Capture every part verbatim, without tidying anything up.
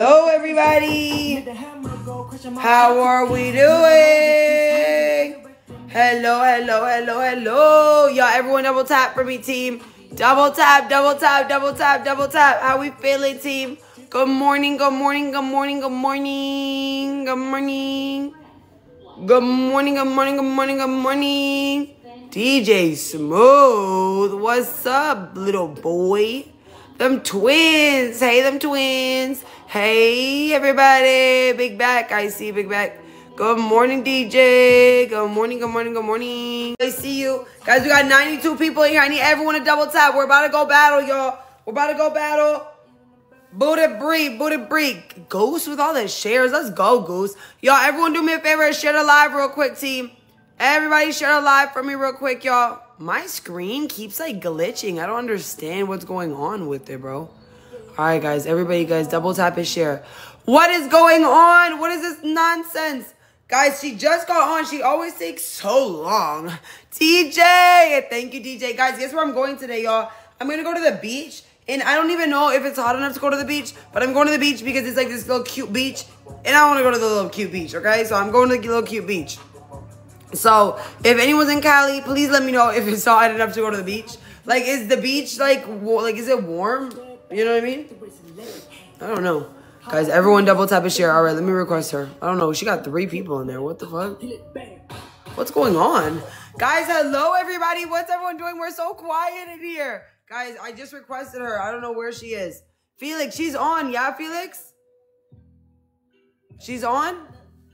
Hello everybody, how are we doing? Hello, hello, hello, hello. Y'all, everyone double tap for me, team. Double tap, double tap, double tap, double tap. How we feeling, team? Good morning, good morning, good morning, good morning, good morning. Good morning, good morning, good morning, good morning. D J Smooth, what's up, little boy? Them twins, hey, them twins. Hey, everybody, big back, I see big back. Good morning, D J. Good morning, good morning, good morning. I see you. Guys, we got ninety-two people in here. I need everyone to double tap. We're about to go battle, y'all. We're about to go battle. Booty Bree, Booty Bree. Goose with all the shares. Let's go, Goose. Y'all, everyone do me a favor and share the live real quick, team. Everybody share the live for me real quick, y'all. My screen keeps, like, glitching. I don't understand what's going on with it, bro. All right, guys. Everybody, guys, double tap and share. What is going on? What is this nonsense? Guys, she just got on. She always takes so long. D J. Thank you, D J. Guys, guess where I'm going today, y'all? I'm going to go to the beach. And I don't even know if it's hot enough to go to the beach. But I'm going to the beach because it's like this little cute beach. And I want to go to the little cute beach, okay? So I'm going to the little cute beach. So if anyone's in Cali, please let me know if it's hot enough to go to the beach. Like, is the beach, like, like is it warm? You know what I mean? I don't know. Guys, everyone double tap and share. All right, let me request her. I don't know. She got three people in there. What the fuck? What's going on? Guys, hello, everybody. What's everyone doing? We're so quiet in here. Guys, I just requested her. I don't know where she is. Felix, she's on. Yeah, Felix? She's on?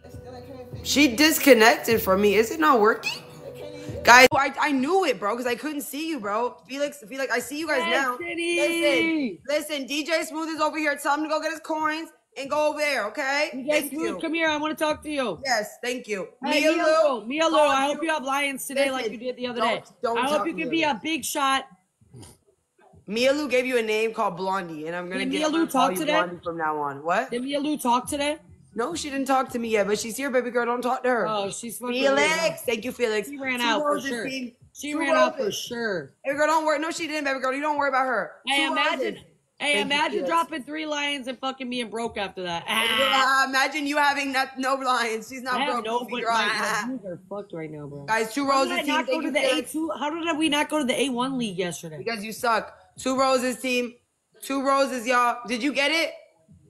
She disconnected from me. Is it not working? Guys, I, I knew it, bro, because I couldn't see you, bro. Felix, Felix, I see you guys now. Listen, listen, D J Smooth is over here. Tell him to go get his coins and go over there, okay? D J Smooth, come here. I want to talk to you. Yes, thank you. Hey, Mia Lou, Mia Lou, I hope you have lions today like you did the other day. I hope you can be a big shot. Mia Lou gave you a name called Blondie, and I'm going to get Mia Lou talk today? Blondie from now on. What? Did Mia Lou talk today? No, she didn't talk to me yet, but she's here, baby girl. Don't talk to her. Oh, she's fucking Felix. Thank you, Felix. She ran out for sure. Team. She Two ran roses. out for sure. Baby girl, don't worry. No, she didn't, baby girl. You don't worry about her. Hey, Two imagine. roses. Hey, Thank imagine you, dropping three lions and fucking being broke after that. Ah. Uh, imagine you having not, no lions. She's not I broke. No, but girl. my, Ah. my views are fucked right now, bro. Guys, two How roses. did I Team. not go to the A two? How did we not go to the A one league yesterday? Because you suck. Two roses, team. Two roses, y'all. Did you get it?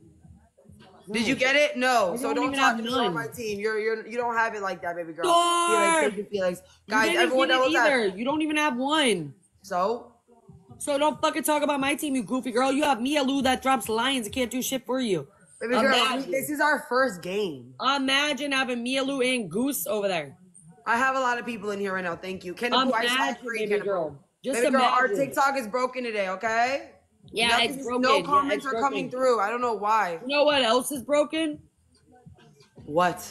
Did you get it? No. I So don't don't even talk have to none. on my team. You're you're you don't have it like that, baby girl. Sure. Felix, thank you, Felix. Guys, you didn't everyone get it double either. tap. You don't even have one. So So don't fucking talk about my team, you goofy girl. You have Mia Lou that drops lions and can't do shit for you. baby girl, this is our first game. Imagine having Mia Lou and Goose over there. I have a lot of people in here right now. Thank you. Kenna Poo, I saw Imagine, three, baby Kenna Poo. girl. Just Baby girl, our imagine. TikTok is broken today, okay? Yeah, Nothing- it's broken. No Yeah, comments it's are broken. coming through. I don't know why. You know what else is broken? What?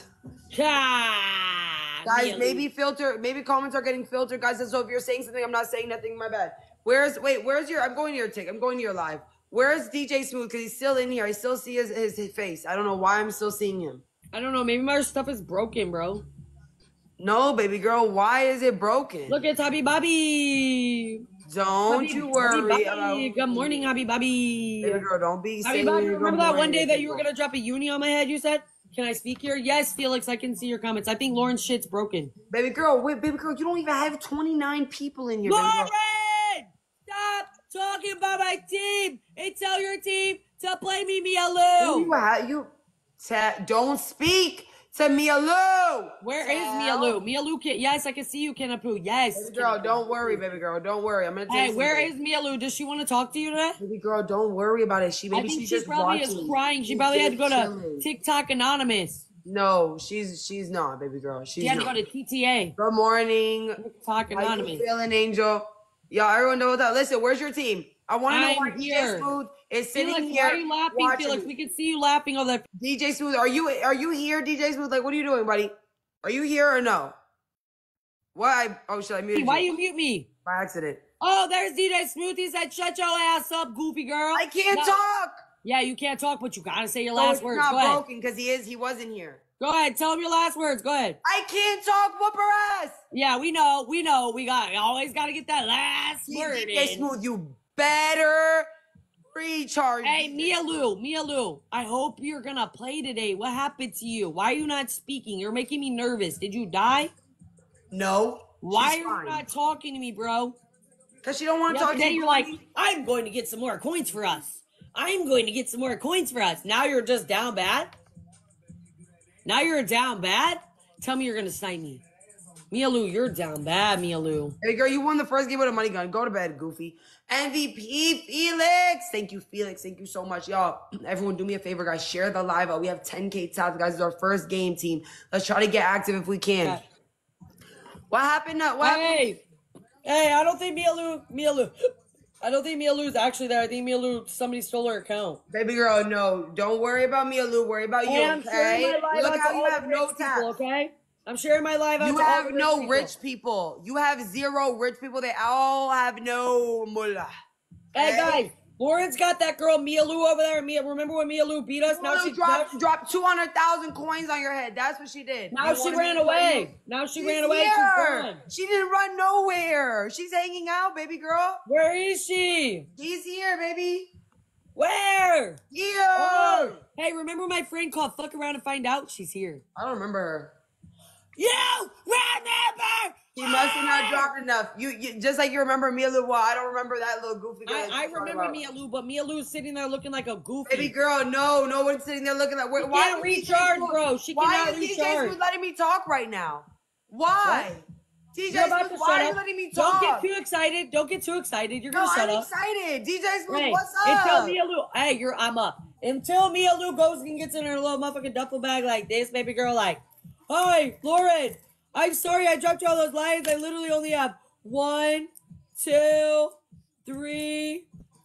Ah, Guys, Mia Lou. maybe filter, maybe comments are getting filtered, guys. And so if you're saying something, I'm not saying nothing. My bad. Where's wait? Where's your? I'm going to your tick. I'm going to your live. Where's D J Smooth? Because he's still in here. I still see his, his his face. I don't know why I'm still seeing him. I don't know. Maybe my stuff is broken, bro. No, baby girl. Why is it broken? Look, it's Happy Bobby. Don't Happy, you worry Happy about. Good morning, Happy Bobby. Baby girl, don't be Happy saying. Bobby, good remember that one morning day to that you were people. gonna drop a uni on my head? You said, "Can I speak here?" Yes, Felix, I can see your comments. I think Lauren's shit's broken. Baby girl, wait, baby girl, you don't even have twenty-nine people in here. Baby Lauren, girl. stop talking about my team and tell your team to play me, Mia You, Lou. have, you ta- don't speak to Mia Lou. Where is Mia Lou? Mia Lou, can, yes, I can see you, Kenapoo. Yes. Baby girl, don't worry, baby girl. Don't worry. I'm gonna tell Hey, you where something. is Mia Lou? Does she want to talk to you today? Baby girl, don't worry about it. She maybe I think she's she just probably watching. is crying. She She's probably had to go just to chilling. TikTok Anonymous. No, she's she's not, baby girl. She's She had to not. go to T T A. Good morning. TikTok How Anonymous. you feeling, Angel? Y'all, everyone know that. Listen, where's your team? I want to know I'm why D J here. Smooth is sitting Felix, here why are you laughing, watching Felix? me. We can see you laughing over there. D J Smooth, are you are you here, D J Smooth? Like, what are you doing, buddy? Are you here or no? Why? Oh, should I mute Why you? you mute me? By accident. Oh, there's D J Smooth. He said, "Shut your ass up, goofy girl." I can't No. talk. Yeah, you can't talk, but you gotta say your So last it's words. not Go ahead. broken because he is. He wasn't here. Go ahead. Tell him your last words. Go ahead. I can't talk. Whoop her ass. Yeah, we know. We know. We got always got to get that last word D J in. Smooth, you better Recharge. Hey, Mia Lou, Mia Lou, I hope you're going to play today. What happened to you? Why are you not speaking? You're making me nervous. Did you die? No. Why she's are fine. you not talking to me, bro? Because she don't want to The talk other to day you. you're like, I'm going to get some more coins for us. I'm going to get some more coins for us. Now you're just down bad? Now you're down bad? Tell me you're going to snipe me. Mia Lou, you're down bad, Mia Lou. Hey, girl, you won the first game with a money gun. Go to bed, Goofy. M V P, Felix. Thank you, Felix. Thank you so much. Y'all, everyone do me a favor, guys. Share the live out. We have ten K taps, guys. It's our first game, team. Let's try to get active if we can. Okay. What happened? Uh, what Hey, happened? hey, I don't think Mia Lou, Mia Lou, I don't think Mia Lou's actually there. I think Mia Lou, somebody stole her account. Baby girl, no. Don't worry about Mia Lou. Worry about you, Hey, I'm okay? sharing my live Look out how to you all have the no rich taps. people, okay? I'm sharing my live out You to all have the rich no people. rich people. You have zero rich people. They all have no mullah. Hey, Okay? guys, Lauren's got that girl Mia Lou over there. Mia, remember when Mia Lou beat us? Now Mia she Lou dropped, now, dropped two hundred thousand coins on your head. That's what she did. now You she wanted ran me to tell you? away. Now she She's ran away. She's here. gone. She didn't run nowhere. She's hanging out, baby girl. Where is she? She's here, baby. Where? Here. Oh. Hey, remember my friend called Fuck Around and Find Out? She's here. I don't remember her. You remember? She must have not dropped enough. You, you just like you remember Mia Lou. Well, I don't remember that little goofy girl. that I, I you talking remember about. Mia Lou, but Mia Lou's sitting there looking like a goofy. Baby girl, no, no one's sitting there looking at. Wait, She why can't is D J recharge, Smooth- bro. She Why cannot is D J recharge. Smooth letting me talk right now? Why? D J You're about Smooth, to why shut are you up. letting me Don't talk? get too excited. Don't get too excited. You're no, gonna shut I'm up. excited. D J Smooth, Hey, what's until up? Mia Lou, hey, you're I'm up. Until Mia Lou goes and gets in her little motherfucking duffel bag like this, baby girl, like, hi, Lauren, I'm sorry I dropped you all those lines. I literally only have one, two, three,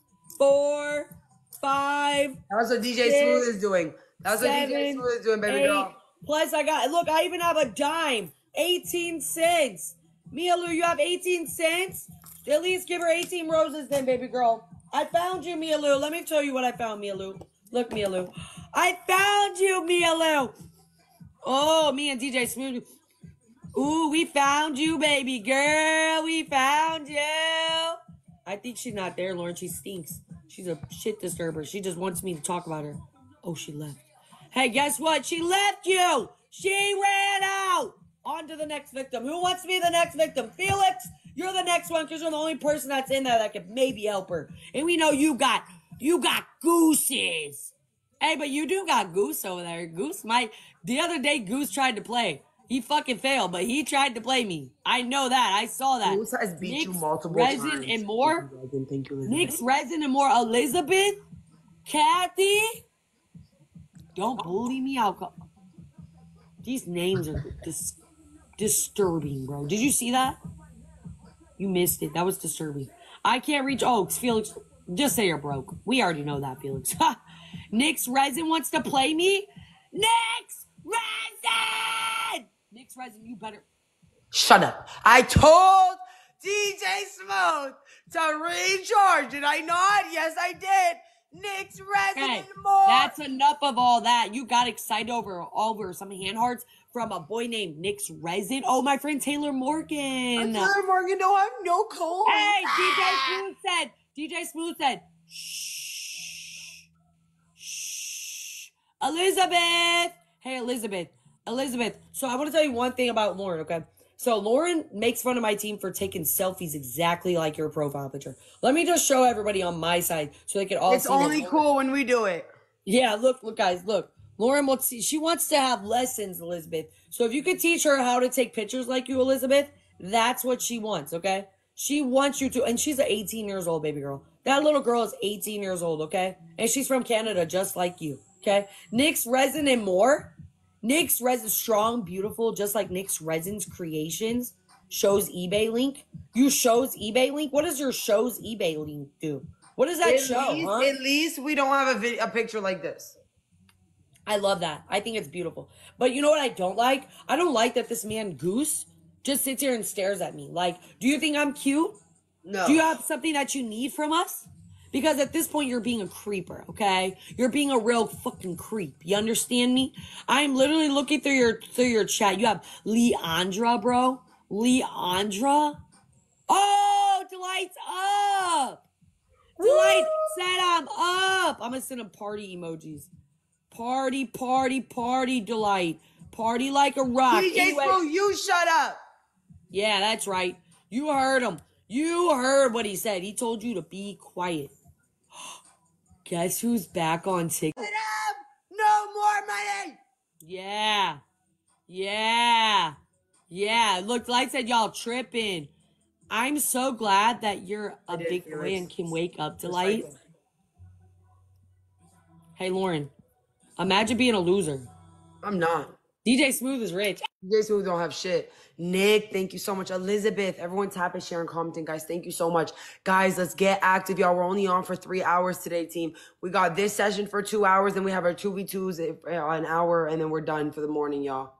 four, five, That's what D J six, Smooth is doing. That's what D J seven, Smooth is doing, baby eight. girl. Plus, I got look. I even have a dime, eighteen cents. Mia Lou, you have eighteen cents. At least give her eighteen roses, then, baby girl. I found you, Mia Lou. Let me tell you what I found, Mia Lou. Look, Mia Lou. I found you, Mia Lou. Oh, me and D J Smooth. Ooh, we found you, baby girl. We found you. I think she's not there, Lauren. She stinks. She's a shit disturber. She just wants me to talk about her. Oh, she left. Hey, guess what? She left you. She ran out. On to the next victim. Who wants to be the next victim? Felix, you're the next one because you're the only person that's in there that could maybe help her. And we know you got, you got gooses. Hey, but you do got Goose over there. Goose might, the other day Goose tried to play. He fucking failed, but he tried to play me. I know that. I saw that. Goose has beat Nyx, you multiple Resin times. and more. Thank you, Nyx, Resin and more. Elizabeth, Kathy. Don't bully me out. These names are dis- disturbing, bro. Did you see that? You missed it. That was disturbing. I can't reach. Oh, Felix. Just say you're broke. We already know that, Felix. Nyx Resin wants to play me. Nyx Resin. Nyx Resin, you better. Shut up. I told D J Smooth to recharge. Did I not? Yes, I did. Nyx Resin Okay, and more. that's enough of all that. You got excited over over some hand hearts from a boy named Nyx Resin. Oh, my friend Taylor Morgan. Taylor Morgan don't have no coins. Hey, D J Smooth said. D J Smooth said. Shh. Shh. Elizabeth. Hey, Elizabeth. Elizabeth. So I want to tell you one thing about Lauren. Okay. So Lauren makes fun of my team for taking selfies exactly like your profile picture. Let me just show everybody on my side so they can all It's see. only that. cool when we do it. Yeah, look, look, guys, look. Lauren wants to, she wants to have lessons, Elizabeth. So if you could teach her how to take pictures like you, Elizabeth, that's what she wants, okay? She wants you to, and she's an eighteen years old baby girl. That little girl is eighteen years old, okay? And she's from Canada, just like you, okay? Nyx Resin and more. Nyx Resin, strong, beautiful, just like Nyx Resin's creations. Shows eBay link. You shows eBay link. What does your shows eBay link do? What does that At show? least, huh? at least we don't have a, vid- a picture like this. I love that. I think it's beautiful. But you know what I don't like? I don't like that this man Goose just sits here and stares at me. Like, do you think I'm cute? No. Do you have something that you need from us? Because at this point, you're being a creeper, okay? You're being a real fucking creep. You understand me? I'm literally looking through your through your chat. You have Leandra, bro. Leandra. Oh, Delight's up. Delight said I'm up. I'm gonna send him party emojis. Party, party, party, Delight. Party like a rock. D J Anyway, Smooth, you shut up. yeah, that's right. You heard him. You heard what he said. He told you to be quiet. Guess who's back on TikTok? No more money. Yeah. Yeah. Yeah. Look, Light said y'all tripping. I'm so glad that you're a did, big Felix. boy and can wake up to Just Light. like- Hey, Lauren. Imagine being a loser. I'm not. D J Smooth is rich. D J Smooth don't have shit. Nick, thank you so much. Elizabeth, everyone tap and share and commenting, guys. Thank you so much. Guys, let's get active, y'all. We're only on for three hours today, team. We got this session for two hours, then we have our two v twos an hour, and then we're done for the morning, y'all.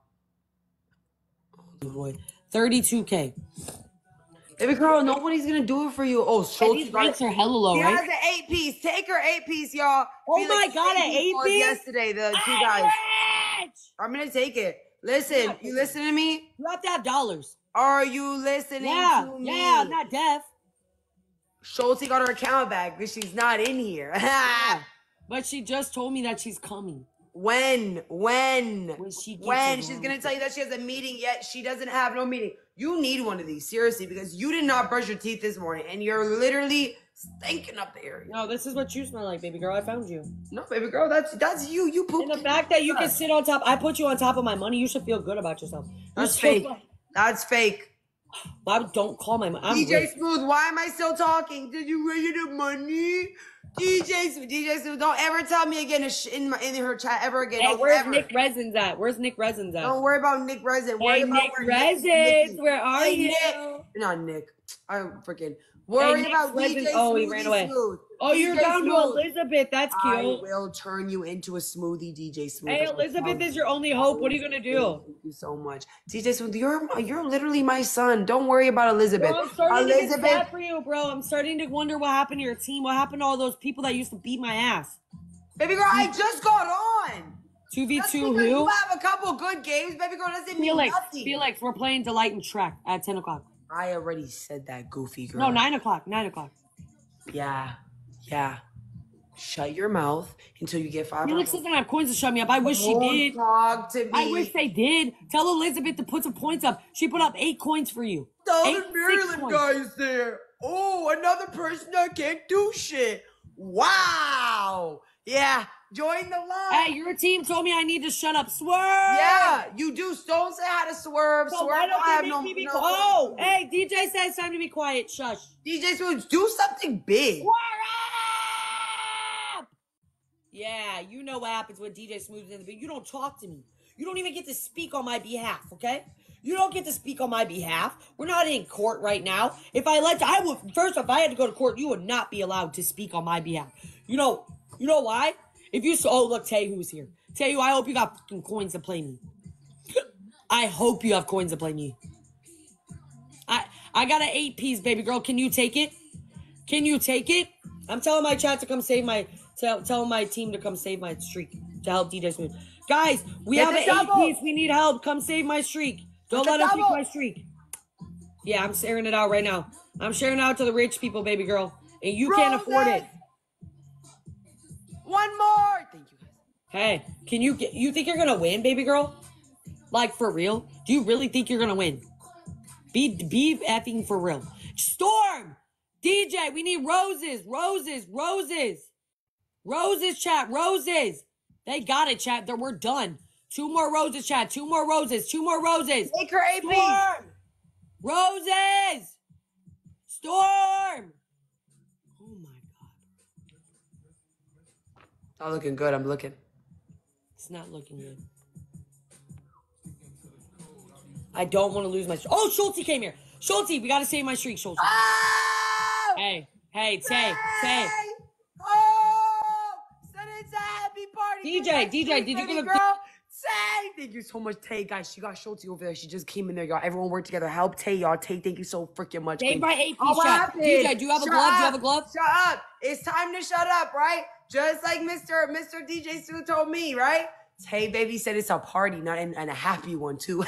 Boy. thirty-two K. Baby girl, nobody's gonna do it for you. Oh, And Schultz these got ranks it. are hella low, She has right? an eight piece. Take her eight piece, y'all. Oh Felix my God, an eight eight was piece? yesterday, the two I'm guys. rich! I'm gonna take it. Listen, Yeah, you listen to me? You have to have dollars. Are you listening Yeah. to me? Yeah, I'm not deaf. Schulte got her account back, but she's not in here. But she just told me that she's coming. When? When? When she gets When? around She's gonna to tell you that she has a meeting, yet she doesn't have no meeting. You need one of these, seriously, because you did not brush your teeth this morning, and you're literally stinking up the area. No, this is what you smell like, baby girl. I found you. No, baby girl, that's that's you. You pooped. And the fact that you can sit on top, I put you on top of my money. You should feel good about yourself. You're That's so- fake. That's fake. Why don't call my money? D J Smooth, why am I still talking? Did you raise the money? D J Smooth, D J Smooth, don't ever tell me again in my in her chat ever again. Hey, Don't where's ever. Nick Resins at? Where's Nick Resins at? Don't worry about Nick Resin. Worry Hey, about Nick where Resins, Nick- where are Hey, you? Nick. Not Nick. I'm freaking. Worry Nick about D J Resin- oh, he Smoothie ran away. Smooth. Oh, you're D J down to Smooth. Elizabeth. That's I cute. will turn you into a smoothie, D J Smooth. Hey, Elizabeth is your only hope. What are you gonna do? Thank you so much, D J Smooth. You're you're literally my son. Don't worry about Elizabeth. Bro, I'm starting to get Elizabeth, sad for you, bro. I'm starting to wonder what happened to your team. What happened to all those people that used to beat my ass? baby girl, I just got on. two v Just two because you who? have a couple good games, baby girl, doesn't mean Felix, nothing. Felix, we're playing Delight and Shrek at ten o'clock. I already said that, goofy girl. No, nine o'clock. Nine o'clock. Yeah, yeah. Shut your mouth until you get five. Felix doesn't have coins to shut me up. I wish she Don't did. talk to me. I wish they did. Tell Elizabeth to put some points up. She put up eight coins for you. All Eight, the six Maryland coins. guys there. Oh, another person that can't do shit. Wow. Yeah. Join the line. Hey, your team told me I need to shut up. Swerve. Yeah, you do. Don't say how to swerve. So swerve why don't don't have they no. make me be no quiet? Oh, hey, D J says it's time to be quiet. Shush. D J Smooth, do something big. Swerve up! Yeah, you know what happens when D J Smooth is in the beat. You don't talk to me. You don't even get to speak on my behalf, okay? You don't get to speak on my behalf. We're not in court right now. If I let, I would first. If I had to go to court, you would not be allowed to speak on my behalf. You know, you know why? If you saw, oh look, Tay, who's here? Tay, I hope you got fucking coins to play me. I hope you have coins to play me. I I got an eight piece, baby girl. Can you take it? Can you take it? I'm telling my chat to come save my, tell tell my team to come save my streak to help D J Smooth. Guys, we Get have the an double. eight piece. We need help. Come save my streak. Don't Get let the him take double. my streak. Yeah, I'm sharing it out right now. I'm sharing it out to the rich people, baby girl, and you can't afford it. One more. Thank you, guys. Hey, can you get? You think you're gonna win, baby girl? Like for real? Do you really think you're gonna win? Be be effing for real. Storm, D J, we need roses, roses, roses, roses. Chat, roses. They got it, chat. That we're done. Two more roses, chat. Two more roses. Two more roses. Take her A P. Storm, roses, storm. Oh my god, Not looking good. I'm looking. it's not looking good. I don't want to lose my. Oh, Schulte came here. Schulte, we gotta save my streak, Schulte. Oh! Hey, hey, Tay, Tay. Oh! Send it to happy party. D J, D J, did you baby get a- girl? Tay, thank you so much, Tay. Guys, she got Schulte over there. She just came in there, y'all. Everyone worked together. Help Tay, y'all. Tay, thank you so freaking much. Tay queen. by eight Oh, piece what chat. happened? D J, do you have a Shut glove? Do you up. have a glove? Shut up. It's time to shut up, right? Just like Mister Mister D J Sue told me, right? Tay, baby said it's a party, not and, and a happy one, too.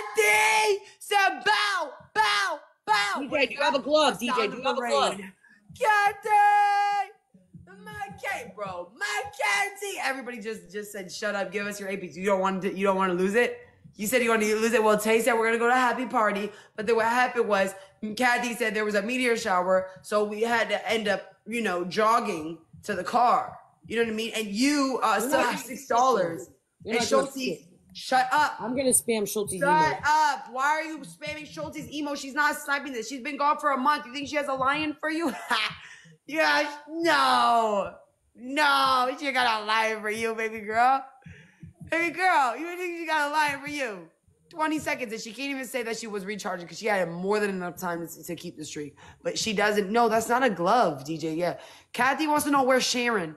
Caddy said bow, bow, bow. D J, do you have a glove? D J, Sound do of you have the a glove? rain. Mackenzie! Mackenzie, bro, Mackenzie! Everybody just just said, "Shut up! Give us your A P. You don't want to. You don't want to lose it. You said you want to lose it. Well, Tay said we're gonna go to a happy party, but then what happened was Kathy said there was a meteor shower, so we had to end up, you know, jogging to the car. You know what I mean? And you uh, still have six dollars. And Schulte, shut up. I'm gonna spam Schulte's Shut email. up. Why are you spamming Schulte's emo? She's not sniping this. She's been gone for a month. You think she has a lion for you? Yes. No. No. She got a lion for you, baby girl. Baby girl, you think she got a lion for you? twenty seconds, and she can't even say that she was recharging because she had more than enough time to, to keep the streak. But she doesn't. No, that's not a glove, D J. Yeah. Kathy wants to know where's Sharon.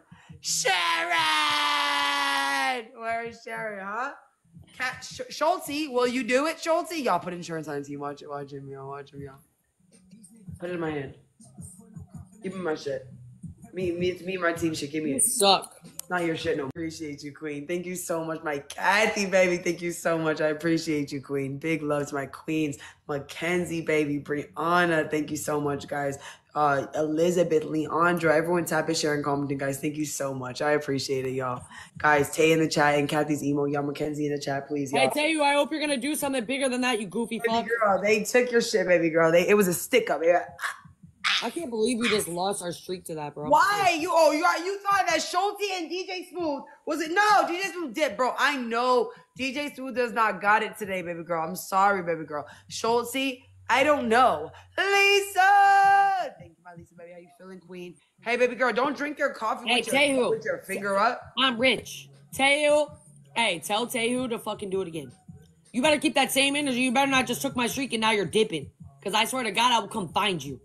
Sharon! Where is Sharon, huh? Cat, Sh- Schulte, will you do it, Schulte? Y'all put insurance on the team. Watch it, watch him, y'all. Watch him, y'all. Put it in my hand. Give me my shit. Me, me, it's me and my team shit. Give me You it. suck. Not your shit, no. Appreciate you, Queen. Thank you so much, my Kathy, baby. Thank you so much. I appreciate you, Queen. Big love to my queens. Mackenzie, baby. Brianna, thank you so much, guys. Uh, Elizabeth, Leandra, everyone tap and share and commenting, guys. Thank you so much. I appreciate it, y'all. Guys, Tay in the chat and Kathy's emo. Y'all, Mackenzie in the chat, please, y'all. I tell you, I hope you're gonna do something bigger than that, you goofy Baby fuck. girl, they took your shit, baby girl. They, it was a stick up. It, I can't believe you just lost our streak to that, bro. Why? You oh you you thought that Schulte and D J Smooth was it? No, D J Smooth did, bro. I know D J Smooth does not got it today, baby girl. I'm sorry, baby girl. Schulte, I don't know. Lisa, thank you, my Lisa, baby. How you feeling, Queen? Hey, baby girl, don't drink your coffee Hey, with, your, Tehu. with your finger up. I'm rich. Tehu, hey, tell Tehu to fucking do it again. You better keep that same energy. You better not just took my streak and now you're dipping. Because I swear to God, I will come find you.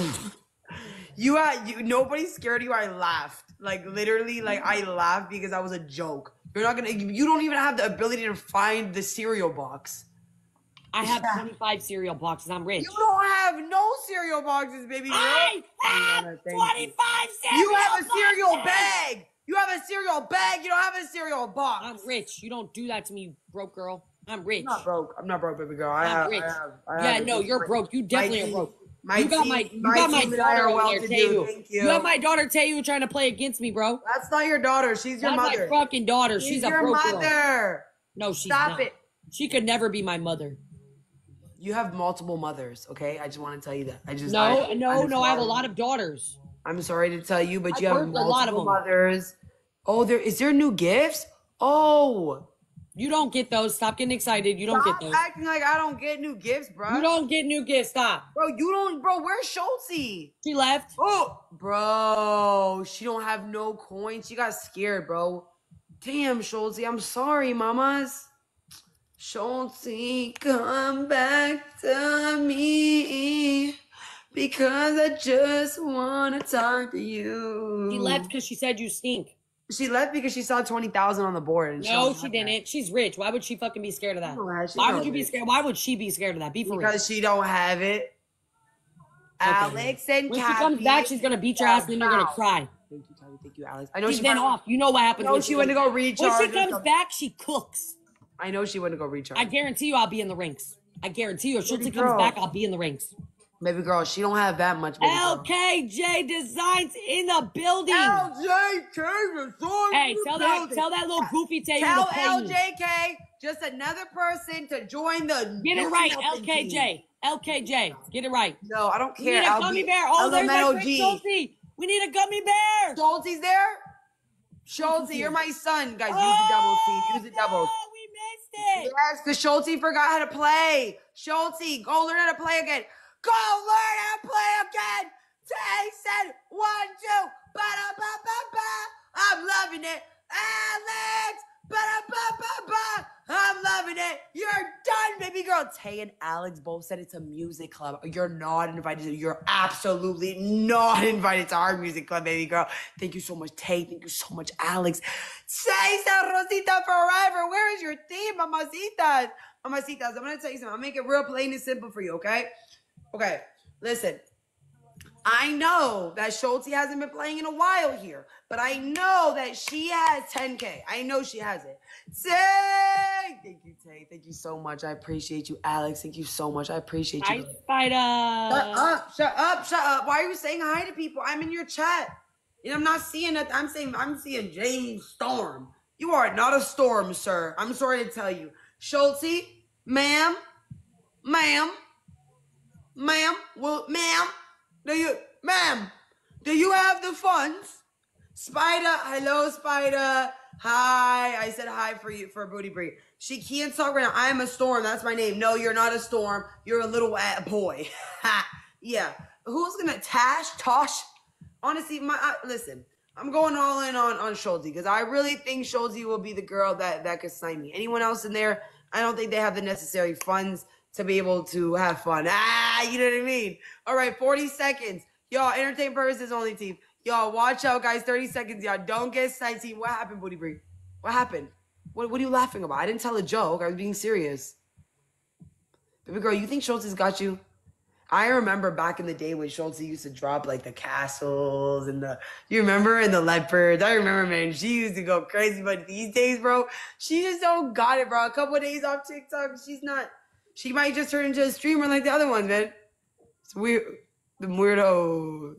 You had you. Nobody scared you. I laughed. Like literally, like I laughed because that was a joke. You're not gonna. You don't even have the ability to find the cereal box. I have twenty-five cereal boxes. I'm rich. You don't have no cereal boxes, baby girl. I have Brianna, thank you. twenty-five cereal You have a cereal boxes. bag. You have a cereal bag. You don't have a cereal box. I'm rich. You don't do that to me, you broke girl. I'm rich. I'm not broke. I'm not broke, baby girl. I I'm have. rich. I have. I yeah, have no, you're broke. You definitely are team- broke. My you got team, my, you my got my team and I daughter are over well there, to do. Tehu. Thank you. You have my daughter Tehu trying to play against me, bro. That's not your daughter. She's your That's mother. my fucking daughter. She's, She's, a your broke girl. mother. No, she's Stop not. it. She could never be my mother. You have multiple mothers, okay? I just want to tell you that. I just No, I, no, I'm no. I have a sorry. lot of daughters. I'm sorry to tell you, but I you have birthed a multiple lot of 'em. mothers. Oh, there is there new gifts? Oh, You don't get those. Stop getting excited. You don't stop get those. acting like I don't get new gifts, bro. You don't get new gifts. Stop. bro. You don't, bro. Where's Schulte? She left. Oh, bro, she don't have no coins. She got scared, bro. Damn, Schulte. I'm sorry, mamas. Schulte, come back to me because I just want to talk to you. She left because she said you stink. She left because she saw twenty thousand on the board. And No, don't she have that. didn't. She's rich. Why would she fucking be scared of that? No, she's Why not would you be rich. scared? Why would she be scared of that? Be for real. Because she don't have it. Alex and When she Kathy. comes back, she's gonna beat your ass and then you're gonna cry. Thank you, Tony. Thank you, Alex. I know She's she been went off. You know what happens I know when she went to go recharge. When she or comes something. back, she cooks. I know she went to go recharge. I guarantee you I'll be in the rinks. I guarantee you if Schultz Baby comes girl. back, I'll be in the rinks. Baby girl, she don't have that much. Baby L girl. K J Designs in the building. L J K Design Hey, in the tell that building. tell that little goofy Tay Tell to play L me. J K just another person to join the. Get it Listen right, Up L K J. team. L K J. Get it right. No, I don't We care. need a I'll gummy be- bear. Oh, there's Elemental my friend G. Schultz. We need a gummy bear. Schulte's there? Schulte, you're my son. Guys, use the double C. Use the double. No, we missed it. Yes, because Schulte forgot how to play. Schulte, go learn how to play again. Go learn how to play again. Tay said one, two. Ba-da-ba-ba-ba. I'm loving it. Alex. Ba-da-ba-ba-ba. I'm loving it. You're done, baby girl. Tay and Alex both said it's a music club. You're not invited. To, you're absolutely not invited to our music club, baby girl. Thank you so much, Tay. Thank you so much, Alex. Say Rosita forever. Where is your theme, mamacitas? Mamacitas, I'm going to tell you something. I'll make it real plain and simple for you, okay? Okay, listen. I know that Schulte hasn't been playing in a while here, but I know that she has ten K. I know she has it. Tay! Thank you, Tay. Thank you so much. I appreciate you, Alex. Thank you so much. I appreciate you. Hi, Spider. Shut up. Shut up. Shut up. Why are you saying hi to people? I'm in your chat. And I'm not seeing it. I'm saying I'm seeing James Storm. You are not a storm, sir. I'm sorry to tell you. Schulte, ma'am, ma'am, ma'am, well, ma'am, do you, ma'am, do you have the funds? Spider, hello, Spider. Hi. I said hi for you, for Booty Bree. She can't talk right now. I'm a storm. That's my name. No, you're not a storm. You're a little uh, boy. Yeah. Who's going to Tash? Tosh? Honestly, my uh, listen, I'm going all in on, on Schulte because I really think Schulte will be the girl that, that could sign me. Anyone else in there, I don't think they have the necessary funds to be able to have fun. Ah, you know what I mean? All right, forty seconds. Y'all, entertain purposes only, team. Y'all, watch out, guys. thirty seconds, y'all. Don't get sniped, team. What happened, Booty Bree? What happened? What, what are you laughing about? I didn't tell a joke. I was being serious. Baby girl, you think Schulte's got you? I remember back in the day when Schulte used to drop like the castles and the, you remember, and the leopards. I remember, man, she used to go crazy. But these days, bro, she just don't got it, bro. A couple of days off TikTok, she's not, she might just turn into a streamer like the other ones, man. It's weird. The weirdo.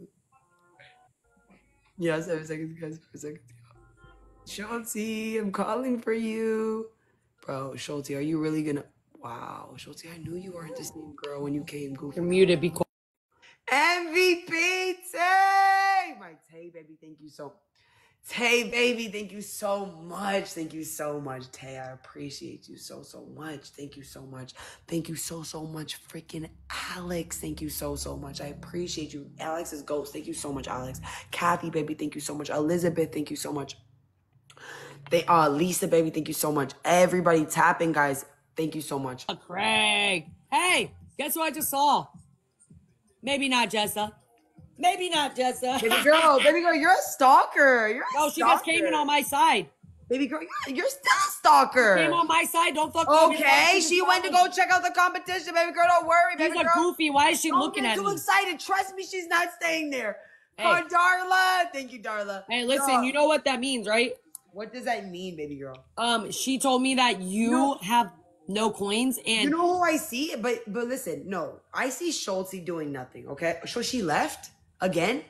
Yeah, seven seconds, guys, seven seconds. Schulte, I'm calling for you. Bro, Schulte, are you really gonna, wow, Schulte, I knew you weren't the same girl when you came goofy. You're muted. Be quiet. M V P Tay! My Tay, baby, thank you so Tay, baby, thank you so much. Thank you so much, Tay. I appreciate you so, so much. Thank you so much. Thank you so, so much, freaking Alex. Thank you so, so much. I appreciate you. Alex is ghost. Thank you so much, Alex. Kathy, baby, thank you so much. Elizabeth, thank you so much. They uh Lisa, baby, thank you so much. Everybody tapping, guys. Thank you so much. Craig. Hey, guess what I just saw? Maybe not Jessa. Maybe not Jessa. Baby girl, baby girl, you're a stalker. You're a No, she stalker. just came in on my side. Baby girl, you're, you're still a stalker. Came on my side. Don't fuck with me. Okay, she went to go check out the competition. Baby girl, don't worry, baby She's a girl. goofy. Why is she Don't looking get at too me? excited. Trust me, she's not staying there. Hey. Oh, Darla. Thank you, Darla. Hey, listen, Yo, you know what that means, right? what does that mean, baby girl? Um, she told me that you No. have no coins and You know who I see? But but listen, no. I see Schulte doing nothing, okay? So she left again?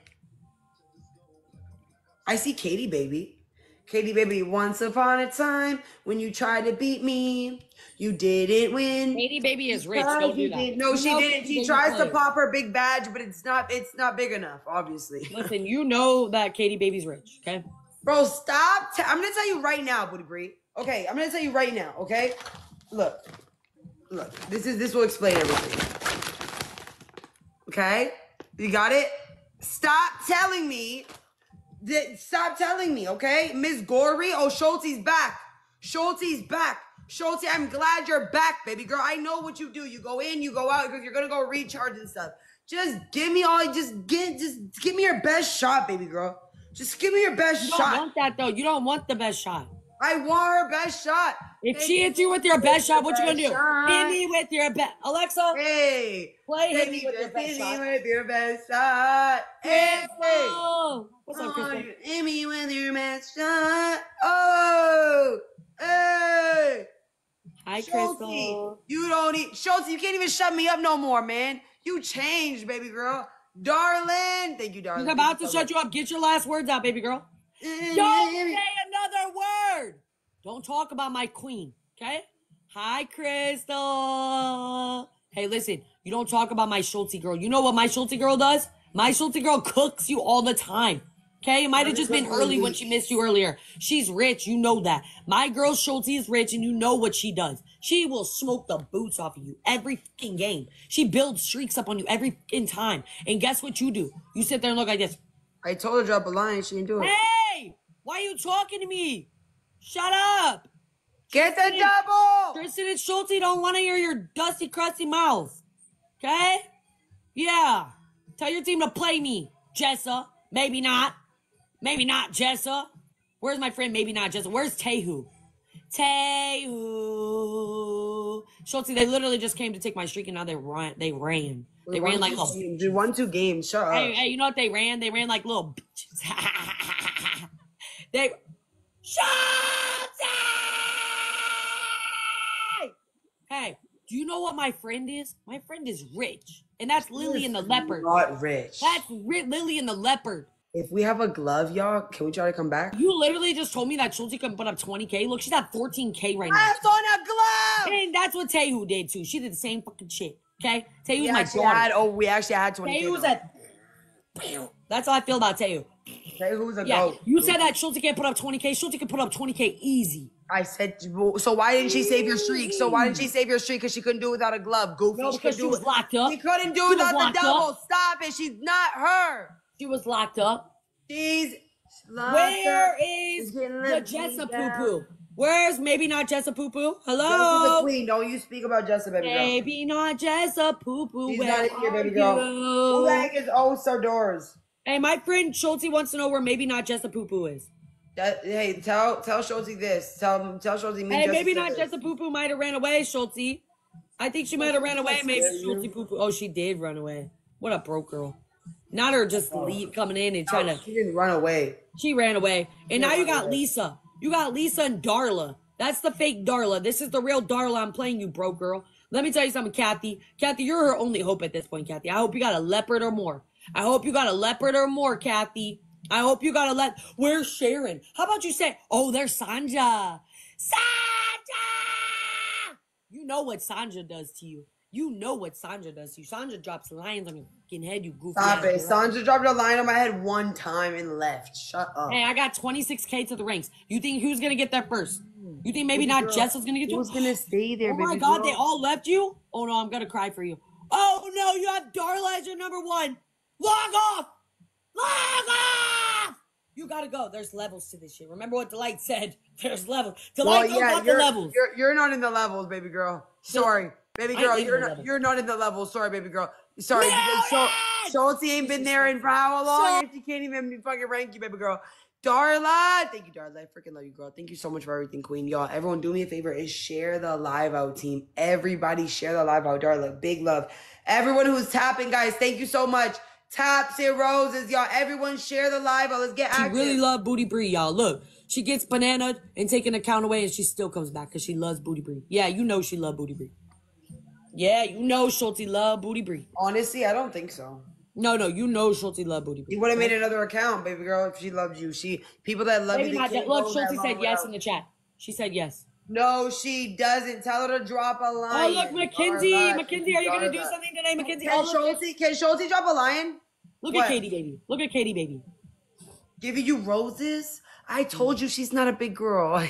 I see Katie, baby. Katie, baby, once upon a time, when you tried to beat me, you didn't win. Katie baby is rich. Because Don't you do that. did- No, You she know didn't. Katie She Baby tries to plays. pop her big badge, but it's not it's not big enough, obviously. Listen, you know that Katie baby's rich, okay? Bro, stop. T- I'm going to tell you right now, Booty Bree. Okay, I'm going to tell you right now, okay? Look. Look. This is this will explain everything. Okay? You got it? Stop telling me. That, stop telling me, okay? Miss Gory, oh, Schulte's back. Schulte's back. Schulte, I'm glad you're back, baby girl. I know what you do. You go in, you go out, because you're going to go recharge and stuff. Just give me all, just get, just give me your best shot, baby girl. Just give me your best You shot. don't want that, though. You don't want the best shot. I want her best shot. If Hey, she hits you with your best shot, what you gonna do? best shot. Hit me with your best. Alexa, Hey, play hit baby, me with your just best hit shot. me with your best shot. Hey, Oh, what's up, oh, Crystal? you hit me with your best shot. Oh, hey. Hi, Schulte, Crystal. you don't need Schulte. You can't even shut me up no more, man. You changed, baby girl. Darling, thank you, darling. He's about to shut you up. Get your last words out, baby girl. you. Don't say another word. Don't talk about my queen, okay? Hi, Crystal. Hey, listen, you don't talk about my Schulte girl. You know what my Schulte girl does? My Schulte girl cooks you all the time. Okay, it might have just been early when she missed you earlier. She's rich, you know that. My girl Schulte is rich, and you know what she does. She will smoke the boots off of you every fucking game. She builds streaks up on you every fucking time. And guess what you do? You sit there and look like this. I told her to drop a line. She didn't do it. Hey, why are you talking to me? Shut up. Get the double. Tristan and Schulte don't want to hear your dusty, crusty mouth. Okay? Yeah. Tell your team to play me, Jessa. Maybe not. Maybe not, Jessa. Where's my friend? Maybe not, Jessa. Where's Tehu? Tehu. Hello. Schultz, they literally just came to take my streak and now they ran. They ran. They ran like little games. We won two games. Shut up. Hey, hey, you know what they ran? They ran like little bitches. They Schultz! Hey, do you know what my friend is? My friend is rich. And that's Lily and the Leopard. Not rich. That's Ri- Lily and the Leopard. If we have a glove, y'all, can we try to come back? You literally just told me that Schultz can put up twenty K. Look, she's at fourteen K right now. I have on a glove! And that's what Tehu did too. She did the same fucking shit. Okay? Tehu's We my actually daughter. had, oh, we actually had twenty K. Tehu was at. That's how I feel about Tehu. Tehu's a Yeah, goat. you said that Schultz can't put up twenty K. Schultz can put up twenty K easy. I said, so why didn't she save your streak? So why didn't she save your streak? Because she couldn't do it without a glove. Goofy. No, because she was it. locked up. She couldn't do She it was without the locked double. up. Stop it. She's not her. She was locked up. She's locked Where up. is She's getting the left Jessa down. Poo Poo? Where's maybe not Jessa Poo Poo? Jessa's the Hello? queen. Don't you speak about Jessa, baby girl. Maybe not Jessa Poo Poo. She's Where not in here, are baby girl. Who you? the heck is Oh Sardors? Hey, my friend Schultz wants to know where maybe not Jessa Poo Poo is. That, hey, tell tell Schultz this. Tell tell Schultz me. Hey, Jessa maybe said not this. Jessa Poo Poo might have ran away, Schultz. I think she might have ran away. Maybe Schultz Poo Poo. Oh, she did run away. What a broke girl. Not her just leave, coming in and trying No, to. she didn't run away. She ran away. And now you got Lisa. You got Lisa and Darla. That's the fake Darla. This is the real Darla. I'm playing you, broke girl. Let me tell you something, Kathy. Kathy, you're her only hope at this point, Kathy. I hope you got a leopard or more. I hope you got a leopard or more, Kathy. I hope you got a let. Where's Sharon? How about you say, oh, there's Sanja. Sanja! You know what Sanja does to you. You know what Sanja does to you. Sanja drops lions on your fucking head, you goofy. Stop ass it. girl. Sanja dropped a line on my head one time and left. Shut up. Hey, I got twenty-six K to the ranks. You think who's gonna get there first? You think maybe not girl, Jessa's gonna get to Who's it? gonna stay there, Oh baby my god, girl? they all left you? Oh no, I'm gonna cry for you. Oh no, you have Darla as your number one. Log off! Log off! You gotta go. There's levels to this shit. Remember what Delight said? There's levels. Delight Well, knows yeah, about the you're, levels. you're you're not in the levels, baby girl. Sorry, baby I girl. am You're in the not levels. you're not in the levels. Sorry, baby girl. Sorry, Million! because Schul- Schultz ain't been there in for how long? If she can't even fucking rank you, baby girl. Darla, thank you, Darla. I freaking love you, girl. Thank you so much for everything, Queen. Y'all, everyone, do me a favor is share the live out, team. Everybody, share the live out, Darla. Big love. Everyone who's tapping, guys, thank you so much. Taps and roses, y'all. Everyone, share the live out. Let's get She active. really loved Booty Bree, y'all. Look, she gets bananaed and taken account away, and she still comes back because she loves Booty Bree. Yeah, you know she loved Booty Bree. Yeah, you know Schulte loved Booty Bree. Honestly, I don't think so. No, no, you know Schulte loved Booty Bree. You would have made another account, baby girl, if she loved you. She people that love Maybe you. they not can't that. Look, go that Schulte long said yes without- in the chat. She said yes. No, she doesn't. Tell her to drop a Oh, line. look, Mackenzie. Darla, Mackenzie, are you going to do Darla. something today, Mackenzie? Can Oh, look, Schulte, can Schulte drop a lion? look What? at Katie, baby. Look at Katie, baby. Giving you roses? I told you she's not a big girl.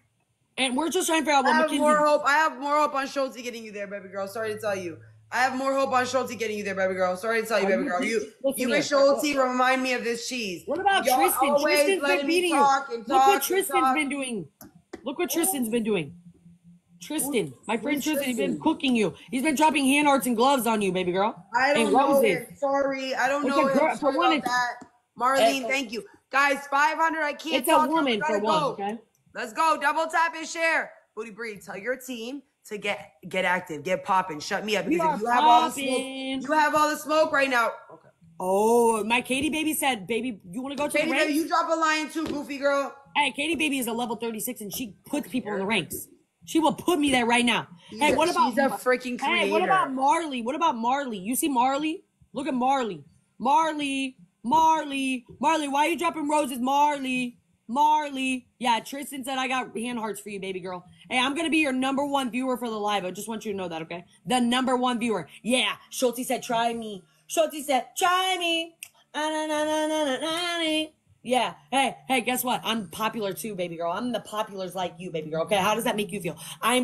And we're just trying to figure out I what have Mackenzie... more hope. I have more hope on Schulte getting you there, baby girl. Sorry to tell you. I have more hope on Schulte getting you there, baby girl. Sorry to tell you, Are baby you- girl. You, listen you here. and Schulte remind me of this cheese. What about Y'all Tristan? always Tristan's letting been me beating you. talk and Look talk what and Tristan's talk. been doing. Look what Tristan's been doing. Tristan, my friend who's Tristan, he's been Tristan? cooking you. He's been dropping hand arts and gloves on you, baby girl. I don't and know roses. him. Sorry, I don't It's know a him. girl- for Sorry one, about it's- that. Marlene, it's- thank you. Guys, five hundred. I can't It's a talk. woman We gotta for one, go. okay? Let's go. Double tap and share. Booty Bree, tell your team to get get active, get popping. Shut me up We because are if you have all the smoke, popping. you have all the smoke right now. Okay. Oh, my Katie baby said, baby, you want to go to Katie, the baby, ranks? you drop a line too, goofy girl. Hey, Katie baby is a level thirty-six and she puts people in the ranks. She will put me there right now. Hey, what about She's a freaking creator. Hey, what about Marley? What about Marley? You see Marley? Look at Marley. Marley, Marley, Marley. Why are you dropping roses, Marley? Marley. Yeah, Tristan said I got hand hearts for you, baby girl. Hey, I'm gonna be your number one viewer for the live. I just want you to know that, okay? The number one viewer. Yeah. Schulte said, try me. Schulte said, try me. Ah, na, na, na, na, na, na, na. Yeah. Hey, hey, guess what? I'm popular too, baby girl. I'm the populars like you, baby girl. Okay, how does that make you feel? I'm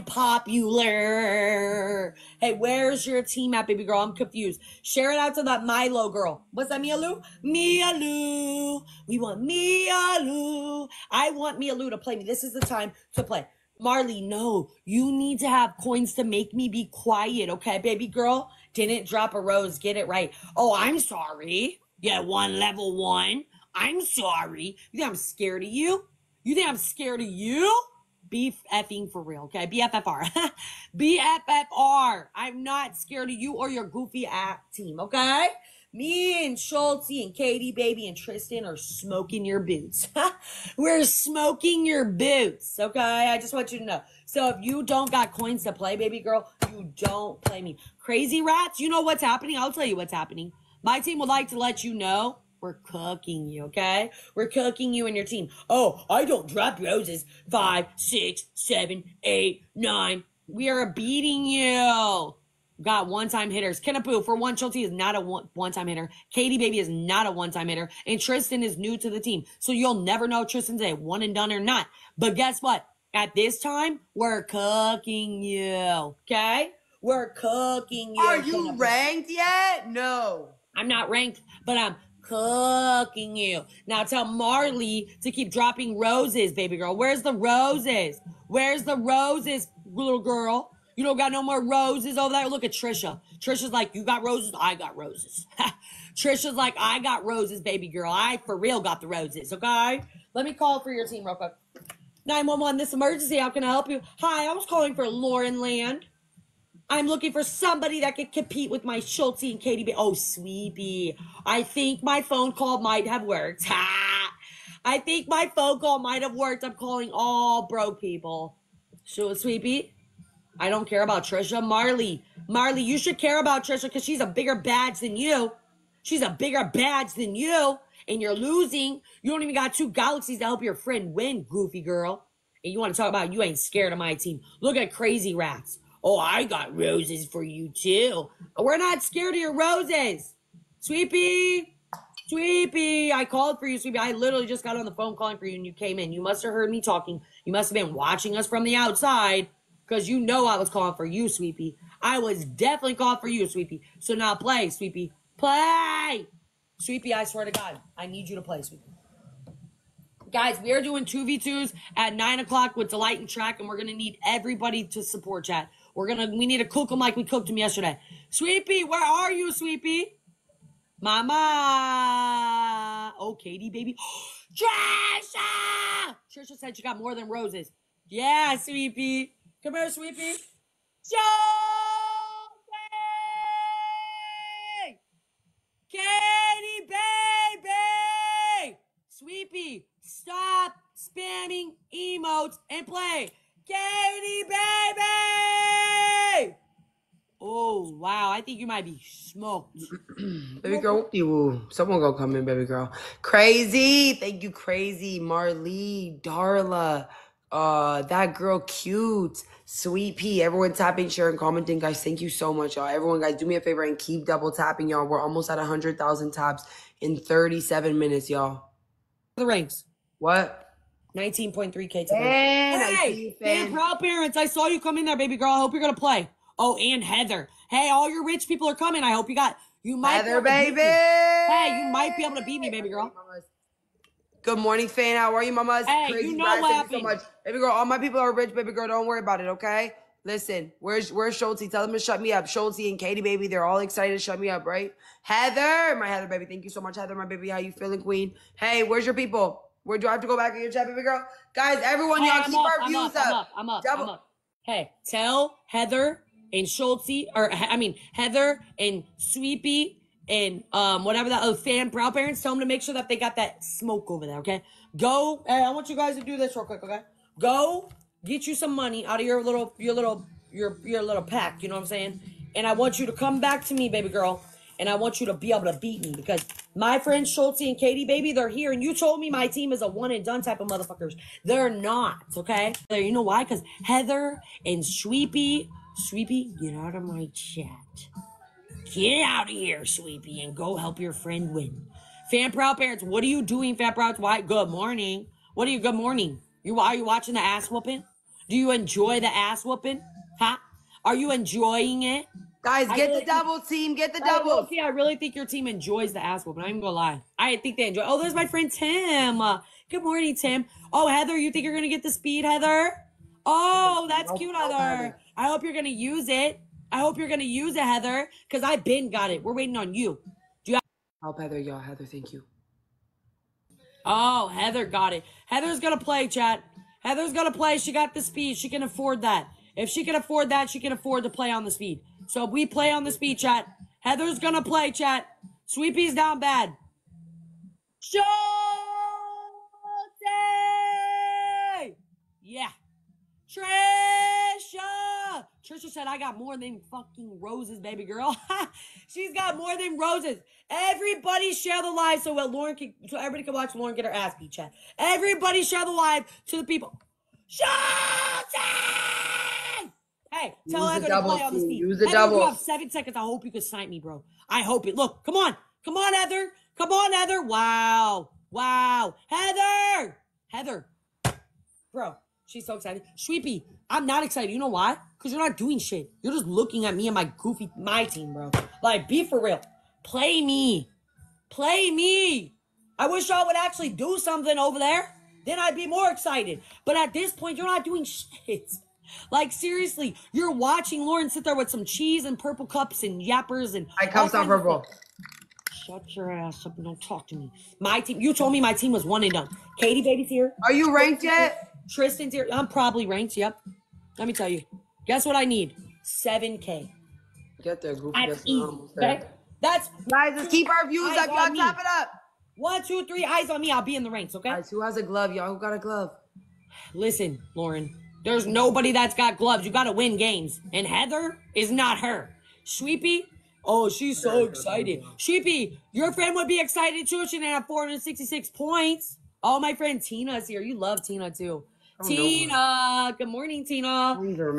popular. Hey, where's your team at, baby girl? I'm confused. Share it out to that Milo girl. What's that, Mia Lou? Mia Lou. We want Mia Lou. I want Mia Lou to play me. This is the time to play. Marley, no. You need to have coins to make me be quiet, okay, baby girl? Didn't drop a rose. Get it right. Oh, I'm sorry. Yeah, one level one. I'm sorry. You think I'm scared of you? You think I'm scared of you? Be effing for real, okay? B F F R. B F F R. I'm not scared of you or your goofy ass team, okay? Me and Schultz and Katie, baby, and Tristan are smoking your boots. We're smoking your boots, okay? I just want you to know. So if you don't got coins to play, baby girl, you don't play me. Crazy Rats, you know what's happening? I'll tell you what's happening. My team would like to let you know we're cooking you, okay? We're cooking you and your team. Oh, I don't drop roses. Five, six, seven, eight, nine. We are beating you. Got one-time hitters. Kenapoo for one. Schulte is not a one- one-time hitter. Katie Baby is not a one-time hitter. And Tristan is new to the team. So you'll never know if Tristan's a one and done or not. But guess what? At this time, we're cooking you. Okay? We're cooking you. Are you Kenapoo. ranked yet? No. I'm not ranked, but I'm cooking you. Now tell Marley to keep dropping roses, baby girl. Where's the roses? Where's the roses, little girl? You don't got no more roses over there? Look at Trisha. Trisha's like, you got roses? I got roses. Trisha's like, I got roses, baby girl. I for real got the roses, okay? Let me call for your team real quick. nine one one, this emergency. How can I help you? Hi, I was calling for Lauren Land. I'm looking for somebody that could compete with my Schultze and Katie B. Oh, Sweepy. I think my phone call might have worked. Ha! I think my phone call might have worked. I'm calling all broke people. So, Sweepy, I don't care about Trisha. Marley. Marley, you should care about Trisha because she's a bigger badge than you. She's a bigger badge than you. And you're losing. You don't even got two galaxies to help your friend win, goofy girl. And you want to talk about you ain't scared of my team. Look at Crazy Rats. Oh, I got roses for you, too. We're not scared of your roses. Sweepy. Sweepy. I called for you, Sweepy. I literally just got on the phone calling for you, and you came in. You must have heard me talking. You must have been watching us from the outside, because you know I was calling for you, Sweepy. I was definitely calling for you, Sweepy. So now play, Sweepy. Play! Sweepy, I swear to God, I need you to play, Sweepy. Guys, we are doing two v twos at nine o'clock with Delight and Track, and we're going to need everybody to support chat. We're going to, we need to cook them like we cooked them yesterday. Sweepy, where are you, Sweepy? Mama. Oh, Katie, baby. Trisha! Trisha said she got more than roses. Yeah, Sweepy. Come here, Sweepy. Shelby! Katie, baby! Sweepy, stop spamming emotes and play. Katie, baby! Oh, wow. I think you might be smoked. Baby girl, you someone go come in, baby girl. Crazy. Thank you, Crazy. Marlee, Darla. Uh, that girl cute. Sweet Pea. Everyone tapping, sharing, commenting. Guys, thank you so much, y'all. Everyone, guys, do me a favor and keep double tapping, y'all. We're almost at one hundred thousand taps in thirty-seven minutes, y'all. The ranks. What? nineteen point three K today. Fan, I see Hey, you, fan fan. proud parents. I saw you come in there, baby girl. I hope you're going to play. Oh, and Heather. Hey, all your rich people are coming. I hope you got, you might Heather, be able to beat baby. me. Hey, you might be able to beat me, baby girl. Good morning, fan. How are you, mamas? Hey, Crazy you know Brad, what thank you so happened. much. Baby girl, all my people are rich, baby girl. Don't worry about it, okay? Listen, where's where's Schultze? Tell them to shut me up. Schultze and Katie, baby, they're all excited to shut me up, right? Heather, my Heather, baby. Thank you so much, Heather, my baby. How you feeling, queen? Hey, where's your people? Where do I have to go back in your chat, baby girl? Guys, everyone, Hey, y'all I'm keep up, our I'm views up, I'm up, I'm up, Double- I'm up. Hey, tell Heather and Schultze, or I mean, Heather and Sweepy and um whatever that other fan proud parents, tell them to make sure that they got that smoke over there, okay? Go, hey, I want you guys to do this real quick, okay? Go get you some money out of your little, your little, your your little pack, you know what I'm saying? And I want you to come back to me, baby girl, and I want you to be able to beat me because my friends Schultze and Katie, baby, they're here, and you told me my team is a one and done type of motherfuckers. They're not, okay? You know why? Because Heather and Sweepy, Sweepy, get out of my chat. Get out of here, Sweepy, and go help your friend win. Fan proud parents, what are you doing, fan proud? Why? Good morning. What are you? Good morning. You are you watching the ass whooping? Do you enjoy the ass whooping? Huh? Are you enjoying it? Guys, I get really the double team. Get the I double. low-key, I really think your team enjoys the ass whooping. I'm gonna lie. I think they enjoy. Oh, there's my friend Tim. Uh, good morning, Tim. Oh, Heather, you think you're gonna get the speed, Heather? Oh, that's cute, Heather. I hope you're gonna use it. I hope you're gonna use it, Heather, because I been got it. We're waiting on you. Do you have- Help Heather, y'all. Heather, thank you. Oh, Heather got it. Heather's gonna play, chat. Heather's gonna play. She got the speed. She can afford that. If she can afford that, she can afford to play on the speed. So we play on the speed, chat. Heather's gonna play, chat. Sweepy's down bad. Schultz! Yeah. Trisha! Trisha said, I got more than fucking roses, baby girl. She's got more than roses. Everybody share the live so well, Lauren can, so everybody can watch Lauren get her ass beat, chat. Everybody share the live to the people. Schultz! Hey, tell Heather to play on the speed. Use the Heather, double. you have seven seconds. I hope you can snipe me, bro. I hope it. Look, come on. Come on, Heather. Come on, Heather. Wow. Wow. Heather. Heather. Bro, she's so excited. Sweepy, I'm not excited. You know why? Because you're not doing shit. You're just looking at me and my goofy, my team, bro. Like, be for real. Play me. Play me. I wish y'all would actually do something over there. Then I'd be more excited. But at this point, you're not doing shit. Like, seriously, you're watching Lauren sit there with some cheese and purple cups and yappers and... I cups on purple. Shut your ass up and don't talk to me. My team, you told me my team was one and done. Katie baby's here. Are you ranked yet? Tristan's here. I'm probably ranked, yep. Let me tell you. Guess what I need? seven K. Get there, Goofy. That's That's easy, okay? That's... Guys, let's keep our views up. Y'all tap it up. One, two, three, eyes on me. I'll be in the ranks, okay? Guys, who has a glove, y'all? Who got a glove? Listen, Lauren. There's nobody that's got gloves. You got to win games. And Heather is not her. Sweepy, oh, she's so excited. Sweepy, your friend would be excited too. She didn't have four hundred sixty-six points. Oh, my friend Tina's here. You love Tina too. Tina, good morning, Tina.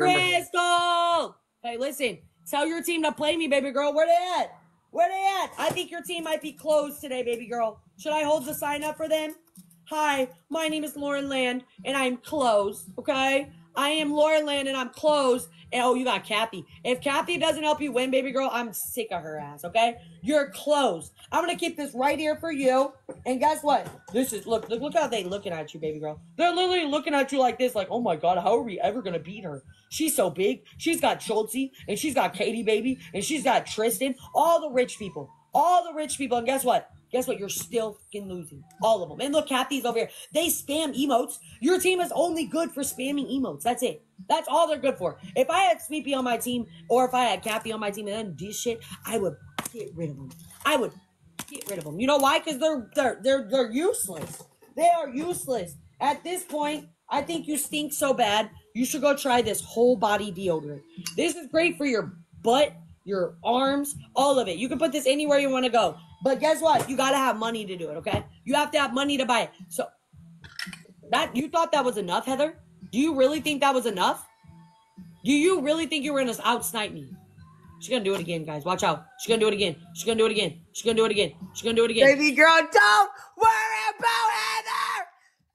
Crystal. Hey, listen, tell your team to play me, baby girl. Where they at? Where they at? I think your team might be closed today, baby girl. Should I hold the sign up for them? Hi, my name is Lauren Land, and I'm closed, okay? I am Lauren Land, and I'm closed. And, oh, you got Kathy. If Kathy doesn't help you win, baby girl, I'm sick of her ass, okay? You're closed. I'm going to keep this right here for you. And guess what? This is, look, look, look how they looking at you, baby girl. They're literally looking at you like this, like, oh, my God, how are we ever going to beat her? She's so big. She's got Schultz, and she's got Katie, baby, and she's got Tristan. All the rich people. All the rich people. And guess what? Guess what? You're still fucking losing. All of them. And look, Kathy's over here. They spam emotes. Your team is only good for spamming emotes. That's it. That's all they're good for. If I had Sweepy on my team, or if I had Kathy on my team and then this shit, I would get rid of them. I would get rid of them. You know why? Because they're, they're, they're, they're useless. They are useless. At this point, I think you stink so bad, you should go try this whole body deodorant. This is great for your butt, your arms, all of it. You can put this anywhere you want to go. But guess what? You got to have money to do it, okay? You have to have money to buy it. So, that you thought that was enough, Heather? Do you really think that was enough? Do you really think you were going to out-snipe me? She's going to do it again, guys. Watch out. She's going to do it again. She's going to do it again. She's going to do it again. She's going to do it again. Baby girl, don't worry about Heather!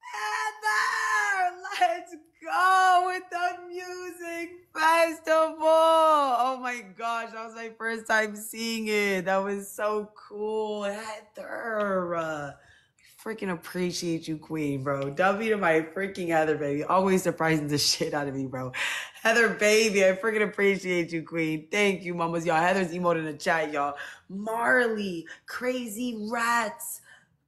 Heather! Let's go with the music festival! Oh my gosh, that was my first time seeing it. That was so cool. Heather! Uh, freaking appreciate you, queen, bro. W to my freaking Heather, baby. Always surprising the shit out of me, bro. Heather, baby, I freaking appreciate you, queen. Thank you, mamas. Y'all, Heather's emote in the chat, y'all. Marley, Crazy Rats,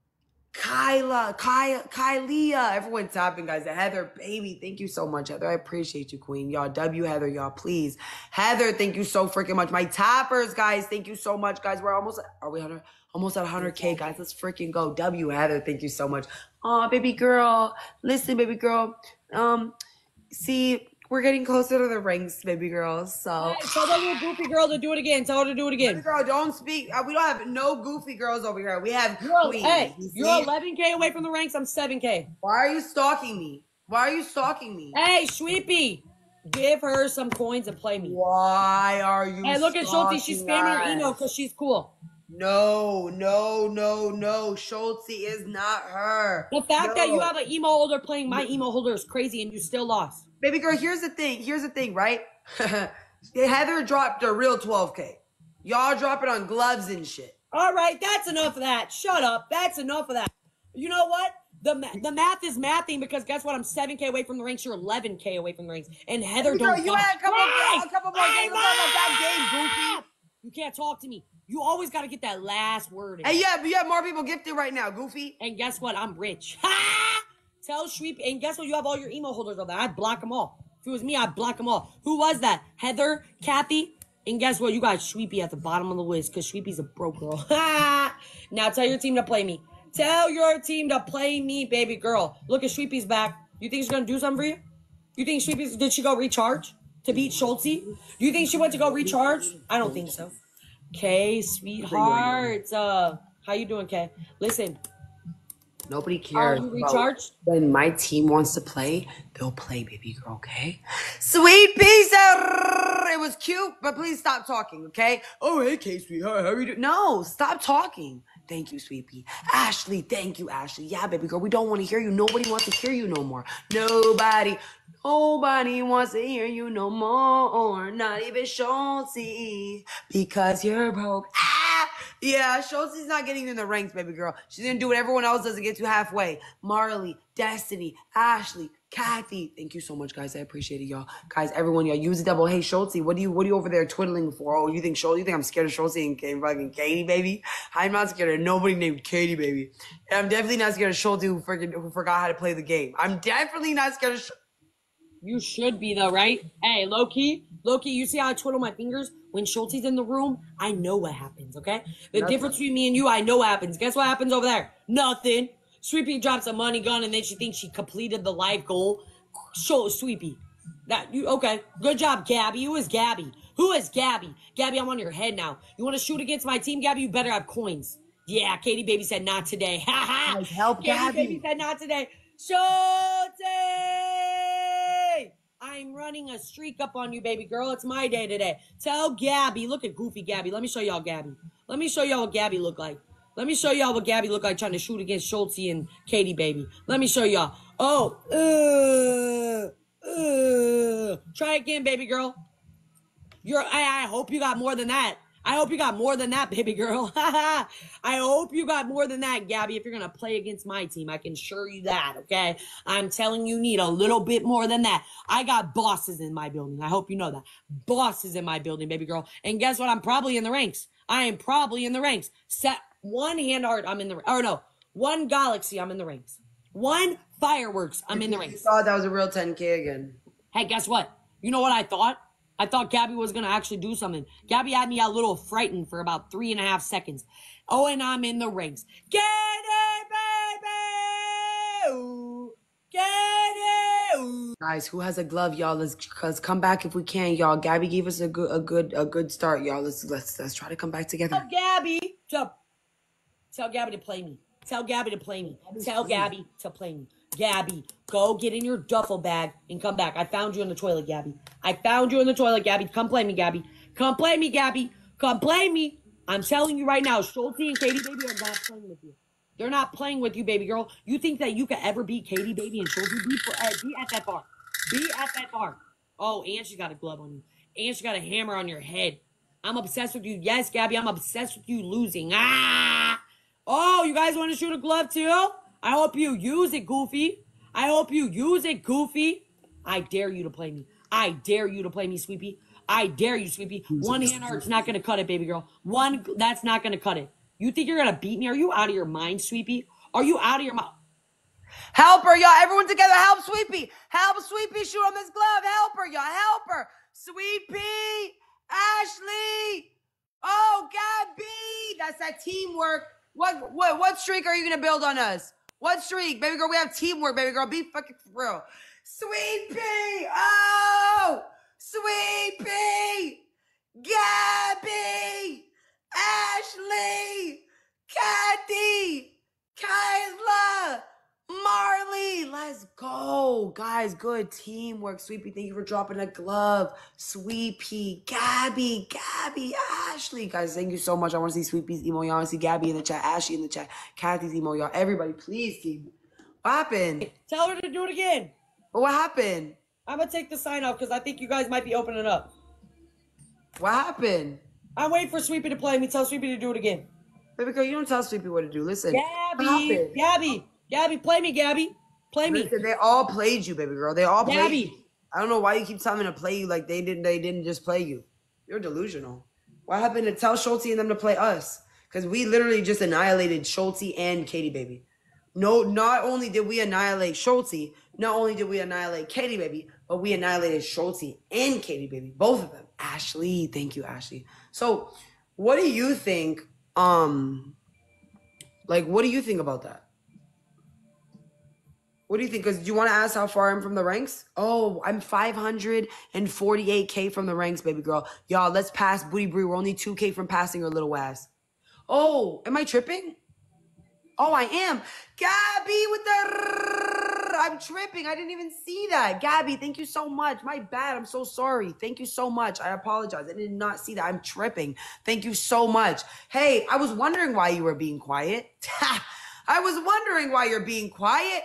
Kyla, Ky Kylia, everyone tapping, guys. Heather, baby, thank you so much, Heather. I appreciate you, queen. Y'all, W Heather, y'all, please. Heather, thank you so freaking much. My tappers, guys, thank you so much, guys. We're almost, are we one hundred? Almost at one hundred K, guys. Let's freaking go. W Heather, thank you so much. Aw, baby girl. Listen, baby girl. Um, see, we're getting closer to the ranks, baby girl. So Hey, tell that little goofy girl to do it again. Tell her to do it again. baby girl, don't speak. Uh, we don't have no goofy girls over here. We have You're, queens. hey, You you're see? eleven K away from the ranks. I'm seven K. Why are you stalking me? Why are you stalking me? Hey, Sweepy, give her some coins and play me. Why are you Hey, look at Schultz. She's stalking spamming her us? email because she's cool. No, no, no, no. Schultz is not her. The fact that you No. have an emo holder playing my emo holder is crazy and you still lost. Baby girl, here's the thing. Here's the thing, right? Heather dropped a real twelve K. Y'all drop it on gloves and shit. All right, that's enough of that. Shut up. That's enough of that. You know what? The ma- the math is mathing because guess what? I'm seven K away from the ranks. You're eleven K away from the ranks. And Heather Baby girl, don't you got- had a couple, Hey! a couple more Hey, games about that game, Goofy. You can't talk to me. You always got to get that last word in. Hey, yeah, but you have more people gifted right now, Goofy. And guess what? I'm rich. Ha! Tell Sweepy, and guess what? You have all your emo holders over there. I'd block them all. If it was me, I'd block them all. Who was that? Heather, Kathy, and guess what? You got Sweepy at the bottom of the list because Sweepy's a broke girl. Now tell your team to play me. Tell your team to play me, baby girl. Look at Sweepy's back. You think she's gonna do something for you? You think Sweepy's did she go recharge to beat Schultze? Do you think she went to go recharge? I don't think so. Kay, sweetheart. Uh, how you doing, Kay? Listen. Nobody cares. Are you recharged? When my team wants to play, they'll play, baby girl, okay? Sweet piece of... It was cute, but please stop talking, okay? Oh, hey, Kay, sweetheart, how are you doing? No, stop talking. Thank you, Sweepy. Ashley, thank you, Ashley. Yeah, baby girl, we don't want to hear you. Nobody wants to hear you no more. Nobody, nobody wants to hear you no more. Not even Schultze, because you're broke. Ah! Yeah, Schultze's not getting in the ranks, baby girl. She's going to do what everyone else does to get to halfway. Marley, Destiny, Ashley, Kathy. Thank you so much, guys. I appreciate it, y'all. Guys, everyone, y'all use the double. Hey, Schultze, what do you what are you over there twiddling for? Oh, you think Schultze? You think I'm scared of Schultze and, and fucking Katie, baby? I'm not scared of nobody named Katie, baby. And I'm definitely not scared of Schultze who, freaking, who forgot how to play the game. I'm definitely not scared of Schultze. You should be, though, right? Hey, low-key, low-key, you see how I twiddle my fingers? When Schultze's in the room, I know what happens, okay? The Nothing. Difference between me and you, I know what happens. Guess what happens over there? Nothing. Sweepy drops a money gun, and then she thinks she completed the life goal. Show Sweepy. That you okay. Good job, Gabby. Who is Gabby? Who is Gabby? Gabby, I'm on your head now. You want to shoot against my team, Gabby? You better have coins. Yeah, Katie Baby said not today. Ha ha. Help, Katie Gabby. Baby said not today. Schultze! I'm running a streak up on you, baby girl. It's my day today. Tell Gabby. Look at goofy Gabby. Let me show y'all Gabby. Let me show y'all what Gabby look like. Let me show y'all what Gabby look like trying to shoot against Schultze and Katie Baby. Let me show y'all. Oh, uh, uh. Try again, baby girl. You're. I, I hope you got more than that. I hope you got more than that, baby girl. I hope you got more than that, Gabby. If you're going to play against my team, I can assure you that, okay? I'm telling you, need a little bit more than that. I got bosses in my building. I hope you know that. Bosses in my building, baby girl. And guess what? I'm probably in the ranks. I am probably in the ranks. Set one hand art, I'm in the, or no, one galaxy, I'm in the ranks. One fireworks, I'm in the ranks. You thought that was a real ten K again. Hey, guess what? You know what I thought? I thought Gabby was going to actually do something. Gabby had me a little frightened for about three and a half seconds. Oh, and I'm in the rings. Get it, baby! Ooh. Get it! Ooh. Guys, who has a glove, y'all? Let's, let's come back if we can, y'all. Gabby gave us a good a good a good start, y'all. Let's let's let's try to come back together. Tell Gabby to tell Gabby to play me. Tell Gabby to play me. Tell Gabby to play me. Gabby, go get in your duffel bag and come back. I found you in the toilet, Gabby. I found you in the toilet, Gabby. Come play me, Gabby. Come play me, Gabby. Come play me. I'm telling you right now, Schultze and Katie Baby are not playing with you. They're not playing with you, baby girl. You think that you could ever beat Katie Baby and Schultze? Be, for, uh, be at that bar. Be at that bar. Oh, and she got a glove on you. And she got a hammer on your head. I'm obsessed with you. Yes, Gabby, I'm obsessed with you losing. Ah! Oh, you guys want to shoot a glove too? I hope you use it, Goofy. I hope you use it, Goofy. I dare you to play me. I dare you to play me, Sweepy. I dare you, Sweepy. One hand art's not going to cut it, baby girl. One, that's not going to cut it. You think you're going to beat me? Are you out of your mind, Sweepy? Are you out of your mind? Help her, y'all. Everyone together, help Sweepy. Help Sweepy shoot on this glove. Help her, y'all. Help her. Sweepy. Ashley. Oh, Gabby. That's that teamwork. What, what, what streak are you going to build on us? What streak? Baby girl, we have teamwork, baby girl. Be fucking for real. Sweepy. Oh, Sweepy. Gabby. Ashley. Kathy. Kyla. Marley, let's go. Guys, good teamwork. Sweepy, thank you for dropping a glove. Sweepy, Gabby, Gabby, Ashley. Guys, thank you so much. I want to see Sweepy's emo. Y'all want to see Gabby in the chat, Ashley in the chat, Kathy's emo. Y'all, everybody, please, team. What happened? Tell her to do it again. What happened? I'm going to take the sign off because I think you guys might be opening up. What happened? I'm waiting for Sweepy to play me. Tell Sweepy to do it again. Baby girl, you don't tell Sweepy what to do. Listen. Gabby, Gabby. Gabby, play me, Gabby. Play me. Listen, they all played you, baby girl. They all played Gabby. you. I don't know why you keep telling me to play you like they didn't. They didn't just play you. You're delusional. What happened to tell Schultze and them to play us? Because we literally just annihilated Schultze and Katie Baby. No, not only did we annihilate Schulte, not only did we annihilate Katie Baby, but we annihilated Schulte and Katie Baby, both of them. Ashley, thank you, Ashley. So, what do you think? Um, like, what do you think about that? What do you think? Because do you want to ask how far I'm from the ranks? Oh, I'm five hundred forty-eight K from the ranks, baby girl. Y'all, let's pass Booty Bree. We're only two K from passing her little ass. Oh, am I tripping? Oh, I am. Gabby with the... I'm tripping. I didn't even see that. Gabby, thank you so much. My bad. I'm so sorry. Thank you so much. I apologize. I did not see that. I'm tripping. Thank you so much. Hey, I was wondering why you were being quiet. I was wondering why you're being quiet.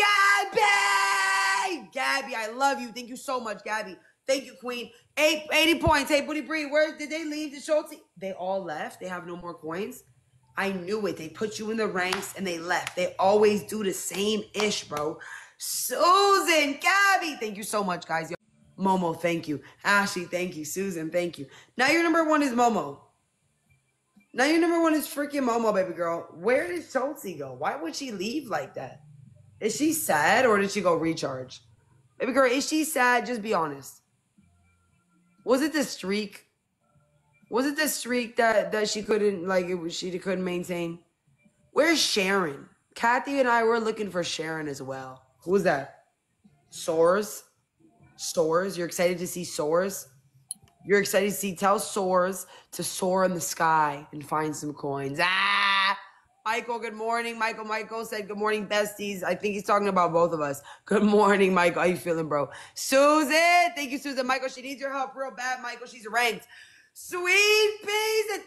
Gabby! Gabby, I love you. Thank you so much, Gabby. Thank you, Queen. Eight, eighty points. Hey, Booty Bree, where did they leave the Schulte? They all left. They have no more coins. I knew it. They put you in the ranks and they left. They always do the same ish, bro. Susan, Gabby, thank you so much, guys. Momo, thank you. Ashley, thank you. Susan, thank you. Now your number one is Momo. Now your number one is freaking Momo, baby girl. Where did Schulte go? Why would she leave like that? Is she sad or did she go recharge? Baby girl, is she sad? Just be honest. Was it the streak? Was it the streak that, that she couldn't, like, it was, she couldn't maintain? Where's Sharon? Kathy and I were looking for Sharon as well. Who was that? Soars? Soars? You're excited to see Soars? You're excited to see, tell Soars to soar in the sky and find some coins. Ah! Michael, good morning. Michael, Michael said, good morning, besties. I think he's talking about both of us. Good morning, Michael. How you feeling, bro? Susan, thank you, Susan. Michael, she needs your help real bad, Michael. She's ranked. Sweet peas.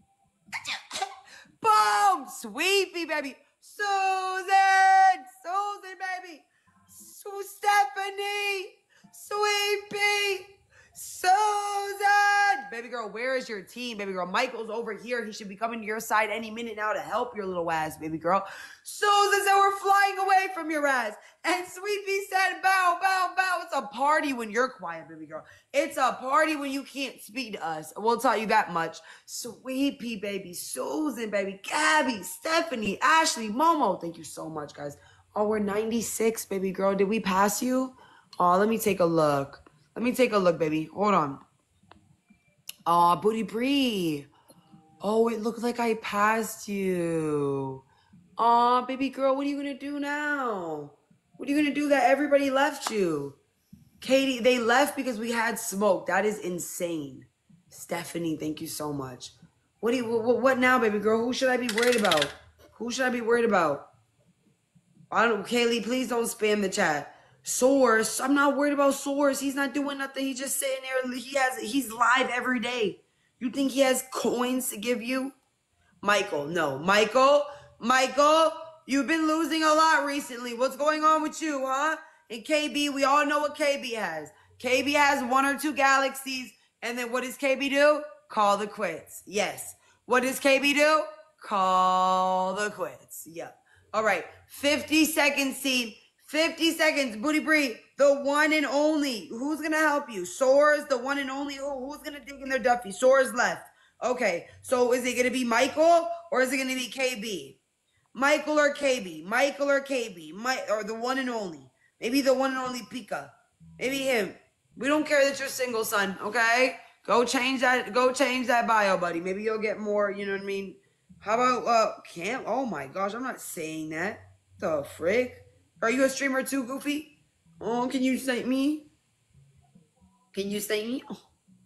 Boom. Sweet pea, baby. Susan. Susan, baby. Su Stephanie. Sweet pea. Susan. Baby girl, where is your team? Baby girl, Michael's over here. He should be coming to your side any minute now to help your little ass, baby girl. Susan said we're flying away from your ass. And Sweet Pea said bow, bow, bow. It's a party when you're quiet, baby girl. It's a party when you can't speak to us. We'll tell you that much. Sweet Pea, baby. Susan, baby. Gabby, Stephanie, Ashley, Momo. Thank you so much, guys. Oh, we're ninety-six, baby girl. Did we pass you? Oh, let me take a look. Let me take a look, baby. Hold on. Aw, Booty Bree. Oh, it looked like I passed you. Aw, baby girl, what are you going to do now? What are you going to do that everybody left you? Katie, they left because we had smoke. That is insane. Stephanie, thank you so much. What do you, what, what now, baby girl? Who should I be worried about? Who should I be worried about? I don't, Kaylee, please don't spam the chat. Source, I'm not worried about Source. He's not doing nothing. He's just sitting there. He has, he's live every day. You think he has coins to give you? Michael, no. Michael, Michael, you've been losing a lot recently. What's going on with you, huh? And K B, we all know what K B has. K B has one or two galaxies. And then what does K B do? Call the quits. Yes. What does K B do? Call the quits. Yep. All right. fifty seconds, team. fifty seconds. Booty Bree, the one and only. Who's going to help you? Soars, the one and only. Who, who's going to dig in their Duffy? Soars left. Okay. So is it going to be Michael or is it going to be K B? Michael or K B? Michael or K B? My, or the one and only. Maybe the one and only Pika. Maybe him. We don't care that you're single, son. Okay? Go change that. Go change that bio, buddy. Maybe you'll get more. You know what I mean? How about uh Cam? Oh my gosh, I'm not saying that. The frick? Are you a streamer too, Goofy? Oh, can you snipe me? Can you snipe me? Oh.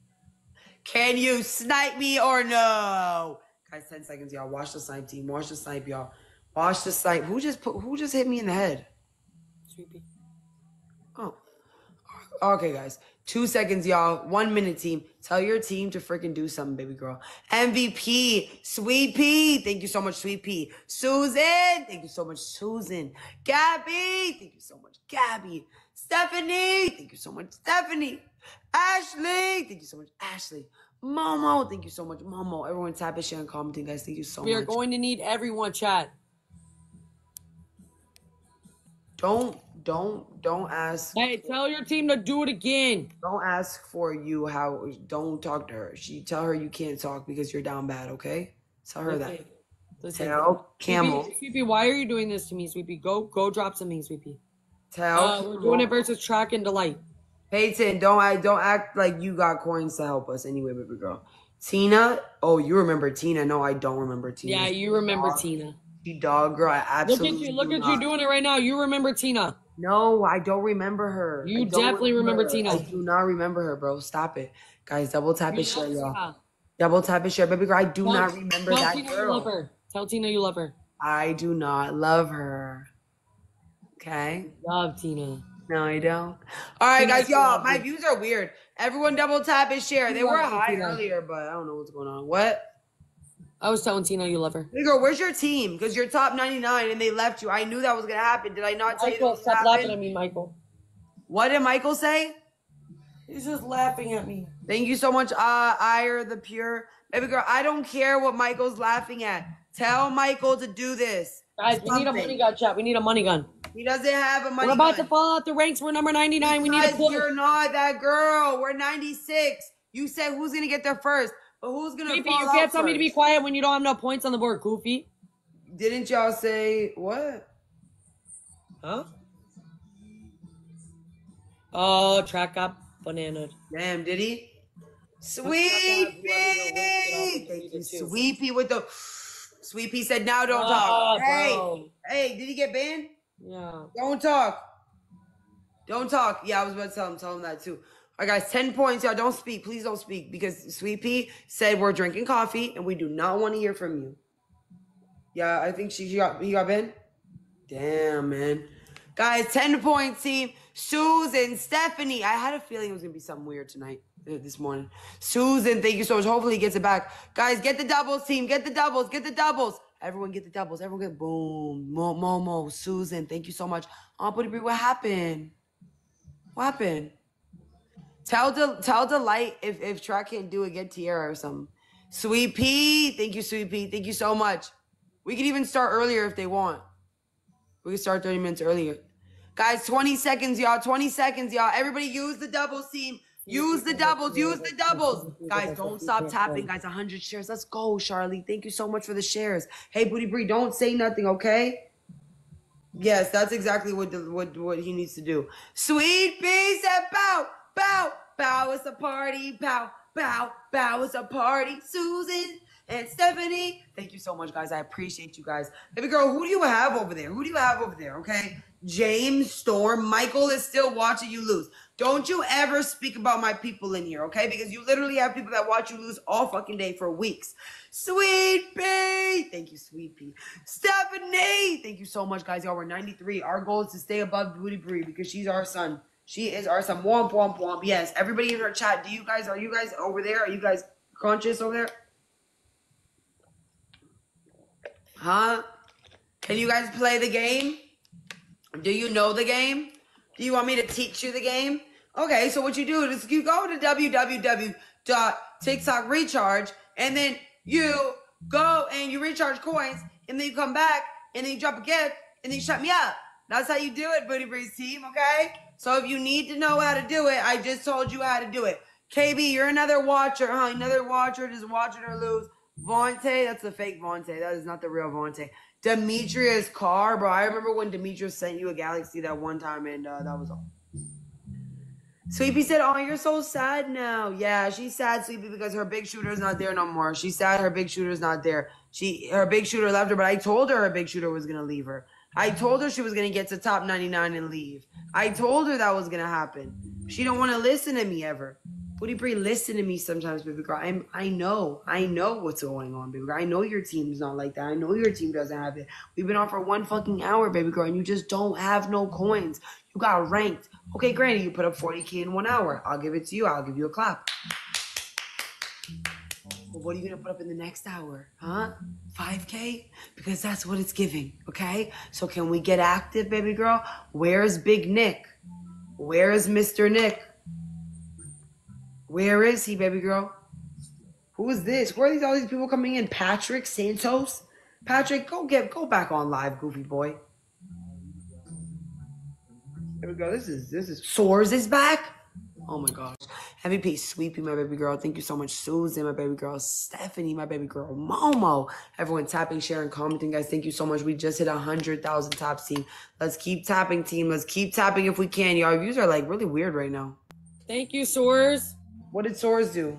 Can you snipe me or no? Guys, ten seconds, y'all. Watch the snipe, team. Watch the snipe, y'all. Watch the snipe. Who just put? Who just hit me in the head? Sweepy. Oh. Okay, guys. Two seconds, y'all. One minute, team. Tell your team to freaking do something, baby girl. M V P. Sweet Pea. Thank you so much, Sweet Pea. Susan. Thank you so much, Susan. Gabby. Thank you so much, Gabby. Stephanie. Thank you so much, Stephanie. Ashley. Thank you so much, Ashley. Momo. Thank you so much, Momo. Everyone tap and share and commenting, guys. Thank you so much. We are going to need everyone, chat. Don't, don't, don't ask. Hey, tell your team to do it again. Don't ask for you how, don't talk to her. She, tell her you can't talk because you're down bad, okay? Tell her Okay. Listen. Tell Camel. Sweepy, Sweepy, why are you doing this to me, Sweepy? Go, go, drop something, Sweepy. Tell. Uh, we're doing it versus Track and Delight. Peyton, don't I don't act like you got coins to help us anyway, baby girl. Tina, oh, you remember Tina? No, I don't remember Tina. Yeah, you remember dog. Tina. She dog girl. I absolutely. Look at you! Look do at not. you doing it right now. You remember Tina? No, I don't remember her. You I don't definitely remember her. Tina. I do not remember her, bro. Stop it, guys. Double tap You and share, know y'all. Tina. Double tap and share, baby girl. I do Tell- not remember tell that Tina you girl. love her. Tell Tina you love her. I do not love her. Okay. Love Tina. No, I don't. All right, Tina, guys, she y'all. loves My you. views are weird. Everyone double tap and share. They She were loves you, high Tina. earlier, but I don't know what's going on. What? I was telling Tina you love her. Hey girl, where's your team? Because you're top ninety-nine and they left you. I knew that was going to happen. Did I not tell you that Michael, was going stop to laughing happen? at me, Michael. What did Michael say? He's just laughing at me. Thank you so much, uh, Ire the Pure. Baby girl, I don't care what Michael's laughing at. Tell Michael to do this. Guys, we need a Something. money gun, chat. We need a money gun. He doesn't have a money We're about gun. to fall out the ranks. We're number ninety-nine. We need a Because push. you're not that girl. We're ninety-six. You said who's going to get there first. But who's going to Goofy, fall you out can't tell me to be first? quiet when you don't have no points on the board, Goofy. Didn't y'all say what? Huh? Oh, Track got bananaed. Damn, did he? Sweepy! Sweepy! Thank you, Sweepy with the... Sweepy said, now don't Oh, talk. Hey, bro. hey, did he get banned? Yeah. Don't talk. Don't talk. Yeah, I was about to tell him, tell him that too. All right, guys, ten points. Y'all don't speak. Please don't speak because Sweet Pea said we're drinking coffee and we do not want to hear from you. Yeah, I think she, she got, he got banned. Damn, man. Guys, ten points, team. Susan, Stephanie. I had a feeling it was going to be something weird tonight, uh, this morning. Susan, thank you so much. Hopefully he gets it back. Guys, get the doubles, team. Get the doubles. Get the doubles. Everyone get the doubles. Everyone get boom. Mo, Momo, Susan, thank you so much. Aunt Booty Bree, what happened? What happened? Tell Del- tell Delight if, if Track can't do it, get Tiara or something. Sweet Pea, thank you, Sweet Pea. Thank you so much. We could even start earlier if they want. We can start thirty minutes earlier. Guys, twenty seconds, y'all. twenty seconds, y'all. Everybody use the doubles, team. Use the doubles. Use the doubles. Guys, don't stop tapping. Guys, one hundred shares. Let's go, Charlie. Thank you so much for the shares. Hey, Booty Bree, don't say nothing, okay? Yes, that's exactly what the, what what he needs to do. Sweet Pea said bow, bow, bow. It's a party. Bow, bow, bow. It's a party. Susan and Stephanie. Thank you so much, guys. I appreciate you guys. Baby girl, who do you have over there? Who do you have over there, okay? James, Storm, Michael is still watching you lose. Don't you ever speak about my people in here, okay? Because you literally have people that watch you lose all fucking day for weeks. Sweet Pea. Thank you, Sweet Pea. Stephanie. Thank you so much, guys. Y'all, we're ninety-three. Our goal is to stay above Booty Bree because she's our son. She is our son. Womp, womp, womp. Yes, everybody in our chat, do you guys, are you guys over there? Are you guys conscious over there? Huh? Can you guys play the game? Do you know the game? Do you want me to teach you the game? Okay, so what you do is you go to w w w dot tiktok recharge and then you go and you recharge coins and then you come back and then you drop a gift and then you shut me up. That's how you do it, Booty Bree's team, okay? So if you need to know how to do it, I just told you how to do it. K B, you're another watcher, huh? Another watcher just watching her lose. Vontae, that's the fake Vontae. That is not the real Vontae. Demetrius Carr, bro. I remember when Demetrius sent you a galaxy that one time, and uh, that was all. Sweepy said, oh, you're so sad now. Yeah, she's sad, Sweepy, because her big shooter is not there no more. She's sad her big shooter is not there. She Her big shooter left her, but I told her her big shooter was going to leave her. I told her she was going to get to top ninety-nine and leave. I told her that was going to happen. She don't want to listen to me ever. Booty Bree, listen to me sometimes, baby girl. I'm, I know. I know what's going on, baby girl. I know your team's not like that. I know your team doesn't have it. We've been on for one fucking hour, baby girl, and you just don't have no coins. You got ranked. Okay, granted, you put up forty K in one hour. I'll give it to you. I'll give you a clap. But what are you going to put up in the next hour? Huh? five K? Because that's what it's giving, okay? So can we get active, baby girl? Where's Big Nick? Where is Mister Nick? Where is he, baby girl? Who is this? Where are these all these people coming in? Patrick Santos? Patrick, go get go back on live, goofy boy. Here we go. This is this is Soars is back. Oh my gosh. M V P Sweepy, my baby girl. Thank you so much, Susan, my baby girl. Stephanie, my baby girl. Momo. Everyone tapping, sharing, commenting, guys. Thank you so much. We just hit one hundred thousand taps, team. Let's keep tapping, team. Let's keep tapping if we can. Y'all views are like really weird right now. Thank you, Soars. What did Soars do?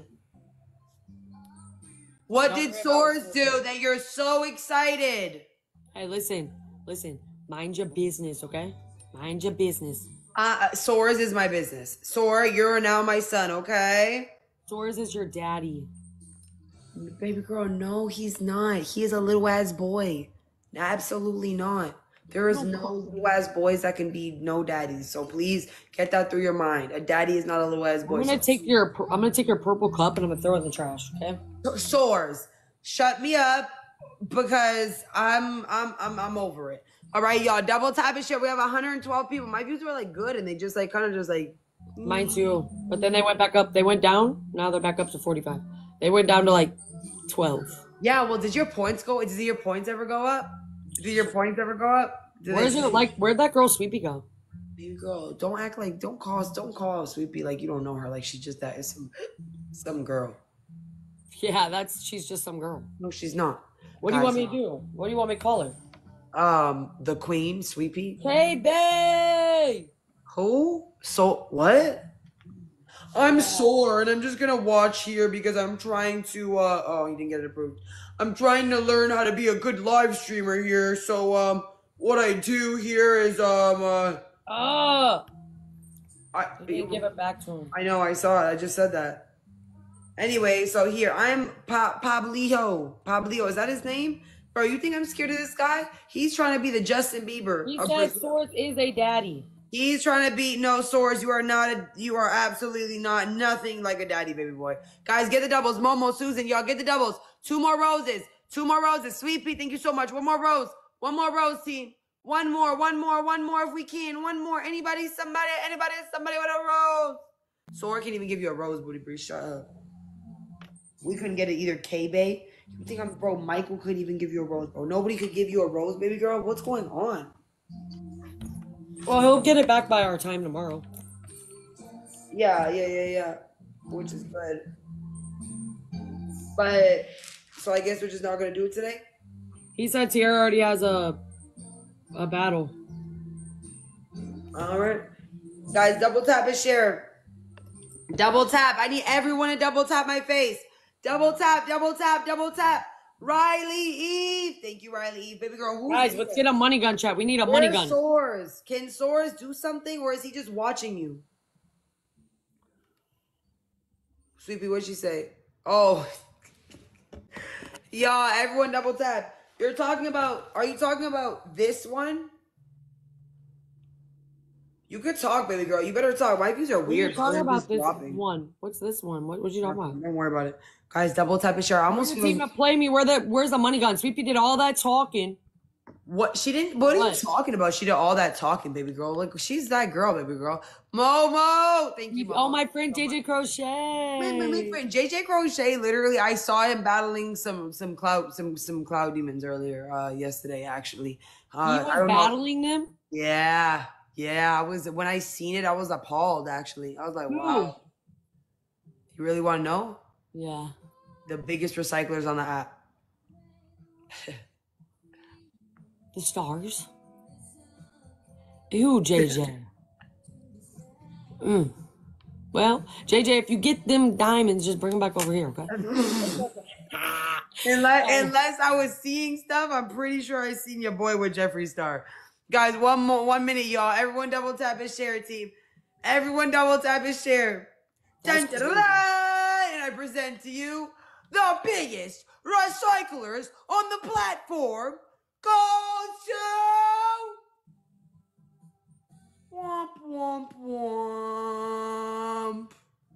What did Soars do that you're so excited? Hey, listen, listen. Mind your business, okay? Mind your business. Uh, Soars is my business. Sora, you're now my son, okay? Soars is your daddy. Baby girl, no, he's not. He is a little ass boy. Absolutely not. There is no little ass boys that can be no daddies. So please get that through your mind. A daddy is not a little ass boy. I'm gonna take your I'm gonna take your purple cup and I'm gonna throw it in the trash. Okay. Soars, shut me up because I'm I'm I'm I'm over it. All right, y'all. Double tap and shit. We have one hundred twelve people. My views were like good, and they just like kind of just like. Mine too. But then they went back up. They went down. Now they're back up to forty-five. They went down to like twelve. Yeah. Well, did your points go? Did your points ever go up? Did your points ever go up? Did Where's they, it like? Where'd that girl Sweepy go? Baby girl, don't act like don't call don't call Sweepy like you don't know her. Like she's just that is some some girl. Yeah, that's she's just some girl. No, she's not. What do you want me to do? What do you want me to call her? Um, the Queen, Sweepy. Hey, babe. Who? So what? I'm sore and I'm just gonna watch here because I'm trying to. Uh, oh, he didn't get it approved. I'm trying to learn how to be a good live streamer here. So um, what I do here is um. Uh, oh. I You give it back to him. I know. I saw it. I just said that. Anyway, so here I'm pa- Pablito. Pablito, is that his name? Bro, you think I'm scared of this guy? He's trying to be the Justin Bieber. He of said Brazil. Source is a daddy. He's trying to be no Source. You are not a. You are absolutely not nothing like a daddy, baby boy. Guys, get the doubles. Momo, Susan, y'all get the doubles. Two more roses. Two more roses. Sweet Pea, thank you so much. One more rose. One more rose, team. One more. One more. One more if we can. One more. Anybody? Somebody? Anybody? Somebody with a rose. Sora can't even give you a rose, Booty Breeze. Shut up. We couldn't get it either. K-Bay. You think I'm bro? Michael couldn't even give you a rose, bro. Nobody could give you a rose, baby girl. What's going on? Well, he'll get it back by our time tomorrow. Yeah, yeah, yeah, yeah. Which is good. But so I guess we're just not gonna do it today. He said Tierra already has a a battle. All right, guys, double tap and share. Double tap. I need everyone to double tap my face. Double tap, double tap, double tap. Riley Eve. Thank you, Riley Eve. Baby girl, who's Guys, here? let's get a money gun chat. We need a Where's money gun. Soars? Can Soars do something or is he just watching you? Sweepy, what'd she say? Oh. Y'all, everyone double tap. You're talking about, are you talking about this one? You could talk, baby girl. You better talk. My views are weird. We're talking about this dropping. one. What's this one? What was you talking about? Don't worry about it. Guys, double tap and share. I almost Where's the team to play me? Where the where's the money gun? Sweepy did all that talking. What she didn't what, What? are you talking about? She did all that talking, baby girl. Like she's that girl, baby girl. Momo! Thank you, Momo. Oh, my friend J J Crochet. Wait, wait, wait, friend. J J Crochet, literally, I saw him battling some some cloud some some cloud demons earlier, uh, yesterday, actually. Uh, He I was don't know. battling them? Yeah, yeah. I was when I seen it, I was appalled. Actually, I was like, Who? wow. You really want to know? Yeah. The biggest recyclers on the app. The stars? Ew, J J. mm. Well, J J, if you get them diamonds, just bring them back over here, okay? Unless, unless I was seeing stuff, I'm pretty sure I seen your boy with Jeffree Star. Guys, one more, one minute, y'all. Everyone double tap and share, team. Everyone double tap and share. Dun, dun, dun, dun, and I present to you the biggest recyclers on the platform. Gold Show! Womp, womp, womp.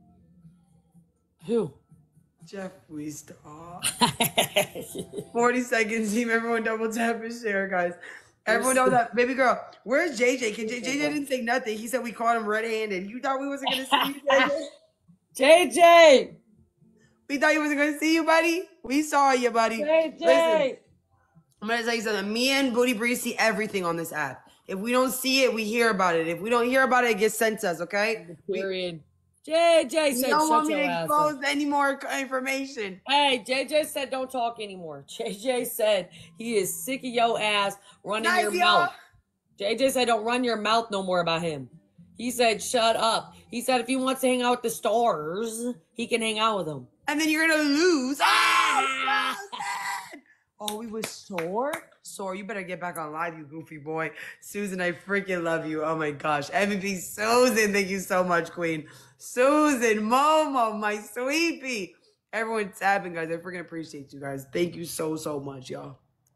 Who? Jeffree Star. forty seconds, team. Everyone double tap and share, guys. Everyone double tap. Baby girl, where's J J? Can J J didn't say nothing. He said we caught him red-handed. You thought we wasn't going to see you, J J? J J! We thought he wasn't going to see you, buddy? We saw you, buddy. J J! Listen, I'm going to tell you something. Me and Booty Breeze see everything on this app. If we don't see it, we hear about it. If we don't hear about it, it gets sent to us, okay? Period. J J You said, don't want shut me your to ass expose up. any more information. Hey, J J said, don't talk anymore. J J said he is sick of your ass running Nice, your y'all. mouth. J J said, don't run your mouth no more about him. He said, shut up. He said, if he wants to hang out with the stars, he can hang out with them. And then you're gonna lose. Ah! So sad. Oh, we was sore? Sore. You better get back on live, you goofy boy. Susan, I freaking love you. Oh my gosh. M V P Susan, thank you so much, Queen. Susan, Momo, my sweetie. Everyone tapping, guys. I freaking appreciate you guys. Thank you so, so much, y'all.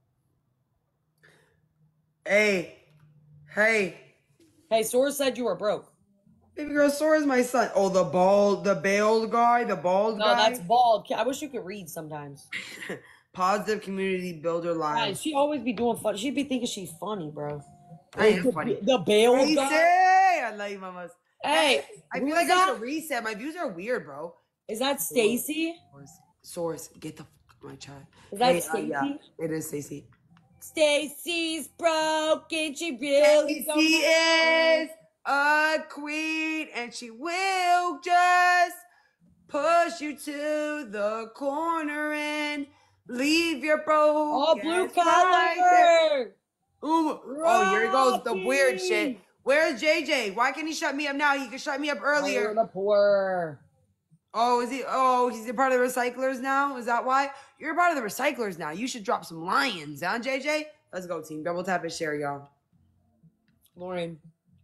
Hey. Hey. Hey, Source said you were broke. Baby girl, Sora is my son. Oh, the bald, the bald guy, the bald No, guy. that's bald. I wish you could read sometimes. Positive community builder live. Guys, she always be doing fun. She'd be thinking she's funny, bro. I am the, funny. The bald Crazy. guy. I love you, mamas. Hey, I who feel is like I that? should reset. My views are weird, bro. Is that Stacy? Source, Source, get the fuck out of my chat. Is that Hey, uh, Stacy? yeah, it is Stacy. Stacy's broken. She really Stacy don't know. is a queen, and she will just push you to the corner and leave your broken. Oh, blue right there. collar. Ooh. Oh, here goes the weird Rocky. shit. Where's J J? Why can't he shut me up now? He could shut me up earlier. Fire the poor. Oh, is he? Oh, he's a part of the recyclers now? Is that why? You're a part of the recyclers now. You should drop some lions, huh, J J? Let's go, team. Double tap and share, y'all. Lauren,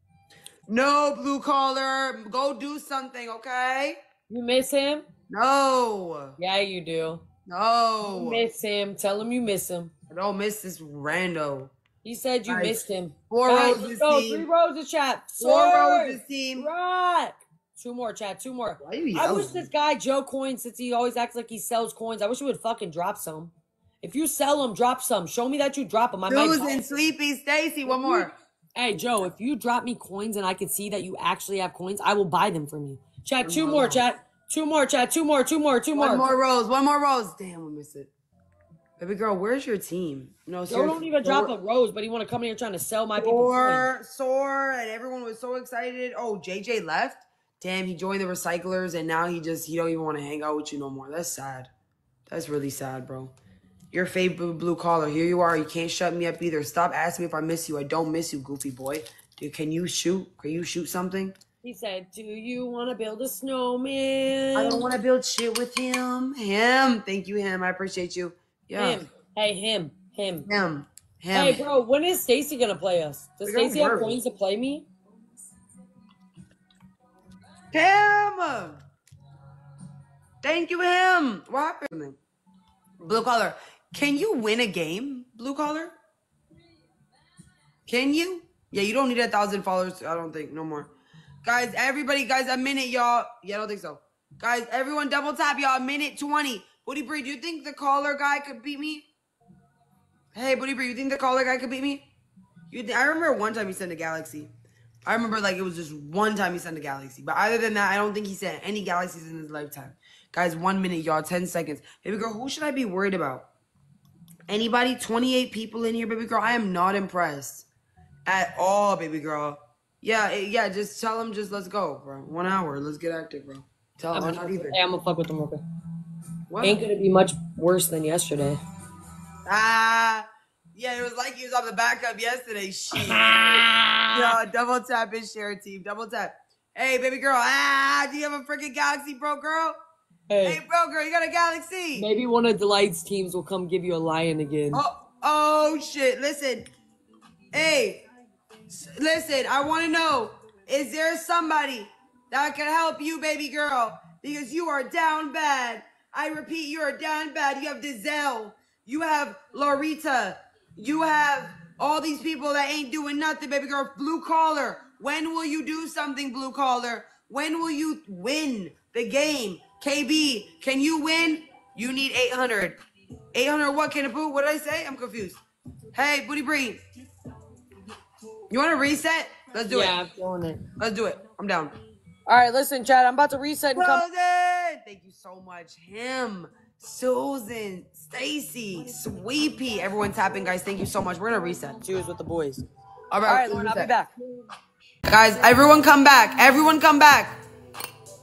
No, blue collar. Go do something, okay? you miss him? No. Yeah, you do. You No. miss him. Tell him you miss him. I don't miss this rando. He said you Guys, missed him. Four Guys, roses, let's go. team. Three roses, chat. Four Sword. roses, team. Right. Two more, chat. Two more. Why are you I yelling? wish this guy Joe Coins, since he always acts like he sells coins, I wish he would fucking drop some. If you sell them, drop some. Show me that you drop them. I might buy Susan, them. Sleepy, Stacy, one more. Hey, Joe, if you drop me coins and I can see that you actually have coins, I will buy them from you. Chat, two more, chat. Two more, chat. Two more, two more, two more. One more rose. One more rose. Damn, we missed it. Baby girl, where's your team? No, Joe don't even drop a rose, but he want to come in here trying to sell my people coins. Soar, soar, and everyone was so excited. Oh, J J left. Damn, he joined the recyclers, and now he just he don't even want to hang out with you no more. That's sad. That's really sad, bro. Your favorite blue collar. Here you are. You can't shut me up either. Stop asking me if I miss you. I don't miss you, goofy boy. Dude, can you shoot? Can you shoot something? He said, do you want to build a snowman? I don't want to build shit with him. Him. Thank you, him. I appreciate you. Yeah. Him. Hey, him. Him. Him. Him. Hey, bro, when is Stacy going to play us? Does We got Stacy have nervous. coins to play me? Him. Thank you, him. What happened? Blue collar. Can you win a game, blue collar? Can you? Yeah, you don't need a thousand followers. I don't think. No more. Guys, everybody, guys, a minute, y'all. Yeah, I don't think so. Guys, everyone double tap, y'all. A minute twenty. Booty Bree, do you think the collar guy could beat me? Hey, Booty Bree, you think the collar guy could beat me? You th- I remember one time he sent a Galaxy. I remember like it was just one time he sent a Galaxy. But other than that, I don't think he sent any Galaxies in his lifetime. Guys, one minute, y'all. ten seconds. Baby girl, who should I be worried about? Anybody? twenty-eight people in here, baby girl. I am not impressed at all, baby girl. Yeah, eh, yeah, just tell him, just let's go, bro. One hour. Let's get active, bro. Tell him. I'm I'm not even. Hey, I'm gonna fuck with them real quick. What? Ain't gonna be much worse than yesterday. Ah, yeah, it was like he was on the backup yesterday. Shit. Yo, double tap and share, team. Double tap. Hey, baby girl. Ah, do you have a freaking Galaxy, bro, girl? Hey, Hey, bro, girl, you got a Galaxy. maybe one of Delight's teams will come give you a lion again. Oh, oh, shit. Listen. Hey, s- listen, I want to know, is there somebody that can help you, baby girl? Because you are down bad. I repeat, you are down bad. You have Dizelle. You have Larita. You have all these people that ain't doing nothing, baby girl. Blue collar. When will you do something, blue collar? When will you win the game? K B, can you win? You need eight hundred. eight hundred what, can it boot? What did I say? I'm confused. Hey, Booty Bree. You want to reset? Let's do yeah, it. I'm feeling it. Let's do it. I'm down. All right, listen, Chad. I'm about to reset and come. Susan! Thank you so much. Him, Susan, Stacy, Sweepy. Everyone tapping, guys. Thank you so much. We're going to reset. Choose with the boys. All right, All right, let's Lauren, I'll be reset. back. Guys, everyone come back. Everyone come back.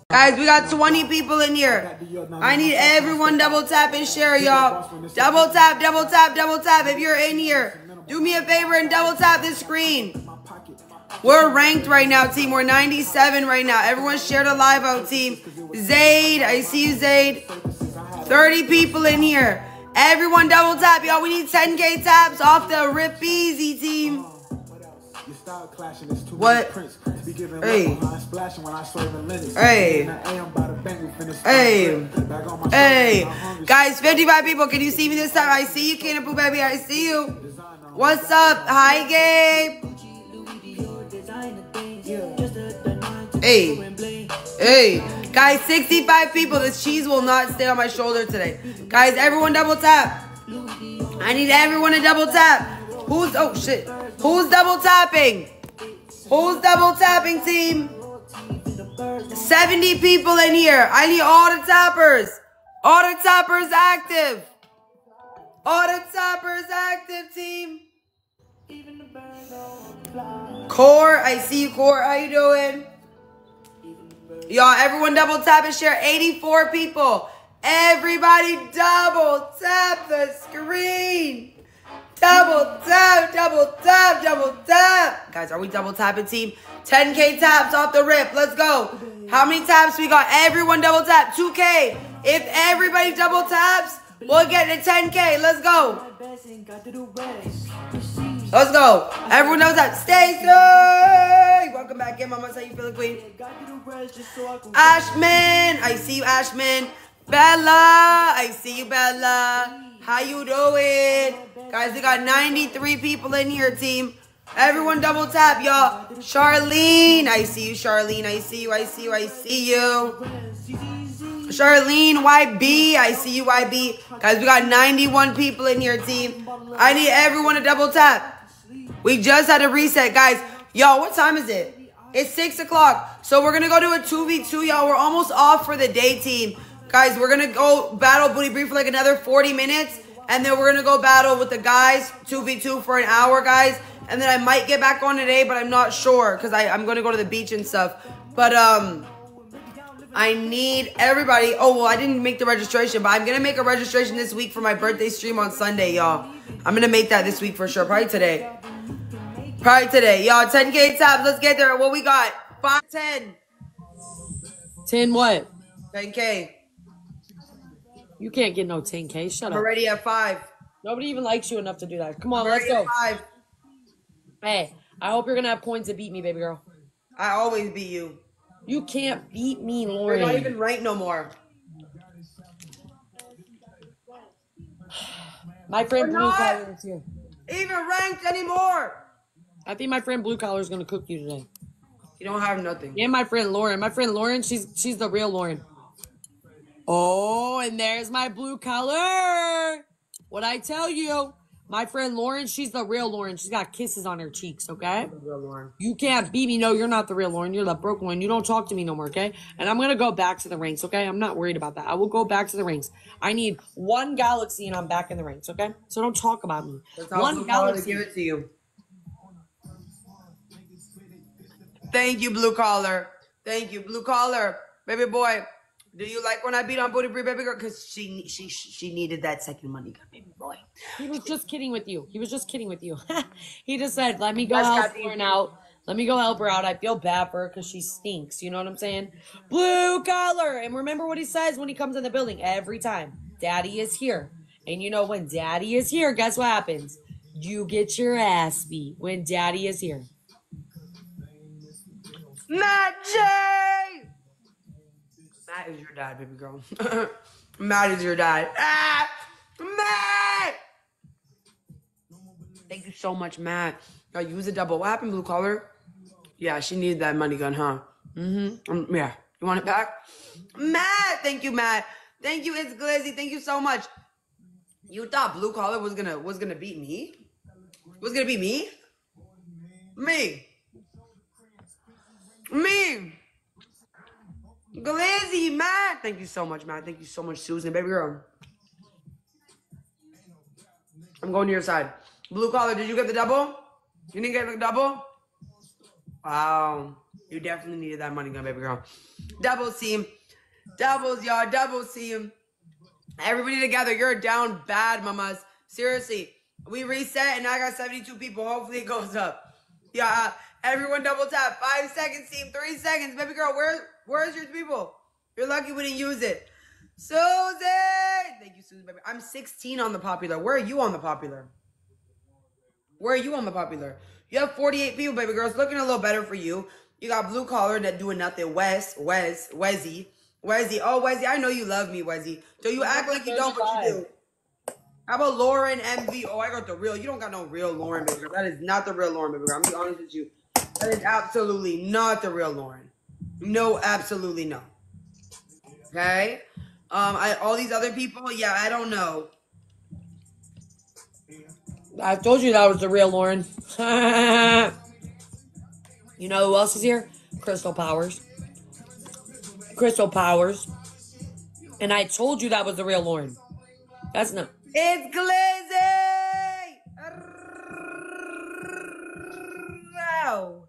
Guys, we got twenty people in here. I need everyone double tap and share, y'all. Double tap, double tap, double tap. If you're in here, do me a favor and double tap this screen. We're ranked right now, team. We're ninety-seven right now. Everyone share the live out, team. Zayd, I see you, Zayd. thirty people in here. Everyone double tap, y'all. We need ten K taps off the Rip Easy, team. What? Hey. Hey. Hey. Hey. Guys, fifty-five people. Can you see me this time? I see you, Canapoo Baby. I see you. What's up? Hi, Gabe. Hey. Hey. Guys, sixty-five people. This cheese will not stay on my shoulder today. Guys, everyone double tap. I need everyone to double tap. Who's, oh shit. Who's double tapping? Who's double tapping, team? seventy people in here. I need all the tappers. All the tappers active. All the tappers active, team. Core, I see you, Core. How you doing? Y'all, everyone double tap and share. eighty-four people. Everybody double tap the screen. Double tap, double tap, double tap. Guys, are we double tapping, team? ten K taps off the rip. Let's go. How many taps we got? Everyone double tap. two K. If everybody double taps, we'll get to ten K. Let's go. Let's go. Everyone double tap. Stacey. Welcome back in, Mama. How you feeling, Queen? Ashman. I see you, Ashman. Bella. I see you, Bella. How you doing? Guys, we got ninety-three people in here, team. Everyone double tap, y'all. Charlene. I see you, Charlene. I see you, I see you, I see you. Charlene, Y B. I see you, Y B. Guys, we got ninety-one people in here, team. I need everyone to double tap. We just had a reset, guys. Yo, what time is it? It's six o'clock. So we're going to go to a two v two, y'all. We're almost off for the day, team. Guys, we're going to go battle Booty Brief for like another forty minutes. And then we're going to go battle with the guys, two v two for an hour, guys. And then I might get back on today, but I'm not sure because I'm going to go to the beach and stuff. But um, I need everybody. Oh, well, I didn't make the registration, but I'm going to make a registration this week for my birthday stream on Sunday, y'all. I'm going to make that this week for sure. Probably today. Probably today. Y'all, ten K taps. Let's get there. What we got? five, ten. ten what? ten K. You can't get no ten K. Shut I'm up. already at five. Nobody even likes you enough to do that. Come on, I'm let's go. at five. Hey, I hope you're going to have coins to beat me, baby girl. I always beat you. You can't beat me, You're Lauren. not even ranked no more. My friend We're Blue not Collar is here. even ranked anymore. I think my friend Blue Collar is going to cook you today. You don't have nothing. And my friend Lauren. My friend Lauren, she's she's the real Lauren. Oh, and there's my Blue Collar. What I tell you? My friend Lauren, she's the real Lauren. She's got kisses on her cheeks, okay? The real Lauren. You can't beat me. No, you're not the real Lauren. You're the broke one. You don't talk to me no more, okay? And I'm going to go back to the ranks, okay? I'm not worried about that. I will go back to the ranks. I need one galaxy and I'm back in the ranks, okay? So don't talk about me. One galaxy. To give it to you. Thank you, Blue Collar. Thank you, Blue Collar. Baby boy, do you like when I beat on Booty Bree, baby girl? Because she, she, she needed that second money gun, baby boy. He was just kidding with you. He was just kidding with you. He just said, let me go Yes, help Kathy. Lauren out. Let me go help her out. I feel bad for her because she stinks. You know what I'm saying? Blue Collar. And remember what he says when he comes in the building every time. Daddy is here. And you know when Daddy is here, guess what happens? You get your ass beat when Daddy is here. Matt J! Matt is your dad, baby girl. Matt is your dad. Ah! Matt! Thank you so much, Matt. I use a double. What happened, Blue Collar? Yeah, she needed that money gun, huh? Mm-hmm. Um, yeah. You want it back? Matt! Thank you, Matt. Thank you, It's Glizzy. Thank you so much. You thought Blue Collar was gonna was gonna beat me? Was gonna beat me? Me. Me. Glizzy, Matt. Thank you so much, Matt. Thank you so much, Susan. Baby girl. I'm going to your side. Blue Collar, did you get the double? You didn't get the double? Wow. You definitely needed that money gun, baby girl. Double team. Doubles, y'all. Double team. Everybody together. You're down bad, mamas. Seriously. We reset and I got seventy-two people. Hopefully it goes up. Yeah. Everyone double tap. Five seconds, team. Three seconds. Baby girl, where, where's your people? You're lucky we didn't use it. Susan! Thank you, Susan, baby. I'm sixteen on the popular. Where are you on the popular? Where are you on the popular? You have forty-eight people, baby girl. It's looking a little better for you. You got blue collar that doing nothing. Wes, Wes, Wezzy. Wezzy. Oh, Wezzy, I know you love me, Wezzy. So you act like you don't, but you do. How about Lauren M V? Oh, I got the real. You don't got no real Lauren, baby girl. That is not the real Lauren, baby girl. I'm gonna be honest with you. That is absolutely not the real Lauren. No, absolutely no. Okay? Um, I, all these other people, yeah, I don't know. I told you that was the real Lauren. You know who else is here? Crystal Powers. Crystal Powers. And I told you that was the real Lauren. That's not. It's Glizzy! Wow.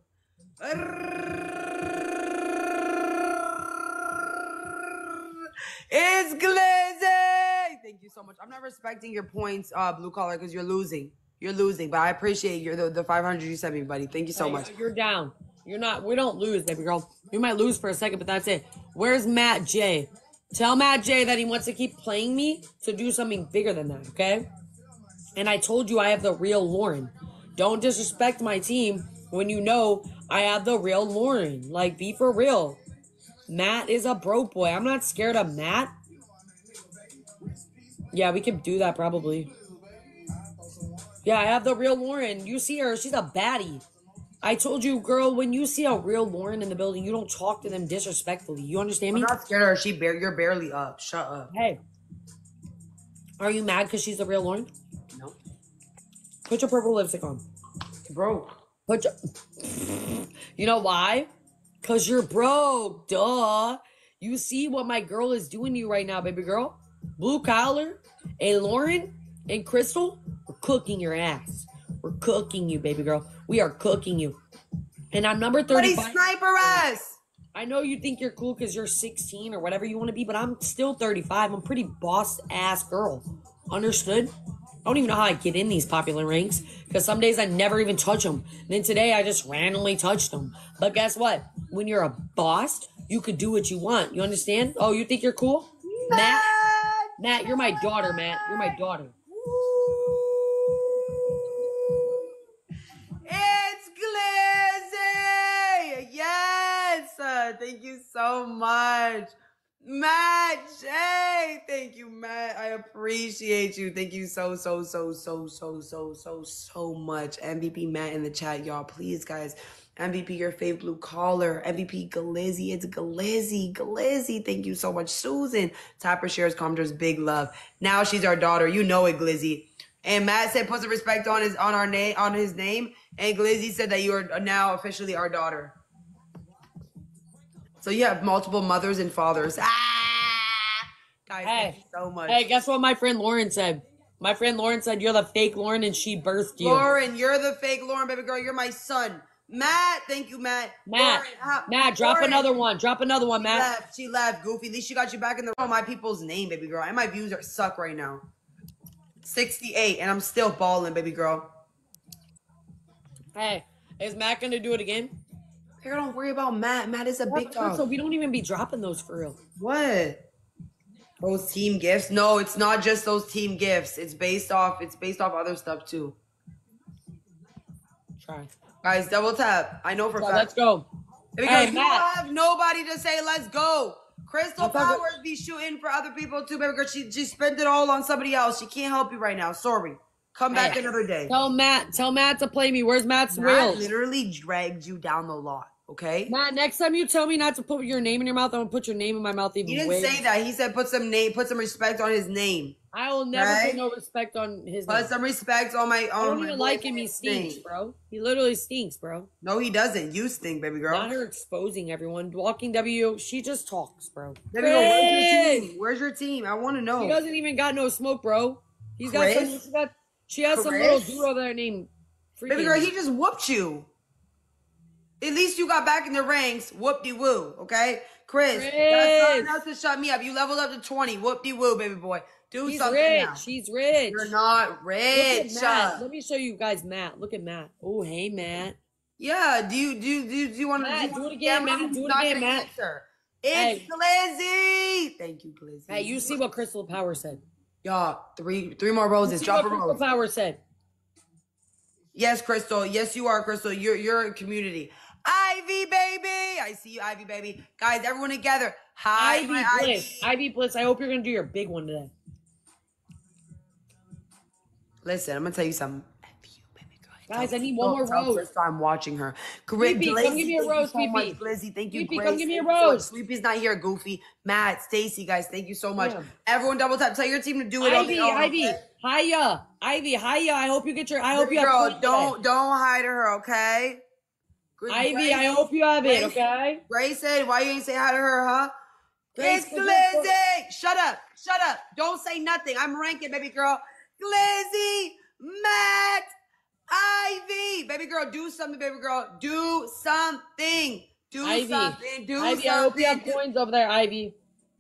It's Glizzy! Thank you so much. I'm not respecting your points, uh, blue collar, because you're losing. You're losing, but I appreciate your the, the five hundred you sent me, buddy. Thank you so Hey, much. You're down. You're not. We don't lose, baby girl. You might lose for a second, but that's it. Where's Matt J? Tell Matt J that he wants to keep playing me to do something bigger than that, okay? And I told you I have the real Lauren. Don't disrespect my team when you know I have the real Lauren. Like, be for real. Matt is a broke boy. I'm not scared of Matt. Yeah, we could do that probably. Yeah, I have the real Lauren. You see her. She's a baddie. I told you, girl, when you see a real Lauren in the building, you don't talk to them disrespectfully. You understand me? I'm not scared of her. She bar- you're barely up. Shut up. Hey. Are you mad because she's the real Lauren? No. Put your purple lipstick on. Broke. Put your... You know why? Because you're broke. Duh. You see what my girl is doing to you right now, baby girl? Blue collar and Lauren and Crystal, we're cooking your ass. We're cooking you, baby girl. We are cooking you. And I'm number thirty-five. Buddy, sniper ass. I know you think you're cool because you're sixteen or whatever you want to be, but I'm still thirty-five. I'm a pretty boss-ass girl. Understood? I don't even know how I get in these popular ranks because some days I never even touch them. And then today I just randomly touched them. But guess what? When you're a boss, you could do what you want. You understand? Oh, you think you're cool? Matt? Matt, you're my daughter, Matt. You're my daughter. It's Glizzy! Yes! Uh, thank you so much. Matt J! Thank you, Matt. I appreciate you. Thank you so, so, so, so, so, so, so, so much. M V P Matt in the chat, y'all. Please, guys. M V P, your fave blue collar. M V P Glizzy. It's Glizzy. Glizzy. Thank you so much. Susan. Tapper shares commenters. Big love. Now she's our daughter. You know it, Glizzy. And Matt said put some respect on his on our name on his name. And Glizzy said that you are now officially our daughter. So you have multiple mothers and fathers. Ah! Guys, Hey. thank you so much. Hey, guess what my friend Lauren said? My friend Lauren said you're the fake Lauren and she birthed you. Lauren, you're the fake Lauren, baby girl. You're my son. Matt, thank you, Matt. Matt, Lauren, how- Matt, drop Lauren, another one. Drop another one, She Matt. left. She left. Goofy. At least she got you back in the room. My people's name, baby girl. And my views are suck right now. sixty-eight, and I'm still balling, baby girl. Hey, is Matt gonna do it again? Girl, don't worry about Matt. Matt is a big So dog. we don't even be dropping those for real. What? Those team gifts? No, it's not just those team gifts. It's based off. It's based off other stuff too. Try. Guys, double tap. I know for a So fact. let's go. Because Hey, you Matt. have nobody to say let's go. Crystal I thought Powers be shooting for other people too, baby girl. She she spent it all on somebody else. She can't help you right now. Sorry. Come back Hey. another day. Tell Matt. Tell Matt to play me. Where's Matt's Matt wheels? literally dragged you down the lot. Okay. Matt, next time you tell me not to put your name in your mouth, I'm gonna put your name in my mouth even He didn't way. say that. He said put some name, put some respect on his name. I will never Right? put no respect on his Put name. some respect on my. I On don't my even like him. He stinks, name. bro. He literally stinks, bro. No, he doesn't. You stink, baby girl. Not her exposing everyone. Walking W, she just talks, bro. Baby girl, where's your Chris! team? Where's your team? I want to know. He doesn't even got no smoke, bro. He's got some. Chris? She, got, she has some Chris? little dude over there named. Baby freaking- girl, he just whooped you. At least you got back in the ranks. Whoop-de-woo, okay? Chris, Chris. that's something else to shut me up. You leveled up to twenty. Whoop-de-woo, baby boy. Do He's something rich. now. He's rich. You're not Look rich. at Matt. Let me show you guys Matt. Look at Matt. Oh, hey, Matt. Yeah, do you do you, do you, do you want to Matt, do it again, Matt. Do it again, Matt. Answer. It's Hey. Glizzy. Thank you, Glizzy. Hey, you see what Crystal Power said. Y'all, three three more You roses. see Drop what a Crystal rose. Power said. Yes, Crystal. Yes, you are, Crystal. You're you're a community. Ivy, baby. I see you, Ivy, baby. Guys, everyone together. Hi, Ivy my Bliss. Ivy. Ivy Bliss, I hope you're going to do your big one today. Listen, I'm gonna tell you something. F you, baby girl. Guys, Tell- I need one tell- more tell rose. Crystal I'm watching her. Great, Pee-pee, come give me a thank you rose, so much, Pee-pee. Glizzy. Thank you, Pee-pee, Grace. come give me a Thank you so much. rose. Sleepy's not here. Goofy, Matt, Stacy, guys. Thank you so much. Yeah. Everyone, double tap. Tell your team to do it. on Ivy, their own, Ivy, okay? hiya, Ivy, hiya. I hope you get your. I hope Baby you have. girl, food don't today. don't hide her, okay? Gr- Ivy, Grace- I hope you have it. Grace- Okay. Grace said, "Why you ain't say hi to her, huh?" Grace, It's put your- Glizzy. Shut up. Shut up. Don't say nothing. I'm ranking, baby girl. Glizzy, Matt, Ivy. Baby girl, do something, baby girl. Do something. Do Ivy, something. Do Ivy, I hope you have something. coins over there, Ivy.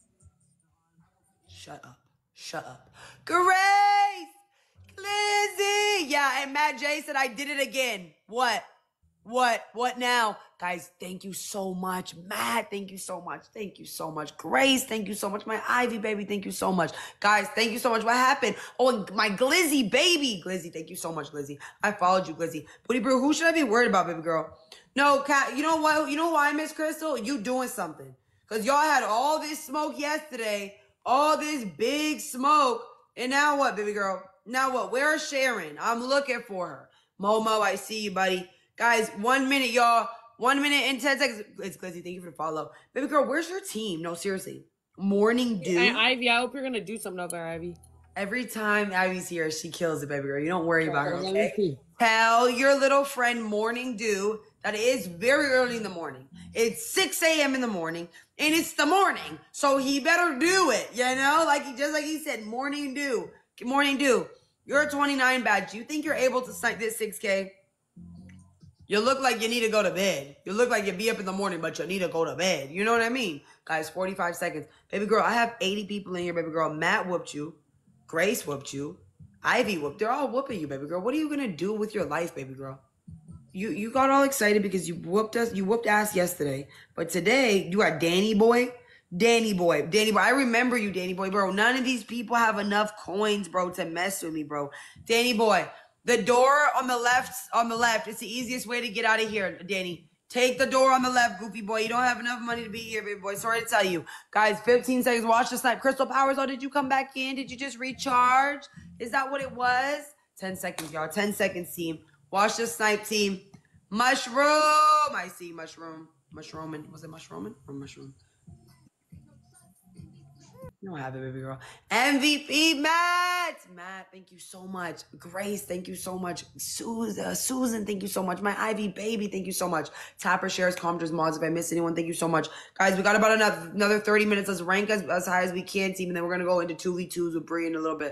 Shut up. Shut up. Grace! Glizzy! Yeah, and Matt J said I did it again. What? What? What now? Guys, thank you so much. Matt, thank you so much. Thank you so much. Grace, thank you so much. My Ivy baby, thank you so much. Guys, thank you so much. What happened? Oh, and my Glizzy baby. Glizzy, thank you so much, Glizzy. I followed you, Glizzy. Booty Brew, who should I be worried about, baby girl? No, Cat, you know what? You know why, Miss Crystal? You doing something. Because y'all had all this smoke yesterday. All this big smoke. And now what, baby girl? Now what? Where's Sharon? I'm looking for her. Momo, I see you, buddy. Guys, one minute, y'all. One minute and ten seconds. It's Glizzy. Thank you for the follow. Baby girl, where's your team? No, seriously. Morning Dew. I, Ivy, I hope you're gonna do something over there, Ivy. Every time Ivy's here, she kills it, baby girl. You don't worry about her, Let me okay? see. Tell your little friend Morning Dew that it is very early in the morning. It's six a.m. in the morning, and it's the morning, so he better do it, you know? Like he just like he said, Morning Dew. Morning Dew. You're a twenty-nine badge. You think you're able to snipe this six K? You look like you need to go to bed. You look like you be up in the morning, but you need to go to bed. You know what I mean? Guys, forty-five seconds. Baby girl, I have eighty people in here, baby girl. Matt whooped you. Grace whooped you. Ivy whooped. They're all whooping you, baby girl. What are you going to do with your life, baby girl? You you got all excited because you whooped us. You whooped ass yesterday. But today, you got Danny Boy. Danny Boy. Danny Boy. I remember you, Danny Boy, bro. None of these people have enough coins, bro, to mess with me, bro. Danny Boy. The door on the left, on the left. It's the easiest way to get out of here, Danny. Take the door on the left, goofy boy. You don't have enough money to be here, baby boy. Sorry to tell you. Guys, fifteen seconds. Watch the snipe. Crystal Powers, oh, did you come back in? Did you just recharge? Is that what it was? ten seconds, y'all. ten seconds, team. Watch the snipe, team. Mushroom. I see mushroom. Mushrooming. Was it mushrooming or mushroom? You don't have it, baby girl. M V P, Matt. Matt, thank you so much. Grace, thank you so much. Susan, uh, Susan, thank you so much. My Ivy baby, thank you so much. Tapper, shares, commenters, mods. If I missed anyone, thank you so much. Guys, we got about another, another thirty minutes. Let's rank as, as high as we can, team. And then we're going to go into two v twos with Bree in a little bit.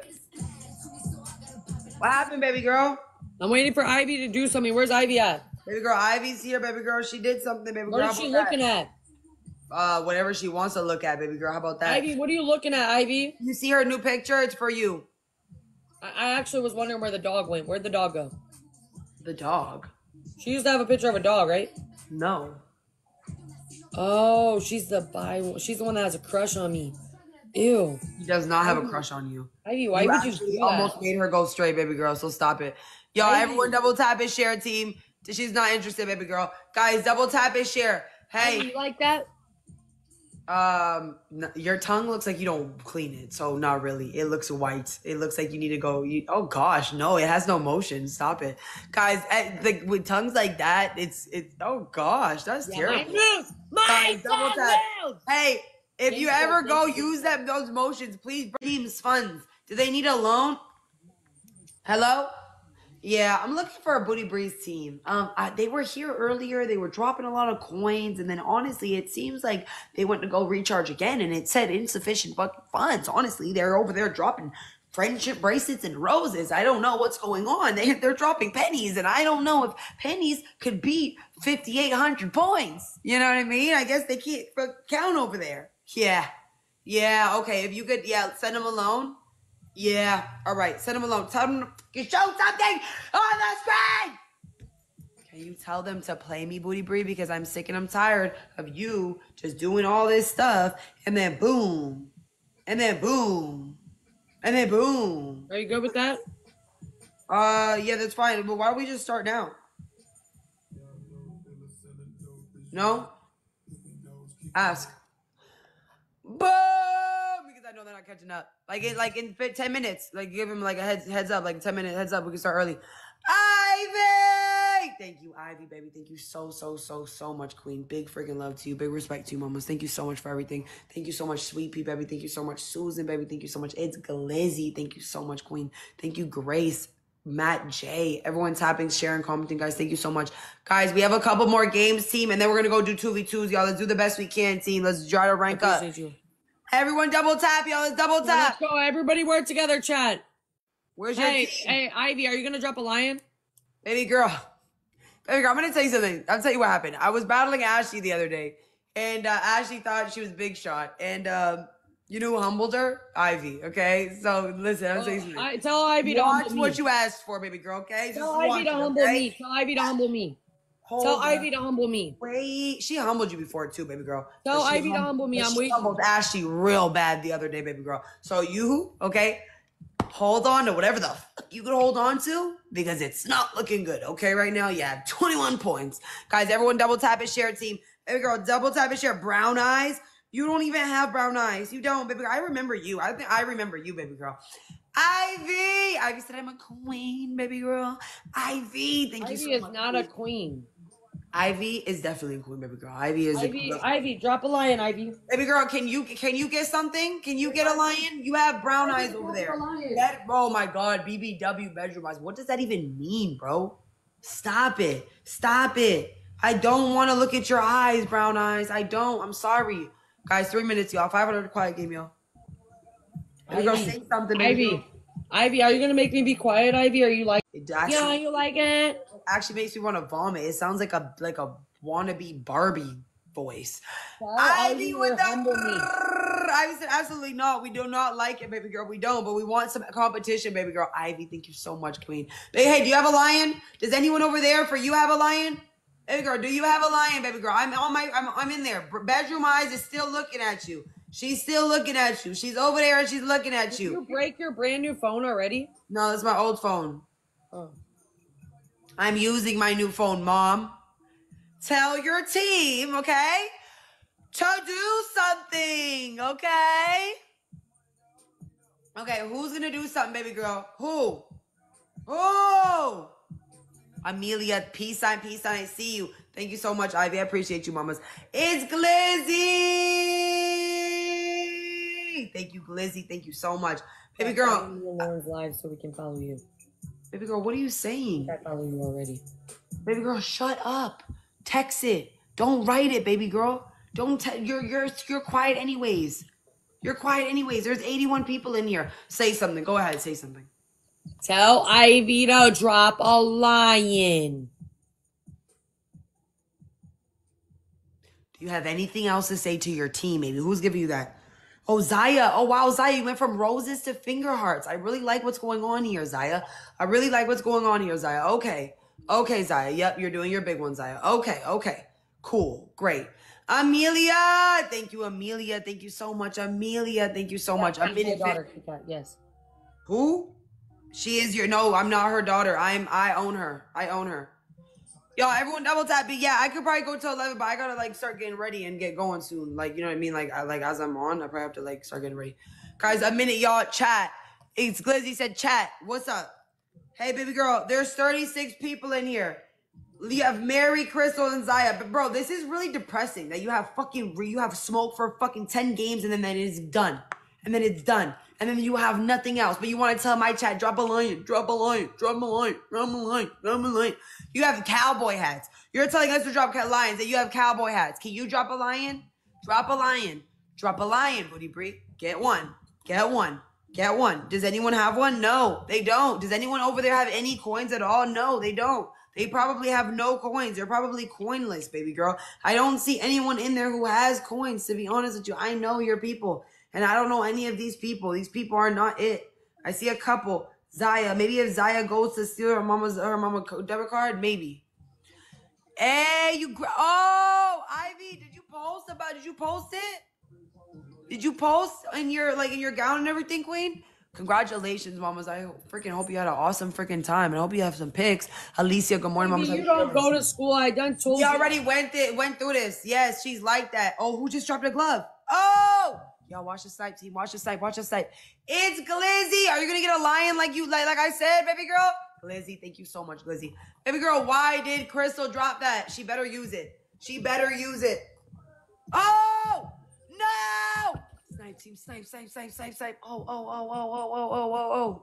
What happened, baby girl? I'm waiting for Ivy to do something. Where's Ivy at? Baby girl, Ivy's here, baby girl. She did something, baby What girl. is How she about looking that? at? Uh, whatever she wants to look at, baby girl. How about that? Ivy, what are you looking at, Ivy? You see her new picture? It's for you. I, I actually was wondering where the dog went. Where'd the dog go? The dog? She used to have a picture of a dog, right? No. Oh, she's the bi. She's the one that has a crush on me. Ew. He does not have a crush on you. Ivy, why you would you actually do that? almost made her go straight, baby girl, so stop it. Y'all, Ivy. everyone double tap and share, team. She's not interested, baby girl. Guys, double tap and share. Ivy, Hey, you like that? um, n- your tongue looks like you don't clean it, so not really. It looks white. It looks like you need to go. You, oh gosh, no, it has no motion. Stop it, guys. eh, Like with tongues like that, it's it's. Oh gosh, that's Yeah, terrible. my moves! My Guys, double tap. moves! Hey, if Thank you you, ever thank go you. use that those motions, please bring teams funds. Do they need a loan? Hello? Yeah, I'm looking for a Booty Breeze team. Um, I, they were here earlier. They were dropping a lot of coins, and then honestly, it seems like they went to go recharge again, and it said insufficient fucking funds. Honestly, they're over there dropping friendship bracelets and roses. I don't know what's going on. They, they're dropping pennies, and I don't know if pennies could beat fifty-eight hundred points. You know what I mean? I guess they can't count over there. Yeah. Yeah, okay. If you could, yeah, send them alone. Yeah, all right. Send them alone. Tell them to show something on the screen. Can you tell them to play me, Booty Bree? Because I'm sick and I'm tired of you just doing all this stuff, and then boom, and then boom. And then boom. Are you good with that? Uh, yeah, that's fine. But why don't we just start now? No? Ask. Boom! Because I know they're not catching up. Like in like in ten minutes. Like give him like a heads heads up, like ten minutes heads up. We can start early. Ivy! Thank you, Ivy, baby. Thank you so, so, so, so much, Queen. Big freaking love to you. Big respect to you, mamas. Thank you so much for everything. Thank you so much, Sweet Pea, baby. Thank you so much, Susan, baby. Thank you so much. It's Glizzy. Thank you so much, Queen. Thank you, Grace, Matt J. Everyone tapping, sharing, commenting, guys. Thank you so much. Guys, we have a couple more games, team, and then we're going to go do two v twos, y'all. Let's do the best we can, team. Let's try to rank up. You. Everyone double tap, y'all. Let's double tap. Let's go. Everybody work together, chat. Where's your hey, team? Hey, Ivy, are you going to drop a lion? Baby girl. Baby girl, I'm going to tell you something. I'll tell you what happened. I was battling Ashley the other day, and uh, Ashley thought she was big shot, and um, you know who humbled her? Ivy, okay? So, listen, I'll well, tell you something. I, tell Ivy to Watch humble me. what you asked for, baby girl, okay? Tell Just Ivy watch to it, humble okay? me. Tell Ivy to humble me. Hold Tell up. Ivy to humble me. Wait, she humbled you before too, baby girl. Tell But she Ivy to humble me. but I'm she waiting. humbled Ashley real bad the other day, baby girl. So you, okay, hold on to whatever the fuck you could hold on to, because it's not looking good, okay, right now. You have twenty-one points. Guys, everyone double tap and share, team. Baby girl, double tap and share. Brown eyes. You don't even have brown eyes. You don't, baby girl. I remember you. I think I remember you, baby girl. Ivy. Ivy said I'm a queen, baby girl. Ivy, thank Ivy you so is much. not a queen. Ivy is definitely a queen, baby girl. Ivy is Ivy, a Ivy, drop a lion, Ivy. Baby girl, can you can you get something? Can you get a lion? You have brown eyes over there. That, oh my God, B B W bedroom eyes. What does that even mean, bro? Stop it. Stop it. I don't want to look at your eyes, brown eyes. I don't. I'm sorry. Guys, three minutes, y'all. five hundred quiet game, y'all. Baby girl, say something, baby Ivy. girl. Ivy, are you going to make me be quiet, Ivy? Are you like, It actually, yeah, you like it? actually makes me want to vomit. It sounds like a like a wannabe Barbie voice. Tell Ivy to with the humble me. Ivy said, absolutely not. We do not like it, baby girl. We don't, but we want some competition, baby girl. Ivy, thank you so much, Queen. Hey, hey, do you have a lion? Does anyone over there for you have a lion? Baby girl, do you have a lion, baby girl? I'm on my, I'm, I'm in there. Bedroom eyes is still looking at you. She's still looking at you. She's over there and she's looking at Did you. you break your brand new phone already? No, that's my old phone. Oh. I'm using my new phone, Mom. Tell your team, okay, to do something, okay? Okay, who's gonna do something, baby girl? Who? Who? Amelia, peace sign, peace sign, I see you. Thank you so much, Ivy. I appreciate you, mamas. It's Glizzy! Thank you, Glizzy. Thank you so much. Baby girl. Lauren's live so we can follow you. Baby girl, what are you saying? I follow you already. Baby girl, shut up. Text it. Don't write it, baby girl. Don't te- you're you're you're quiet anyways. You're quiet anyways. There's eighty-one people in here. Say something. Go ahead, say something. Tell Ivy to drop a lion. Do you have anything else to say to your team, maybe? Who's giving you that? Oh, Zaya. Oh, wow, Zaya. You went from roses to finger hearts. I really like what's going on here, Zaya. I really like what's going on here, Zaya. Okay. Okay, Zaya. Yep, you're doing your big one, Zaya. Okay, okay. Cool. Great. Amelia. Thank you, Amelia. Thank you so much, Amelia. Thank you so Yeah, much. that's A minute. my daughter, yes. Who? She is your, no, I'm not her daughter. I'm, I own her. I own her. Yo, everyone double tap. But yeah, I could probably go till eleven, but I gotta like start getting ready and get going soon. Like, you know what I mean? Like, I, like as I'm on, I probably have to like start getting ready. Guys, a minute, y'all. Chat. It's Glizzy said chat. What's up? Hey, baby girl. There's thirty-six people in here. You have Mary, Crystal, and Zaya. But bro, this is really depressing that you have fucking you have smoke for fucking ten games and then, then it's done. And then it's done. And then you have nothing else. But you want to tell my chat, drop a line, drop a line, drop a line, drop a line, drop a line. You have cowboy hats. You're telling us to drop lions that you have cowboy hats. Can you drop a lion? Drop a lion. Drop a lion, Booty Bree. Get one. Get one. Get one. Does anyone have one? No, they don't. Does anyone over there have any coins at all? No, they don't. They probably have no coins. They're probably coinless, baby girl. I don't see anyone in there who has coins, to be honest with you. I know your people, and I don't know any of these people. These people are not it. I see a couple. Zaya. Maybe if Zaya goes to steal her mama's her mama debit card, maybe. Hey, you. Oh, Ivy, did you post about? Did you post it? Did you post in your like in your gown and everything, Queen? Congratulations, mamas. I freaking hope you had an awesome freaking time. And I hope you have some pics. Alicia, good morning, mamas. You don't go to school. I done told you. You already went it, went through this. Yes, she's like that. Oh, who just dropped a glove? Oh! Y'all watch the snipe, team. Watch the snipe. Watch the snipe. It's Glizzy. Are you going to get a lion like you like, like I said, baby girl? Glizzy, thank you so much, Glizzy. Baby girl, why did Crystal drop that? She better use it. She better use it. Oh! No! Snipe, team. Snipe, snipe, snipe, snipe, snipe. Oh, oh, oh, oh, oh, oh, oh, oh, oh.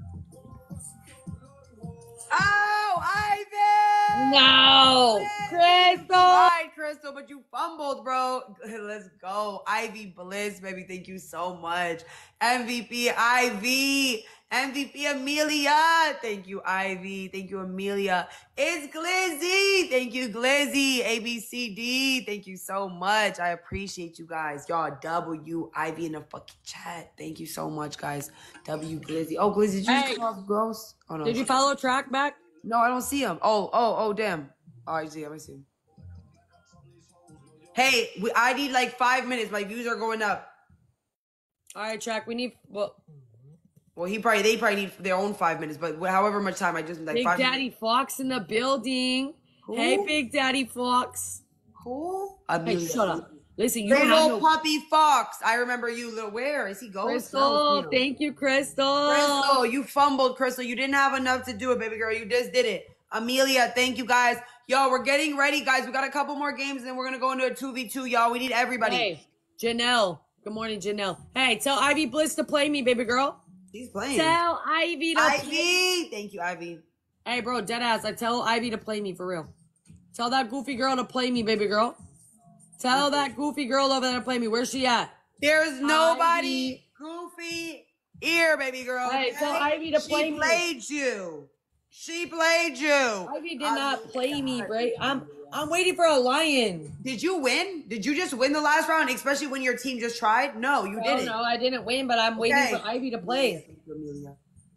Oh, Ivan! No! Crystal! You tried, Crystal, but you fumbled, bro. Let's go. Ivy Bliss, baby. Thank you so much. M V P Ivy. M V P Amelia. Thank you, Ivy. Thank you, Amelia. It's Glizzy. Thank you, Glizzy. A B C D. Thank you so much. I appreciate you guys. Y'all, W Ivy in the fucking chat. Thank you so much, guys. W Glizzy. Oh, Glizzy, did you Hey. just come off Ghost? Oh, no. Did you follow track back? No, I don't see him. Oh, oh, oh, damn. Oh, I see him. I see him. Hey, we, I need like five minutes. My views are going up. All right, track. We need well, Well, he probably they probably need their own five minutes, but however much time I just like Big five Daddy minutes. Fox in the building. Who? Hey, Big Daddy Fox. Who? Hey, shut up. Listen, you don't have Little no puppy Fox. I remember you. Little where is he going? Crystal. Thank you, Crystal. Crystal, you fumbled, Crystal. You didn't have enough to do it, baby girl. You just did it. Amelia, thank you, guys. Yo, we're getting ready, guys. We got a couple more games, and then we're going to go into a two v two, y'all. We need everybody. Hey, Janelle. Good morning, Janelle. Hey, tell Ivy Bliss to play me, baby girl. He's playing. Tell Ivy to play. Ivy. Thank you, Ivy. Hey, bro, deadass. I tell Ivy to play me for real. Tell that goofy girl to play me, baby girl. Tell that goofy girl over there to play me. Where's she at? There's nobody Ivy. goofy here, baby girl. Hey, tell Ivy to play she me. played you. She played you. Ivy did not play me, right? I'm I'm waiting for a lion. Did you win? Did you just win the last round, especially when your team just tried? No, you Oh, didn't. no, I didn't win, but I'm waiting Okay. for Ivy to play. Thank you, Amelia.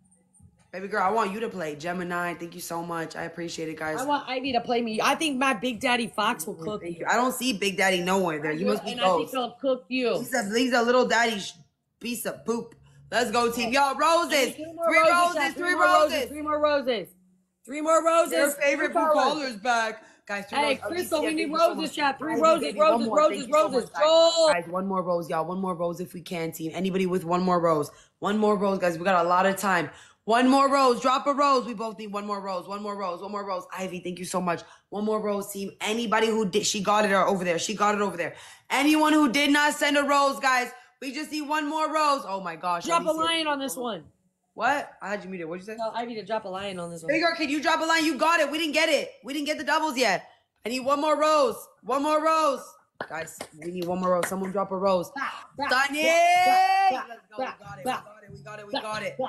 Baby girl, I want you to play. Gemini, thank you so much. I appreciate it, guys. I want Ivy to play me. I think my Big Daddy Fox will cook Thank you. you. I don't see Big Daddy nowhere there. You must be And I think ghost. he'll cook you. He's a, he's a little daddy sh- piece of poop. Let's go, team. Yo, roses. Two Three more roses. Chad. Three more roses. Three more roses. Three more roses. Your favorite Three blue colors. collar's back. Guys, three Hey, roses. Crystal, Alicia, we need thank you so roses, much. chat. Three Ivy, roses, baby, one roses, more. roses, Thank you so roses. much, guys. Roll. Guys, one more rose, y'all. One more rose if we can, team. Anybody with one more rose? One more rose, guys. We got a lot of time. One more rose. Drop a rose. We both need one more rose. One more rose. One more rose. Ivy, thank you so much. One more rose, team. Anybody who did, she got it over there. She got it over there. Anyone who did not send a rose, guys, we just need one more rose. Oh my gosh. Drop a Alicia. lion on this one. What? I had you muted. What'd you say? Tell Ivy to drop a lion on this one. Baby girl, can you drop a line? You got it. We didn't get it. We didn't get the doubles yet. I need one more rose. One more rose. Guys, we need one more rose. Someone drop a rose. Sunny! Let's go. We got it. We got it. We got it. We got it.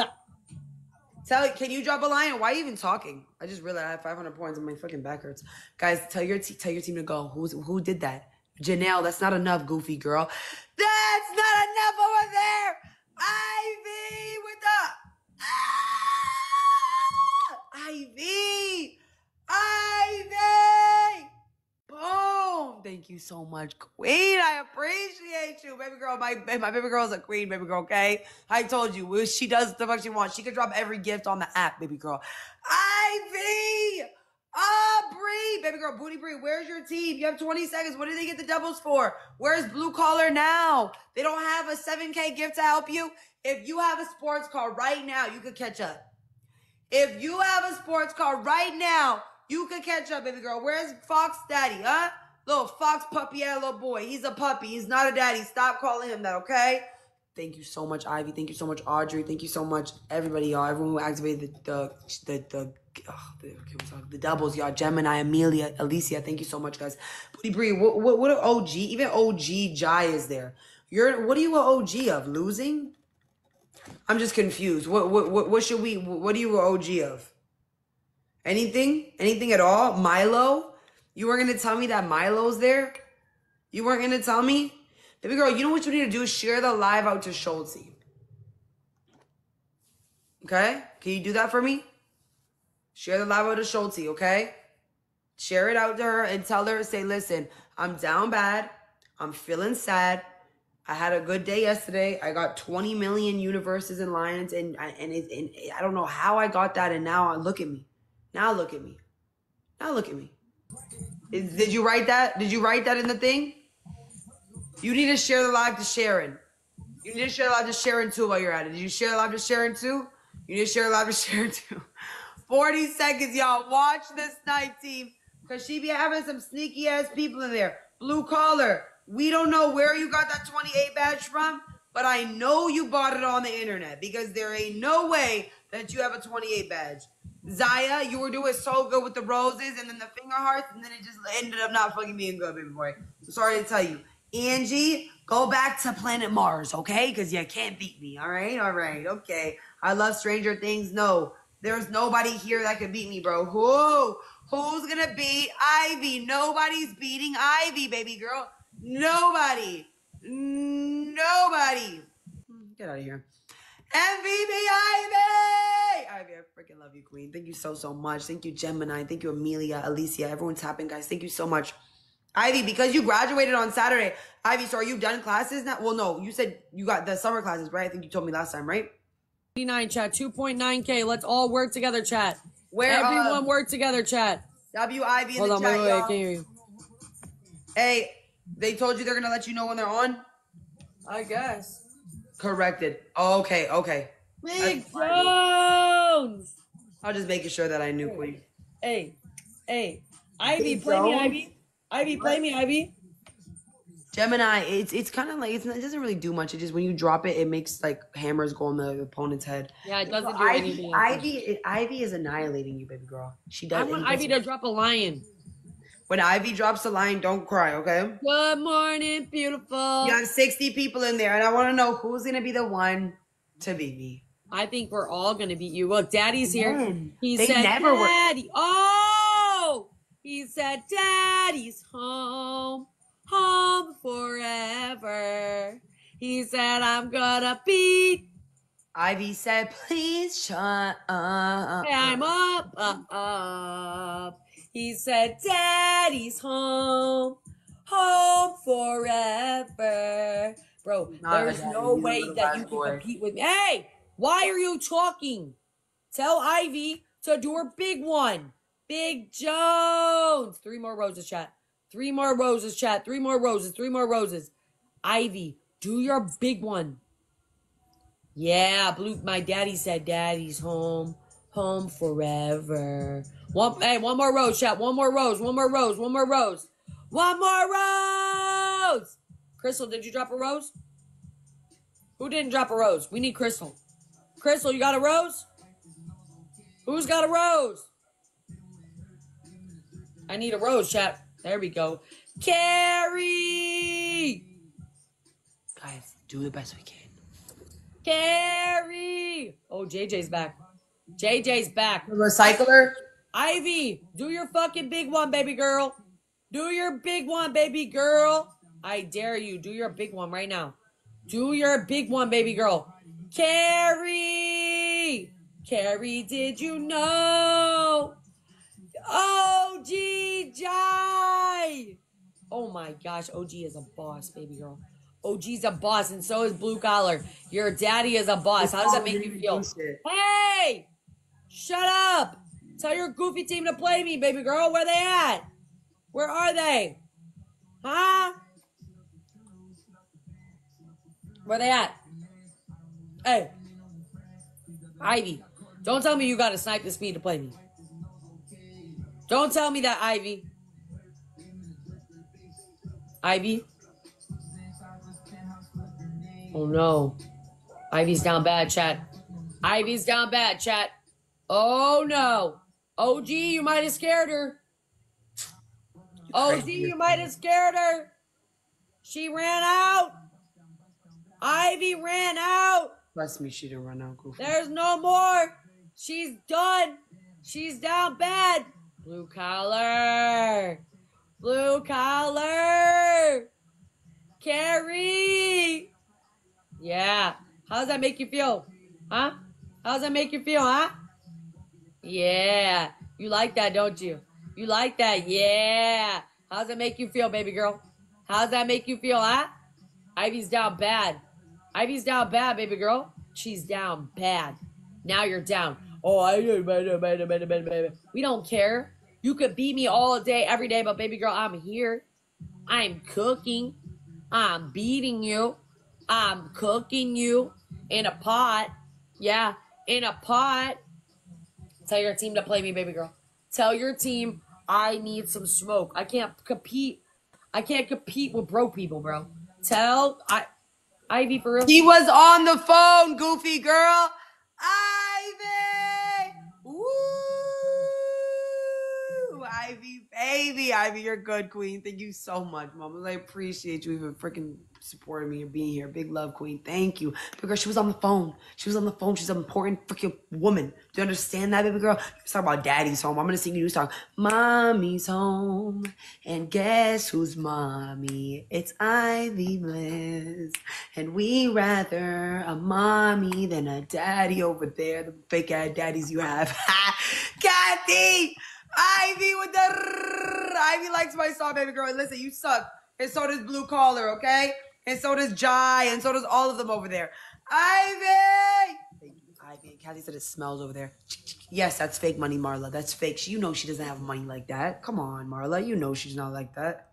Tell, can you drop a line? Why are you even talking? I just realized I have five hundred points and my fucking back hurts. Guys, tell your te- tell your team to go. Who's who did that? Janelle, that's not enough, goofy girl. That's not enough over there. Ivy with the ah! Ivy, Ivy. Boom. Thank you so much, queen. I appreciate you, baby girl. My my baby girl's a queen, baby girl. Okay, I told you she does the fuck she wants. She could drop every gift on the app, baby girl. Ivy. Ah, Bree, baby girl, Booty Bree, where's your team? You have twenty seconds. What did they get the doubles for? Where's Blue Collar now? They don't have a seven K gift to help you. If you have a sports car right now, you could catch up. If you have a sports car right now, you could catch up, baby girl. Where's Fox Daddy, huh? Little Fox puppy ass little boy. He's a puppy. He's not a daddy. Stop calling him that, okay? Thank you so much, Ivy. Thank you so much, Audrey. Thank you so much, everybody, y'all. Everyone who activated the the the the, oh, the, the doubles, y'all. Gemini, Amelia, Alicia. Thank you so much, guys. Booty Bree, what what what are O G? Even O G Jai is there. You're what are you an O G of? Losing? I'm just confused. What what what, what should we? What are you O G of? Anything? Anything at all? Milo? You weren't gonna tell me that Milo's there? You weren't gonna tell me? Baby girl, you know what you need to do? Share the live out to Schulte. Okay? Can you do that for me? Share the live out to Schulte, okay? Share it out to her and tell her, say, listen, I'm down bad. I'm feeling sad. I had a good day yesterday. I got twenty million universes and lions, and, and, it, and I don't know how I got that, and now look at me. Now look at me. Now look at me. Is, did you write that? Did you write that in the thing? You need to share the live to Sharon. You need to share the live to Sharon too while you're at it. Did you share the live to Sharon too? You need to share the live to Sharon too. forty seconds, y'all. Watch this snipe team. Because she be having some sneaky ass people in there. Blue collar. We don't know where you got that twenty-eight badge from, but I know you bought it on the internet because there ain't no way that you have a twenty-eight badge. Zaya, you were doing so good with the roses and then the finger hearts, and then it just ended up not fucking being good, baby boy. I'm sorry to tell you. Angie, go back to planet Mars, okay? Because you can't beat me, all right? All right, okay. I love Stranger Things. No, there's nobody here that can beat me, bro. Who? Who's going to beat Ivy? Nobody's beating Ivy, baby girl. Nobody. Nobody. Get out of here. M V P Ivy! Ivy, I freaking love you, queen. Thank you so, so much. Thank you, Gemini. Thank you, Amelia, Alicia. Everyone's tapping, guys. Thank you so much. Ivy, because you graduated on Saturday. Ivy, so are you done classes now? Well, no, you said you got the summer classes, right? I think you told me last time, right? nine chat, two point nine K. Let's all work together, chat. Where Everyone uh, work together, chat. W Ivy in Hold the on, chat, wait, wait, y'all. wait, I can't hear you. Hey, they told you they're going to let you know when they're on? I guess. Corrected. Oh, okay, okay. Big Jones! I was just making sure that I knew, queen. Hey, hey. Ivy, Big play me, Jones? Ivy. Ivy, play me, Ivy. Gemini, it's it's kind of like, it's, it doesn't really do much. It just, when you drop it, it makes like hammers go on the opponent's head. Yeah, it doesn't So do Ivy, anything. Ivy, Ivy is annihilating you, baby girl. She does. I want Ivy to drop a lion. When Ivy drops a line, don't cry, okay? Good morning, beautiful. You have sixty people in there, and I want to know who's going to be the one to beat me. I think we're all going to beat you. Look, Daddy's here. Man, He they said, never were- Daddy. Oh! He said, Daddy's home. Home forever. He said, I'm going to beat. Ivy said, please shut up. I'm up, up, up. He said, Daddy's home. Home forever. Bro, Not there's a daddy, no he's a way little that bad you can boy. compete with me. Hey, why are you talking? Tell Ivy to do her big one. Big Jones. Three more roses, chat. Three more roses, chat. Three more roses. Three more roses. Ivy, do your big one. Yeah, Blue. My daddy said daddy's home. Home forever. One, hey, one more rose, chat. One more rose. One more rose. One more rose. One more rose. Crystal, did you drop a rose? Who didn't drop a rose? We need Crystal. Crystal, you got a rose? Who's got a rose? I need a rose, chat. There we go. Carrie! Guys, do the best we can. Carrie! Oh, J J's back. J J's back. The recycler? Ivy, do your fucking big one, baby girl. Do your big one, baby girl. I dare you. Do your big one right now. Do your big one, baby girl. Carrie! Carrie, did you know? O G Jai! Oh my gosh, O G is a boss, baby girl. O G's a boss, and so is Blue Collar. Your daddy is a boss. How does that make you feel? Hey! Shut up! Tell your goofy team to play me, baby girl. Where they at? Where are they? Huh? Where they at? Hey. Ivy, don't tell me you got to snipe the speed to play me. Don't tell me that, Ivy. Ivy? Oh, no. Ivy's down bad, chat. Ivy's down bad, chat. Oh, no. O G, you might have scared her. O G, you might have scared her. She ran out. Ivy ran out. Trust me, she didn't run out, Goofy. There's no more. She's done. She's down bad. Blue collar. Blue collar. Carrie. Yeah. How does that make you feel? Huh? How does that make you feel, huh? Yeah. You like that, don't you? You like that? Yeah. How does that make you feel, baby girl? How does that make you feel, huh? Ivy's down bad. Ivy's down bad, baby girl. She's down bad. Now you're down. Oh, I we don't care. You could beat me all day, every day, but baby girl, I'm here. I'm cooking. I'm beating you. I'm cooking you in a pot. Yeah, in a pot. Tell your team to play me, baby girl. Tell your team I need some smoke. I can't compete. I can't compete with broke people, bro. Tell I Ivy for real. He was on the phone, Goofy girl. Ivy! Woo! Ivy, baby. Ivy, you're good, queen. Thank you so much, mama. I appreciate you even freaking supporting me and being here. Big love, queen. Thank you. Because she was on the phone. She was on the phone. She's an important freaking woman. Do you understand that, baby girl? Let's talk about daddy's home. I'm going to sing you a new song. Mommy's home. And guess who's mommy? It's Ivy Bliss. And we rather a mommy than a daddy over there. The fake ass daddies you have. Kathy! Ivy with the... Ivy likes my song, baby girl. And listen, you suck. And so does Blue Collar, okay? And so does Jai, and so does all of them over there. Ivy! Thank you, Ivy. And Kathy said it smells over there. Yes, that's fake money, Marla. That's fake. She, you know she doesn't have money like that. Come on, Marla. You know she's not like that.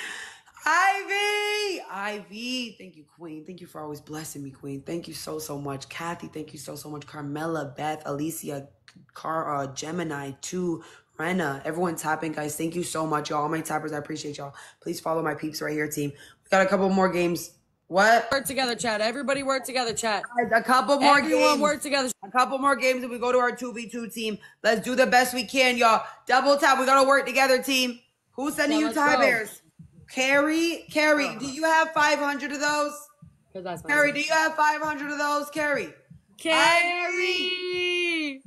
Ivy! Ivy. Thank you, Queen. Thank you for always blessing me, Queen. Thank you so, so much. Kathy, thank you so, so much. Carmela, Beth, Alicia, Car, uh, Gemini, two. Rena, everyone tapping, guys. Thank you so much, y'all. All my tappers, I appreciate y'all. Please follow my peeps right here, team. We got a couple more games. What? Work together, chat. Everybody work together, chat. A couple more Everyone games. work together. A couple more games and we go to our two v two team. Let's do the best we can, y'all. Double tap. We got to work together, team. Who's sending Yeah, you tie go. bears? Carrie? Carrie, do you have five hundred of those? That's Carrie, do you have five hundred of those? Carrie. Carrie.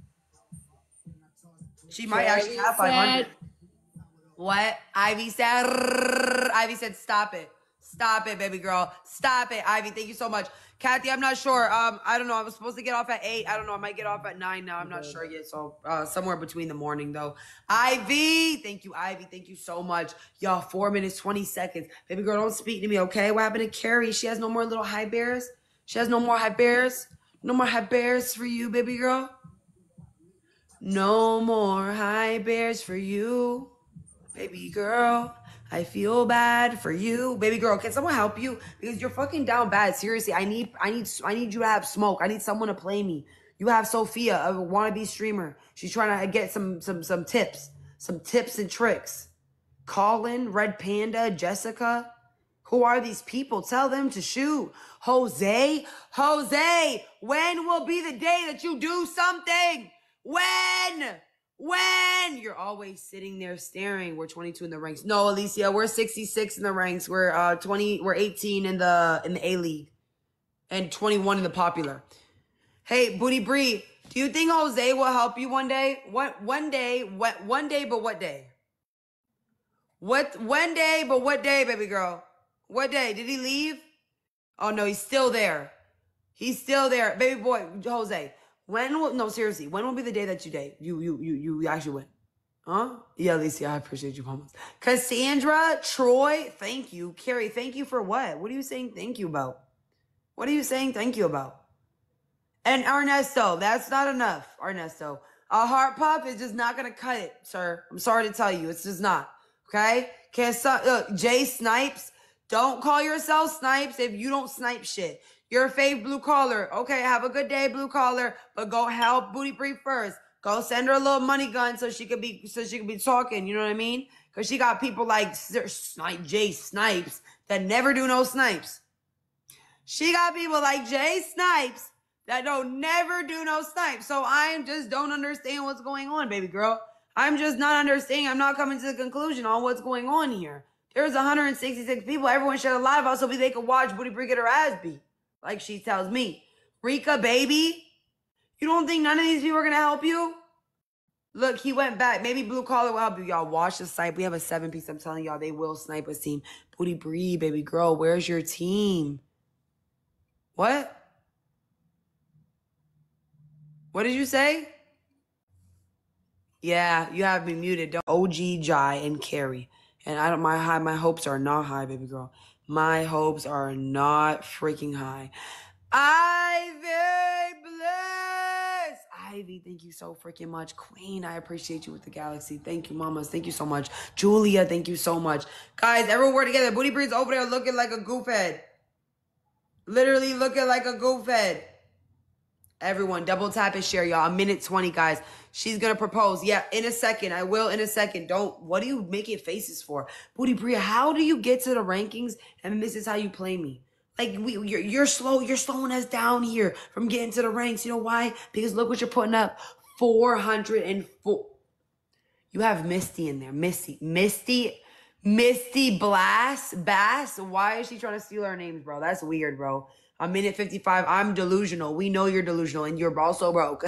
She might Carrie actually have five hundred. said- What? Ivy said, Ivy said, stop it. Stop it, baby girl. Stop it, Ivy. Thank you so much. Kathy, I'm not sure. Um, I don't know. I was supposed to get off at eight. I don't know. I might get off at nine now. I'm not sure yet. So uh, somewhere between the morning, though. Ivy. Thank you, Ivy. Thank you so much. Y'all, four minutes, twenty seconds. Baby girl, don't speak to me, okay? What happened to Carrie? She has no more little high bears? She has no more high bears? No more high bears for you, baby girl? No more high bears for you, baby girl. I feel bad for you, baby girl. Can someone help you? Because you're fucking down bad. Seriously, I need, I need, I need you to have smoke. I need someone to play me. You have Sophia, a wannabe streamer. She's trying to get some, some, some tips, some tips and tricks. Colin, Red Panda, Jessica. Who are these people? Tell them to shoot. Jose, Jose. When will be the day that you do something? When? When? You're always sitting there staring. We're twenty-two in the ranks. No, Alicia, we're sixty-six in the ranks. We're uh twenty, we're eighteen in the in the A League. And twenty-one in the popular. Hey, Booty Bree, do you think Jose will help you one day? What one day, what one day, but what day? What one day, but what day, baby girl? What day? Did he leave? Oh no, he's still there. He's still there. Baby boy, Jose. When will, no, seriously, when will be the day that you date? You, you, you, you actually win. Huh? Yeah, Alicia, I appreciate you, mamas. Cassandra, Troy, thank you. Carrie, thank you for what? What are you saying thank you about? What are you saying thank you about? And Ernesto, that's not enough, Ernesto. A heart pop is just not going to cut it, sir. I'm sorry to tell you. It's just not. Okay? Can some, look, Jay Snipes, don't call yourself Snipes if you don't snipe shit. You're a fave blue collar. Okay, have a good day, blue collar. But go help Booty Bree first. Go send her a little money gun so she could be so she could be talking. You know what I mean? Because she got people like Snipe Jay Snipes that never do no snipes. She got people like Jay Snipes that don't never do no snipes. So I just don't understand what's going on, baby girl. I'm just not understanding. I'm not coming to the conclusion on what's going on here. There's one hundred sixty-six people. Everyone should have live out so they could watch Booty Bree get her ass beat. Like she tells me. Rika, baby. You don't think none of these people are going to help you? Look, he went back. Maybe Blue Collar will help you. Y'all watch the snipe. We have a seven piece. I'm telling y'all, they will snipe us team. Booty Bree, baby girl, where's your team? What? What did you say? Yeah, you have me muted. Don't. O G, Jai, and Carrie. And I don't. My high. My hopes are not high, baby girl. My hopes are not freaking high. Ivy Bliss. Ivy, thank you so freaking much. Queen, I appreciate you with the galaxy. Thank you, mamas. Thank you so much. Julia, thank you so much. Guys, everyone work together. Booty Bree's over there looking like a goof head. Literally looking like a goof head. Everyone, double tap and share, y'all. A minute twenty, guys. She's gonna propose. Yeah, in a second. I will in a second. Don't. What are you making faces for? Booty Bria, how do you get to the rankings and this is how you play me? Like, we, you're, you're slow. You're slowing us down here from getting to the ranks. You know why? Because look what you're putting up. four hundred four. You have Misty in there. Misty. Misty. Misty Blast. Bass. Why is she trying to steal our names, bro? That's weird, bro. A minute fifty-five. I'm delusional. We know you're delusional and you're also broke.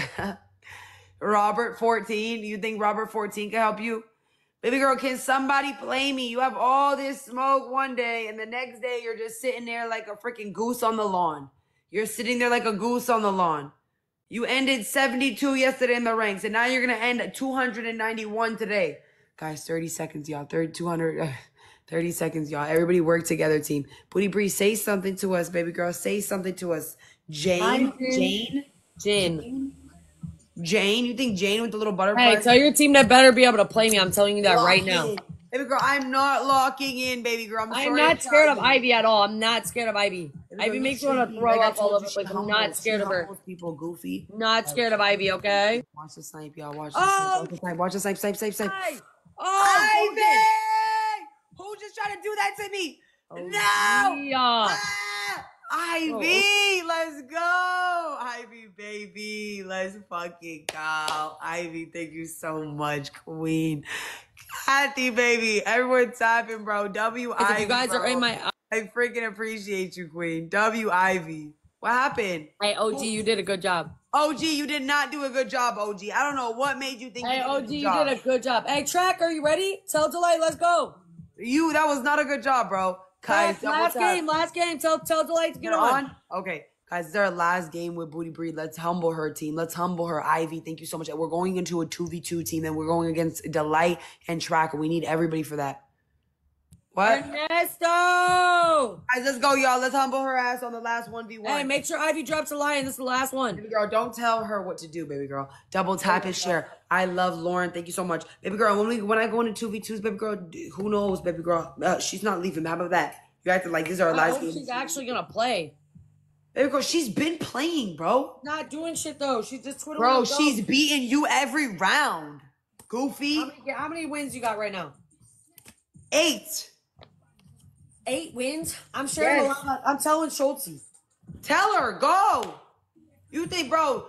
Robert fourteen. You think Robert fourteen can help you? Baby girl, can somebody play me? You have all this smoke one day and the next day you're just sitting there like a freaking goose on the lawn. You're sitting there like a goose on the lawn. You ended seventy-two yesterday in the ranks and now you're going to end at two hundred ninety-one today. Guys, thirty seconds, y'all. thirty, two hundred, thirty seconds, y'all. Everybody work together, team. Booty Bree, say something to us, baby girl. Say something to us. Jane? I'm Jane? Jane. Jane? You think Jane with the little butterfly? Hey, tell your team that better be able to play me. I'm telling you that Lock right now. in. Baby girl, I'm not locking in, baby girl. I'm, I'm sorry not to scared tell of you. Ivy at all. I'm not scared of Ivy. Baby Ivy girl, makes you me want should to be. throw Like I up all told over you, the place. she I'm not humbles- scared she of her. humbles people goofy. Not scared of Ivy, okay? Watch the snipe, y'all. Watch the Oh! snipe. Watch the snipe. Watch the snipe. Snipe, snipe, snipe. Hey! Oh, Ivy! Who just tried to do that to me? Oh, no! yeah. Ah! Ivy, let's go. Ivy, baby. Let's fucking go. Ivy, thank you so much, queen. Kathy, baby. Everyone tapping, bro. W If Ivy, you guys bro. are in my... I freaking appreciate you, queen. W Ivy. What happened? Hey, O G, you did a good job. O G, you did not do a good job, O G. I don't know what made you think Hey, you did O a good G, you job. did a good job. Hey, Track, are you ready? Tell Delight, let's go. You, that was not a good job, bro. Guys, Track, last double tap. game, last game. Tell, tell Delight to get You're on. on? Okay. Guys, this is our last game with Booty Breed. Let's humble her, team. Let's humble her. Ivy, thank you so much. We're going into a two v two team, and we're going against Delight and Tracker. We need everybody for that. What? Ernesto! Guys, let's go, y'all. Let's humble her ass on the last one v one. Hey, make sure Ivy drops a lion. This is the last one. Baby girl, don't tell her what to do, baby girl. Double tap and share. I love Lauren. Thank you so much. Baby girl, when we when I go into two v twos, baby girl, who knows, baby girl? Uh, she's not leaving. How about that? You acting like this is our I last hope game. she's actually going to play. Baby girl, she's been playing, bro. Not doing shit, though. She's just twiddling Bro, her thumbs. she's beating you every round. Goofy. How many, how many wins you got right now? Eight. Eight wins? I'm sure. Yes. I'm telling Schultz. Tell her, go. You think, bro,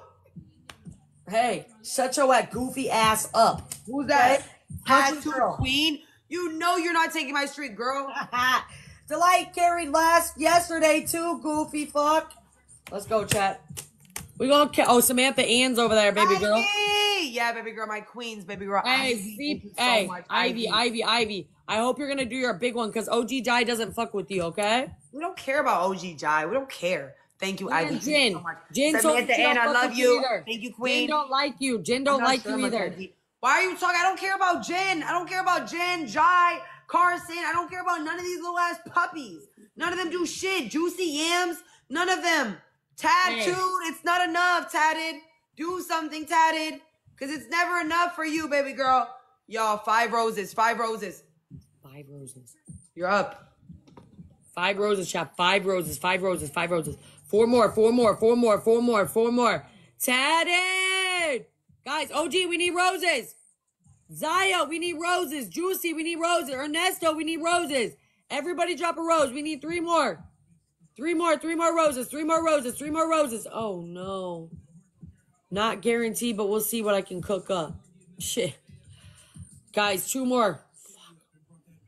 Hey, shut your that goofy ass up. who's that? Okay? Punch Tattoo the girl. queen? You know you're not taking my streak, girl. Delight carried last yesterday too, goofy fuck. Let's go, chat. We gonna ca- oh Samantha Ann's over there, baby girl. Ivy! Yeah, baby girl, my queens, baby girl. Hey, Ivy, see, thank you so hey, much, Ivy, Ivy, Ivy. I hope you're gonna do your big one because O G Jai doesn't fuck with you, okay? We don't care about O G Jai. We don't care. Thank you, Ivy. And Thank you Jin, so much. Jin told Samantha me she Ann, don't I fuck love with you. either. Thank you, Jin queen. don't like you. Jin I'm don't not like sure you I'm a either. crazy- Why are you talking? I don't care about Jen. I don't care about Jen, Jai, Carson. I don't care about none of these little ass puppies. None of them do shit. Juicy Yams, none of them. Tattooed, Hey. it's not enough, Tatted. Do something, Tatted. Because it's never enough for you, baby girl. Y'all, five roses, five roses. Five roses. You're up. Five roses, chap. Five roses. Five roses. Five roses. Four more. Four more. Four more. Four more. Four more. Tatted! Guys, O G, we need roses. Zaya, we need roses. Juicy, we need roses. Ernesto, we need roses. Everybody drop a rose. We need three more. Three more. Three more roses. Three more roses. Three more roses. Oh, no. Not guaranteed, but we'll see what I can cook up. Shit. Guys, two more.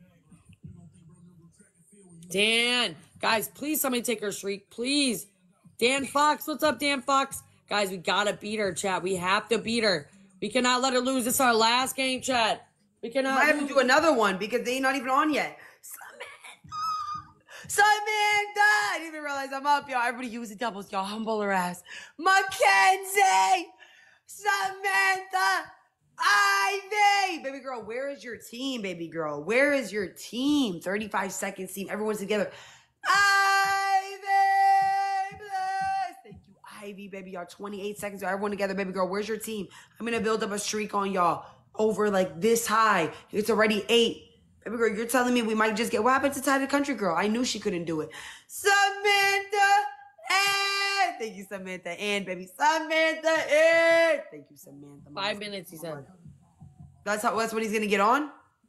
Dan. Guys, please somebody take her streak. Please. Dan Fox, what's up, Dan Fox? Guys, we gotta beat her, chat. We have to beat her. We cannot let her lose. This is our last game, chat. We cannot. I have to lose. do another one because they're not even on yet. Samantha! Samantha! I didn't even realize I'm up, y'all. Everybody use the doubles, y'all. Humble her ass. Mackenzie! Samantha! Ivy! Baby girl, where is your team, baby girl? Where is your team? thirty-five seconds team. Everyone's together. Ivy! Bless! Thank you, Ivy, baby. Y'all, twenty-eight seconds. Everyone together, baby girl. Where's your team? I'm going to build up a streak on y'all over like this high. It's already eight. Baby girl, you're telling me we might just get... What happened to Ty the Country Girl? I knew she couldn't do it. Samantha! And thank you, Samantha. And baby, Samantha. And thank you, Samantha. Five minutes, he said. That's how. That's what he's gonna get on.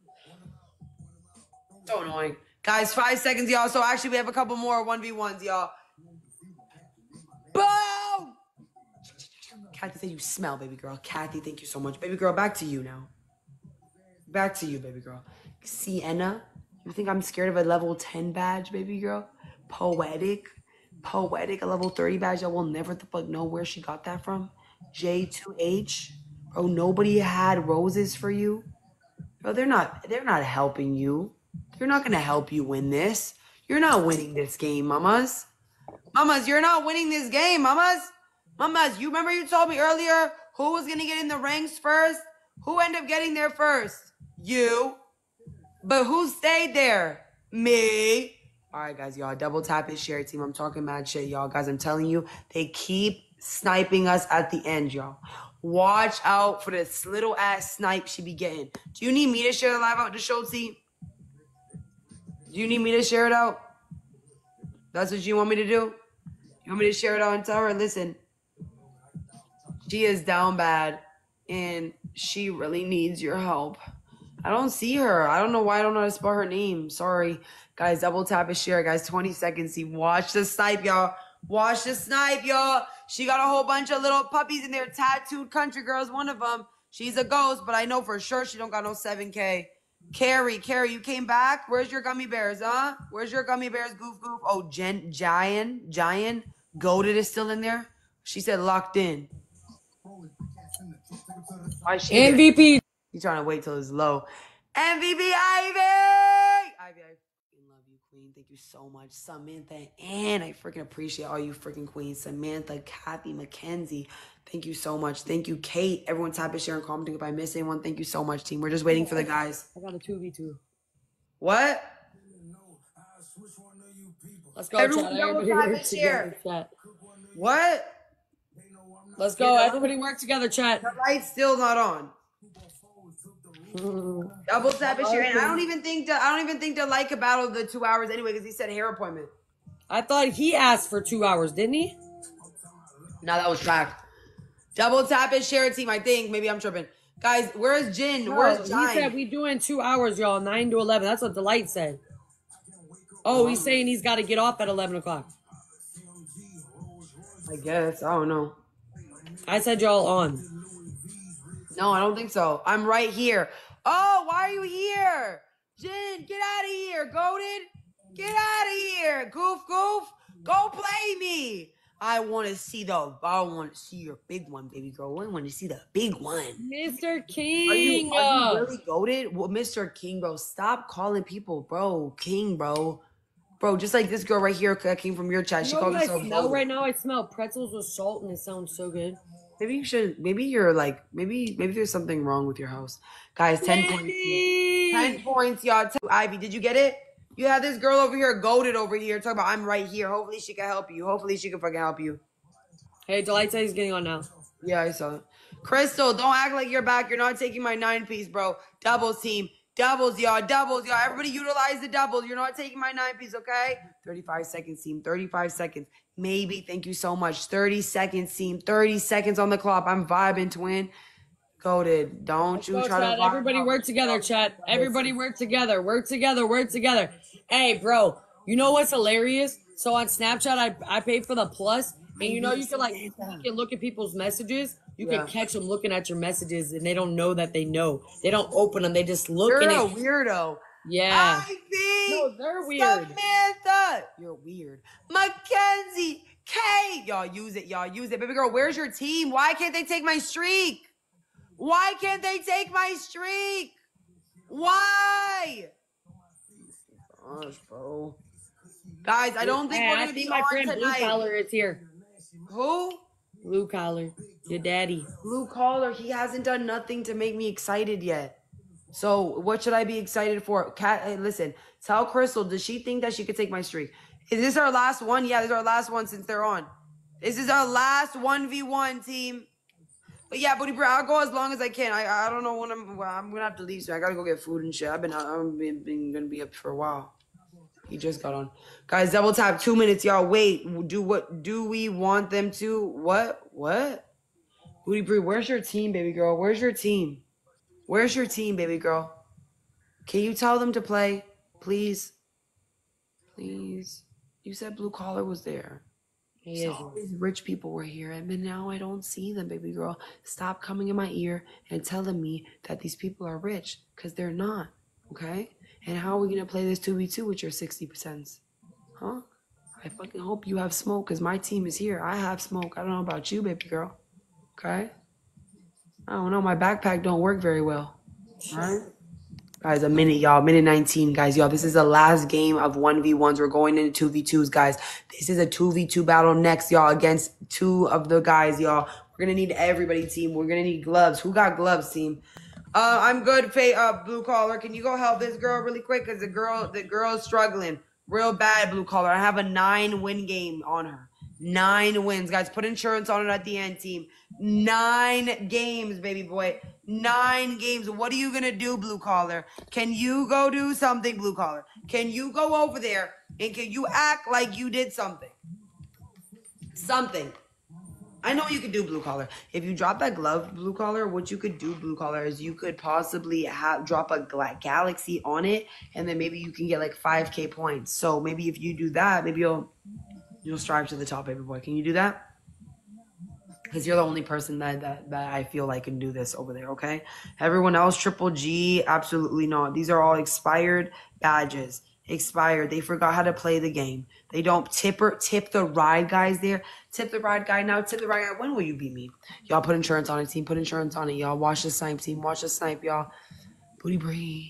So annoying, guys. Five seconds, y'all. So actually, we have a couple more one v ones, y'all. Boom. Kathy said you smell, baby girl. Kathy, thank you so much, baby girl. Back to you now. Back to you, baby girl. Sienna, you think I'm scared of a level ten badge, baby girl? Poetic. Poetic, a level thirty badge. I will never the fuck know where she got that from. J two H. Bro, nobody had roses for you. Bro, they're not they're not helping you. They're not gonna help you win this. You're not winning this game, mamas. Mamas, you're not winning this game, mamas. Mamas, you remember you told me earlier who was gonna get in the ranks first? Who ended up getting there first? You. But who stayed there? Me. All right, guys, y'all, double tap and share, team. I'm talking mad shit, y'all. Guys, I'm telling you, they keep sniping us at the end, y'all. Watch out for this little ass snipe she be getting. Do you need me to share the live out to show, team? Do you need me to share it out? That's what you want me to do? You want me to share it out and tell her, listen, she is down bad and she really needs your help. I don't see her. I don't know why I don't know how to spell her name. Sorry. Guys, double tap and share, guys. twenty seconds. See, watch the snipe, y'all. Watch the snipe, y'all. She got a whole bunch of little puppies in there. Tattooed country girls, one of them. She's a ghost, but I know for sure she don't got no seven K. Carrie, Carrie, you came back? Where's your gummy bears, huh? Where's your gummy bears, goof, goof? Oh, Jen, Giant, Giant, Goated is still in there? She said locked in. Why is she M V P. He's trying to wait till it's low. M V P Ivy! Ivy, I freaking love you, queen. Thank you so much. Samantha, and I freaking appreciate all you freaking queens. Samantha, Kathy, Mackenzie. Thank you so much. Thank you, Kate. Everyone tap and share and comment if I miss anyone. Thank you so much, team. We're just waiting for the guys. I got a two v two. What? Let's go, Everyone chat. double Everybody tap work and share. together, chat. What? Let's go. Everybody work together, chat. The light's still not on. Double tap and share. And I don't even think that I don't even think the light could battle the two hours anyway because he said hair appointment. I thought he asked for two hours, didn't he? No, that was tracked. Double tap and share, team. I think maybe I'm tripping, guys. Where's Jin? No, Where's he Jine? said we doing two hours, y'all, nine to eleven. That's what the light said. Oh, he's saying he's got to get off at eleven o'clock. I guess I don't know. I said y'all on. No, I don't think so. I'm right here. Oh, why are you here? Jin, get out of here. Goated, get out of here. Goof, goof, go play me. I want to see the, I want to see your big one, baby girl. I want to see the big one. Mister King. Are you, are you really goated? Well, Mister King, bro, stop calling people, bro. King, bro. Bro, just like this girl right here that came from your chat. You She know called what I herself smell goated. right now? I smell pretzels with salt, and it sounds so good. Maybe you should, maybe you're like, maybe, maybe there's something wrong with your house. Guys, ten points. ten points, y'all. Ivy, did you get it? You have this girl over here, goated over here, talking about I'm right here. Hopefully she can help you. Hopefully she can fucking help you. Hey, Delight said he's getting on now. Yeah, I saw it. Crystal, don't act like you're back. You're not taking my nine piece, bro. Doubles team. Doubles, y'all. Doubles, y'all. Everybody utilize the doubles. You're not taking my nine piece, okay? thirty-five seconds, team. thirty-five seconds. Maybe. Thank you so much. thirty seconds, team. thirty seconds on the clock. I'm vibing, twin. Goated. Don't Let's you go, try chat. to vibe Everybody out. work together, chat. Everybody work together. Work together. Work together. Hey, bro. You know what's hilarious? So on Snapchat, I I pay for the plus, and you know you can like you can look at people's messages. You Yeah. can catch them looking at your messages, and they don't know that they know. They don't open them. They just look You're in a it. weirdo. Yeah. Ivy! No, they're weird. Samantha! You're weird. Mackenzie! Kate. Y'all use it. Y'all use it. Baby girl, where's your team? Why can't they take my streak? Why can't they take my streak? Why? Gosh, bro. Guys, I don't think Hey, we're I going to think be my on friend tonight. Blue Collar is here. Who? Blue Collar. Your daddy. Blue Collar. He hasn't done nothing to make me excited yet. So what should I be excited for? Cat, hey, listen. Tell Crystal, does she think that she could take my streak? Is this our last one? Yeah, this is our last one since they're on. This is our last one v one, team. But yeah, Booty Bro, I'll go as long as I can. I I don't know when I'm. Well, I'm gonna have to leave soon. I gotta go get food and shit. I've been I'm been, been gonna be up for a while. He just got on. Guys, double tap two minutes, y'all. Wait, do what? Do we want them to? What? What? Booty Bro, where's your team, baby girl? Where's your team? Where's your team, baby girl? Can you tell them to play, please? Please. You said Blue Collar was there. He So is. all these rich people were here, and then now I don't see them, baby girl. Stop coming in my ear and telling me that these people are rich, because they're not, okay? And how are we going to play this two v two with your sixty percent? Huh? I fucking hope you have smoke, because my team is here. I have smoke. I don't know about you, baby girl, okay? I don't know. My backpack don't work very well, all right? Guys, a minute, y'all. Minute nineteen, guys. Y'all, this is the last game of one v ones. We're going into two v twos, guys. This is a two v two battle next, y'all, against two of the guys, y'all. We're going to need everybody, team. We're going to need gloves. Who got gloves, team? Uh, I'm good, Faye, uh, Blue Collar. Can you go help this girl really quick? Because the girl, the girl is struggling real bad, Blue Collar. I have a nine-win game on her. Nine wins, guys. Put insurance on it at the end, team. Nine games, baby boy. Nine games. What are you going to do, Blue Collar? Can you go do something, Blue Collar? Can you go over there and can you act like you did something? Something. I know you could do, Blue Collar. If you drop that glove, Blue Collar, what you could do, Blue Collar, is you could possibly have drop a gla- galaxy on it, and then maybe you can get like five K points. So maybe if you do that, maybe you'll you'll strive to the top, baby boy. Can you do that? Because you're the only person that, that that I feel like can do this over there, okay? Everyone else, Triple G, absolutely not. These are all expired badges. Expired. They forgot how to play the game. They don't tip or tip the ride guys there. Tip the ride guy now. Tip the ride guy. When will you beat me? Y'all put insurance on it, team. Put insurance on it, y'all. Watch the snipe, team. Watch the snipe, y'all. Booty breathe.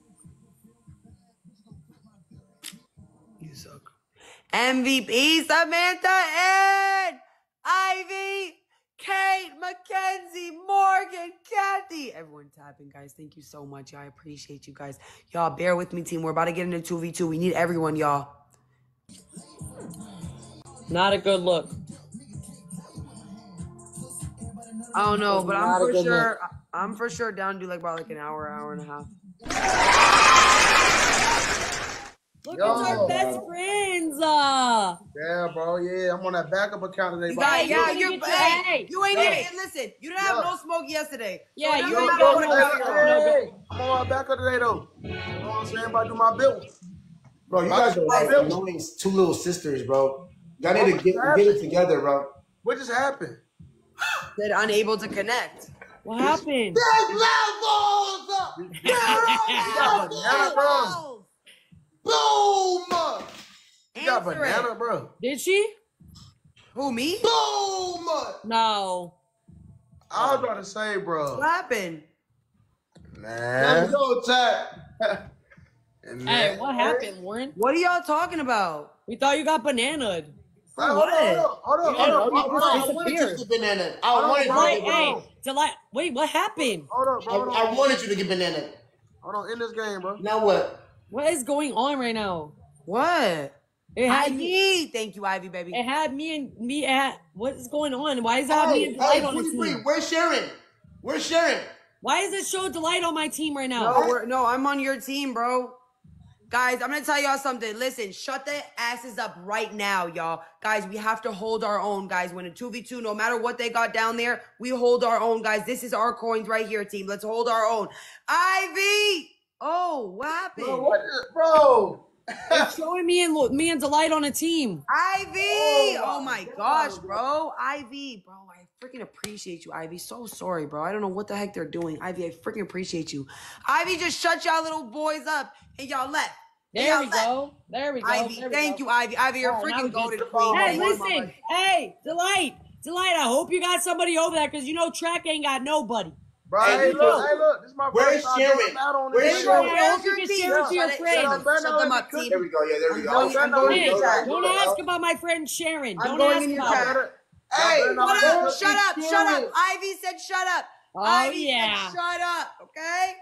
You suck. M V P Samantha and Ivy, Kate, Mackenzie, Morgan, Kathy. Everyone tapping, guys. Thank you so much, y'all. I appreciate you guys. Y'all, bear with me, team. We're about to get into two v two. We need everyone, y'all. Not a good look. I don't know, but I'm Not a for good sure. I'm for sure down to do like about like an hour, hour and a half. Look Yo. at our best friends. Uh, Yeah, bro. Yeah, I'm on that backup account today. You bro. got, you yeah, didn't you're, get your hey, A. you ain't Yo. even, listen, you didn't have Yo. no smoke yesterday. Yeah, so you you ain't don't got have no no smoke. smoke. Hey, I'm on my backup today, though. You know what I'm saying? About to do my bills. Bro, you guys are like annoying two little sisters, bro. Y'all need to get, get it together, bro. What just happened? Said unable to connect. What happened? There's levels up! Yeah. You got banana, bro. Boom! You got Answer banana, it. bro. Did she? Who, me? Boom! No. I was about to say, bro. What happened? Man. Go, chat. Hey, what happened, Warren? What are y'all talking about? We thought you got bananaed. Hey, hold on, hold on, hold on, Yeah, hold on, no, hold you on, I just wanted you disappeared. to get banana. I Hold on, wanted you to Delight, get hey, banana. Delight. Wait, what happened? hold on, bro. I, Hold on, I wanted you to get banana. hold on. In this game, bro. Now what? What is going on right now? What? It had me. Ivy. Thank you, Ivy, baby. It had me and me at. What is going on? Why is that me Hey, and Delight hey, on the Booty Bree, team? where's Sharon? Where's Sharon? Why is it show Delight on my team right now? No, we're, no, I'm on your team, bro. Guys, I'm gonna tell y'all something. Listen, shut the asses up right now, y'all. Guys, we have to hold our own, guys. When a two v two, no matter what they got down there, we hold our own, guys. This is our coins right here, team. Let's hold our own. Ivy! Oh, what happened? Bro, what is, bro? It's showing me and me and Delight on a team. Ivy! Oh, Oh, my my God, gosh, bro. Ivy, bro, I freaking appreciate you, Ivy. So sorry, bro. I don't know what the heck they're doing. Ivy, I freaking appreciate you. Ivy just shut y'all little boys up and y'all left. There we go. There we go. Ivy, there we thank go. you, Ivy. Ivy, you're All right, now freaking we goated good. queen. Hey, Thank you, listen. mama. Hey, Delight. Delight, I hope you got somebody over there because you know Track ain't got nobody. Bro, Hey, hey, look. look, hey, look. This is my Where's first time Sharon? doing that on Where's this Baby girl, Sharon? I where's hope you your can team? share it to your Shut it, friends. shut them, shut them up, There team. There we go. Yeah, there we I'm go. going- I'm going in Hey, your chat. don't ask about my friend Sharon. I'm Don't going ask in your about chat. her. Hey, Shut up, where's shut up, shut Sharon? up. Ivy said shut up. Oh, Ivy yeah. said shut up, okay?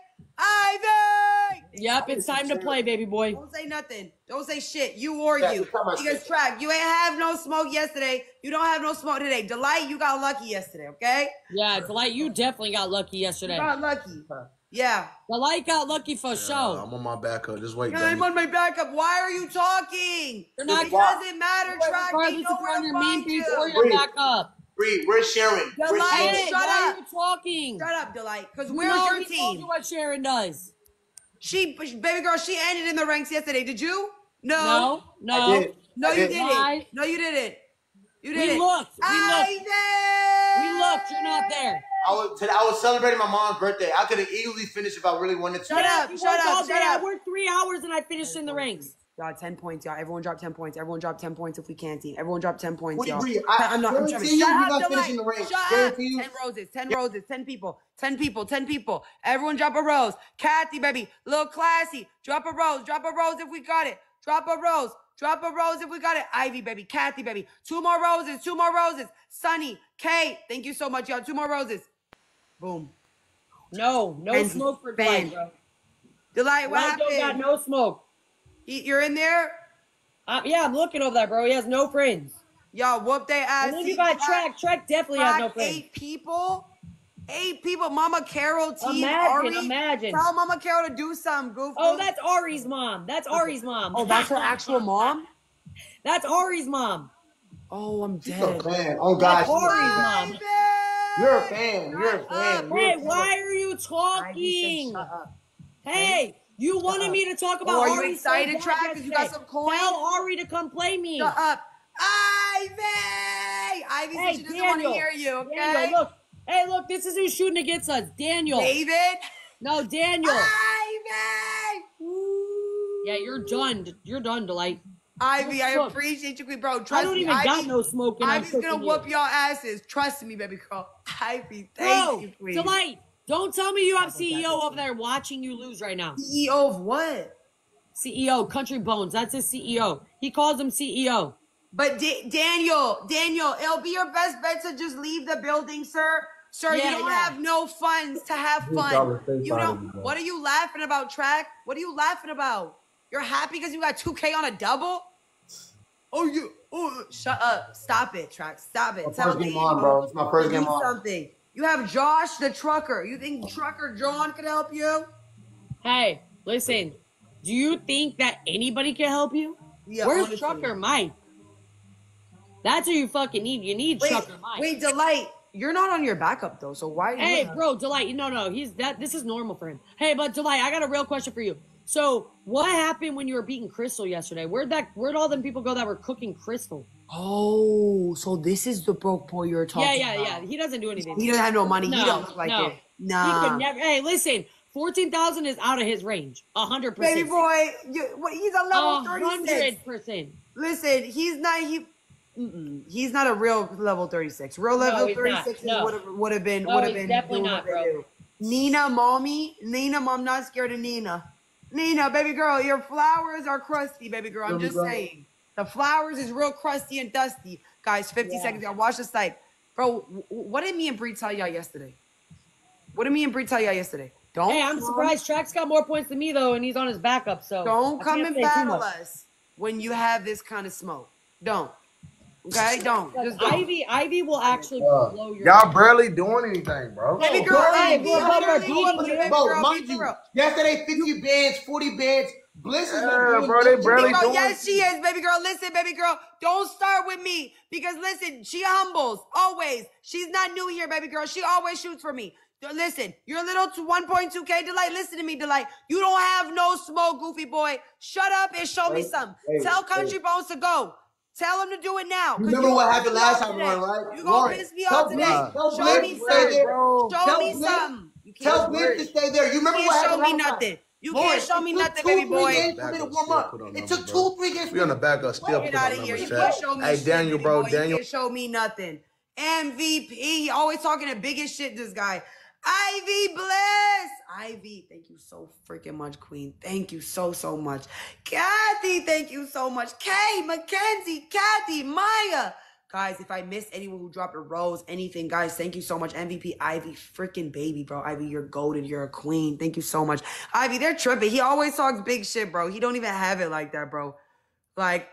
Ivy! Yep, it's time to play, baby boy. Don't say nothing. Don't say shit. You or Yeah, you. come on, Because sis. Track, you ain't have no smoke yesterday. You don't have no smoke today. Delight, you got lucky yesterday, okay? Yeah, Delight, you definitely got lucky You yesterday. got lucky. Yeah. Delight got lucky for Yeah, sure. I'm on my back up. Just wait, Yeah, I'm dummy. on my backup. Why are you talking? You're not- It doesn't matter, Track. They Regardless know if you're where on to your main find page or you. your Breathe. backup. Bree, where's Sharon? Where's Delight, Sharon? Hey, shut why up. are you talking? Shut up, Delight. Because You where's know your he told team? you what Sharon does. She, baby girl, she ended in the ranks yesterday. Did you? No. No, no. I did. No, I you did. didn't. Why? No, you didn't. You We didn't. looked. We looked. Ivy! We looked. You're not there. I was today, I was celebrating my mom's birthday. I could have easily finished if I really wanted to. Shut Yeah, up, you shut worked up, all day. shut up. I worked three hours and I finished in the ranks. Y'all, ten points, y'all. Everyone drop ten points. Everyone drop ten points if we can, team. Everyone drop ten points, Wait, y'all. Bree, I I'm not. I'm guarantee trying you Shut you're up, not Delight. finishing the ranks. Shut up. Guarantee you. Ten roses, ten roses, ten people, ten people, ten people. Everyone drop a rose. Kathy, baby, little classy. Drop a rose. Drop a rose if we got it. Drop a rose. Drop a rose if we got it. Ivy, baby, Kathy, baby. Two more roses. Two more roses. Sunny, Kate. Thank you so much, y'all. Two more roses. Boom. No, no Bang. smoke for Bang. Delight, bro. Delight, what Delight don't got happened? no smoke. Y- You're in there? Uh, yeah, I'm looking over there, bro. He has no friends. Y'all whoop their ass. And then you got Track. Track definitely has no Track friends. eight people. Eight people. Mama Carol, team Imagine, Ari. imagine. Tell Mama Carol to do something, goof. Oh, goof. that's Ari's mom. That's Ari's mom. Oh, that's her actual mom? That's Ari's mom. Oh, I'm She's a dead. fan. Oh That's gosh, Ari's mom. you're a fan. You're a fan. You're Hey, a fan. why are you Ivy said talking? shut up. Hey, you wanted me to talk about Oh, are you Ari excited, so bad Track, 'cause you got yesterday. some coins? Tell Ari to come play me. Shut up. Ivy! Ivy Hey, said she doesn't want to Daniel. hear you, okay? Daniel, look. Hey, look, this is who's shooting against us. Daniel. David? No, Daniel. Ivy! Yeah, you're done. You're done, Delight. Ivy, I Look, appreciate you, bro. Trust I don't me, even Ivy, got no smoke and I'm Ivy's gonna cooking whoop you. y'all asses. Trust me, baby girl. Ivy, thank Bro, you, queen. Delight, don't tell me you have C E O over there watching you lose right now. C E O of what? C E O, Country Bones. That's his C E O. He calls him C E O. But Da- Daniel, Daniel, it'll be your best bet to just leave the building, sir. Sir, Yeah, you don't yeah. have no funds to have fun. You don't. What are you laughing about, Track? What are you laughing about? You're happy because you got two K on a double? Oh, you. Oh, shut up. Stop it, Track. Stop it. My Tell first me game on, bro. It's my first do game on. something. You have Josh the trucker. You think Trucker John could help you? Hey, listen. Do you think that anybody can help you? Yeah, Where's honestly. Trucker Mike? That's who you fucking need. You need Wait, Trucker Mike. wait, Delight. You're not on your backup though, so why? Are you Hey, not? bro, Delight. No, no, he's that. This is normal for him. Hey, but Delight, I got a real question for you. So, what happened when you were beating Crystal yesterday? Where'd that? Where'd all them people go that were cooking Crystal? Oh, so this is the broke boy you're talking Yeah, yeah, about. yeah. He doesn't do anything. He doesn't have no money. he No, don't look like no. it. He Nah. could never. Hey, listen. Fourteen thousand is out of his range. A hundred percent. Baby boy, you, what, he's a level A thirty-six. hundred percent. Listen, he's not he. Mm-mm, he's not a real level thirty-six. Real level he's not. thirty-six No. would have would have been No, would have he's been definitely doing not, what they bro. do. Nina, mommy, Nina, I'm not scared of Nina. Nina, baby girl, your flowers are crusty, baby girl. I'm Baby just girl. saying, the flowers is real crusty and dusty, guys. fifty Yeah. seconds. Y'all watch the site, bro. w- w- What did me and Bree tell y'all yesterday? What did me and Bree tell y'all yesterday? Don't. Hey, I'm come- surprised. Track's got more points than me though, and he's on his backup. So Don't I come can't and say too battle much. us when you have this kind of smoke. Don't. Okay, don't. Look, Just don't. Ivy, Ivy will actually Uh, blow your. y'all barely doing anything, bro. Baby Bro, girl, bro, Ivy, bro, I'm bro, literally bro, going bro, to baby Bro, girl, mind baby you, girl. yesterday fifty bands, forty bands. Bliss is Yeah, not doing bro, they nothing. barely Baby girl, doing- yes, she is, baby girl. Listen, baby girl, don't start with me because listen, she humbles always. She's not new here, baby girl. She always shoots for me. Listen, you're a little to one point two K, Delight. Listen to me, Delight. You don't have no smoke, goofy boy. Shut up and show me Hey, something. hey, Tell Country hey. Bones to go. Tell him to do it now. 'cause Remember you what gonna happened piss me last off time, today. Lauren, right? You gonna Lauren, piss me tell off today. Bliss- tell Show Bliss me to stay something. there. Show Tell me Bliss- something. You Tell can't, Bliss to stay there. You you remember can't what show happened me last time? nothing. You Lauren, can't show it me took nothing, two, baby three boy. games for me to warm up. It took two, three games. We on the back up, still Get put out our of here. numbers, You chat. can't show me Hey, shit, Daniel, baby bro, boy. Daniel. You can't show me nothing. M V P. He always talking the biggest shit, this guy. Ivy Bliss. Ivy, thank you so freaking much, Queen. Thank you so, so much. Kathy, thank you so much. Kay, Mackenzie, Kathy, Maya. Guys, if I miss anyone who dropped a rose, anything, guys, thank you so much. M V P, Ivy, freaking baby, bro. Ivy, you're golden. You're a queen. Thank you so much. Ivy, they're tripping. He always talks big shit, bro. He don't even have it like that, bro. Like,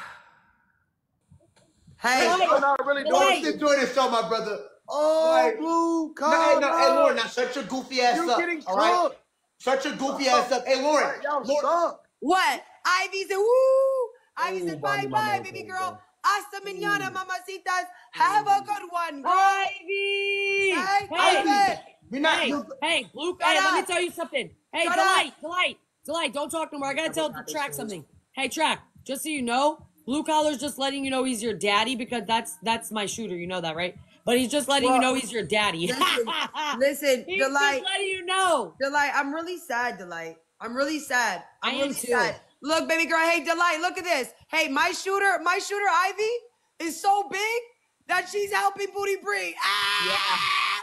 hey. I'm not really doing Don't shit. enjoy this show, my brother. Oh, Like, blue No, hey, no, hey, collar. Lauren, now shut your goofy ass You up. getting All right? cooked. Shut your goofy ass up. Hey, Lauren. Y'all Lauren. suck. What? Ivy said, woo! Ivy Ooh, said, Bonnie, bye my bye, man, baby baby, girl. bro. Hasta mañana, mamacitas. Have a good one, girl. Ivy! Hey, Hey, Ivy. You're not. hey, You, hey, Blue, Shut hey, let me up. tell you something. Hey, Shut Delight, Delight, Delight, don't talk no more. I gotta tell the Track something. Hey, Track, just so you know, Blue Collar's just letting you know he's your daddy because that's that's my shooter. You know that, right? But he's just letting Well, you know he's your daddy. Listen, listen, he's Delight. just letting you know. Delight, I'm really sad, Delight. I'm really sad. I'm I am really too. sad. Look, baby girl. Hey, Delight, look at this. Hey, my shooter, my shooter, Ivy, is so big that she's helping Booty breathe. Ah!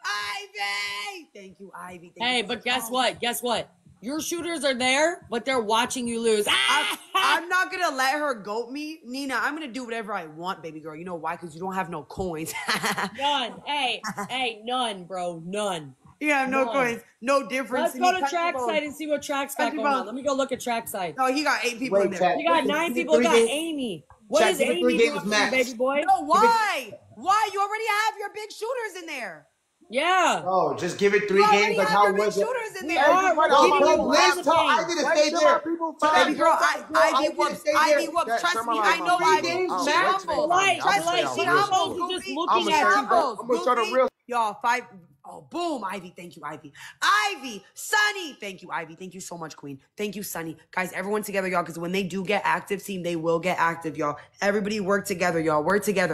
Ivy! Thank you, Ivy. Thank Hey, you. but guess what? Guess what? Your shooters are there, but they're watching you lose. I'm, I'm not gonna let her goat me, Nina. I'm gonna do whatever I want, baby girl. You know why? Because you don't have no coins. None. Hey, hey, none, bro. None. You have no None. coins. No difference. Let's to go me. to Country Trackside Bones. and see what Track's got Country going on. Bones. Let me go look at Trackside. No, he got eight people Wait, in there. chat. You got Listen, nine give me people. three Got games. Amy. What Chat, is give me Amy three games dropping, max. baby boy? No, why? Why? You already have your big shooters in there. Yeah. Oh, just give it three You already games. Like have how your big was it? shooters in We there. are. We're Tell keeping my you people on five the Tell game. Ivy to Wait stay till my there. people Tell five. Baby girl, I, Tell Ivy Ivy to whoops. stay Ivy there. whoops. Yeah, Trust tell me, my I mama know people. Ivy. games I'll She wait max. till they humbles. find me. Delight, I'ma Trust tell me, Delight, y'all she keep real humbles, shit. just Goofy. looking She I'ma at tell you. you, bro. humbles, I'm gonna show the Goofy. real. Y'all, five. Oh, boom, Ivy. Thank you, Ivy. Ivy, Sunny. Thank you, Ivy. Thank you so much, Queen. Thank you, Sunny. Guys, everyone together, y'all, because when they do get active, team, they will get active, y'all. Everybody work together, y'all. Work together.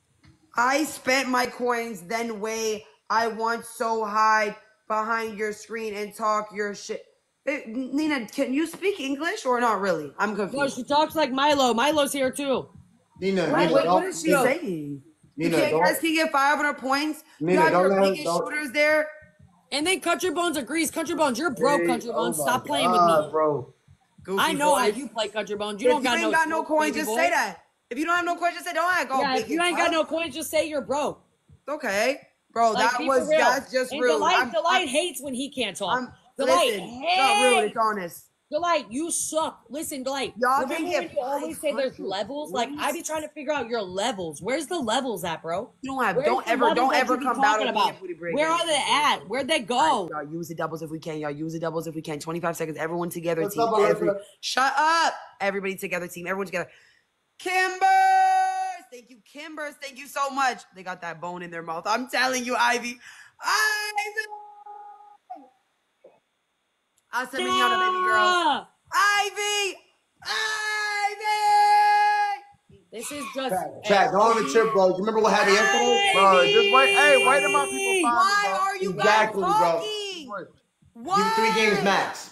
I spent my coins, then way I want so hide behind your screen and talk your shit. Eh, Nina, can you speak English or not really? I'm No, confused. she talks like Milo. Milo's here too. Nina, What, Nina, what, don't. what is she Nina, saying? You Nina, can't, don't. guys can get five hundred points. You Nina, have don't your let her- biggest don't- shooters there. And then Country Bones agrees. Country Bones, you're broke, Hey, Country oh Bones. my Stop playing God, with me. bro. Goofy I know how boys. you play, Country Bones. You If don't you got ain't no got no smoke, coins, baby just boy. say that. If you don't have no coins, just say don't act all Yeah, big if you and ain't got tough. no coins, just say you're broke. Okay, bro, Like, that be for was real. that's just and rude. Delight, I'm, Delight I'm, hates when he can't talk. I'm Delight, listen. It's not rude. hey, It's honest. Delight, you suck. Listen, Delight. Y'all remember can when get you always say there's five hundred levels? Like, I be trying to figure out your levels. Where's the levels at, bro? You don't have. Where's Don't the ever. levels Don't that ever you be come talking battle me about? at Booty Break. Where are they at? Where'd they go? Y'all use the doubles if we can. Y'all use the doubles if we can. twenty-five seconds. Everyone together. What's team. up, Alyssa? Every- Shut up. Everybody together, team. Everyone together. Kimbers. Thank you, Kimbers. Thank you so much. They got that bone in their mouth. I'm telling you, Ivy. Ivy. Hasta mañana, baby girl. Ah! Ivy. Ivy. This is just. Chat, chat, don't have a trip, bro. You remember what happened yesterday? Bro, just wait. Hey, wait till my people find me, Why bro. are you Exactly, guys bro. talking? Wait. Why? Give it three games max.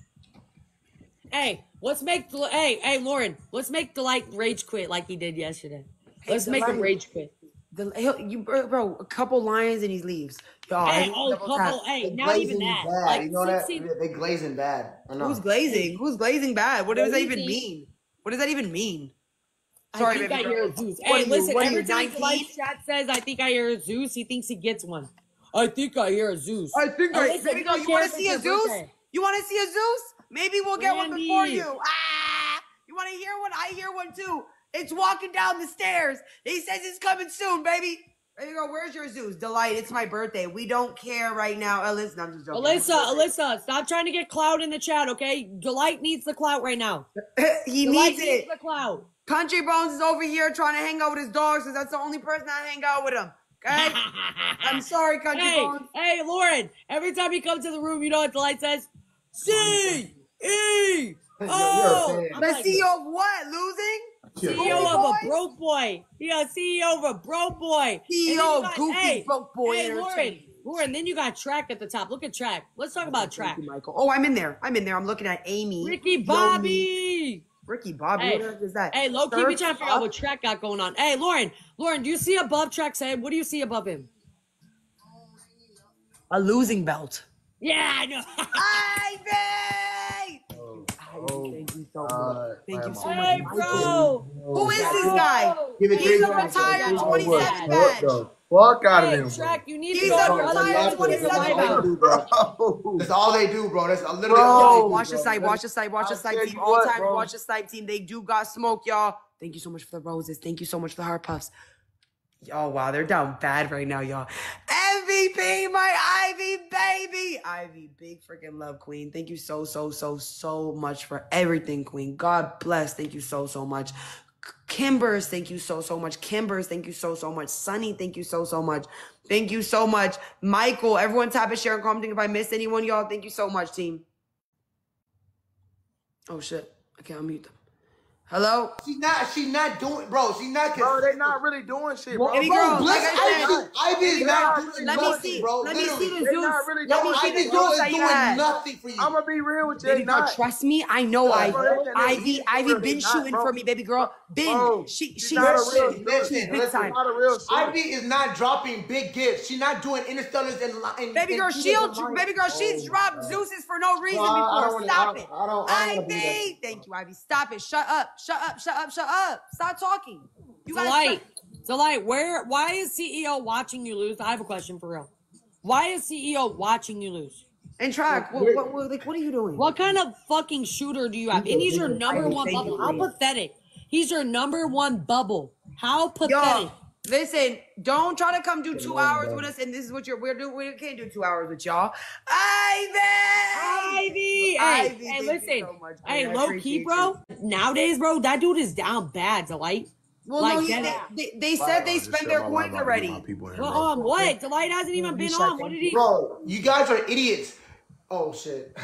Hey, let's make. Del- Hey, hey, Lauren. Let's make Delight rage quit like he did yesterday. Hey, Let's make him Delight. rage quit. The, he'll, you, bro, bro, a couple lions and he leaves. Y'all, Hey, every oh, double couple. tap. Hey, They not even glazing that. bad. Like, you know that? sixteen They glazing bad. I know. Who's glazing? Who's glazing bad? What does that even Glazing. mean? What does that even mean? I Sorry, think baby I girl. hear a Zeus. What Hey, are you- listen, what are you, every time nineteen? Delight chat says, I think I hear a Zeus, he thinks he gets one. I think I hear a Zeus. I think And I, listen, baby we girl, don't you care want if to it's see a your Zeus? birthday. You want to see a Zeus? Maybe we'll get one Randy. before you. Ah! You want to hear one? I hear one too. It's walking down the stairs. He says it's coming soon, baby. Baby girl, where's your Zeus? Delight, it's my birthday. We don't care right now. Alyssa, I'm just joking. Alyssa, Alyssa, stop trying to get clout in the chat, okay? Delight needs the clout right now. he Delight needs it. needs the clout. Country Bones is over here trying to hang out with his dogs because that's the only person I hang out with him. Okay? I'm sorry, Country Hey, Bones. hey, Lauren, every time he comes to the room, you know what Delight says? C E O. fan. I'm The like, C E O of what? Losing? C E O Goofy of a boy? broke boy. He a C E O of a broke boy. C E O And then you of got- Goofy hey, Broke Boy Hey, Lauren, Entertainment. Lauren, then you got Track at the top. Look at Track. Let's talk about Track. Thank you, Michael. Oh, I'm in there. I'm in there. I'm looking at Amy. Ricky Bobby. Ricky Bobby. Hey, what the heck is that? hey, low key, Surf we trying to figure out up? what Track got going on. Hey, Lauren, Lauren, do you see above Track's head? What do you see above him? A losing belt. Yeah, I know. Ivy! Oh, Thank you so God. much. Thank you so much. Hey, bro. Who is this guy? Give it He's three a seconds. retired Oh, twenty-seven what badge. the fuck out of Hey, him, Track, you need to He's go a to your other retired videos. What is your twenty-seven live out? bro. That's all they do, bro. That's literally Bro. all Yo, they do, watch the bro. site, watch the site, watch the I'll site tell team. you All what, time, bro. watch the site team. They do got smoke, y'all. Thank you so much for the roses. Thank you so much for the heart puffs. Oh, wow, they're down bad right now, y'all. M V P, my Ivy, baby. Ivy, big freaking love, queen. Thank you so, so, so, so much for everything, queen. God bless. Thank you so, so much. Kimbers, thank you so, so much. Kimbers, thank you so, so much. Sunny, thank you so, so much. Thank you so much. Michael, everyone tap and share and comment if I missed anyone, y'all. Thank you so much, team. Oh, shit. I can't unmute them. Hello? She's not. She's not doing, bro. She's not. Bro, they not really doing shit, bro. Baby Bro, girl, bless like I Ivy. said, Ivy is not doing let me nothing, see. bro. Let me Literally. see the They Zeus. not really Let me doing see Ivy the girl Zeus is that you doing had. nothing for you. I'm gonna be real with you. Baby They girl, not. trust me. I know Bro, Ivy. bro, they- they- Ivy, they- Ivy they been not, shooting bro. for me, baby girl. Been. Bro, She, she's she, not a she, real she, dude. she's big Listen, time. Not a real shit. Ivy is not dropping big gifts. She's not doing interstellars and, and Baby and girl, Peter she'll, Pan. baby girl, she's dropped Zeus's for no reason Bro, I- I before. don't wanna- Stop I it. don't- I don't- I don't wanna be Ivy, thank you, Ivy. Stop it. Shut up. Shut up. Shut up. Shut up. Stop talking. You guys. Delight. Delight, where, why is C E O watching you lose? I have a question for real. Why is C E O watching you lose? And track. What, what, what, like, what are you doing? What kind of fucking shooter do you have? And he's your number one Thank you, bubble. How please. pathetic. He's your number one bubble. How pathetic. Yo, listen, don't try to come do two hours with us, and this is what you're we're doing. We can't do two hours with y'all. Ivy! Ivy! Hey, Ivy, hey, thank you listen. so much, Hey, man. I low appreciate key, bro. Nowadays, bro, that dude is down bad, Delight. Well, Like no, he, that. they, they, they said they spent their coins already. Well, um, what? Delight hasn't even been on. What did he? Bro, you guys are idiots. Oh shit.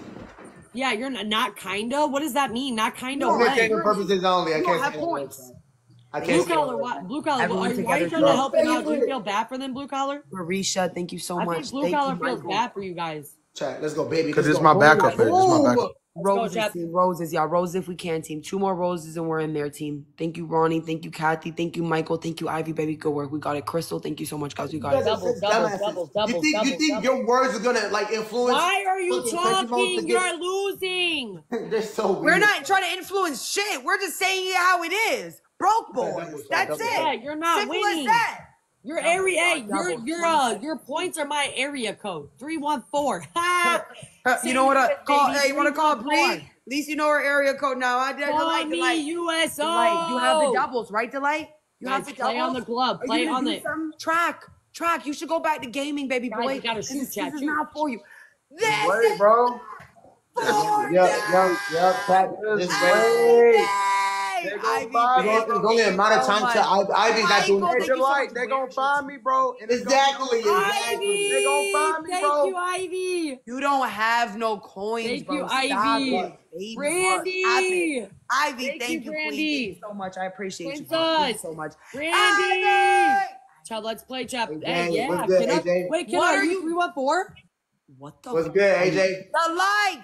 Yeah, you're not, not kinda. What does that mean? Not kinda. No, what? Entertainment purposes only. I You can't don't have say that. points. I Blue can't say collar, that. what? Blue collar. Everyone Why are you together, trying to bro. help him out? Do you feel bad for them, blue collar? Marisha, thank you so I much. think blue Thank collar you, feels Michael. bad for you guys. Chat, let's go, baby. Because Let's it's go. my backup page. It's my backup. Roses, chat. team. Roses, y'all. Roses if we can, team. Two more roses and we're in there, team. Thank you, Ronnie. Thank you, Kathy. Thank you, Michael. Thank you, Ivy, baby. Good work. We got it. Crystal, thank you so much, guys. We got You it. guys are Double, such double, dumbasses. double, You double, think you double, think double. your words are gonna like influence? Why are you fucking Frankie Bones to talking? get- You're losing. They're so weird. We're not trying to influence shit. We're just saying it how it is. Broke boys. double, That's double. it. Yeah, you're not Simple winning. as that. Your area, hey, double, your your double. uh, your points are my area code three one four. Ha! You know what? I call, Baby, hey, you want to call three one four. Bree? At least you know her area code now. I did. Call Delight, me Delight. U S O. Delight. You have the doubles, right, Delight? You Guys, have the play doubles. on the glove. Are Play you gonna on do the- something? Track. Track. You should go back to gaming, baby Guys, boy. you gotta This shoot, is- chat, This is shoot. not for you. This Wait, is bro. for Yeah, yeah, yeah. Pat, Just just wait. wait. They Ivy, gonna Ivy, find baby, me. There's only a amount of so time much. to Ivy- Ivy's not doing Michael, Hey, thank you so Delight, much. they gonna find me, bro. And it's gonna Exactly, be- exactly. They gonna find me, Thank bro. you, Ivy. You don't have no coins, Thank bro. you, Stop Ivy. it, baby. Brandy. Stop it. Ivy, Thank thank you, you, Queen. Brandy. Thank you so much. I appreciate you. Princess. Thank you so much. Brandy. Ivy! Child, let's play chap. Hey, Hey, Jay, yeah. what's good, Can I- A J? Wait, can What I are you you- three one four? What the? What's good, A J? The light.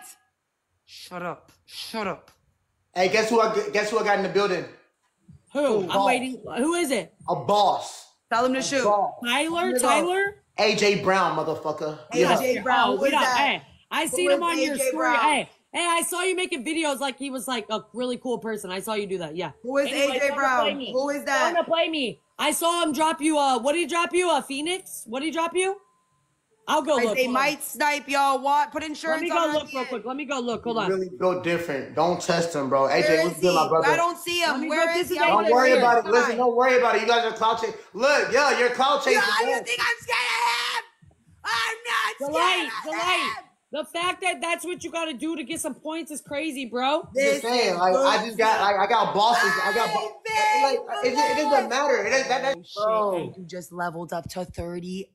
Shut up. Shut up. Hey, guess who? I guess who I got in the building? Who? I'm boss. waiting. Who is it? A boss. Tell him to shoot. Tyler? Nigga. Tyler? A J Brown, motherfucker. A Yeah. J Brown. Oh, Who we is don't- that? Hey, I seen Who him is on your A J story. Brown? Hey, hey, I saw you making videos like he was like a really cool person. I saw you do that. Yeah. Who is Anyway, A J wanna Brown? play me. Who is that? Wanna play me? I saw him drop you. Uh, what did he drop you? A Phoenix? What did he drop you? I'll go I look. say Hold on. might snipe y'all. What? Put Let insurance me on go it look at the real end. quick. Let me go look. Hold He's on. really built different. Don't test him, bro. A J, Where what's is good, he? my brother? I don't see Let him. me Where go- is this he? is I A J wanna Don't worry see Brown. about him. it. Listen, don't worry about it. You guys are cloud chasing. Look, yeah, you're cloud chasing. Yeah, you bro. think I'm scared of him? I'm not The scared light, of the him. light. The fact that that's what you got to do to get some points is crazy, bro. I'm This just saying, is like, I good just got, like, I got bosses. I got, bo- Ivy, like, it, it doesn't matter. It, that, that, Oh, shit. You just leveled up to thirty-eight.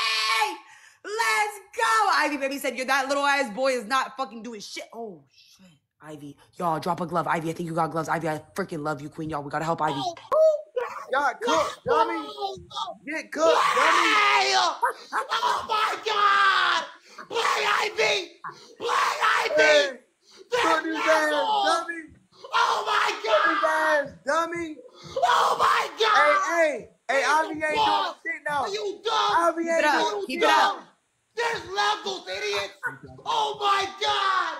Let's go. Ivy baby said, you're that little ass boy is not fucking doing shit. Oh, shit. Ivy. Y'all, drop a glove. Ivy, I think you got gloves. Ivy, I freaking love you, queen. Y'all, we gotta help Ivy. Got cooked, dummy. Get cooked, dummy. Play! Oh my God! Play Ivy! Play Ivy! Hey, There's cook his ass, levels! dummy. Oh my Cook his God! ass, dummy. Oh my God! Hey, hey, hey, Ivy ain't doing Fuck! shit now. Are you dumb? Ivy Keep ain't it up. doing You Keep shit. it up. dumb? There's levels, idiots! Oh my God!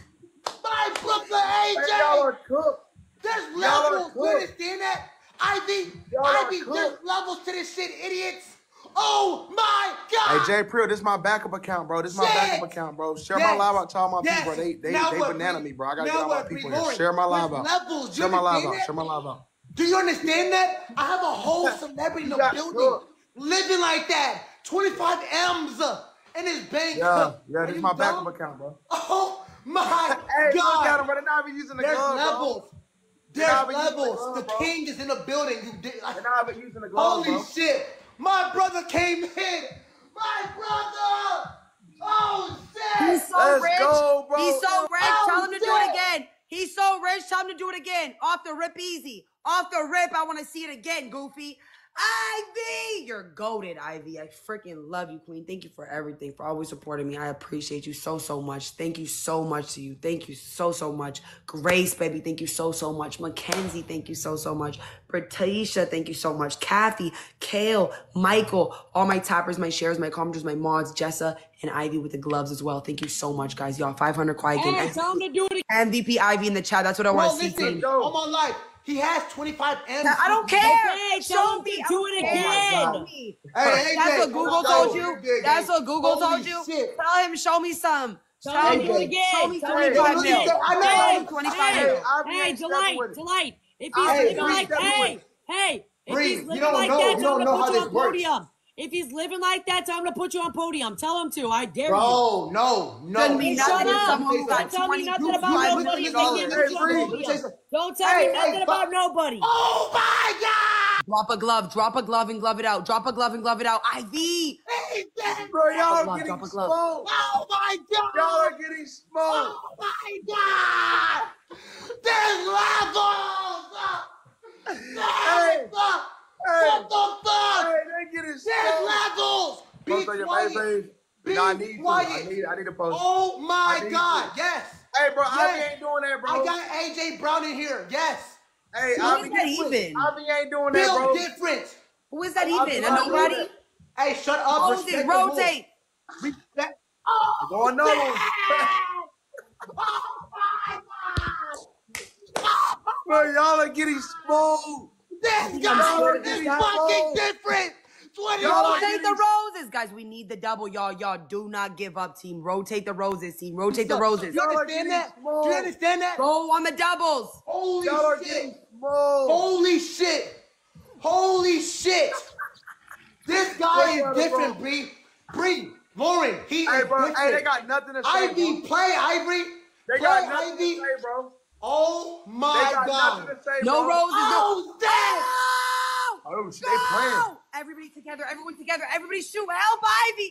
My brother Hey, y'all A J! are cooked. There's Y'all are levels. You cooked. understand that? Ivy, Y'all are Ivy, cooked. there's levels to this shit, idiots. Oh my God! Hey, Jay Prill, this is my backup account, bro. This is my Shit. backup account, bro. Share Yes. my live out to all my Yes. people, bro. They they, Now they what, banana Bree? me, bro. I gotta Now get all what, my Bree people here. Lauren? Share my live There's out. levels. You Share my live understand out. that? Share my live out. Do you understand that? I have a whole celebrity in the got building cooked. living like that. twenty-five M's in his bank. Yeah, yeah, Are this is you my dumb? backup account, bro. Oh my Hey, God! look at him, bro. They're not even using the There's glove, levels. bro. There's not even using the levels. glove, The bro. king is in the building. You did. They're not even using the glove, Holy bro. shit! My brother came in. My brother. Oh shit! He's so Let's rich. go, bro. He's so rich. Oh, Tell him to do shit. it again. He's so rich. Tell him to do it again. Off the rip, easy. Off the rip. I want to see it again, Goofy. Ivy, you're goated, Ivy. I freaking love you, Queen. Thank you for everything, for always supporting me. I appreciate you so, so much. Thank you so much to you. Thank you so, so much. Grace, baby, thank you so, so much. Mackenzie, thank you so, so much. Britisha, thank you so much. Kathy, Kale, Michael, all my tappers, my shares, my commenters, my mods, Jessa, and Ivy with the gloves as well. Thank you so much, guys. Y'all, five hundred quiet game. Hey, tell him to do it again. M V P Ivy in the chat. That's what I Bro, want to see. listen. Queen. go. On my life, he has twenty-five M's. I don't care. Okay, tell Show him me. to I do don't it care. again. Show me. Hey, hey, That's Jay, what Google let's told go. you. You're good, That's Jay. what Google Holy told you. shit. Tell him, show me some. Tell Show him me. to do it Hey, again. Show me Tell him to do twenty-five it Hey, again. I know, Hey, I know. twenty-five hey, mil. Ivy hey, ain't stepping Delight, with it. Delight. If he's Hey, living Bree, like, step hey, with hey, if Bree, he's you living don't like know- that, you tell him don't to know put how you this on works. podium. If he's living like that, tell him to put you on podium. Tell him to. I dare you. Bro, no, no. Couldn't be Hey, nothing shut with up. someone who Don't got tell me nothing twenty-two about You- nobody you- if they you- can't you- put you on Bree, podium. let me tell you something. Don't tell Hey, me nothing hey, about fuck. nobody. Oh my God! Drop a glove. Drop a glove and glove it out. Drop a glove and glove it out. Ivy. Hey, Jay. Bro, y'all glove, getting drop a glove. smoked. Oh my God! Y'all are getting smoked. Oh my God! There's levels! Hey, What hey, the fuck? hey, they getting There's smoked. levels! Be Post on your quiet! face. Be No, I need to. quiet! I need. I need to post. Oh my I need God! to. Yes! Hey, bro, Ivy Yes. ain't doing that, bro. I got A J Brown in here. Yes. Hey, Who Ivy, is that even? Ivy ain't doing that, Bill bro. different. Who is that Ivy even? A not doing nobody? that. Hey, shut up. Roses, Respect the rules. rotate. Respect. Oh, Going no. oh my God! Bro, y'all are getting smoked. This Y'all guy are is getting fucking smoked. different. twenty Y'all are Rotate getting the roses, guys. We need the double, y'all. Y'all do not give up, team. Rotate the roses, team. Rotate the roses. You Y'all are understand getting that? Do smoked. you understand that? Go on the doubles. Holy Y'all are shit! getting smoked. Holy shit! Holy shit! This guy is different, Bree. Bree, Lauren, he Hey, is bro. different. Hey, they got nothing to say, Ivy, bro. play Ivory. They Play got nothing Ivy. to say, bro. Oh They my got God! nothing to say, No bro. roses. No. Oh, damn! Oh! Oh, shit, they playing. Go! Everybody together. Everyone together. Everybody shoot. Help, Ivy.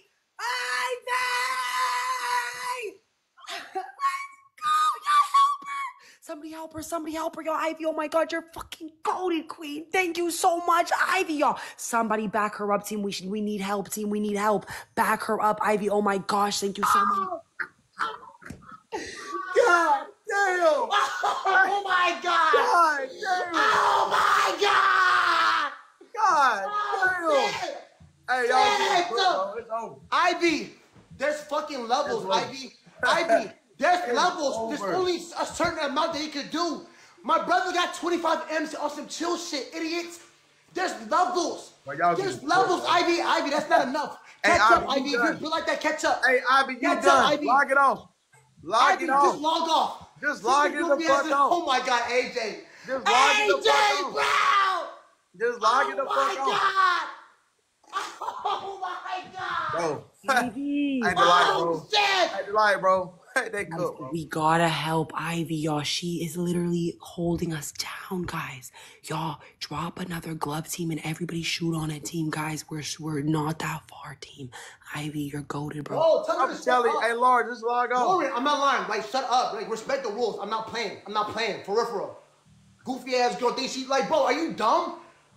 Ivy! Let's go. Y'all help her. Somebody help her. Somebody help her. Yo, Ivy. Oh my God. You're fucking golden, queen. Thank you so much, Ivy, y'all. Somebody back her up, team. We should. We need help, team. We need help. Back her up, Ivy. Oh my gosh. Thank you so much. God damn. Oh my God! God damn. Oh my God! God Oh, damn. shit. Hey, y'all Shit. getting cooked, bro. It's over. Ivy, there's fucking levels, It's over. Ivy. Ivy, there's It's levels. There's over. only a certain amount that you could do. My brother got twenty-five M's on some chill shit, idiots. There's levels. Well, y'all There's getting levels, cooked, Ivy. Ivy, that's not enough. Hey, Catch up, Ivy, you Ivy. If you're done. built like that, catch up. Hey, Ivy, you Catch up, done. Ivy. Log it off. Log Ivy, it just off. log off. Just log it the Goofy ass fuck is- off. Oh my God, A J. Just log it the A J fuck off. Brown. Just log it the Oh fuck my off. God. Oh my God. Bro. Ivy. I delight, Oh bro. shit. I delight, bro. They cook, bro. We gotta help Ivy, y'all. She is literally holding us down, guys. Y'all, drop another glove, team, and everybody shoot on it, team, guys. We're we're not that far, team. Ivy, you're goated, bro. Oh, tell me I'm to shut telling you, up. hey, Lord, just log off. Lauren, I'm not lying. Like, shut up. Like, respect the rules. I'm not playing. I'm not playing. For real, for real. Goofy ass girl thinks she's like, bro, are you dumb?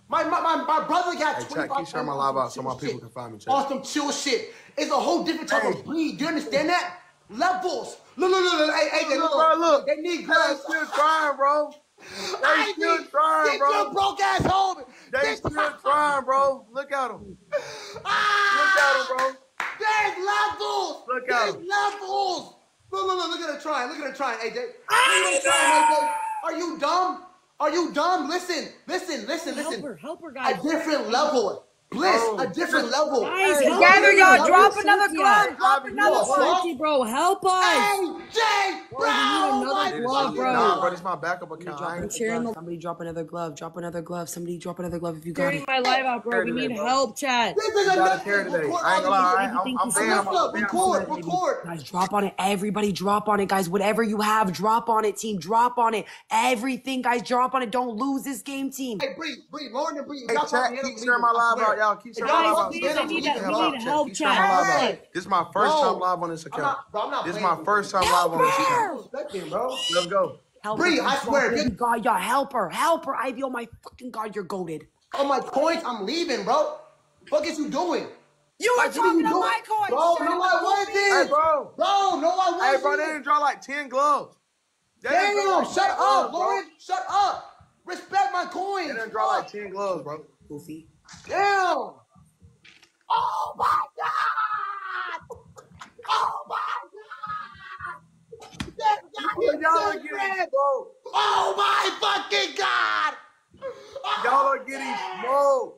My my my, my brother got Hey, twenty-five. Chuck, keep sharing my live out so my people can find me, Chuck. Awesome chill shit. It's a whole different type Hey. of breed. Do you understand that? Levels. Look, look, look, look. Hey, hey, Look, look, bro, look. They need They gloves. still trying, bro. They still trying, Get bro. your broke ass home. They Get- still trying, bro. Look at them. Ah! Look at them, bro. There's levels. Look at There's 'em. levels. Look, look, look, look at her trying. Look at her trying, A J. Look at her trying, A J. Are you dumb? Are you dumb? Listen, listen, listen, Help listen. her, help her, A guys. different level. Bliss, Bro. a different level. Guys, Hey, help Together, her. y'all. Help Drop her, another Cynthia. glove. Drop Ivy, another you one. a Cynthia, bro, help us. Hey, Jay, bro. we need oh another my glove, God. bro. Nah, bro, this is my backup account. I I'm ain't sharing the- Somebody drop another glove. Drop another glove. Somebody drop another glove if you got Sharing it. my live out, bro. We Today, need bro. help, chat. This is got another a tear today. record I ain't gonna lie. I audio. ain't- I'm, I'm Thank you so banned. much. I'm banned. Record, record. Guys, drop on it. Everybody drop on it, guys. Whatever you have, drop on it, team. Drop on it. Everything, guys, drop on it. Don't lose this game, team. Hey, Bree, Bree, Lauren and Bree. Hey, y'all chat, talking to keep him, sharing my I live swear. out, y'all. Keep sharing Y'all my live talking out. to Please, him, I need we that. can We help need out. help, Keep sharing my chat. live Hey. out. This is my first Bro, time live on this I'm account. not, bro, I'm not This is playing my with first you. time live on this account. Respect him, bro. Let's go. Help Bree, her, I guys. swear, Drop if it. you- God, y'all, help her. Help her, Ivy. Oh, my fucking God, you're goaded. On my coins, I'm leaving, bro. What is you doing? You were Like, what are talking you on doing? my coins. Bro, Shut no, up, I wasn't. Hey, bro. Bro, no, I wasn't. Hey, bro, they didn't draw like ten gloves. They didn't draw Damn, like shut ten up, gloves, bro. Lauren. Shut up. Respect my coins. They didn't draw like Fuck. ten gloves, bro. Goofy. Damn. Oh, my God. Oh, my God. That guy is Y'all are getting different. smoked. Oh, my fucking God. Y'all are getting smoked.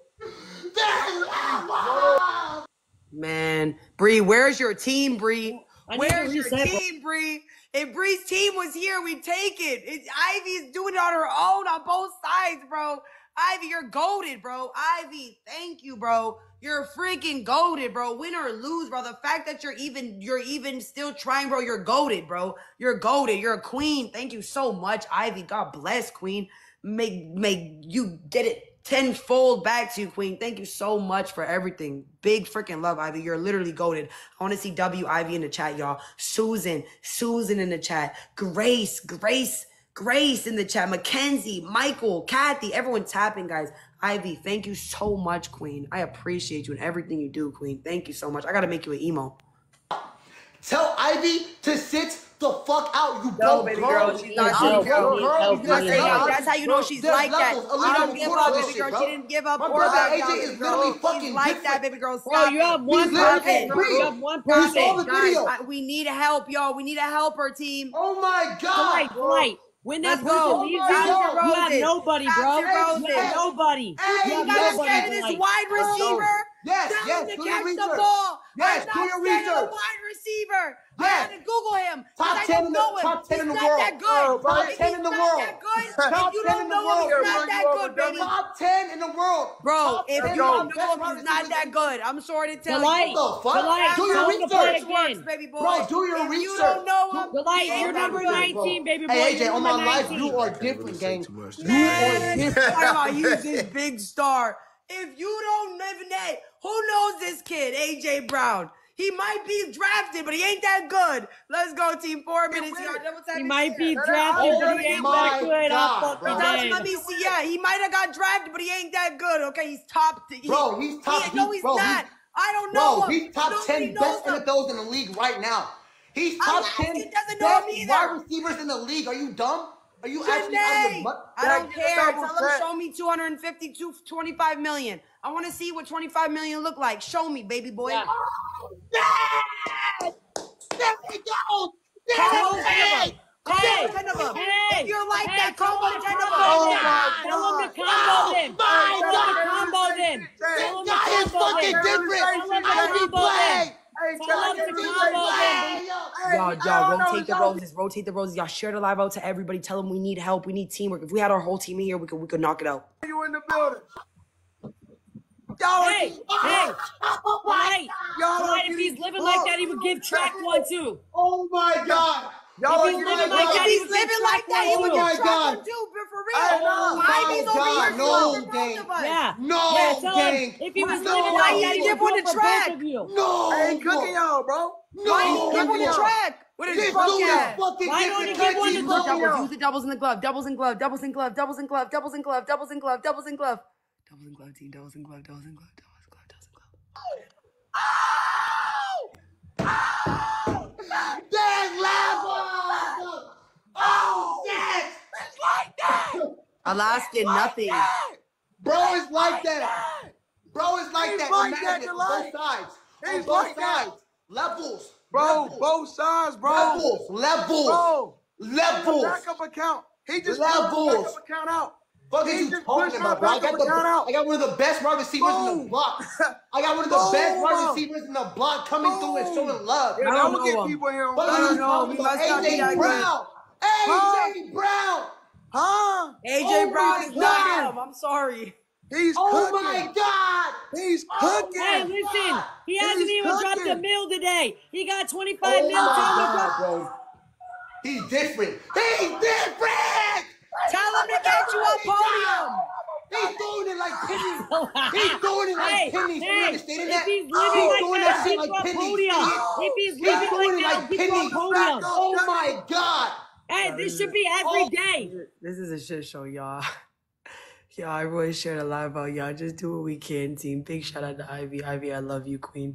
That Man, Bree, where's your team, Bree? I need to Where's your reset, bro. team, Bree? If Bree's team was here, we'd take it. it. Ivy's doing it on her own on both sides, bro. Ivy, you're goated, bro. Ivy, thank you, bro. You're freaking goated, bro. Win or lose, bro. The fact that you're even, you're even still trying, bro. You're goated, bro. You're goated. You're a queen. Thank you so much, Ivy. God bless, queen. Make, make you get it tenfold back to you, queen. Thank you so much for everything. Big freaking love, Ivy. You're literally goated. I want to see W Ivy in the chat, y'all. Susan, Susan in the chat. Grace, Grace, Grace in the chat. Mackenzie, Michael, Kathy, everyone tapping, guys. Ivy, thank you so much, queen. I appreciate you and everything you do, queen. Thank you so much. I got to make you an emo. Tell Ivy to sit the fuck out, you No, broke baby girl. girl, she's not You help, broke me, girl. help, You me, got That's, help. help. that's how you know she's There's like that. levels. She Illegal don't give record up, all baby this girl. shit, She bro. didn't give up. My Pour brother back A J down, is baby girl. literally She's fucking like different. that, baby girl. Bro, Stop you it. have one He's literally- person. hey, Bree, You have one you saw person. the Guys, video. I, we need help, y'all. We need to help her team. Oh my Delight, God. delight. When that Let's go. person leaves Count you, your you have roses. nobody, Count bro. your You roses. have nobody. Hey, You have You guys nobody, scared of this Delight. wide receiver? Yes, Tell yes, him to do your catch the research. ball. Yes, I'm do not your scared of the research. wide receiver. I Yes. had to Google him. 'cause Top I ten don't in the- know him. top ten in He's the not world. that good. Oh, bro. Top If ten he's in the not world. that good, Top if you ten don't in the know him, world. he's He'll not run that you over, good, baby. dummy. Top ten in the world. Bro, Top if ten you go. don't best know him, wide he's not receivers that in- good. I'm sorry to tell Delight, you. What the fuck? Delight, Do your tell him to research. play Research works, again. baby boy. Bro, do your if research. you don't know him, Delight, he ain't you're that number good. nineteen, baby boy. Hey, A J, You're on number my life, nineteen. you are Can't really different, say gang. too much. You Man, are different. talking about he's this big star. If you don't live in that, who knows this kid, A J Brown? He might be drafted, but he ain't that good. Let's go, team. Four minutes, y'all. Double tap He and might share. be That drafted, ain't- but oh he ain't my that good. God, I'll fuck bro. you Tell him, then. let me see. Yeah, he might have got drafted, but he ain't that good. Okay, he's top. He, Bro, he's top- He, no, he- he's bro, not. he- I don't know Bro, him. he's top Nobody ten knows best him. N F Ls in the league right now. He's top Alaska ten doesn't know him best either. wide receivers in the league. Are you dumb? Are you actually out of Janae, your butt? I don't Jack, get a care. double Tell him, check. show me two hundred fifty, two, twenty-five million. I want to see what twenty-five million look like. Show me, baby boy. Yeah. Yes! There we go! There Combo it ten of is! them. Combo Hey, ten of them. hey, If you're like hey, that, tell combo him to ten of combo them. them. my Tell him to God. combo Oh them. my Tell him to God. combo them. Tell him to Guy is combo fucking them. different! Tell him to I be combo playing! them. Hey, Tell Jack, him to I can't really combo say them. that. Y'all, I y'all, don't know, rotate the show me. roses. Rotate the roses. Y'all share the live out to everybody. Tell them we need help. We need teamwork. If we had our whole team in here, we could we could knock it out. You in the building. Y'all are Hey, getting- hey, Oh my Delight. Y'all are Delight, if getting he's living like that, he would give track one too. Oh my God! Y'all If are he's getting living my like God. that, If he he's would give living track like that, he one would too. Oh my get track God. one too. But for Hey, real, no, Ivy's my over God, here no, for both gang. of us. Yeah. No, yeah, tell him gang. if he was No. living Why like you that, he give would one go the for track? both of you. No! I ain't cooking y'all, bro. No! Why didn't he give one the no. track? With his This fuck dude is ass. fucking Why don't different. he give one Can't to you the know? Doubles. Use the doubles in the glove. Doubles in glove. Doubles in glove. Doubles in glove. Doubles in glove. Doubles in glove. Doubles in glove. Doubles and glove team, doubles and glove, doubles and glove, doubles and glove, doubles and glove. Oh! Oh! There's levels! Oh, yes! It's like that! Alaskan, nothing. That. Bro, it's like that. Bro, it's like He's that. like Imagine that, it, Delay. both sides. He's On both like that. sides. Levels. Bro, Levels. both sides, bro. Levels. Levels. Bro. Levels. Backup account. He just Levels. pulled the backup account out. Fuck He is you just talking pushed my about, bro? I got, backup the, account out. I got one of the best wide receivers in the Boom. block. I got one of the Boom. best wide receivers in the block coming through and Boom. showing love. Yeah, I that don't would know get him. people here on Fuck I is don't you know. talking We about? must not be A J that Brown. Huh? A J Brown. Huh? A J Oh Brown my is not God. him. I'm sorry. He's Oh cooking. my God. He's Oh cooking. Hey, listen, he hasn't He's even dropped a cooking. mill today. He got twenty-five Oh mil. Tell him, to my drop, God, bro. He's different. He's different. Tell him to get you a podium. He's doing it like pennies. He's doing it like hey, pennies. You hey, understanding if that? he's living He's like doing that, that shit get to like a pennies. podium. See? If he's He's living doing it like that, like get to a pennies. podium. Oh my God. Hey, this should be every Oh. day. This is a shit show, y'all. Y'all, everyone shared a live out. Y'all just do what we can, team. Big shout out to Ivy. Ivy, I love you, queen.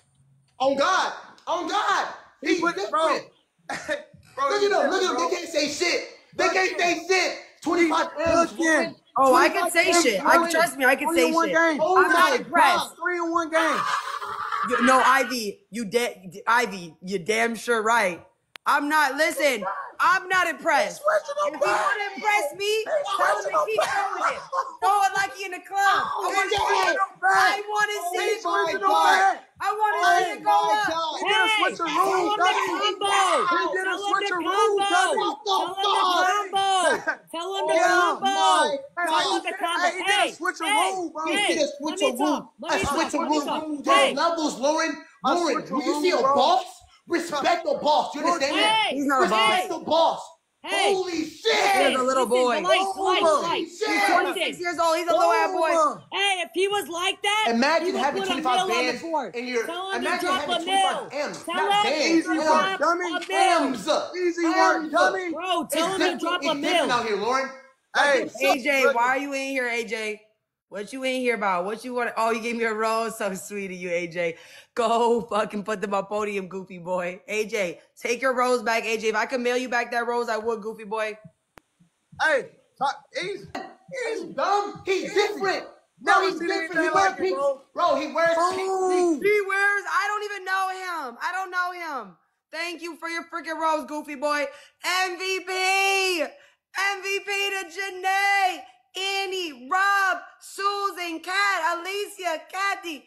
On God. On God. He's But, different. bro. Bro, Look at them. Look at them. They can't say shit. They can't say shit. twenty-five M's. Cooking. Oh, I can say twenty-five shit. M's, I bro. trust me. I can Three say in one shit. game. Oh I'm not my impressed. God. Three in one game. You, no, Ivy, you da- Ivy, you damn sure right. I'm not. Listen, I'm not impressed. If he want to impress me, tell him to keep throwing it. Throw it like he in the club. I want to see it. I want to see it go my up. God. I want to see Oh it go my up. God. He did a Hey, switch of tell rules, him the dummy. combo. He did a Tell him switch the of rules, combo. dummy. What the Tell him the fuck? combo. Tell him the Yeah. combo. My Tell him the God. combo. Hey, he did a Hey, switch of hey, rule, bro. hey, He did a let switch me of talk. rule. Let A me talk. switch of Let me rule. talk. There's Hey, levels, Lauren. A Lauren, switch of when you see a rule, bro. boss, respect the boss. You understand that? Hey, He's not a boss. Respect the boss. Hey. Holy shit. Hey, He's a little listen, boy. Delight, Delight, Holy Delight. shit. He's twenty-six years old. He's a little ass boy. Over. Hey, if he was like that, Imagine he would having put a twenty-five mill on the bands board. in your- Tell him to imagine drop having a mill. twenty-five M's, Tell not him bands, to Easy drop work, dummy. a mill. M's. Easy work, M's. dummy. Bro, tell It's him to different- drop a it's different out mill. here, Lauren. Hey, A J, why are you in here, A J? What you in here about? What you want? Oh, you gave me a rose. So sweet of you, A J. Go fucking put them on podium, goofy boy. A J, take your rose back, A J. If I could mail you back that rose, I would, goofy boy. hey, he's He's dumb. He's different. No, Never he's seen different. He anything wears like it, pink. bro. Bro, he wears pink. He wears, I don't even know him. I don't know him. Thank you for your freaking rose, goofy boy. M V P. M V P to Janae, Annie, Rob, Susan, Kat, Alicia, Kathy,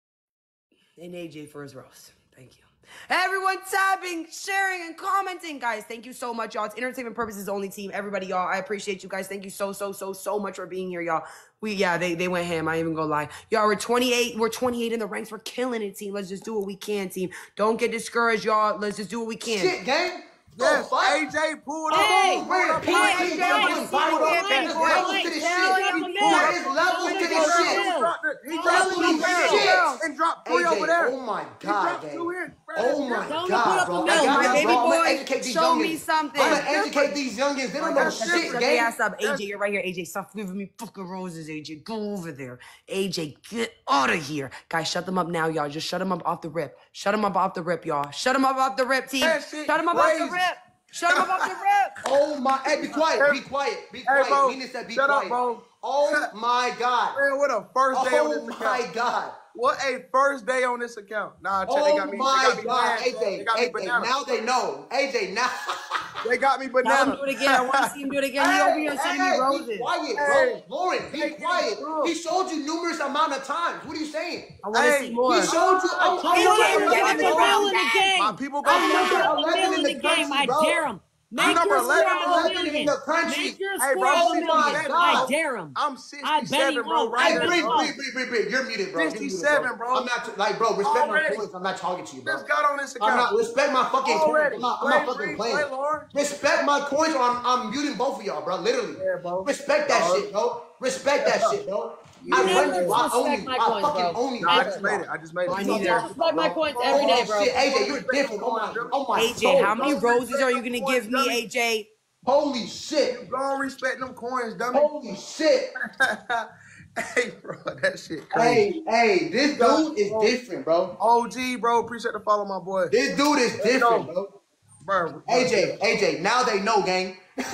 and A J for his rose. Thank you. Everyone tapping, sharing, and commenting. Guys, thank you so much, y'all. It's entertainment purposes only, team. Everybody, y'all, I appreciate you guys. Thank you so, so, so, so much for being here, y'all. We, yeah, they, they went ham. I ain't even gonna lie. Y'all, we're twenty-eight. We're twenty-eight in the ranks. We're killing it, team. Let's just do what we can, team. Don't get discouraged, y'all. Let's just do what we can. Shit, gang. yes. Oh, fuck. A J pulled up. Hey, pulled up. Hey, hey, hey, hey, hey, hey, Bible, hey, there's hey, levels hey, to this tell shit. him to There's mill. levels to Tell him this to shit. mill. He Tell dropped him two to in mill. and dropped three A J, over there. oh my He God, dropped gang. two in. Oh my Tell him to put God, up bro. a I mill. got My it, baby bro. I'm gonna boy, educate these show youngins. me something. I'm gonna educate these youngins. They don't know That's shit, different. Shut the ass gang. up, A J. You're right here, A J. Stop giving me fucking roses, A J. Go over there. A J, get out of here. Guys, shut them up now, y'all. Just shut them up off the rip. Shut them up off the rip, y'all. Shut them up off the rip, team. That shit Shut them up off the crazy. rip. Shut them up off the rip. Oh my, hey, be quiet, be quiet, be quiet. bro, Venus said be shut up, quiet. bro. Oh my God. Man, what a first day on Oh this my account. God. What a first day on this account. Nah, check, they Oh got me. my they got me God, bananas. A J, They got me A J, bananas. now they know. A J, now. They got me Tell him bananas. do it again. I want to see him do it again. He over here sending me Hey, roses. be quiet, bro. Hey. Lauren, be Hey, quiet. bro. He showed you numerous amount of times. What are you saying? I want to Hey, see more. He showed you. I'm, Hey, I'm get number him eleven a in the mill in country. the game. My people I'm got number me. a mill in the in the game. I country, bro. dare him. Make I'm number your score eleven, a eleven in million. the country. Make your Hey, score bro, a I'm million. sixty-seven, I bro. dare him. I'm I bet he sixty-seven, bro. won't. Right I Hey, bet Bree, he Bree, won't. Bree, Bree, Bree, you're muted, bro. You're muted, fifty-seven, bro. I'm not, like, bro, respect Already. my points. I'm not talking to you, bro. Just got on this I'm account. not, respect my fucking coins. Already. I'm not, I'm Play not fucking free, playing. play, Lauren. Respect my coins or I'm, I'm muting both of y'all, bro. Literally. Yeah, bro. Respect that Dog. shit, bro. Respect that shit, bro. You I never run you. I own disrespect you. my I coins, fucking bro. own you. Nah, I Never. just made it. I just made it. I You need her. disrespect my coins every day, bro. Shit, A J, you're different. Oh my, oh my A J, soul, how many bro. roses are you going to give me, A J? Holy shit. Go on, respect them coins, dummy. Holy shit. Hey, bro, that shit crazy. Hey, hey, this dude is different, bro. O G, bro, appreciate the follow, my boy. This dude is different, bro. Bro, A J, A J, now they know, gang.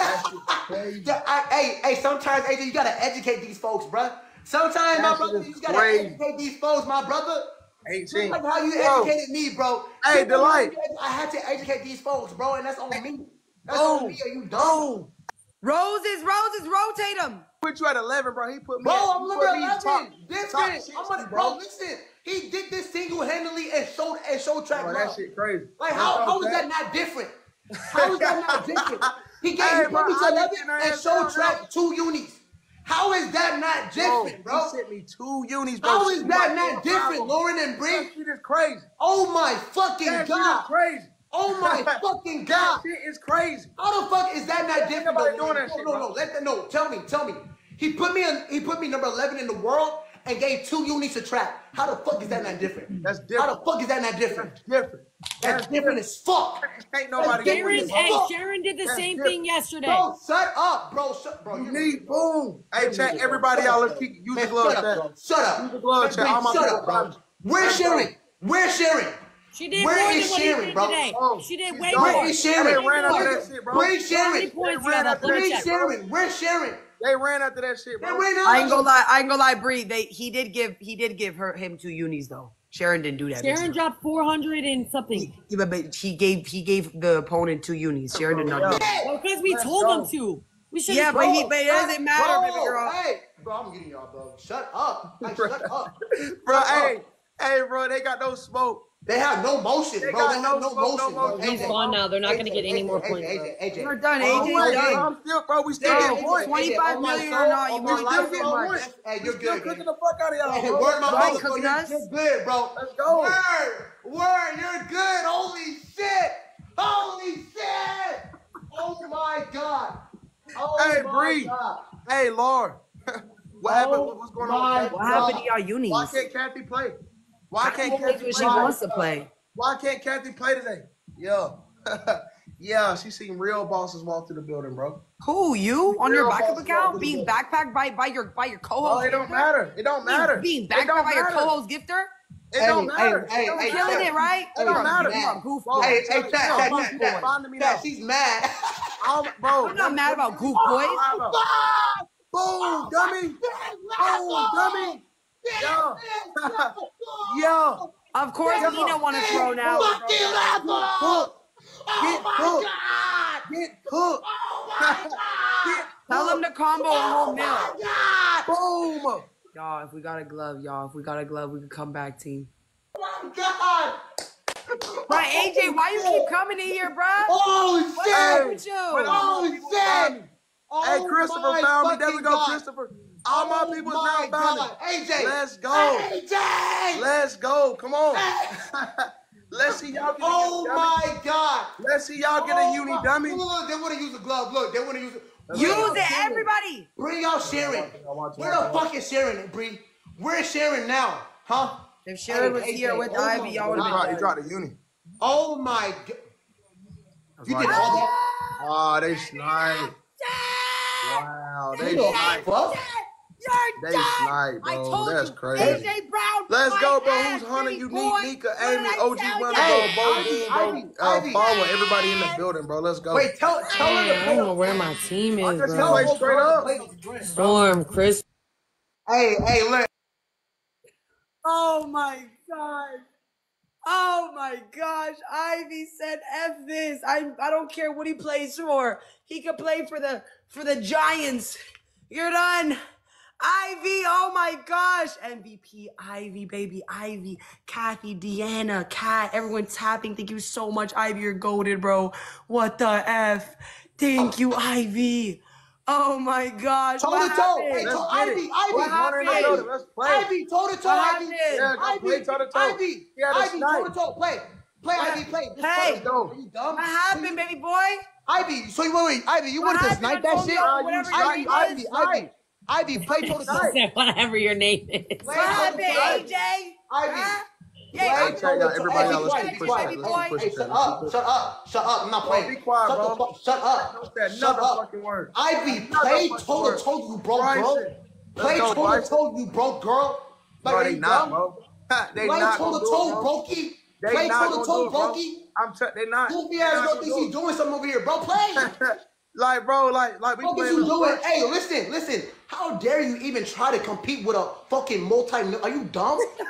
Yeah, I, hey, hey, sometimes, A J, you gotta educate these folks, bro. Sometimes, my That brother, shit you is gotta crazy. educate these folks, my brother. eighteen. Just like how you Bro. educated me, bro. Hey, Just like how Delight. you edu- I had to educate these folks, bro, and that's on me. That's Oh, on me. Are you dumb? oh. Roses, roses, rotate them. Put you at eleven, bro. He put me. Bro, at, I'm he number put me eleven. top- Different. top I'm sixty, gonna, bro, listen. He did this single-handedly and showed and showed track Bro, love. that shit crazy. Like That's how so how is crazy. that not different? How is that not different? He gave Hey, he bro, put me to I eleven get your and ass showed down track now. two unis. How is that not Bro, different, bro? He sent me two unis, bro. How is She that like not four or five different, of them. Lauren and That Bree? shit is crazy. Oh my fucking That shit is god! crazy. Oh my fucking That god! shit is crazy. How the fuck is that not Ain't different? nobody though? doing that no, shit, no, bro. no, let that no. Tell me, tell me. He put me in. He put me number eleven in the world and gave two unis a track. How the fuck is that not different? That's How different. the fuck is that not different? Different. That's different as fuck. Ain't nobody That's doing Sharon, this. different. hey, Fuck. Sharon did the That's same different. thing yesterday. Bro, shut up, bro. Shut, bro. You You need boom. Hey, check everybody Shut out. up, Let's keep use man, the glove shut up, chat. bro. Shut up. Use the glove Man, chat. All my shut people up, bro. promise. Where's Let's go. Sharon? Where's Sharon? She did Where more is than what Sharon, he did bro? today. Oh, She did she's way gone. more. Where is They Sharon? ran after Where- that shit, bro. Where's How many Sharon? points They you have ran up? after Let me that Where's check. shit, bro. Sharon? Where's Sharon? They ran after that shit, They bro. ran I ain't out. gonna lie. I ain't gonna lie, Bree. They he did give he did give her him two unis though. Sharon didn't do that. Sharon dropped four hundred and something. He, but, but he gave he gave the opponent two unis. Sharon did not do that. Well, because we Let's told go. him to. We should Yeah, have. but he but it doesn't matter, Bro, baby girl. Hey, bro, I'm getting y'all, bro. Shut up. Like, shut up. Bro, Shut hey, up. hey, bro, they got no smoke. They have no motion, They bro. got They have no no smoke, no motion, bro. motion. He's A J, gone now. They're not going to A J, get any more A J, points. A J, A J. We're done. Oh, AJ's Wait, done. bro, I'm still, bro, we still A J, getting A J, points. twenty-five on my million or soul, not, you on my want We to still life, give getting bro. much. points. Hey, We you're still good, cooking man. the fuck out of y'all, Hey, bro. word, my Right, brother, bro. cooking You're, us? you're good, bro. Let's go. Word, word, you're good. Holy shit. Holy shit. Oh my God. Oh Hey, my Bree. God. Hey, Lord. What happened? What's going on? my with Kathy? What happened to y'all unis? Why can't Kathy play? Why can't Kathy plays Kathy when she play? wants to play. Why can't Kathy play today? Yeah. Yeah, she seen real bosses walk through the building, bro. Who you on your Real backup boss account walk being with the backpacked by by your by your Oh, co-host? it don't gifter? matter. It don't matter. Being It backpacked don't by your matter. co-host gifter? It Hey, don't hey, matter. hey, It don't hey, matter. Killing it, right? It don't matter. You a goof Bro, boy. Hey, hey, Yo, chat, yo, chat, find chat, me- chat. find me Chat, now. she's mad. I'm, bro, I'm not mad about goof Oh, boys. I know. Boom, dummy. Boom, dummy. Yeah. Yeah. Of course, Yo. he don't want to throw now. Fucking asshole! Get Oh my cooked. God! Get cooked. Oh my God! Tell him to combo a whole Oh meal. my God! Boom. Y'all, if we got a glove, y'all, if we got a glove, we can come back, team. Oh my God! Right, A J, why you keep coming in here, bruh? Oh What's shit! up with you? Oh shit! Hey, Oh Christopher my found me. There we fucking go, God. Christopher. All my Oh people is my now found God. me. A J! Let's go. A J! Let's go. Come on. Let's see y'all get a Oh uni dummy. my God! Let's see y'all get a Oh uni my- dummy. Look, look, look, they want to use a glove. Look, they want to use it. Use it, everybody. Bring out Sharon. Where the fuck is Sharon, Bree? Where's Sharon now? Huh? If Sharon was Hey, here A J, with oh Ivy, my y'all would He have dropped, been he better. dropped a uni. Oh my God. You did all that? Oh, they sniped. Wow, they What the sniped. fuck? You're They done. sniped, I bro. told That's you. crazy. A J Brown. Let's my go, bro. ass, Who's Hunter, pretty Unique, boy. Nika, What did Amy, I O G, tell Wonder, ya? bro, Hey, Bo Ivy, Dean, bro. Ivy, Uh, Ivy. Follow everybody in the building, bro. Let's go. Wait, tell tell her Man, to I play. don't know where my team is, just Tell bro. play old straight girl to up. play this drink. Storm, Chris. Hey, hey, look. Oh my god. Oh my gosh. Ivy said F this. I I don't care what he plays for. He could play for the for the Giants. You're done. Ivy, oh my gosh. M V P, Ivy, baby, Ivy, Kathy, Deanna, Kat, everyone tapping. Thank you so much, Ivy. You're goated, bro. What the F? Thank you, Ivy. Oh my gosh. Toe What to toe. happened? Hey, Let's toe, get it. Ivy, Ivy, What happened? Ivy, Let's play. Ivy, toe to toe, What Ivy. happened? Yeah, go Ivy, play toe to toe. Ivy, He had a Ivy, toe snipe. to toe. Play, play, What? Ivy, play. Just Hey. play. Are you dumb? What happened, baby boy? Ivy, so you wait, wait, Ivy, you What wanted to happened? snipe I that told shit? you Nah, you whatever your Ivy, name Ivy, is. Ivy, Ivy, play toe to toe. He said whatever your name is. Play What toe to happened, toe. A J? Ivy. Huh? Play Yeah, Hey, tell y'all, everybody, y'all, let's keep pushing baby that. boy. Let's keep Hey, pushing shut that. Let's up, keep shut up, shut up. I'm not Bro, playing. be quiet, shut bro. The fuck, shut up. Don't say Shut another up. fucking word. Ivy, Another play fucking toe word. to toe, you broke Bryson, girl. Play go, toe to Bryce. toe, you broke girl. Like, Bro, are they you not, dumb? bro. They Play not toe gonna to do toe, it, bro. brokey. They Play not toe to gonna toe, do it, bro. brokey. I'm t- they not. Goofy They ass not girl gonna thinks do he's doing something over here, bro. Play. it. Like, bro, like, like we What is playing you the doing? sport. Hey, listen, listen. How dare you even try to compete with a fucking multi? Are you dumb? He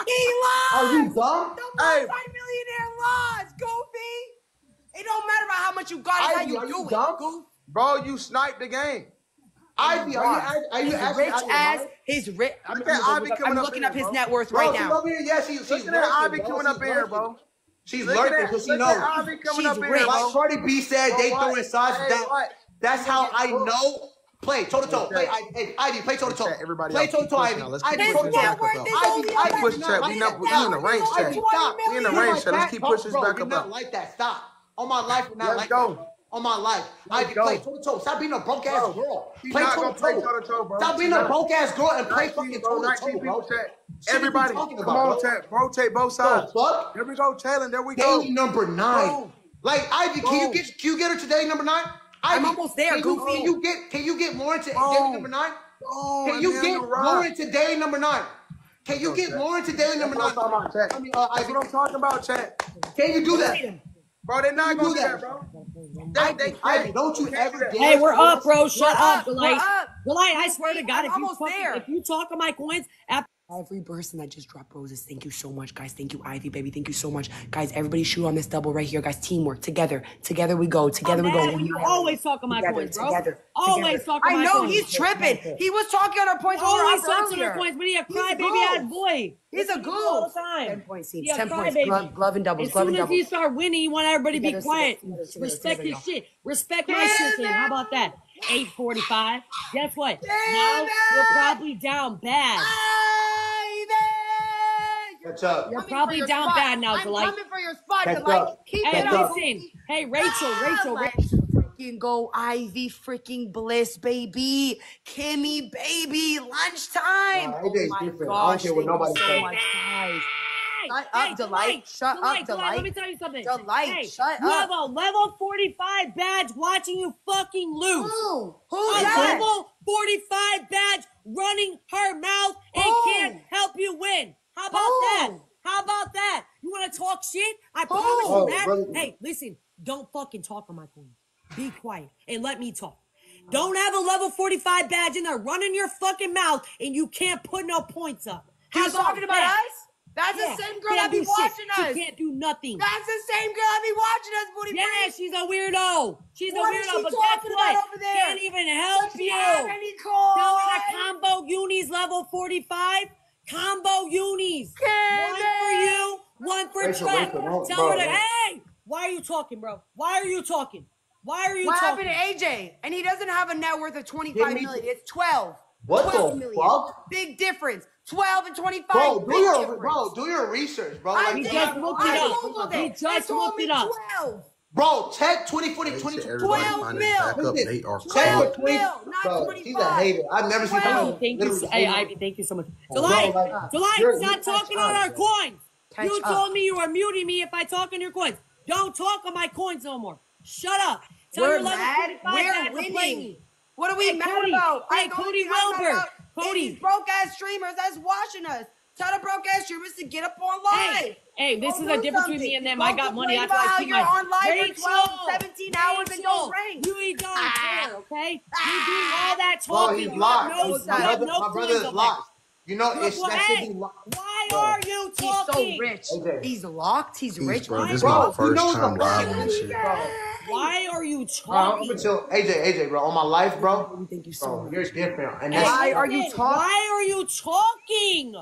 lost. Are you dumb? The Hey. multi-millionaire lost, Goofy. It don't matter about how much you got. It's how Ivy, you are do you it, dumb? Goof. Bro, you sniped the game. Ivy, are you, act- are you His actually rich out of your ass, mind? his rich. I'm, Look at I'm, Ivy I'm coming up looking in up here, his bro. net worth Bro, right she's now. over here. Yeah, she, she's Look at lurking, Ivy bro. coming She's up in here, lurking. bro. She's Look lurking at that. because she Look knows. at Ivy coming She's up in here, rich. Like bro. Cardi B said, Bro, they what? throwing sides. Hey, That, what? that's how I Look. know. Play toe to toe. Play, I, hey, Ivy, play toe to toe. Chat, everybody Play else, toe to keep toe, pushing Ivy. now. Let's Ivy, keep His toe to pushing toe. net back worth up. is Ivy, only Ivy, Push you're chat. not We like not- that. we in the Ivy, range Ivy, chat. stop. We in the You're range like chat. Let's that, keep bro. pushing this Bro, back you're up. not up. like that. Stop. On my life, you're not Let's like go. that. On my life. Let's Ivy, go. play toe to toe. Stop being a broke ass Bro, girl. she's Play not toe gonna to play toe. toe-to-toe, bro. Stop being She's a not. broke ass girl and play nineteen, fucking bro. toe to nineteen toe, people bro. chat. Shit you be Everybody, talking come about, on, bro. chat. Rotate both The sides. fuck? There we go, Taylor. There we go. Daily number nine. Boom. Like Ivy, can you Boom. get can you get her to daily number nine? I'm Ivy, almost there, can you, Goofy. Can you get can you get Lauren to daily Boom. number nine? Boom. Can you Emmanuel get Rock. Lauren to daily number nine? Can you Go, get chat. Lauren to daily number That's nine? what I'm talking about, chat. I mean, uh, That's Ivy, what I'm talking about, chat. can you do that? Bro, they're not You gonna do do that. that, bro. They, they Ivy, Ivy, don't you They ever can't do dare. Hey, we're up, bro. Shut We're up, up. We're Delight. up. Delight, I swear to God, I'm if you, almost talk, there. if you talk on my coins, after every person that just dropped roses, thank you so much, guys. Thank you, Ivy, baby. Thank you so much. Guys, everybody shoot on this double right here, guys. Teamwork. Together. Together we go. Together we go. Mad, you always talk on my Together, coins, bro. together, Always together. talk on I my know coins. he's tripping. He was talking on our points when we were Always up talks on earlier. our coins, but he a He's a crybaby ass goof. boy. He's a Listen to him all goof. the time. Ten points each. He a Ten points. crybaby. Glove, glove and doubles. As Glove soon and as he doubles. start winning, you want everybody to be Together, quiet. together, together, Respect together, his y'all. shit. Respect my shit, then. How about that? eight forty-five. Guess what? Now you're probably down bad. Catch up. You're probably down bad now, Delight. I'm coming for your spot, Catch Delight. up. Keep Hey, it Catch up. up. listen. Hey, Rachel, Rachel, Let's Rachel. freaking go, Ivy freaking Bliss, baby. Kimmy, baby. Lunchtime. Nah, A J's oh my different. I don't gosh, care what thank nobody you so says. much, guys. Shut Hey, up, Delight. Shut Delight, up, Delight, let me Delight. tell you something. Delight, hey, shut you up. have a level forty-five badge watching you fucking lose. Who? Who's A that? level forty-five badge running her mouth and Who? can't help you win. How about Who? that? How about that? You want to talk shit? I promise Oh, you that. brother. Hey, listen, don't fucking talk on my phone. Be quiet and let me talk. Don't have a level forty-five badge in there running your fucking mouth and you can't put no points up. How He's talking about that? us? That's Yeah, the same girl can't that be do shit. watching us. She can't do nothing. That's the same girl that be watching us, Booty Yeah, Breeze. she's a weirdo. She's What a is weirdo, she but guess talking what? about over there? Can't even help Does she you. have any Tell her coins? to combo unis level forty-five. Combo unis. Can One for you, one for Rachel, Trap. Rachel, don't- Tell bro. her to, hey, why are you talking, bro? Why are you talking? Why are you What talking? happened to A J? And he doesn't have a net worth of twenty-five Give me- million. It's twelve. What twelve the million. fuck? Big difference. twelve and twenty-five. Bro, do big your difference. bro, do your research, bro. I Like, He did. just looked it I up. Googled He it. just It told looked me it up. twelve. bro, check twenty forty, They twenty said twenty. everybody twelve find mil. his back up. Listen, They are check twelve for twenty. mil, not Bro, she's a twenty-five. hater. I've never seen twelve. someone Thank you, literally hey, hate. Ivy. Thank you so much. Bro, Delight, like, Delight, you're- stop you talking catch on up, our bro. coins. Catch You up. told me you were muting me if I talk on your coins. Don't talk on my coins no more. Shut up. Tell We're your level mad. forty-five We're guys to play winning. me. What are we Hey, mad Cody. about? Hey, I the Cody only thing I'm mad Wilbur. about is Cody. these broke ass streamers that's watching us. Tell the broke ass streamers to get up on live. Hey, hey, this Go is the do difference between me something. and them. Go I got money. complain That's why about I how keep you're my on live for twelve, seventeen hours and don't rank. You don't Ah. care, okay? You do all that Bro, talking. he's you have locked. no, He's- you my have brother, no my brother is coins up locked. You know, there. it's Well, that should hey, be locked. why Bro. are you He's so talking? rich. Okay. He's locked. He's He's, rich. bro, Why? this is Bro, my he first knows time the live fucking on this shit. bro. Why are you Bro, I'm talking? gonna tell A J, A J, bro. On my life, bro. Thank you so Bro, much. you're different. And Hey, that's Why are you listen, talking? Why are you talking?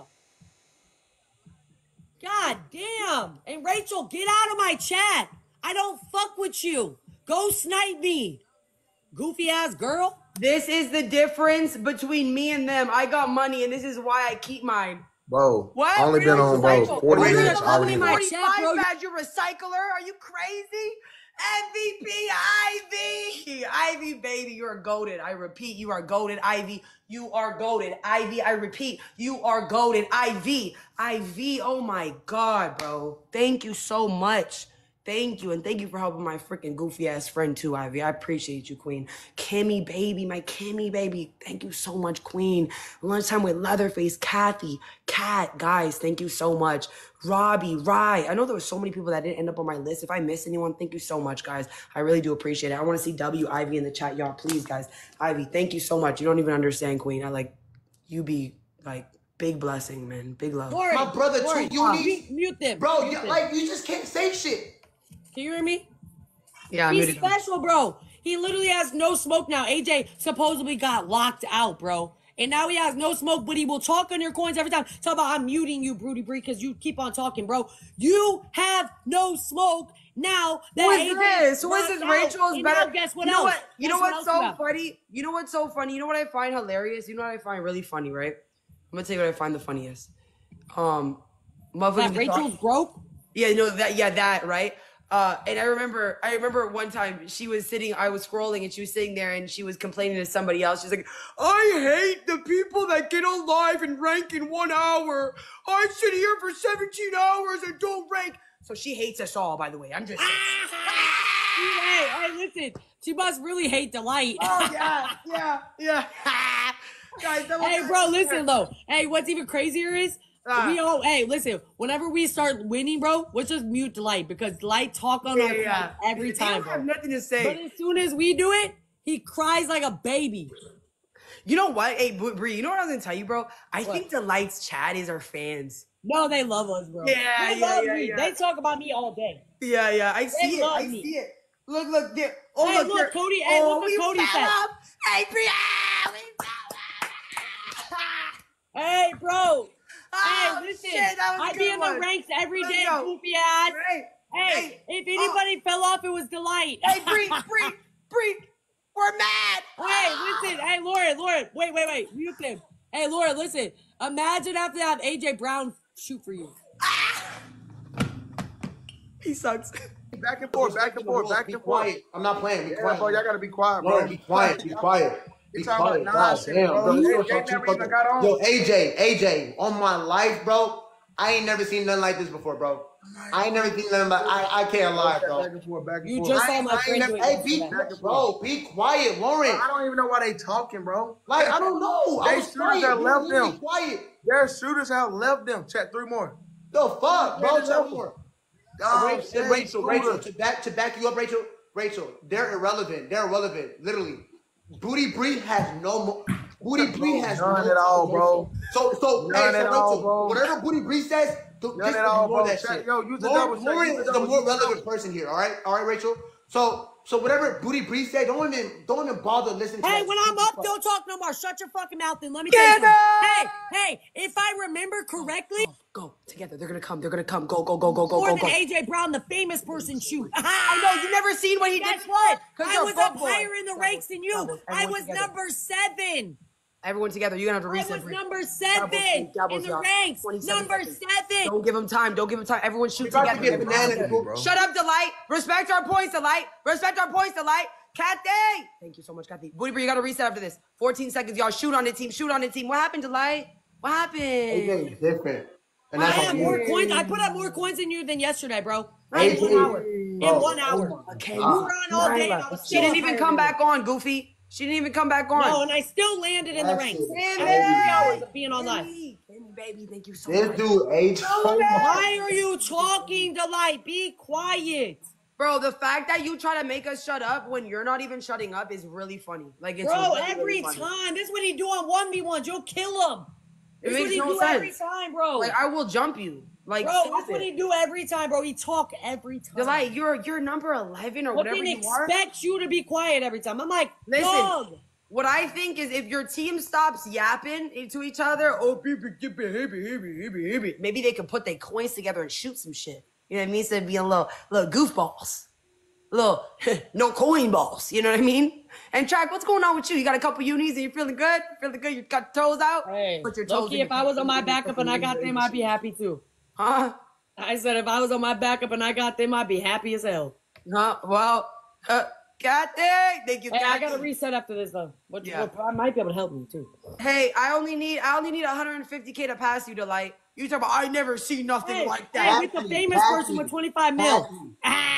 God damn. And Rachel, get out of my chat. I don't fuck with you. Go snipe me. Goofy ass girl. This is the difference between me and them. I got money, and this is why I keep mine. Bro, What? I only You're been on, bro, recycle. forty You're minutes. a I already level my won. chat, forty-five bro. badge. You're a recycler. Are you crazy? M V P Ivy. Ivy, baby, you are goated. I repeat, you are goated. Ivy, you are goated. Ivy, I repeat, you are goated. Ivy, Ivy, oh my God, bro. Thank you so much. Thank you, and thank you for helping my freaking goofy ass friend too, Ivy. I appreciate you, Queen. Kimmy, baby, my Kimmy, baby. Thank you so much, Queen. Lunchtime with Leatherface, Kathy, Kat, guys. Thank you so much. Robbie, Rye. I know there were so many people that didn't end up on my list. If I missed anyone, thank you so much, guys. I really do appreciate it. I want to see W Ivy in the chat, y'all. Please, guys. Ivy, thank you so much. You don't even understand, Queen. I like you. Be like big blessing, man. Big love. Lord, My brother Lord, too. You need, mute, mute them. bro. Mute You, them. like you just can't say shit. Can you hear me? Yeah, I'm He's muted. special, bro. He literally has no smoke now. A J supposedly got locked out, bro. And now he has no smoke, but he will talk on your coins every time. Talk about, I'm muting you, Broody Bree, because you keep on talking, bro. You have no smoke now. That Who is A J this? Who is this? locked out. Rachel's And better. now guess what you know else? what? You Guess know what what's else so you have? funny? You know what's so funny? You know what I find hilarious? You know what I find really funny, right? I'm gonna tell you what I find the funniest. Um, motherfuckers That be Rachel's talk- broke? Yeah, no, that yeah, that right. Uh, and I remember, I remember one time she was sitting, I was scrolling, and she was sitting there, and she was complaining to somebody else. She's like, "I hate the people that get on live and rank in one hour. I sit here for seventeen hours and don't rank." So she hates us all, by the way. I'm just. Hey, hey, listen. She must really hate Delight. Oh yeah, yeah, yeah. Guys, that was Hey, bro, listen though. Hey, what's even crazier is Ah. we all. Hey, listen. Whenever we start winning, bro, let's just mute Delight because Delight talk on Yeah, our yeah. phone every They time, don't have bro. nothing to But say. as soon as we do it, he cries like a baby. You know what? Hey, Br- Bree, you know what I was gonna tell you, bro? I think Delight's chat is our fans. No, they love us, bro. Yeah, they yeah, love yeah, me. yeah. They talk about me all day. Yeah, yeah. I see it. love I me. see it. Look, look, there. Oh, Hey, look, look, there. Cody- hey, oh, look what we Cody fell said. up. Hey, Bree. ah, we fell up. Hey, bro. Oh, hey, listen. shit, that was a I be good in one. the ranks every Let's day, go. goofy ass. Hey, Hey, hey, if oh. anybody fell off, it was Delight. Hey, Bree, Bree, Bree. We're mad. Hey, listen. Hey, Lauren, Lauren. Wait, wait, wait. Mute them. Hey, Lauren, listen. Imagine after that A J Brown shoot for you. He sucks. Back and forth, back and forth, back Be and forth. quiet. I'm not playing. Be Yeah, quiet. bro, y'all gotta be quiet, bro. Bro, be quiet. Be quiet. Be You talking quiet. about God nonsense, damn, bro. bro. They- You they don't talk never too even fucking- got on. Yo, A J, A J, on my life, bro. I ain't never seen nothing like this before, bro. I ain't never seen nothing like. I I can't lie, bro. Back and forth, back and You forth. just I saw ain't- my I ain't friend never- do it Hey, be yesterday. bro. Be quiet, Lauren. I don't even know why they talking, bro. Like I don't know. They I was shooters quiet. that You left was really them. quiet. Their shooters have left them. Check three more. The fuck, bro. Yeah, Tell level. more. Oh, Rachel, shit, Rachel, Rachel, shooters. to back to back you up, Rachel. Rachel, they're irrelevant. They're irrelevant, literally. Booty Bree has no more. Booty Bree has None no at all, emotion. bro. So, so, None hey, at so all, Rachel, bro. whatever Booty Bree says, th- None just at all, ignore bro. that Check- shit. yo, use the Lauren, double check, Lauren use the is the double more check. relevant person here. All right, all right, Rachel. So, so whatever Booty Bree said, don't even, don't even bother listening. Hey, to when that. I'm up, don't talk no more. Shut your fucking mouth and let me tell you Get something. up! Hey, hey, if I remember correctly, Go, go together. They're gonna come. They're gonna come. Go, go, go, go, go, more go, than go. A J Brown, the famous person, shoot. I know you never seen what he Guess did. what? Because I you're a was broke up boy. higher in the ranks than you. Doubles, I everyone was together. number seven. Everyone together. You're gonna have to I reset. was Bree. number Doubles, seven please, doubles, in the y'all. ranks. twenty-seven Number seconds. seven. Don't give him time. Don't give him time. Everyone shoot You got to together. get bananas, Everyone- bro. Shut up, Delight. Respect our points, Delight. Respect our points, Delight. Kathy. Thank you so much, Kathy. Booty Bree, you gotta reset after this. fourteen seconds, y'all. Shoot on the team. Shoot on the team. What happened, Delight? What happened? A J is different, and I that's have on more you. coins. I put up more coins than you than yesterday, bro. A In J, one hour. In bro, one hour. Okay. You were on all day and I was She still didn't up even higher come than you. back on, Goofy. She didn't even come back on. No, and I still landed in the That ranks. shit After is three crazy. hours of being on live. Baby, baby, thank you so This much. dude, A J. Why are you talking, Delight? Be quiet. Bro, the fact that you try to make us shut up when you're not even shutting up is really funny. Like, it's Bro, really, every really funny. time. This is what he do on one v ones. You'll kill him. It This is what makes he no do sense. every time, bro. Like, I will jump you. Like, Bro, stop that's what it. he do every time, bro. He talk every time. Delight, you're you're number eleven or whatever Fucking you are. expect you to be quiet every time. I'm like, Listen. dog. What I think is if your team stops yapping to each other, oh, baby, baby, baby, baby, baby, maybe they could put their coins together and shoot some shit. You know what I mean? Instead of being little little goofballs. Little no coin balls. You know what I mean? And Track, what's going on with you? You got a couple unis and you're feeling good? Feeling good? You got your toes out? Hey, Put your toes Loki, in if your- I was on my backup and I got them, I'd be happy too. Huh? I said if I was on my backup and I got them, I'd be happy as hell. Huh? Well, uh, Kathy, thank you, Hey, I Kathy. gotta reset after this though. What Yeah. I might be able to help you too. Hey, I only need I only need one hundred fifty K to pass you, Delight. You talk about I never see nothing Hey, like hey, that. with the famous person with twenty-five mil. Ah!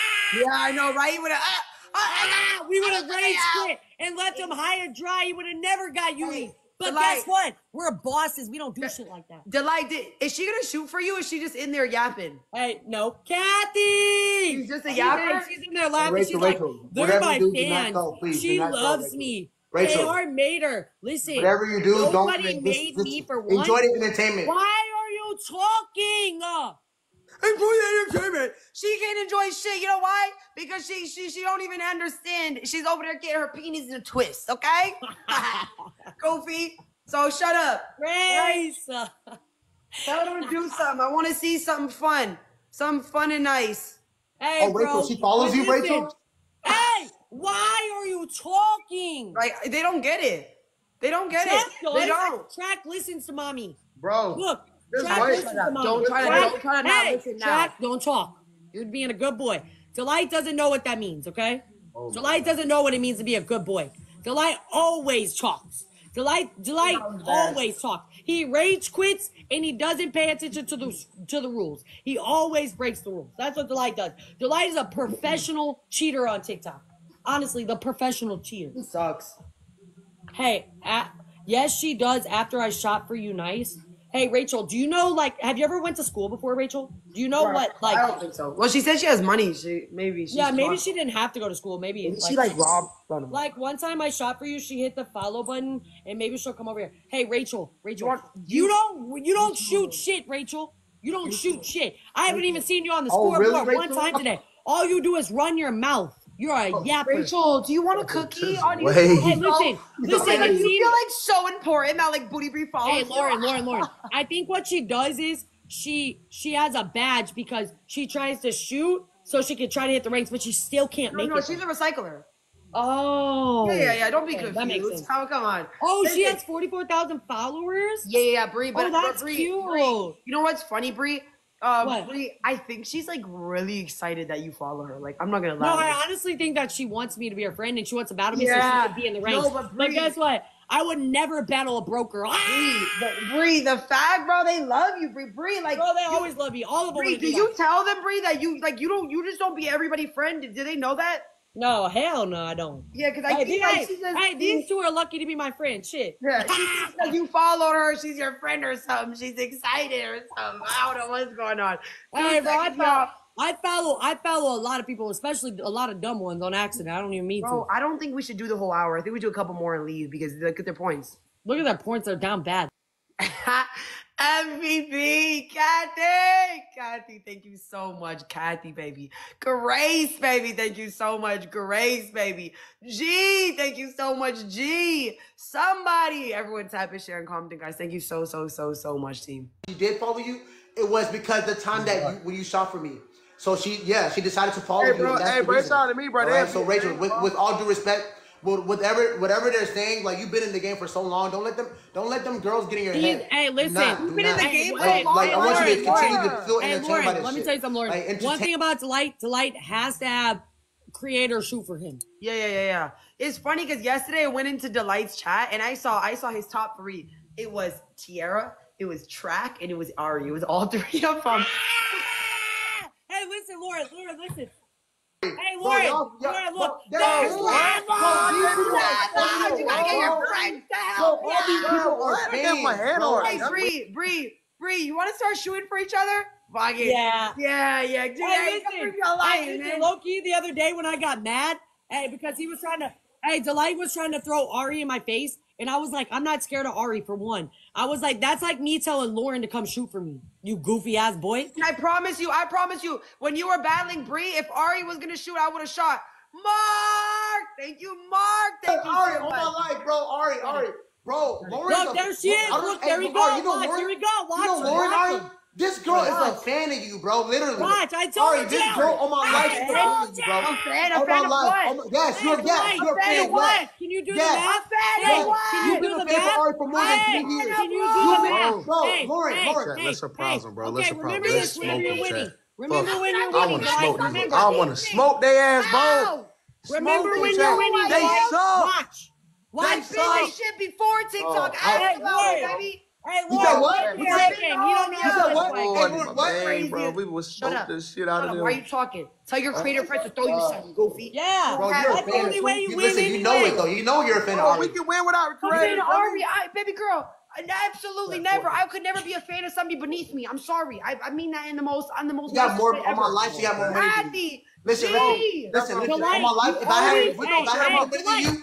Yeah, I know, right? You would have. Ah, Ah, we would have raged quit and left him high and dry. He would have never got Yumi. But Delight. guess what? We're bosses. We don't do shit like that. Delight, did, is she gonna shoot for you? Or is she just in there yapping? Hey, no, Kathy. She's just a She's yapper? in- She's in there laughing. Rachel, She's like, Rachel, they're whatever my you do, do not fans. go, please, She do not go, loves Rachel. me. Rachel. A R made her. Listen, Whatever you do, don't nobody just- made just me for one. enjoy the entertainment. Why are you you talking? Uh, Enjoy entertainment. She can't enjoy shit. You know why? Because she she she don't even understand. She's over there getting her penis in a twist. Okay, Goofy. So shut up. Grace. Tell her to do something. I want to see something fun, something fun and nice. Hey, Oh, Rachel, bro, she follows you, listen. Rachel? Hey, why are you talking? Like they don't get it. They don't get Track it. does. They don't. Track listens to mommy. Bro. Look, This Track white- listens to mommy. Don't try to- Track- don't try to not hey, listen now. Track, don't talk. You're being a good boy. Delight doesn't know what that means, okay? Oh, Delight doesn't know what it means to be a good boy. Delight always talks. Delight, Delight always talks. He rage quits and he doesn't pay attention to the to the rules. He always breaks the rules. That's what Delight does. Delight is a professional cheater on TikTok. Honestly, the professional cheater. It sucks. Hey, a yes, she does. After I shop for you, nice. Hey, Rachel, do you know, like, have you ever went to school before, Rachel? Do you know what, like, I don't think so. Well, she said she has money. She maybe. She's yeah, maybe smart. she didn't have to go to school. Maybe, Maybe she like robbed from him. like one time I shot for you, she hit the follow button, and maybe she'll come over here. Hey, Rachel, Rachel, You want- you don't, you don't shoot shit, Rachel. You don't shoot shit. I haven't even seen you on the Oh, scoreboard really, one Rachel? time today. All you do is run your mouth. You're a yapper. Rachel, do you want a cookie on your? Wait. Hey, listen, listen. Like, I've you seen- feel like so important that like Booty Bree follows. Hey, you? Lauren, Lauren, Lauren. I think what she does is she she has a badge because she tries to shoot so she can try to hit the ranks, but she still can't No, make no, it. she's a recycler. Oh. Yeah, yeah, yeah. Don't be Okay, confused. that makes sense. Come, come on. Oh, she Listen. has forty-four thousand followers? Yeah, yeah, yeah, Bree. But Oh, that's but Bree, cute. Bree, you know what's funny, Bree? Um, What? Bree, I think she's like really excited that you follow her. Like, I'm not gonna No, lie. I honestly think that she wants me to be her friend and she wants to battle me Yeah. so she can be in the No, ranks. but but, Bree- guess what? I would never battle a broker. Bree, Ah! the, Bree, the fact, bro, they love you, Bree. Bree, like, Bro, they you- always love me. All of them. Bree, wanna do do you that. tell them, Bree, that you like you don't you just don't be everybody's friend? Do they know that? No, hell no, I don't. Yeah, because I Hey, think these, like hey, she just hey, these two are lucky to be my friend. Shit. yeah, she thinks that you followed her, she's your friend or something. She's excited or something. I don't know what's going on. Hey, Dude, bro, I like, follow, I follow, I follow a lot of people, especially a lot of dumb ones on accident. I don't even mean Bro, to. I don't think we should do the whole hour. I think we do a couple more and leave because look at their points. Look at their points; they're down bad. M V P, Kathy. Kathy, thank you so much. Kathy, baby. Grace, baby. Thank you so much. Grace, baby. G, thank you so much. G. Somebody. Everyone tap and share and comment, guys. Thank you so, so, so, so much, team. She did follow you. It was because the time that you, when you shot for me. So she, yeah, she decided to follow Hey, you. bro, and that's hey, the bro, reason. shout out to me, bro. All They right, have- so Rachel, with, with all due respect, with whatever whatever they're saying, like you've been in the game for so long, don't let them don't let them girls get in your These- head. hey, Do listen. not, You've do been in not. the Hey, game hey, for Like, long, like I want you to Lauren, continue Lauren. to feel Hey, entertained Lauren, by this let me shit. tell you something, Lauren. Like, One entertain- thing about Delight, Delight has to have creator shoot for him. Yeah, yeah, yeah, yeah. It's funny because yesterday I went into Delight's chat and I saw I saw his top three. It was Tiara, it was Track, and it was Ari. It was all three of them. Hey, listen, Lauren, Lauren, listen. Hey, Bro, Lauren, y'all- y'all- Lauren, bro, look. there's There's no- lava! bro, these people are Lava! You gotta get your friends to help Bro, all these you. people are What? I got my fans, hand bro. on it. Hey, Bree, Bree, Bree, you want to start shooting for each other? Fuck it. Yeah. Yeah, yeah. Dude, Hey, hey, listen, come your life, hey, listen, man. Loki, the other day when I got mad, hey, because he was trying to, hey, Delight was trying to throw Ari in my face, and I was like, I'm not scared of Ari for one. I was like, that's like me telling Lauren to come shoot for me, you goofy ass boy. And I promise you, I promise you, when you were battling Bree, if Ari was gonna shoot, I would have shot. Mark! Thank you, Mark! Thank you Ari, so on much. my life, bro. Ari, Ari, bro. Lauren's Look, a- there she is. I don't- Look, hey, there we Ari, go. you know Watch, Lauren- here we go. Watch You know her, Lauren, watch Ari? her. This girl is Watch. a fan of you, bro. Literally. Watch, I told Ari, you. this girl on my life is a told fan of you, bro. you. I'm fan, On I'm fan my of life. what? On my- Yes, you're Hey, yes, Delight, you're a I'm fan fan. of what? Yes. Can you do Yes. the math? I'm fan Hey, of what? can you You've do been the a fan math? for Ari for more than Hey, three years. can you Bro, do the bro, math? bro, Hey, Lauren, hey, Lauren. Chat, hey, let's surprise hey. them, bro. Okay, Let's surprise remember them. Let's this when you're smoke them, winning. chat. Remember Fuck. when you're I winning, want to Delight. smoke these. Remember. I want to smoke their ass, bro. Ow! Remember Smoke when them, you're chat. winning, They Delight. suck. Watch. Watch. I've been suck. this shit before TikTok. Oh, Ask hey, about it, Lauren. baby. Hey, You Lauren, said what? what? You You're said- thinking. You don't know You how said to what? play. Hey, Oh, Lauren, my what? man, Crazy. bro. We would Shut smoke up. the shit out Shut of up. them. Why are you talking? Tell your creator friends to throw you something, goofy. Yeah. Bro, you're a That's the fan only of way you you. win Listen, you know anyway. it though. You know you're a fan of Oh, we Ari. can win without I'm fan creating. of Ari. I, baby girl. I, absolutely never. I could never be a fan of somebody beneath me. I'm sorry. I, I mean that in the most, on the most. You got more nicest on way my ever. life. You got more money than me. Kathy. Listen, G. listen, listen, listen. Delight, On my life, you if I had, always- if I hey, had hey, more money than Delight, you, she Delight,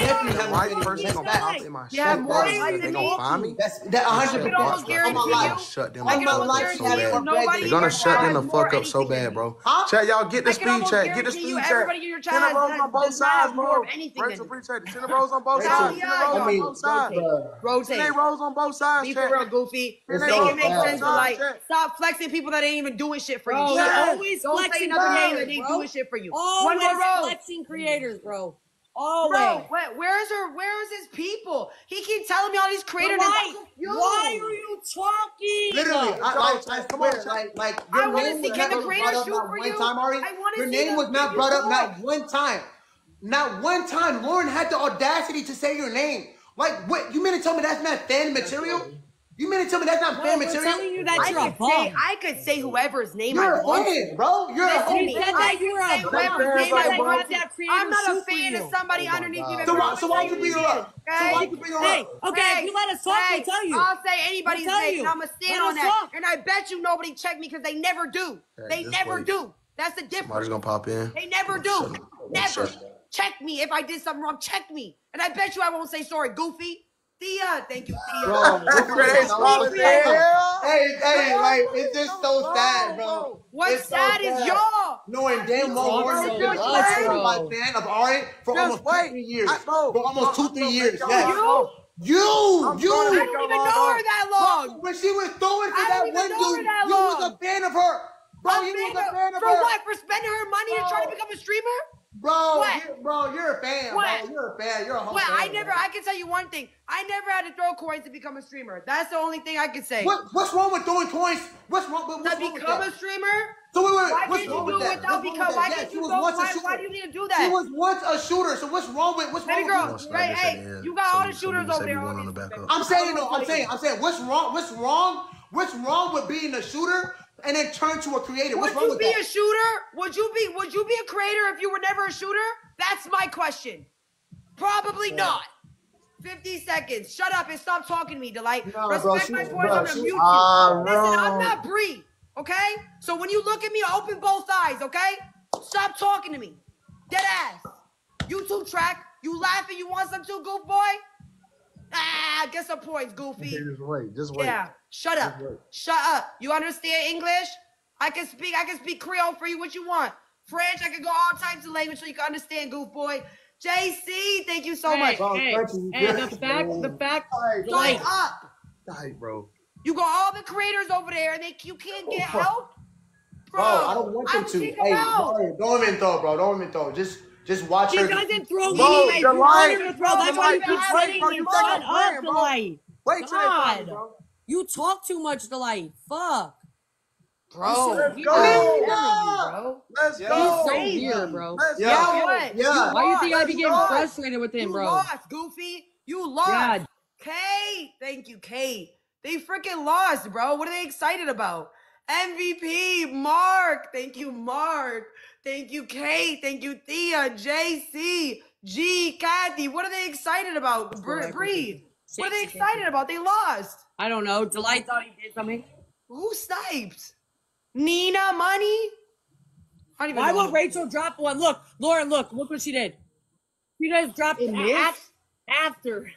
definitely have Right more person That's gonna facts. pop in my You have shit. more They likes than gonna me. find me. That's that one hundred I percent. can almost guarantee life. you. Shut them I up can my almost life, guarantee I you. have Nobody already- They're gonna in your shut chat them the has more fuck up so anything than bad, me. bro. Huh? Chat, y'all get the I can speed almost chat. Get the guarantee you speed chat. everybody in your chat Ten has, rows has, on both does not have sides, more bro. of anything Rachel, than me. appreciate it. Ten rows on both Hell sides. yeah, Ten rows y'all. on mean, both sides. bruh. Rotate. Ten rows on both sides, Be for chat. real, Goofy. It's Make so it make bad. sense to like Check. stop flexing people that ain't even doing shit for you. Bro, Shut he up. always Don't say flexing another name that creators, ain't bro. doing shit for you. Always One more row. flexing creators, bro. Always. Bro, where, where's her? Where is his people? He keeps telling me all these creators. Why? I'm confused. Why are you talking? Literally, I, Go, like, chat. I Come on, swear, chat. like, like I your wanna name see, was can the never creators brought up shoot not for one you? time, Ari. I wanna Your see name them was give not you brought up more. not one time. Not one time. Lauren had the audacity to say your name. Like, what? You mean to tell me that's not fan material? You mean to tell me that's not Bro, fan we're material? telling you that I you're a could say bum. I could say whoever's name You're I a want. fan, bro. You're a Listen to whole me. He said I that you were can say a whoever's bum. name He said I that you want. had that creator I'm not a shoot for fan you. of somebody Oh my underneath me. God. Baby So girl. why- I'm so gonna why'd say you beat who her it up? is, So okay? why'd you beat her Hey, up? okay, Hey, if you let us talk, hey, we'll tell you. I'll say anybody's We'll tell name, you. and I'm gonna stand Let on us that. talk. And I bet you nobody checked me because they never do. Hey, They just never wait. do. That's the Somebody's difference. gonna pop in. They never Shut do. up. Never. Shut up. Check me if I did something wrong. Check me, and I bet you I won't say sorry, Goofy. Thea, thank you, Thea. Bro, this is Hey, so Scarlett, sad. yeah. Hey, hey, like, it's just so Bro, sad, bro. bro. What's It's so sad is y'all. Knowing damn well Talk Lauren so has been a much, certified bro. fan of Ari for Just almost two, wait. three years. I- bro, For almost bro, two, I'm three gonna years. make y'all Yes. log off. You, I'm you. gonna I make don't y'all even log know her off. that Bro, long. when she was throwing for I that don't even one know her dude, that you was long. a fan of her. Bro, A you was fan a of- fan of for her. what? For spending her money to try to Bro. become a streamer? Bro, What? you're, bro, you're a fan, What? bro. You're a fan. You're a whole Well, fan. I never. bro. I can tell you one thing. I never had to throw coins to become a streamer. That's the only thing I can say. What, what's wrong with throwing coins? What's wrong, what's To wrong with become that? a streamer? So wait, wait, Why what's can't wrong you with do that? it without What's wrong become? with Why that? can't Yes, you she was go? once a Why, shooter. why do you need to do She that? was once a shooter. So what's wrong with what's wrong Baby with girl, Let's not right? just Hey, say the end. you got So all the we- so shooters we say over we there. going all on the these- back up. I'm saying no. I'm saying I'm saying what's wrong? What's wrong? What's wrong with being a shooter and then turn to a creator? What's Would wrong you with be that? a shooter? Would you be? Would you be a creator if you were never a shooter? That's my question. Probably not. fifty seconds. Shut up and stop talking to me, Delight. Nah, Respect bro, she- my voice. bro, I'm gonna she- mute you. Ah, Listen, I'm bro. not Bree. Okay? So when you look at me, open both eyes. Okay? Stop talking to me. Dead ass. YouTube track. You laughing? You want some too, goof boy? Ah, get some points, Goofy. Just wait. Just wait. Yeah. Shut up. Just wait. Shut up. You understand English? I can speak. I can speak Creole for you. What you want? French. I can go all types of language so you can understand, goof boy. J C, thank you so Hey, much. Bro, hey, thank you. hey, the fact, the fact, Shut like, up. Tight, bro. You got all the creators over there, and they you can't get help. Bro, I don't want them I'm to. sick Hey, about. bro, don't even throw, bro. Don't even throw. Just, just watch he her. doesn't throw Bro, anyways. You Delight, want him to throw. bro, That's why you Delight, keep just saying wait, bro. it. You Shut think I'm up, playing, bro? Delight. Wait till they God. come, bro. You talk too much, Delight. Fuck. Bro, Let's I'm go. telling you, bro. Let's Yeah. go. He's so crazy. weird, bro. Let's Yeah. Yeah, go. what? Yeah. Why do you think I lost. be You getting lost. frustrated with him, You bro? lost, Goofy. You lost. Yeah. Kate, thank you, Kate. They freaking lost, bro. What are they excited about? M V P, Mark. Thank you, Mark. Thank you, Kate. Thank you, Thea, J C, G, Kathy. What are they excited about? Bre- Breathe. What are they excited about? They lost. I don't know. Delight thought he did something. Who sniped? Nina Money? I don't even Why know. won't Rachel drop one? Look, Lauren, look, look what she did. She just dropped It a- missed? af- after.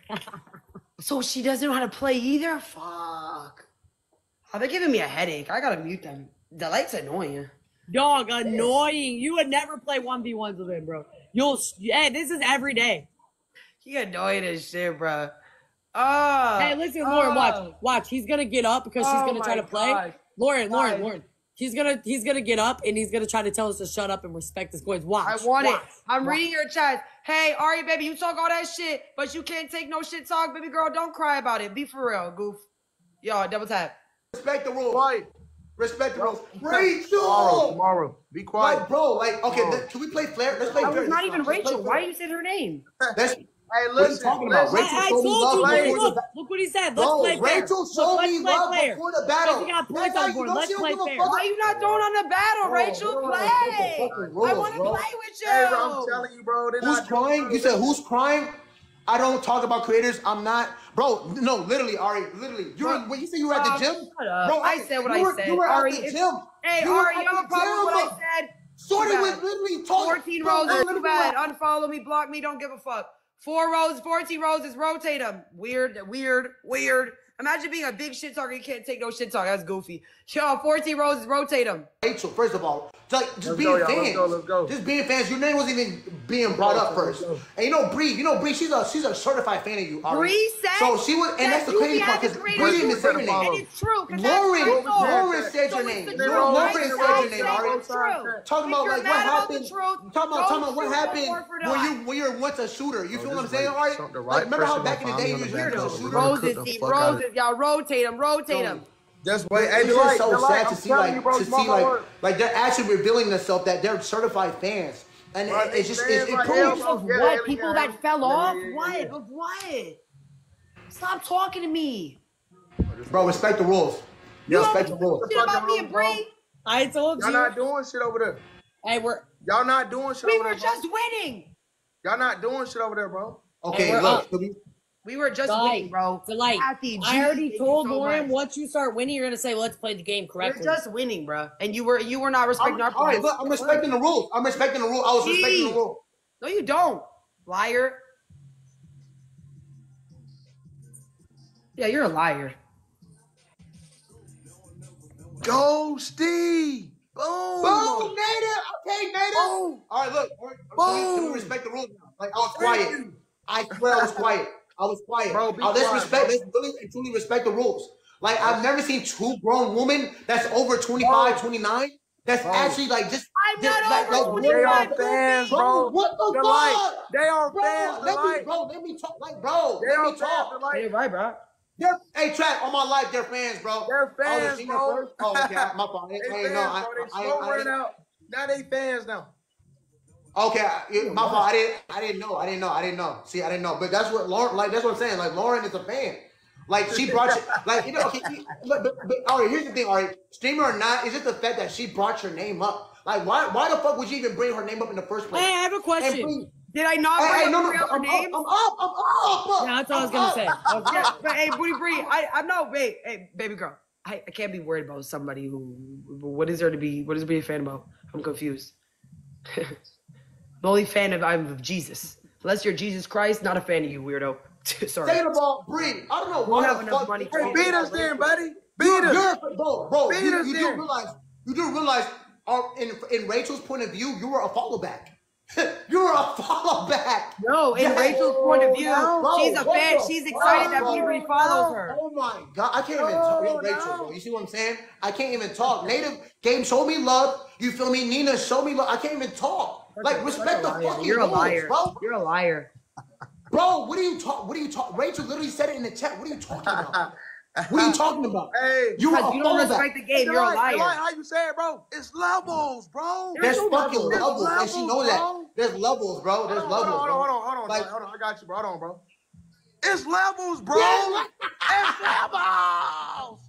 So she doesn't know how to play either? Fuck. Oh, they're giving me a headache. I gotta mute them. The light's annoying. Dog, annoying. You would never play one v ones with him, bro. You'll, yeah, this is every day. He annoying as shit, bro. Oh. Hey, listen, Lauren, watch. Watch. He's gonna get up because she's Oh gonna try my to play. gosh. Lauren, Lauren, Guys. Lauren. He's gonna he's gonna get up and he's gonna try to tell us to shut up and respect his coins. Watch. I want watch, it. I'm watch. reading your chat. Hey, Ari, baby, you talk all that shit, but you can't take no shit talk. Baby girl, don't cry about it. Be for real, goof. Yo, double tap. Respect the rules. Quiet. Respect the rules. Tomorrow. Rachel. Tomorrow. Be quiet. Like, bro, like, okay, Tomorrow. th- can we play Flair? Let's play I Flair. was not even Let's play Rachel. Why Flair. you said her name? Let's, Hey, what are you listen. talking about? listen. Rachel I, I showed me told love you, before look, the look, ba- look what he said. Let's Bro, play fair. Rachel Look, showed let's me play love fair. before the battle. Because he got points That's on like, board. don't Let's she don't play give a fair. fuck. Why you not throwing on the battle, Bro, Rachel? bro, Play. respect the fucking rules, I want to bro. play with you. Hey, bro, I'm telling you, bro. They're Who's not doing crying? it. You said who's crying? I don't talk about creators. I'm not, bro. No, literally, Ari, literally. You were Bro, when you said you were at the um, gym, shut up. bro. I said what you I were, said. You were Ari, at the if- gym. Hey, you were Ari, at you have a the problem with what gym. I said? Shorty Too was bad. literally talking. fourteen bro, rows we're are too literally bad. like- Unfollow me, block me, don't give a fuck. Four roses, fourteen roses, rotate them. Weird, weird, weird. Imagine being a big shit talker. You can't take no shit talk. That's goofy. Yo, fourteen roses, rotate them. Rachel, first of all, just, like, just Let's being go, y'all. fans. Let's go, let's go. Just being fans. Your name wasn't even being brought up first. Let's go. And you know, Bree, you know, Bree, she's a she's a certified fan of you. Ari. Bree said So she was, and that that's the you crazy be part having because greater Bree didn't even say your follow. name. And it's true. 'Cause that's Lauren, right, though. Lauren said So your it's name. the Lauren, truth. Lauren Right said your side name, say Ari. it's true. Talking If about you're like what mad about happened. the truth, Talking about don't talking about what shoot happened one for when die. you when you're once a shooter. You Bro, feel what I'm just saying, wait. Ari? Some- the Like right remember how person back in the gonna day you find was me on a the back shooter? door. We're gonna Roses, cook the deep fuck out of roses. Y'all rotate them, rotate them. Just wait. Hey, It's Delight, just so Delight, sad I'm to see telling like you, bro, to small see like word. like they're actually revealing themselves that they're certified fans, and Bro, it, it's just they it, it fans proves. like Of Yeah, what? yeah, People yeah. that fell Yeah, off? yeah, yeah, What? yeah. Of what? Stop talking to me. Bro, respect the rules. You You don't respect the rules. shit about me and Bree. I told Y'all you. not doing shit over there. Hey, we're Y'all not doing shit We over were there, bro. just winning. Y'all not doing shit over there, bro. Okay, we're look. up. so we- We were just Delight, winning, bro. Delight. Kathy, G, I already thank told you so Lauren much. once you start winning, you're gonna say, "Let's play the game We're correctly." just winning, bro. And you were you were not I'm, respecting our all right, points. look, I'm respecting the rules. I'm respecting the rule. I was respecting the Gee. rule. No, you don't. Liar. Yeah, you're a liar. Go, Steve. Boom. Boom, native. Okay, native. Boom. All right, look. all right, Can we, can we Boom. respect the rules now? Like I was Thank quiet. you. I swear I was quiet. I was quiet. Bro, be Uh, let's quiet, respect. bro. Let's really and truly respect the rules. Like I've never seen two grown women that's over twenty-five, Bro. twenty-nine. That's Bro. actually like just. I'm just, not like, over like, They what- are twenty-five, fans, goofy. bro. What the Delight. fuck? They are Bro, fans, let me, Delight. bro, let me talk. Like, bro, They let are me fans, talk. Delight. You're right, bro. They're, hey, Track, on my life, they're fans, bro. They're I was fans, seen bro. First. Oh, okay, my fault. I, They I fans, didn't know. I, bro. They I, smoke I, running I, out. Now they fans now. okay, I- my fault. I didn't, I didn't know. I didn't know. I didn't know. See, I didn't know. But that's what Lauren, like, that's what I'm saying. Like, Lauren is a fan. Like, she brought you, like, you know, okay, you- but, but, but, all right, here's the thing, all right, streamer or not, it's just the fact that she brought your name up. Like, why, why the fuck would you even bring her name up in the first place? Hey, I have a And question. bring- Did I not Hey, bring hey, up no, no, three other I'm names? up, I'm up, I'm up. Yeah, that's what I was I'm gonna up. say. I was Yeah, gonna- but hey, Booty Bree, I, I'm not, wait, hey, baby girl. I, I can't be worried about somebody who, what is there to be, what is there to be a fan about? I'm confused. I'm only fan of, I'm of Jesus. Unless you're Jesus Christ, not a fan of you, weirdo. Sorry. Second of all, Bree, I don't know Don't why have the enough fuck. money Hey, to Hey, pay beat us then, buddy. Beat You're, us. you're, bro, bro, Beat you, us you do then. realize, you do realize, uh, in in Rachel's point of view, you were a follow back. you were a follow back. No, in Yeah. Rachel's point of view, Bro, she's a what fan. the She's fuck, excited that bro? Booty Bree follows her. Oh my god, I can't even talk. Yo, No, Rachel, no. bro, you see what I'm saying? I can't even talk. Native game, show me love. You feel me? Nina, show me love. I can't even talk. Like respect the fucking You're a rules, liar. bro. You're a liar. Bro, what are you talk? What are you talk? Rachel literally said it in the chat. What are you talking about? What are you talking about? Hey, You were a Because you don't follow respect back. the game, you're a Delight, Delight, liar. how you say it, bro? It's levels, bro. There's no fucking levels. levels, There's and she levels, knows that. bro. There's levels, bro. There's Hold on, levels, hold on, bro. hold on, hold on, Like- hold on. I got you, bro. Hold on, bro. It's levels, bro. Yeah. It's levels.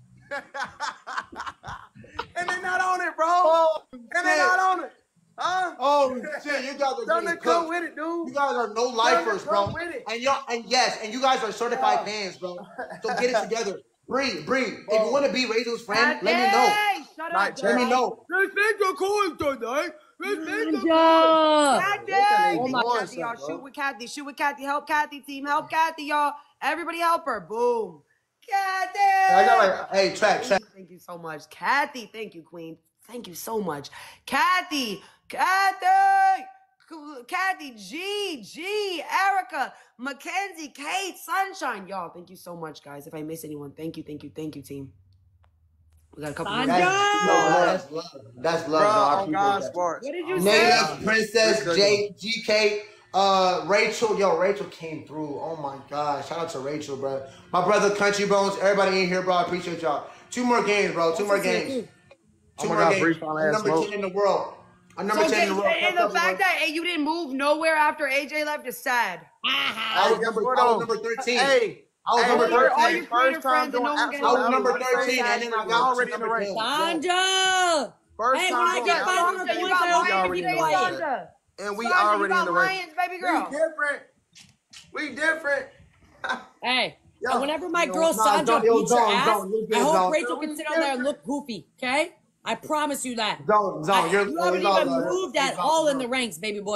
And they're not on it, bro. And they're shit. not on it. Huh? Oh shit, you guys are Don't getting they come cooked. with it, You dude? guys are no lifers, bro. come with it. And y'all, and yes, and you guys are certified fans, bro. So get it together. Bree, Bree, if you want to be Rachel's friend, let me know. Hey, shut Not up. Let me know. Respect the coin tonight. Respect the Ninja! Kathy! Oh my Kathy, y'all. God, bro. Shoot with Kathy. Shoot with Kathy. Help Kathy, team. Help Kathy, y'all. Everybody help her. Boom. Kathy! I got like, hey, track, track. Thank you so much. Kathy, thank you, Queen. Thank you so much. Kathy! Kathy! Kathy, G, G, Erica, Mackenzie, Kate, Sunshine. Y'all, thank you so much, guys. If I miss anyone, thank you, thank you, thank you, team. We got a couple more. Sandra! That's, no, that's love. That's love, Bro, bro. I on appreciate God that. Sports. What did you On say? God. Native, Princess, Good J, G K, uh, Rachel. Yo, Rachel came through. Oh my God. Shout out to Rachel, bro. My brother, Country Bones, everybody in here, bro. I appreciate y'all. Two more games, bro. Two more games. Oh Two my more God, games. Bree finally I'm had number smoke. ten in the world. I'm number So, ten in the world. and the fact that hey, you didn't move nowhere after A J left is sad. I was Hey, number, guess what, I was though? number thirteen. Hey, I was hey, number first- all thirteen. your creator first time friends and doing no one absolute gets I was number absolute thirteen, and then I got already in the number race. ten. Sandra! First Hey, time when I doing get absolute five hundred absolute points, I we hope already you in be the race. quiet. And we Sandra, you already got in the race. lions, baby We girl. different. We different. Hey, Yo, and whenever my yo, girl nah, Sandra zone, yo, beats your zone, ass, zone, you good, I hope zone. Rachel can sit on there and look goofy, okay? I promise you that. Zone, zone. I- You're, you haven't you're even zone, moved you're at zone, all in zone. the ranks, baby boy.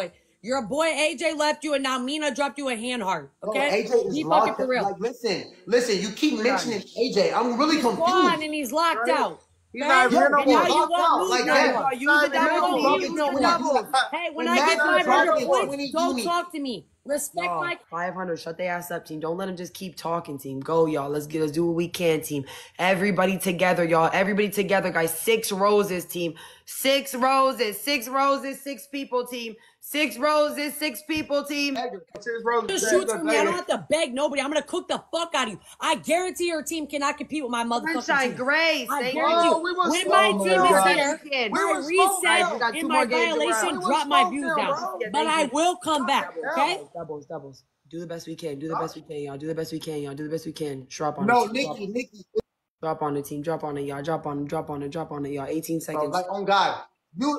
Your boy A J left you, and now Mina dropped you a hand heart. Okay, Bro, A J is be fucking locked for up. real. Like, listen, listen. You keep mentioning A J. I'm really He's confused. gone and he's locked Right. out. He's Okay? not here no And more. now you Locked won't out, lose like no that. more. Use the Not even double here no team. more. Use Use the the double. Hey, when And I get now five you're hundred dropping points, twenty don't units. talk to me. Respect Y'all, my. five hundred. Shut their ass up, team. Don't let them just keep talking, team. Go, y'all. Let's get. Let's do what we can, team. Everybody together, y'all. Everybody together, guys. Six roses, team. Six roses. Six roses. Six people, team. Six roses. Six people, team. Six roses. Just shoot for me. I don't have to beg nobody. I'm gonna cook the fuck out of you. I guarantee your team cannot compete with my motherfucking Sunshine team. Grace. I Thank guarantee Oh, you. we was When my smoking, team bro. is here, We my was smoking, reset bro. We got two and more my games to violation run. We was drop my smoking, views bro. down. Yeah, But thank I you. will come back. Okay? Doubles, doubles, doubles. Do the best we can. Do the best we can, y'all. Do the best we can, y'all. Do the best we can. Drop on No, it. Drop, Nikki, Nikki. drop on the team. Drop on it, y'all. Drop on it. Drop on it. Drop on it, y'all. eighteen Bro, seconds. like, on God. You.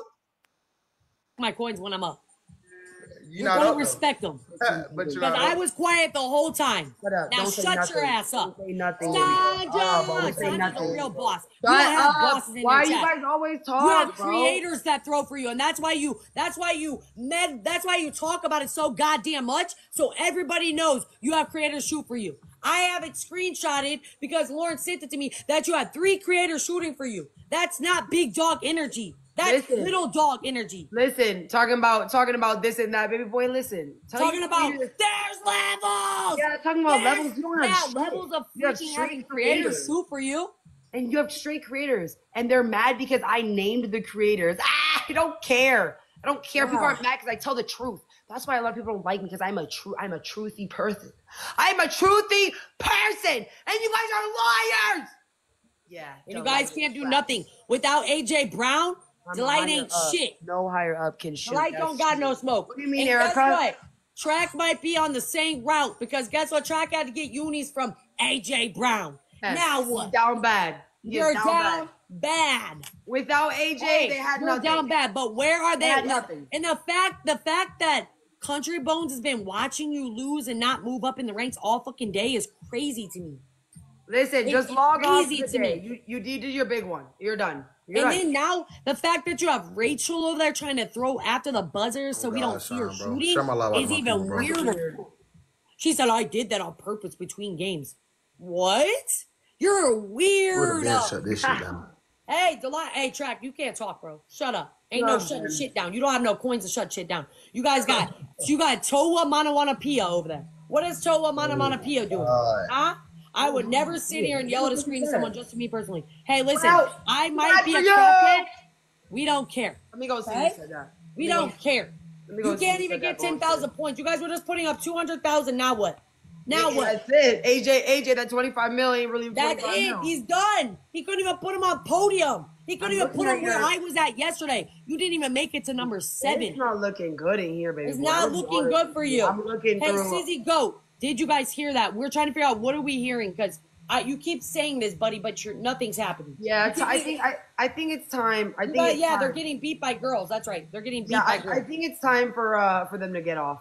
My coins when I'm up. You're You're not gonna up, though. respect them. But you're Because not I up. was quiet the whole time. Shut up. Now Don't say shut nothing. your ass up. Don't say nothing. Sandra! Ah, bro, don't say Sandra's nothing. the real boss. You Shut don't have up. bosses in Why your you chat. guys always talk, You have bro? creators that throw for you, and that's why you that's why you med that's why you talk about it so goddamn much, so everybody knows you have creators shoot for you. I have it screenshotted because Lauren sent it to me that you had three creators shooting for you. That's not big dog energy. That's Listen. little dog energy. Listen, talking about talking about this and that, baby boy. Listen, Tell Talking you- about there's levels. Yeah, talking about There's- levels. You don't have yeah, shit. levels of You have freaking straight having creators creators. shoot for you. And you have straight creators, and they're mad because I named the creators. Ah, I don't care. I don't care. People aren't mad because I tell the truth. That's why a lot of people don't like me because I'm a true. I'm a truthy person. I'm a truthy person, and you guys are liars. Yeah, And you don't guys like can't it. do nothing without A J Brown. I'm Delight higher ain't up. shit. No higher up can shoot. Delight That's don't got true. no smoke. What do you mean, and Erica? Guess what? Track might be on the same route because guess what? Track had to get unis from A J Brown. Yes. Now what? Down bad. Yes, You're down, bad. bad. Without A J, Hey, they had you're nothing. down bad. But where are they? They had nothing. And the fact, the fact that Country Bones has been watching you lose and not move up in the ranks all fucking day is crazy to me. Listen, It's just log off crazy to today. me. You you did your big one. You're done. You're And done. then now the fact that you have Rachel over there trying to throw after the buzzer so we God, don't see her Sean, bro. shooting Share my live out is to my even people, bro. weirder. She said, I did that on purpose between games. What? You're a Would have been weirdo. shut this shit down. Hey, Delight. Hey, Track, you can't talk, bro. Shut up. Ain't no, No, shutting man. shit down. You don't have no coins to shut shit down. You guys got, you got Toa Manawanapia over there. What is Toa Manawanapia doing? God. Huh? I would never sit here and yell at a screen to someone just to me personally. Hey, listen, Well, I might bad be for a you. crackhead. We don't care. Let me go see Okay? who said that. We Let me don't go- care. let me go You see can't who even said get that ten thousand bullshit. points. You guys were just putting up two hundred thousand. Now what? Now what? That's it. A J, A J, that twenty-five million ain't really That's twenty-five it. mil. He's done. He couldn't even put him on podium. He couldn't I'm even put looking him at where your- I was at yesterday. You didn't even make it to number It's seven. not looking good in here, baby. It's boy. not I'm looking honest good with for you. I'm looking Hey, through. Sizzy Goat, did you guys hear that? We're trying to figure out what are we hearing because you keep saying this, buddy, but you're, nothing's happening. Yeah, You it's, keep I being- think I, I think it's time. I you think got- it's yeah, time. they're getting beat by girls. That's right. They're getting beat Yeah, by I, girls. I think it's time for uh for them to get off.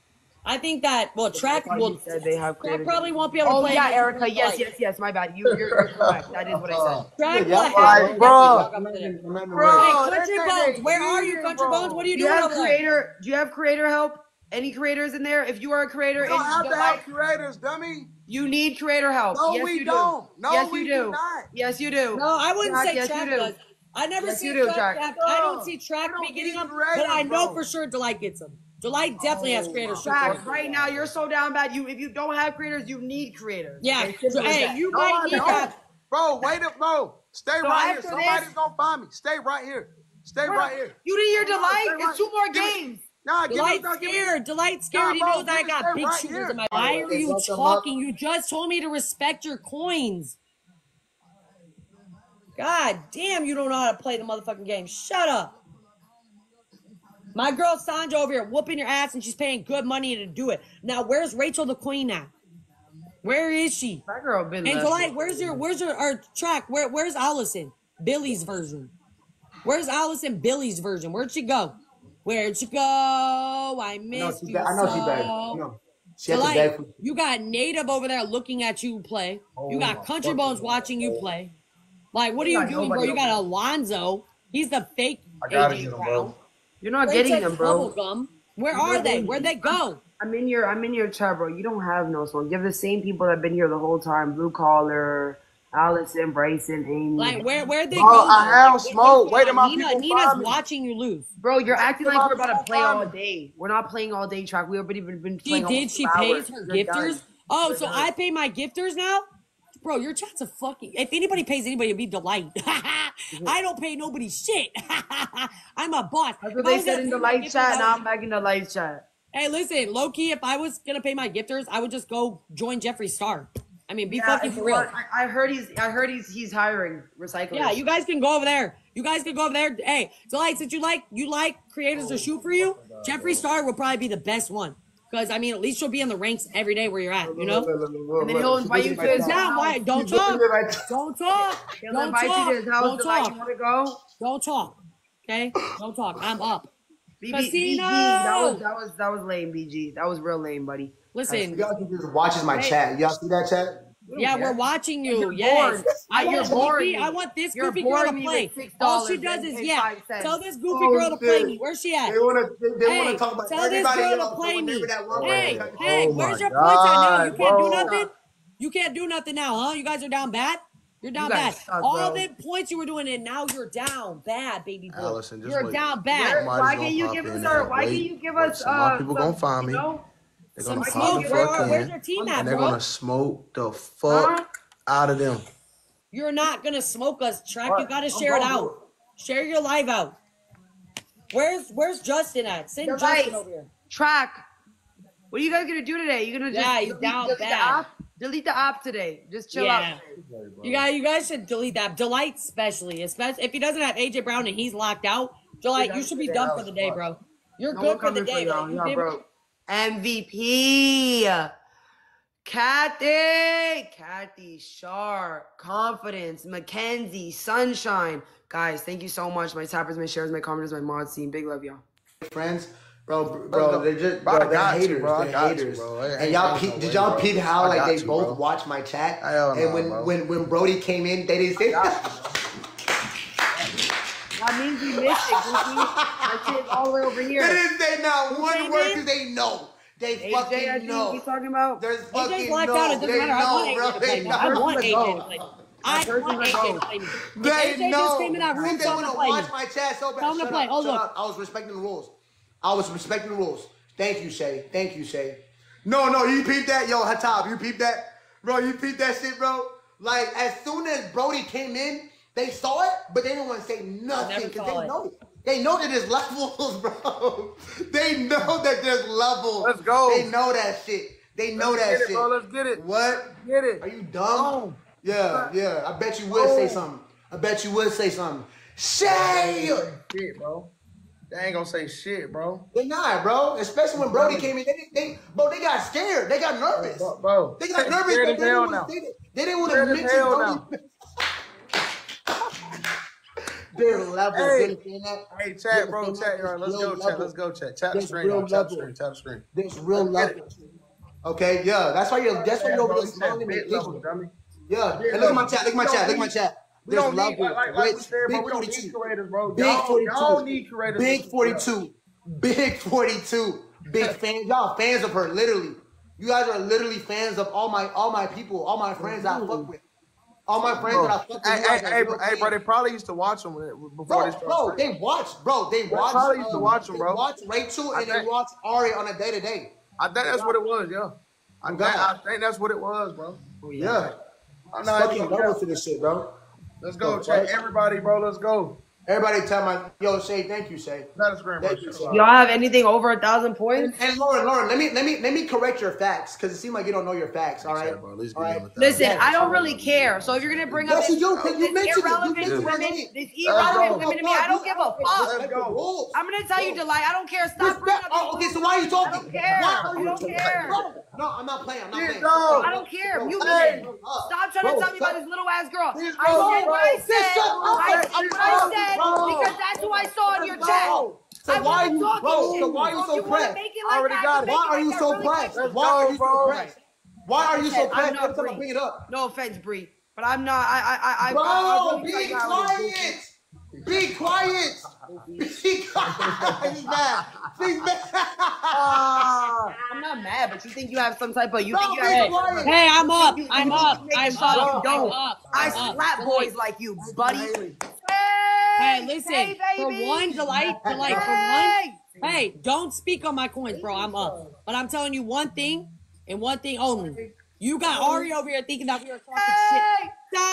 I think that well, track Like will you said, they have track created- probably won't be able to Oh play. yeah, against Erica. people Yes, like- yes, yes. My bad. You, you're, you're correct. That is what I said. Track Yeah, will that's have right, to bro. walk up to them. Bro, Hey, that Country nigga Bones, where are you, eating, Country bro. Bones? What are you Do you doing have over there? creator? Do you have creator help? Any creators in there? If you are a creator, We don't and have you to don't have like- creators, dummy. you need creator help. No, yes, we you don't. do. No, yes, we you do do. not. Yes, you do. No, I wouldn't Track, say yes, track you do. does. I never Yes, see you do, track. Track. I don't No, see track we don't be getting need them, creators, but I know bro. for sure Delight gets them. Delight definitely has creators. shoot for Track, him. right now you're so down bad. You if you don't have creators, you need creators. Yeah, Okay, simple so, as hey, that. you No, might I need don't. that. Bro, wait up, bro. Stay So right here. after Somebody's this- gonna find me. Stay right here. Stay Bro, right here. You need your Stay delight. right- It's two more Give me- games. Nah, give me, Delight's nah, give me. scared. Delight's scared. He Nah, bro, knows I give me got stay big right shooters here. in my. Why are you Welcome up. talking? You just told me to respect your coins. God damn, you don't know how to play the motherfucking game. Shut up. My girl Sandra over here whooping your ass and she's paying good money to do it. Now, where's Rachel the Queen at? Where is she? That girl been And left. Delight, where's your where's your our track? Where where's Allison? Billy's version. Where's Allison Billy's version? Where'd she go? Where'd she go? I I know missed she you bad. I know she so. bad. I know. She had to Delight, beg for you got Native over there looking at you play. You Oh got my Country fucking Bones God. watching you play. Like, what are You you got doing, bro? nobody You got over Alonzo. He's the fake I gotta A J get him, Brown. bro. You're not Ray getting takes them, bro. Bubblegum. Where are they? Where'd they go? I'm in your I'm in your chat, bro. You don't have no songs. You have the same people that have been here the whole time. Blue Collar, Allison, Bryson, Amy. Like where where'd they Bro, go? I have What- smoke. what's Wait going till my on? Nina, people Nina's find me. watching you lose. Bro, you're acting like my we're about to people play find all me. day. We're not playing all day track. We already been, been She playing did. almost She two pays hours. her You're gifters. done. Oh, You're so done. I pay my gifters now? Bro, your chat's a fucking. If anybody pays anybody, it'd be Delight. I don't pay nobody shit. I'm a boss. That's If what I they was said gonna in pay the my live gifters, chat. I Now would- I'm back in the live chat. Hey, listen, low key. If I was gonna pay my gifters, I would just go join Jeffree Star. I mean, be Yeah, fucking if for you real. want- I, I heard he's I heard he's he's hiring recyclers. Yeah, you guys can go over there. You guys can go over there. Hey, Delight, since you like you like creators to shoot for you, Jeffree Star will probably be the best one. Because I mean, at least you'll be in the ranks every day where you're at. You know. And then he'll invite you to his Now, house. why? Don't talk. Don't talk. He'll Don't invite you talk. to his house. Don't To like, talk. you want to go? Don't talk. Okay? Don't talk. I'm up. B B, B G, Casino! that was that was that was lame. B G, that was real lame, buddy. Listen. Y'all can just watches my chat. Y'all see that chat? Yeah, care. we're watching you. You're Yes. bored. I You're want boring Goofy. me. I want this You're goofy girl to boring me play. with six All she dollars does is and yeah. five cents. Tell this goofy Oh, girl to play shit. me. Where's she at? They wanna they, they Hey, wanna talk about tell this everybody girl else. to play but me. whenever that one Hey, person- hey, Oh where's my your points at now? You God, can't do bro. nothing. You can't do nothing now, huh? You guys are down bad. You're down You bad. guys suck, All bro. the points you were doing, and now you're down bad, baby boy. Allison, just you're wait. down Where- bad. Somebody's why gonna can't you pop give in us there. our? Why can't Wait, you give wait, us? some more Uh, people some, gonna find me. You know? They're Some gonna smoke. pop the Where, fuck where's in, your team at, and they're bro? gonna smoke the fuck Huh? out of them. You're not gonna smoke us, Trek. What? You gotta I'm share it going out. Share your live out. Where's Where's Justin at? Send You're Justin right. over here. Track. What are you guys gonna do today? You gonna just Yeah, he's delete, down delete the bad. app? Delete the app today. Just chill Yeah. out. You guys, you guys should delete that. Delight, especially, especially if he doesn't have A J Brown and he's locked out. Delight, you should be done for the day, bro. You're No good one for the coming for day, y'all. bro. You Yeah, did- bro. M V P. Kathy. Kathy Sharp. Confidence. Mackenzie. Sunshine. Guys, thank you so much. My tappers, my shares, my commenters, my mod team. Big love, y'all. friends, bro, bro, they're just Bro, I bro, they're got you, haters, bro. I they're got you, haters. bro. Ain't- And ain't y'all, no peep, way, did y'all bro. peep how I like got they you, both bro. watched my chat? Hell and no, when bro. when when Brody came in, they didn't say That means we missed it, Goofy. That shit's all the way over they here. didn't say not one came word in? because they know. They A J, I fucking think know. he's talking about. There's A J's fucking locked know. out. It doesn't They matter. I want know, A J bro. to They play me. I know. want A J to play me. I person's want a A J to goat. play me. If They A J know. just came in that room, See, they tell him want to to play watch me. my chat so bad. Tell him to Shut play. up, Oh, shut look. up. I was respecting the rules. I was respecting the rules. Thank you, Shay. Thank you, Shay. No, no, you peeped that? Yo, Hatab, you peeped that? Bro, you peeped that shit, bro? Like, as soon as Brody came in, they saw it, but they didn't want to say nothing Never because saw they it. know. They know that there's levels, bro. They know that there's levels. Let's go. They know that shit. They know Let's that get it, shit. bro. Let's get it. What? Get it. Are you dumb? Yeah, yeah. I bet you would say something. I bet you would say something. Shay! Shit, bro. They ain't gonna say shit, bro. They're not, bro. Especially when Brody came in, they, they, bro, they got scared. They got nervous. Bro, bro. They got They nervous. scared They as didn't hell want now. to. They, they didn't want Scared to as mention hell Brody. Their levels. Hey. You understand that? Hey, chat, bro, There's chat, y'all. Let's real go, chat. levels. Let's go, chat. Tap the There's screen, real y'all. Tap the levels. screen. Tap the screen. There's real Let's get levels. Okay, yeah. That's why you're. That's why you're over Bro, there he said smiling and big level, engaging. dummy. Yeah. Big And look at my level. chat. Look at my We chat. don't Look at my need- chat. We There's don't need, levels. like, like, like we Rich, said, bro, Big we don't need forty-two. curators, bro. Big Y'all, forty-two. y'all need curators. Big forty-two. Big forty-two. Big fans. Y'all fans of her, literally. You guys are literally fans of all my all my people, all my friends that I fuck with. All my friends that I fuck with. Hey, you guys hey, are hey, real bro, hey, fans. bro, they probably used to watch them before Bro, they started. bro, they watch, bro, they watch. probably used to watch 'em, they bro. watch Rachel I and they think- watch Ari on a day to day. I think that's what it was, yeah. I think, God. I think that's what it was, bro. Yeah, I'm it's not fucking even gonna levels count. to this shit, bro. Let's go, Right. chat. Everybody, bro, let's go. Everybody tell my yo Shay, thank you, Shay. Tap the screen, bro. Thank you, Shay. Y'all have anything over a thousand And, points? and Lauren, Lauren, let me let me let me correct your facts because it seems like you don't know your facts. All right, Chat, bro, at least all give right. them a Listen, thousand. I don't really care. So if you're gonna bring up Yes, this, you do. 'Cause you this mentioned it. You irrelevant mentioned women, it. this Let's irrelevant go. women to me, I don't give a fuck. Let's go. I'm gonna tell you, Delight. I don't care. Stop bringing Respect. up. Oh, okay, so why are you talking? I don't care. Why are I you don't talking? care. Bro, no, I'm not playing. I'm not Get playing. down. I don't care. Bro, Mute hey. me. Stop trying Bro, to tell me stop. about this little ass girl. Please, I bro, said what I bro. said. Just shut up. I said what I said Bro. because that's who I saw in your Bro. chat. So I'm why not are you, talking bro? shit. So why are you If so you wanna pressed? make it I like already that, got you it. make Why are like you that so really pressed? quick. Why are go, you so bro. pressed? Why are you so I'm pressed not every time I Bree. bring it up? No offense, Bree, but I'm not. I I I I. Bro, I really be like how it is. quiet. Be quiet. Be quiet. He's mad. He's mad. I'm not mad, but you think you have some type of you No, think you be have quiet. Hey, I'm up. you- I'm you up. make I'm it sound like up. you don't. I'm up. I I'm up. slap Delight. boys like you, buddy. Haley. Hey, listen. Hey, For baby. one, Delight, Delight, for Hey. one. Hey, don't speak on my coins, bro. I'm up. But I'm telling you one thing and one thing only. You got Ari over here thinking that we were talking shit.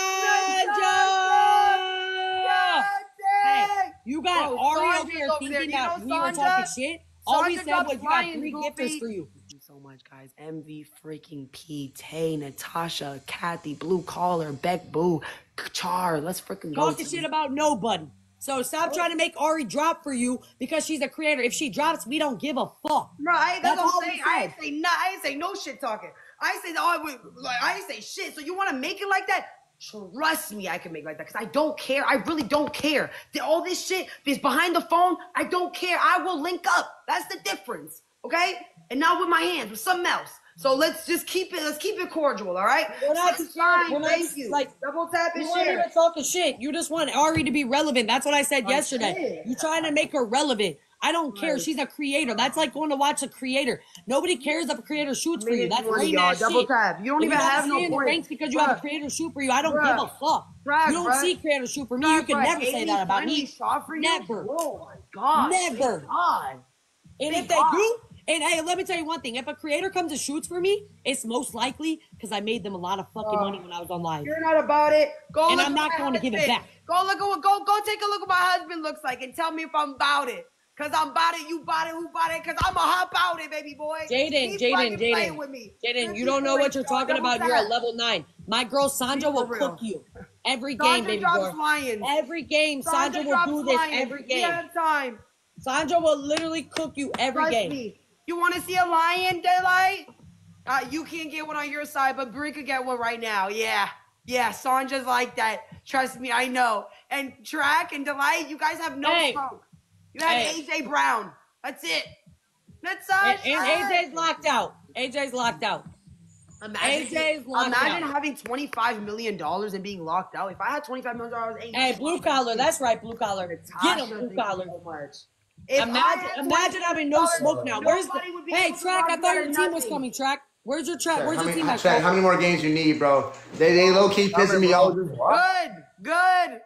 Sanja! Hey, you got Bro, Ari over Sanja's here over thinking there. You that know we were Sanja? talking shit. All we Sanja said dropped was you got flying, three goofy. gifters for you. Thank you so much, guys. M V freaking P, Tay, Natasha, Kathy, Blue Collar, Beck Boo, Char. Let's freaking go. Talking shit about nobody. So stop trying to make Ari drop for you because she's a creator. If she drops, we don't give a fuck. No, I, that's, That's what all I'm we saying. I ain't said. say no. I ain't say no shit talking. I say oh, wait, like I ain't say shit. So you want to make it like that? Trust me, I can make it like that because I don't care. I really don't care. The- all this shit is behind the phone. I don't care. I will link up. That's the difference. Okay? And not with my hands, with something else. So let's just keep it. Let's keep it cordial. All right? We're not That's scared. fine. We're not, Thank you. like, Double tap and You weren't share. even talking shit. You just want Ari to be relevant. That's what I said I yesterday. did. You're trying to make her relevant. I don't care. Right. She's a creator. That's like going to watch a creator. Nobody cares if a creator shoots for you. Minute That's twenty, lame y'all. ass Double shit. tap. You don't If even you're not have no seeing the point. ranks because you have a Bruh. creator shoot for you. I don't Bruh. give a fuck. Bruh, You don't bruh. see creator shoot for me. You can Bruh, never say Haley that about finally me. shot for you? Never. Oh my god. Never. Thank God. And Thank if they God. do, and hey, let me tell you one thing. If a creator comes and shoots for me, it's most likely because I made them a lot of fucking Uh, money when I was on live. You're not about it. Go And look I'm at not my going to give it husband. back. Go look at what go go take a look at what my husband looks like and tell me if I'm about it. Cause I'm about it, you about it, who about it? Cause I'm a hop out it, baby boy. Jaden, Keep fucking Jaden, playing Jaden, with me. Jaden, you fifty don't know what points, you're y'all. talking Double about. You're a tap. level nine. My girl Sandra Be will for real. cook you every game, Sandra baby drops boy. lions. Every game, Sandra will drops do this lions. every We game. have time. Sandra will literally cook you every Trust game. me. You want to see a lion, Daylight? Uh, you can't get one on your side, but Brie could get one right now. Yeah. Yeah, Sandra's like that. Trust me, I know. And Track and Delight, you guys have no Hey. smoke. You have Hey. A J Brown. That's it. That's And, us. and A J's locked out. A J's locked out. Imagine, A J's locked imagine out. having twenty-five million dollars and being locked out. If I had twenty-five million dollars, Hey, blue collar. That's right, blue collar. Get him, blue collar. So much. If I Imagine, had imagine having no $25 smoke now. Where's the? nobody would be Hey, able to Track. I argue thought out your of team was nothing. coming. Track. Where's your track? Where's how, your many, team at? Shaq, how Track? many more games you need, bro? They they low key pissing me off. Good, good.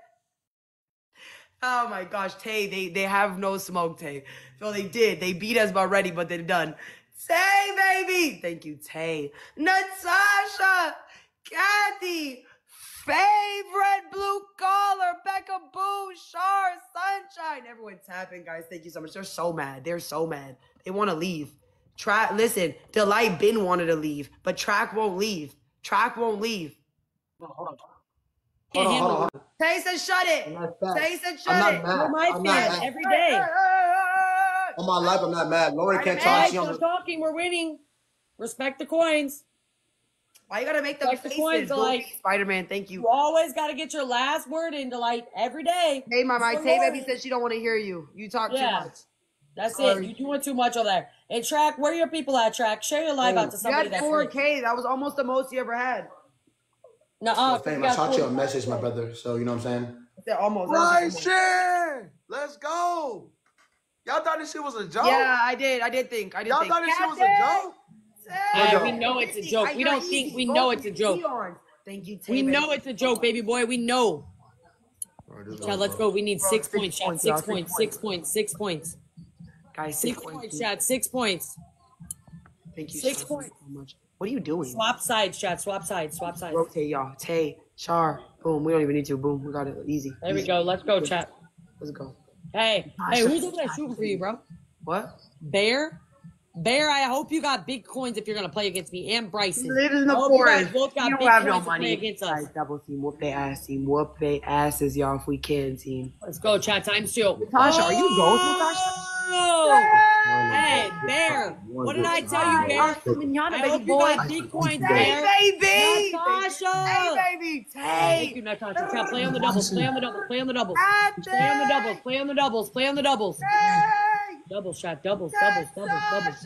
Oh my gosh, Tay, they they have no smoke, Tay. So they did. They beat us already, but they're done. Tay, baby. Thank you, Tay. Natasha, Kathy, favorite blue collar, Becca Boo, Shar, Sunshine. Everyone's tapping, guys. Thank you so much. They're so mad. They're so mad. They want to leave. Track, listen, Delight Bin wanted to leave, but Track won't leave. Track won't leave. Hold on, Can't hold on, handle hold on. it. Tay said shut it. I'm not mad. Tay said I'm shut not it. mad. You're my I'm not fan mad. every day. On my life, I'm not mad. Lauren can't Hey, talk. Hey, She on stop the. talking. We're winning. Respect the coins. Why you gotta make them Like the faces? coins, like- Spider-Man, thank You you. always got to get your last word in, Delight, every day. Hey, my my So Tay Lauren- baby said she don't want to hear you. You talk Yeah. too much. That's Sorry. it. You doing too much over there. Hey, Track, where are your people at, Track? Share your live out to You somebody had that's four rich. K. That was almost the most you ever had. Nuh-uh, Fame, you I got shot you a forty. message, my brother. So you know what I'm saying. Yeah, almost. That was Right almost. shit. Let's go. Y'all thought this shit was a joke? Yeah, I did. I did think. I did Y'all think. thought this shit was a Captain! joke? Hey, Yo. we know it's a joke. We You're don't think easy. we Go know for it's a your joke. Leon. Thank you, Tay We baby. know it's a joke, baby boy. We know. Chad, let's go. We need Bro, six six points, Chad. points, Six y'all, six points, six points, six points. Guys, Six six points, points. Chad. Six points. Thank you Six so points. much. What are you doing? Swap sides, Chad. Swap sides. Swap sides. Rotate, y'all. Tay, Char. Boom. We don't even need to. Boom. We got it. Easy. There we Easy. go. Let's go, Chad. Let's go. Hey, hey, who's over there shooting for you, bro? What? Bear? Bear, I hope you got big coins if you're going to play against me and Bryson. Live in the I hope you guys forest. both got You don't big have no coins to play money. against us. Guys, double team. Whoop their ass, team. Whoop their asses, y'all, if we can, team. Let's go, chat. Times two. Natasha, are you going, Natasha? Oh! Hey, Bear. What did I tell you, Bear? I hope you got big coins, Bear. Hey, baby! Natasha! Hey, baby! Thank Hey! you, Natasha. Chat, play on the doubles. Play on the doubles. Play on the doubles. Play on the doubles. Play on the doubles. Play on the doubles. Hey! Doubles, chat. Doubles, doubles, doubles, doubles.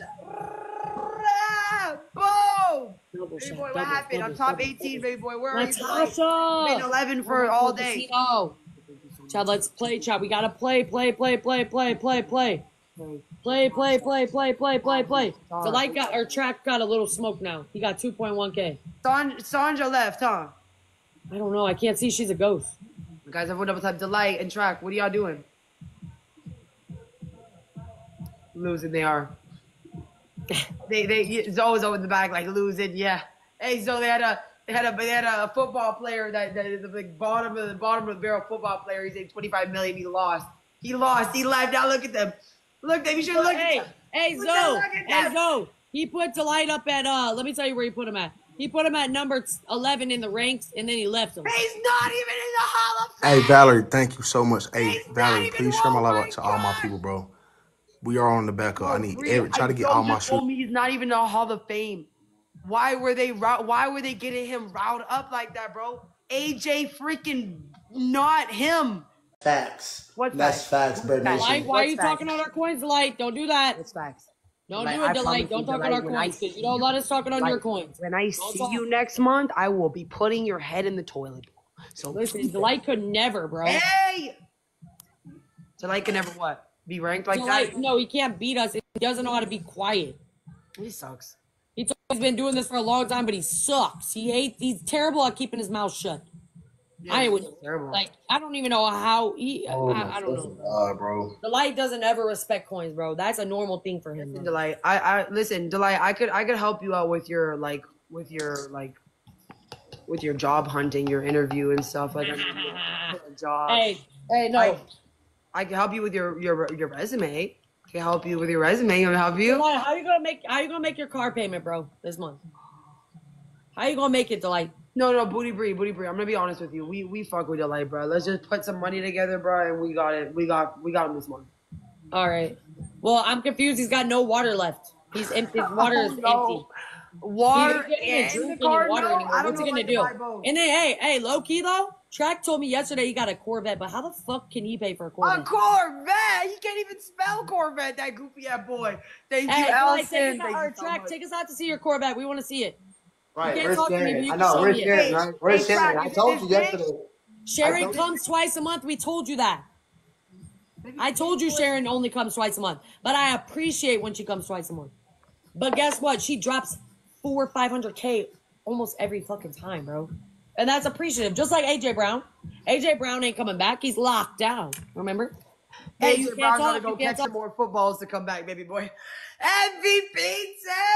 Boom! Doubles, Baby chat. boy, what Doubles, happened? I'm doubles, top doubles, eighteen, doubles. baby boy. Where are you? Natasha! Been eleven for all day. Oh. Chad, let's play, Chad. We gotta play, play, play, play, play, play, play. Play, play, play, play, play, play, play. The light got, or track got a little smoke now. He got two point one K. San- Sandra left, huh? I don't know. I can't see. She's a ghost. Guys, everyone double type Delight and Track. What are y'all doing? Losing, they are. they they Zoe's over in the back like losing, yeah. Hey, Zoe, they had a they had a they had a football player that, that the big bottom of the bottom of the barrel football player. He's like twenty-five million. He lost. He lost. He left. Now look at them. Look, they should look Hey, at them. hey, Look Zoe. at Hey, them. Zoe. He put Delight up at, uh, let me tell you where he put him at. He put him at number eleven in the ranks, and then he left him. He's not even in the Hall of Fame. Hey, Valerie, thank you so much. Hey, He's not Valerie, even- please share my oh love my out to all my God. people, bro. We are on the back up. I need Bree, every, try to get Joe all my just told shoes. me he's not even in the Hall of Fame. Why were they rou- Why were they getting him riled up like that, bro? A J freaking not him. Facts. What That's facts? facts, Bird Facts. Delight, Nation. why are you What's talking facts? on our coins, Delight? Don't do that. It's facts. Don't Like, do I it, Delight. promise Don't you, talk on Delight, our when I coins, because you see don't you- let us talking on your Like, coins. When I Don't see talk. you next month, I will be putting your head in the toilet bowl. So Listen, Delight could never, bro. hey, Delight can never what? Be ranked like Delight, that? no, he can't beat us. He doesn't know how to be quiet. He sucks. He's always been doing this for a long time, but he sucks. He hates. He's terrible at keeping his mouth shut. I would Terrible. like. I don't even know how he. Oh, I, my I don't know. fucking God, bro. Delight doesn't ever respect coins, bro. That's a normal thing for him. bro. Delight, I, I listen, Delight. I could, I could help you out with your like, with your like, with your job hunting, your interview and stuff like. a job. Hey, hey, no. I, I can help you with your your your resume. I can help you with your resume. Can I help you? Delight, how you gonna make? How you gonna make your car payment, bro? This month. How you gonna make it, Delight? No, no, Booty Bree, Booty Bree. I'm gonna be honest with you. We we fuck with Delight, bro. Let's just put some money together, bro, and we got it. We got we got him this month. All right. Well, I'm confused. He's got no water left. He's empty. His water is Oh, no. empty. Water He can't even and drink the any car. water No, anymore. I don't What's he know gonna if I do? can buy both. And then, hey, hey, low key though, Track told me yesterday he got a Corvette, but how the fuck can he pay for a A Corvette? Corvette. He can't even spell Corvette. That goofy ass boy. Thank Hey, you, Delight, take Elson. us out, Thank or you so Track, much. take us out to see your Corvette. We want to see it. Right, can't where's talk to me, but Sharon? you I can know, show where's me it. Sharon, right? Where's Hey, Sharon? Frank, I is told it you this yesterday. Sharon don't- comes twice a month. We told you that. I told you Sharon only comes twice a month, but I appreciate when she comes twice a month. But guess what? She drops four, five hundred k almost every fucking time, bro. And that's appreciative. Just like A J Brown. A J Brown ain't coming back. He's locked down. Remember? Hey, you A J can't Brown gotta talk. go You catch can't some talk. more footballs to come back, baby boy. M V P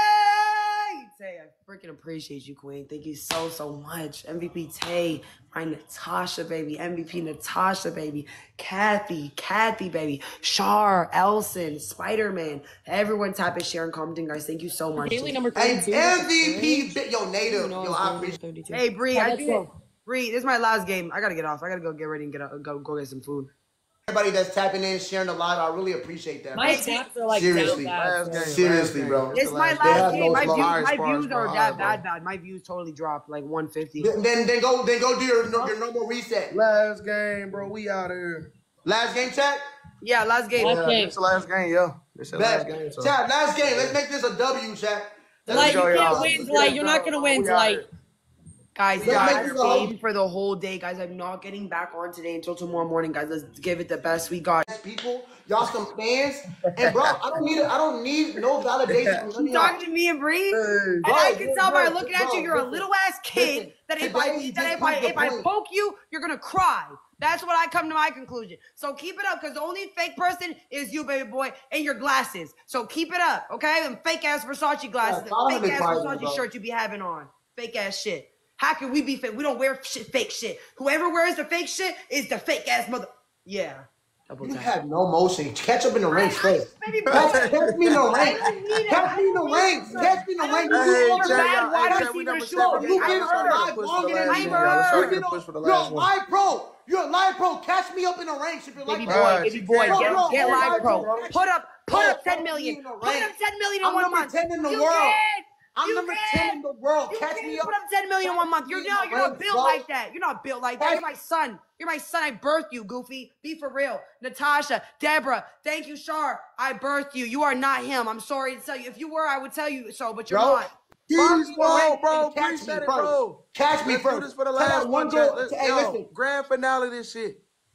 Tay! Tay, I freaking appreciate you, Queen. Thank you so, so much. M V P Tay, my Natasha, baby. M V P Natasha, baby. Kathy, Kathy, baby. Shar, Elson, Spider-Man. Everyone tap and share and commenting, guys. Thank you so much. Haley number Hey, thirty-two. M V P, bi- yo, You native. know Yo, I I was appreciate thirty-two. Hey, Bree, Yeah, I let's think go. Bree, this is my last game. I gotta get off. I gotta go get ready and get out, go go get some food. everybody that's tapping in, sharing the live. I really appreciate that. My bro. taps are like Seriously. down bad, Last so- game. Seriously, last bro. game. It's the my last They last have game. no My small views, highest my bars, views bro. are High, that bro. bad, bad. My views totally dropped like one fifty. Then, then then go then go do your your normal reset. Last game, bro. We out here. Last game, chat. Yeah, last game. Last Yeah, game. it's the last game, yeah. It's the last Bet. game. So. Chat, last game. Let's make this a W, chat. Delight, you go, can't y'all. win, Let's Delight. go, You're not gonna win, We out here. Delight. Guys, Yeah, guys, make it a game for the whole day, guys. I'm not getting back on today until tomorrow morning, guys. Let's give it the best we got. People, y'all some fans, and bro, I don't need I don't need no validation from none of You y'all. talking to me and Bree? Hey, And bro, I can bro, tell by bro, looking at bro, you, you're a listen, little ass kid listen, that if today I you that just if I proved the if I point. poke you, you're gonna cry. That's what I come to my conclusion. So keep it up, because the only fake person is you, baby boy, and your glasses. So keep it up, okay? Them fake ass Versace glasses, Yeah, follow the me, fake ass quiet, Versace bro. shirt you be having on. Fake ass shit. How can we be fake? We don't wear shit, fake shit. Whoever wears the fake shit is the fake ass mother. Yeah. Double You tap. have no motion. Catch up in the ranks first. Baby boy. Catch, catch me in the I ranks. don't need it. Catch me in the I don't ranks. need it. Catch me in the I don't ranks. need Hey, it. You You're Jay, bad y'all- wide hey, Jay, we receiver number short. seven. You've I'm been hurt. alive Push for longer the than last me. I'm one, y'all. Let's hurt. try You've to been push for the You're a last one. live pro. You're a live pro. Catch me up in the ranks if you're Baby like boy, Right. baby boy, Bro, get, bro, get bro, live bro, pro. bro. Put up, put Bro, up ten put million. me in the Put up ranks. ten million in I'm one number month. ten in the You world. can. I'm You number can. ten in the world. You Catch can me up. put up ten million in one month. You're Catch me not, in you're the not ranks, built bro. like that. You're not built like that. You're my son. You're my son. I birthed you, Goofy. Be for real. Natasha, Deborah, thank you, Shar. I birthed you. You are not him. I'm sorry to tell you. If you were, I would tell you so, but you're Bro. not. Peace, bro, Ranks bro. and catch Appreciate me it, first. bro. Catch me Let's do first. this for the Tell that last one one, girl. Chat. Let's, Hey, yo, listen. grand finale this shit.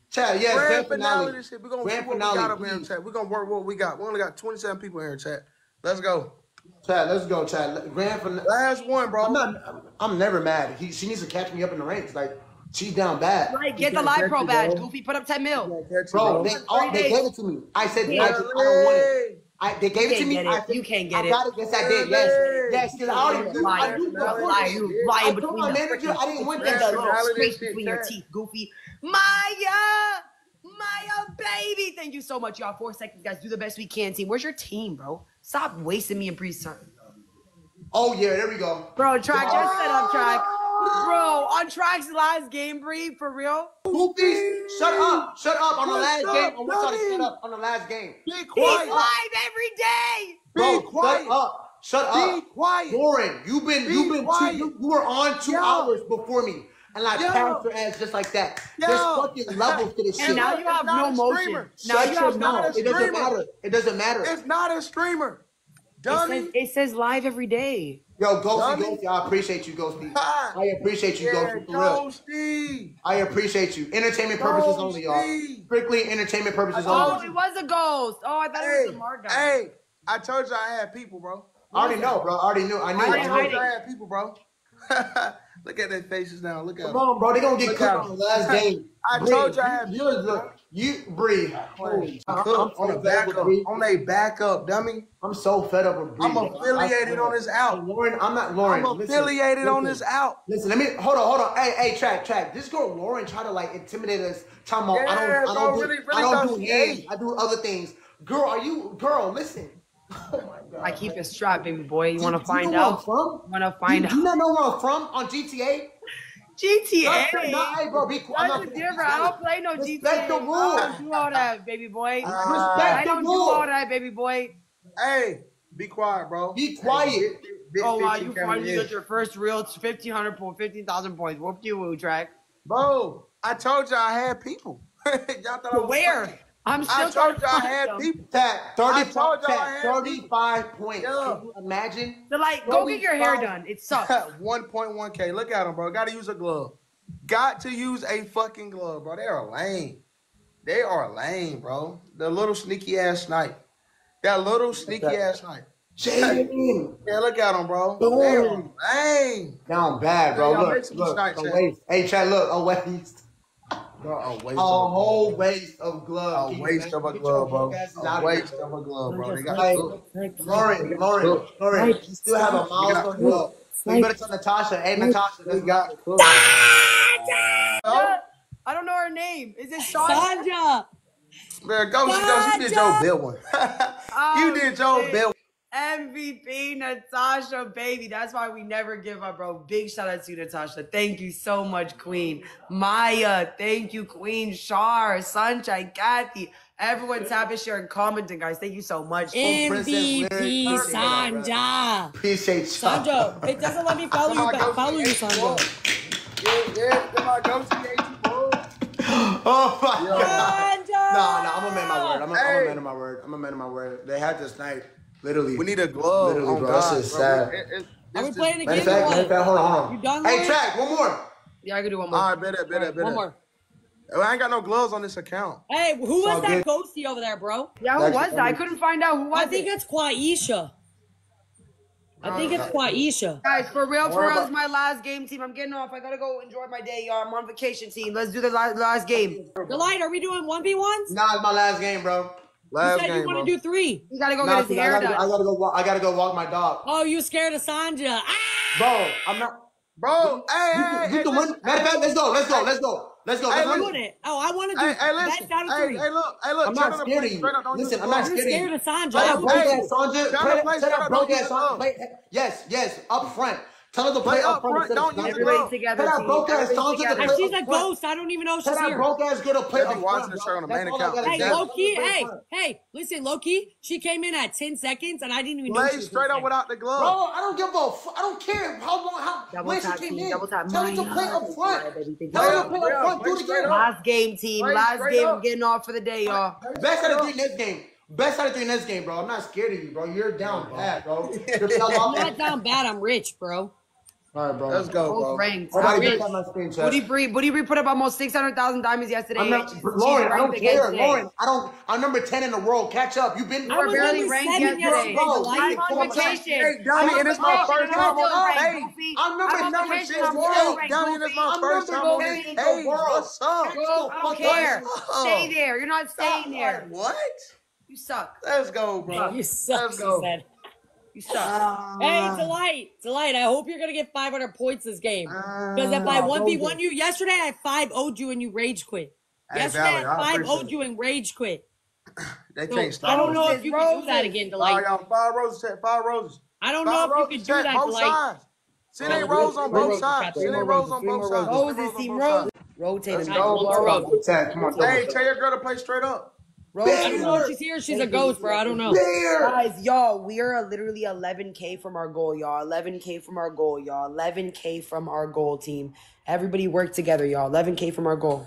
Chat, yes, Grand grand finale finale. this shit. We're gonna Grand see what finale, we got up here in please. chat. We're gonna work what we got. We only got twenty-seven people here in chat. Let's go. Chat, let's go, chat. Grand finale. Last one, bro. I'm not. I'm never mad. He, she needs to catch me up in the ranks. Like she's down bad. Like, get the can't live catch pro you, badge. bro. Goofy, put up ten mil. Catch you, Bro, they, all, they gave it to me. I said, I, just, I don't want it. I, they gave You it to can't me. get I it. said, You can't get I it. got it. Yes, I did. Yes, yes. Because I already knew. I Liar. knew You're a before liar. this. You're lying I told between my the manager I didn't want freaking that the shit. little Reality space shit, between your chat. teeth, Goofy. Maya, Maya, baby. Thank you so much, y'all. Four seconds, guys. Do the best we can, team. Where's your team, bro? Stop wasting me and Bree's time. Oh yeah, there we go. Bro, track, just set up track. Bro, on track's last game, Bree, for real. Goofies, shut up, shut up on the last Shut game. up, I want y'all to dummy. shut up on the last game. Be He's quiet. live every day. Bro, Be quiet. shut up, shut Be up. quiet. Lauren, you've been, Be you've been, quiet. two, you, you were on two Yo. hours before me, and I Yo. passed your ass just like that. Yo. There's fucking levels to this And shit. now you have It's not no a motion. streamer. Now Shut you your have no mouth. motion. It doesn't Streamer. matter. It doesn't matter. It's not a streamer. It Dummy. says, it says live every day. Yo, Ghosty, Dummy. Ghosty, I appreciate you, Ghosty. Ha. I appreciate you, Yeah, Ghosty, for real. Ghosty. I appreciate you. Entertainment purposes only, y'all. Ghosty. Strictly entertainment purposes Oh, only. it was a ghost. Oh, I thought it Hey, was a Mark guy. hey, I told you I had people, bro. I already know, bro. I already knew. I knew. I I told knew. hiding. you I had people, bro. Look at their faces now. Look at Come them. on, bro. They gonna get Look cooked out. on the last game. I Bree, told you I had you, you're the you, Bree. Holy, I'm, I'm Cook on so a fed up backup. with Bree. On a backup, dummy. I'm so fed up with Bree. I'm affiliated on this out. Lauren, I'm not Lauren. I'm listen, affiliated on listen. this out. Listen, let me hold on, hold on. Hey, hey, track, track. This girl Lauren tried to like intimidate us. Talking about I Yeah, don't, I bro, don't do, really, really I don't does do hate. games. I do other things. Girl, are you, girl? Listen. Oh my God. I keep it strapped, baby boy. You want to Do find know where I'm out? from? Want to Do, find do you out? not know where I'm from on G T A? G T A. Not, not, hey, bro, be quiet. I'm That's not- different. I don't play no G T A. Respect the I rules. don't do all that, baby boy. Uh, I Respect the don't do all rules. that, baby boy. Hey, be quiet, bro. Be quiet. Hey, bit- bit Oh wow, fifty you coming finally in. got your first real fifteen hundred point, fifteen thousand points. Whoop you, woo track. Bro, I told you I had people. Y'all thought I was Where? playing. I'm still I trying told to you I find had them. people. Tap, I told thirty-five, y'all I tap, had thirty-five points. Yeah. Can you imagine? They're like, go get your hair done. It sucks. one point one K. Look at them, bro. Got to use a glove. Got to use a fucking glove, bro. They are lame. They are lame, bro. The little sneaky ass snipe. That little sneaky ass snipe. Jaden. Yeah, look at them, bro. Boom. They are lame. Down bad, bro. Hey, y'all make Look, some look, snipes, a Chad. waste. Hey, Chad, look, a waste. Bro, a waste A of whole waste of gloves. a Can you waste of a get glove, your bro. broke asses A out of waste here? of a glove, bro. They got Hey, cooked. Lauren, Lauren, Lauren, you still have a milestone glove. So you better tell Natasha. Hey, Natasha, They let's got go. cooked. I don't know her name. Is it Sean? Sandra. Man, go, go. You did your bill one. You did your shit. bill. M V P Natasha, baby. That's why we never give up, bro. Big shout out to you, Natasha. Thank you so much, Queen. Maya, thank you, Queen. Shar, Sunshine, Kathy. Everyone tapping, sharing, commenting, guys. Thank you so much. M V P Sandra. Appreciate you. Sandra, it doesn't let me follow you back. Follow you, Sandra. Yeah, yeah. Come on, go to the eighty, bro. Oh my God. Sandra. No, no, I'm a man of my word. I'm a, I'm a Hey. man of my word. I'm a man of my word. They had this night, literally. We need a glove. Literally, Oh, bro. God, This is bro. sad. It- it- Are we this playing is- again Matter of or fact, matter of what? fact, hold on, hold on. You done, Hey, Lauren? track, one more. Yeah, I can do one more. All right, better, better, better. One more. I ain't got no gloves on this account. Hey, who was all that good. ghosty over there, bro? Yeah, who That's- was that? I couldn't find out who was I think it. it's Quaisha. I think it's Quaisha. Guys, for real, for What real, about- it's my last game, team. I'm getting off. I gotta go enjoy my day, y'all. I'm on vacation, team. Let's do the last, last game. Delight, are we doing one v ones? Nah, it's my last game, bro. You Last said game, you bro. want to do three. He gotta go Nah, get his I hair gotta, I done. gotta go. Walk, I gotta go walk my dog, Oh, you scared of Sandra. Ah! bro. I'm not. Bro, hey, You, hey, you hey, can listen. win. Matter of fact, let's go. Let's go. Let's go. Let's go. Hey, Let's I'm go. doing it. Oh, I want to do Hey, hey, best listen. out of Hey, three. hey, look. Hey, look. I'm Tell not them to scared play of you. straight up, don't use Listen, the I'm not glove. You're scared of scared you. of Sandra. Tell I that want- broke Hey, ass Sandra. tell her Tell to play that- tell straight that up, broke don't ass use the Sandra. glove. Play. Yes, yes, up front. Tell her to play Play up up front front, instead of don't use the snapping. Everybody glove. together, Tell that team. broke ass Everybody Sandra to together. And play she's up a front. ghost. I don't even know if Tell she's that here. broke ass girl to play They be up watching front, this bro. shit on the That's main all I account. gotta Hey, say. Exactly. low key. Play up Hey, front. hey, listen, low key. She came in at ten seconds, and I didn't even know. Play she was straight up listening. without the glove. Bro, I don't give a fuck. I don't care how long, how Double when she tap, came team. in. Double tap. Tell her to Maya. play up Thank front. you, baby. Thank Tell you. her to play up Yeah, front. Do play it straight again. up. Last game, team. Play Last straight game. up. I'm getting off for the day, y'all. Best out of three next game. Best out of three next game, bro. I'm not scared of you, bro. You're down bad, bro. You're fell I'm off not that- down bad. I'm rich, bro. All right, bro. Let's go, Both bro. ranked. Everybody Rich. pick up my screen, chat. Booty Bree, Booty Bree put up almost six hundred thousand diamonds yesterday. I'm not, She's- Lauren, she's I don't ranked again care. today. Lauren, I don't. I'm number ten in the world. Catch up. You've been. You were was barely number ranked seven yesterday. yesterday. Bro, Delight. I'm Come on on, vacation. Hey, dummy, I'm and on it's my vacation first and time I'm still on ranked, stage. Goofy. I'm number I'm on number vacation ten and I'm in the still world. ranked, Dummy, and it's Goofy. my I'm first number time on ten this in the stage. world. What's up? Catch Bro, the I don't fuck care. up. Stay there. You're not staying there. What? You suck. Let's go, bro. You suck, Let's she go. said. You suck. Hey, Delight, Delight, I hope you're going to get five hundred points this game. Because if I one v one you, yesterday I five oh'd you and you rage quit. Hey, Yesterday Valerie, I I five appreciate oh'd you and rage quit. They So, can't stop. I don't know Roses, if you can do that roses. again, Five, Delight. y'all. Five roses, check. Five roses. I don't Five know if you roses, can do check. that, Both Delight. sides. Send Oh, eight rolls on three both roses, sides. three Send eight more rolls roses, on three both more sides. Roses, Send eight team rolls on both roses. sides. Rotate Let's them. go, More bro. roses. Tag, come on, double Hey, tag. tell your girl to play straight up. I don't know if she's here. She's a ghost, bro. I don't know. Guys, y'all, we are literally eleven K from our goal, y'all. eleven K from our goal, y'all. eleven K from our goal, team. Everybody work together, y'all. eleven K from our goal.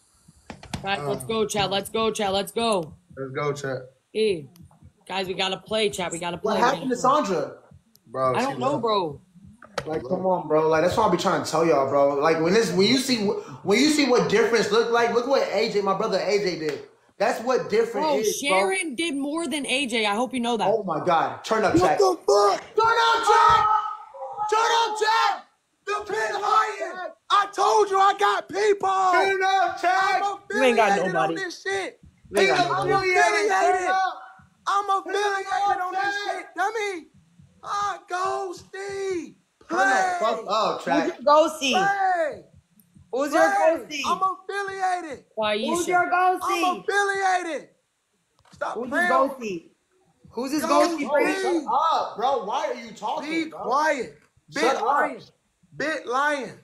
All right, let's go, chat. Let's go, chat. Let's go. Let's go, chat. Hey, guys, we got to play, chat. We got to play. What happened to Sandra? Bro, I she don't know, left. bro. Like, come on, bro. Like, that's what I be trying to tell y'all, bro. Like, when this, when you see, when you see what difference look like, look what A J, my brother A J did. That's what different Bro, is, Sharon did more than A J. I hope you know that. bro. Oh my God, turn up, What chat. the fuck? Turn up, chat. Turn up, chat. The pit lion. I told you I got people. Turn up, chat. I'm You ain't got affiliated on nobody. this shit. You ain't got I'm nobody. affiliated. Turn up. I'm affiliated on this Chat. shit, dummy. Ah, Ghosty. Turn the fuck Play. up, Who's chat. your ghosty? Play. Who's your Play. ghosty? I'm affiliated. Who's Quaisha. your I'm ghosty? affiliated. Stop Who's his playing. ghosty? Who's his Go, ghosty, Bro, Bree? shut up, bro. Why are you talking, Be bro? quiet. Bit Shut up. lion. Bit lion.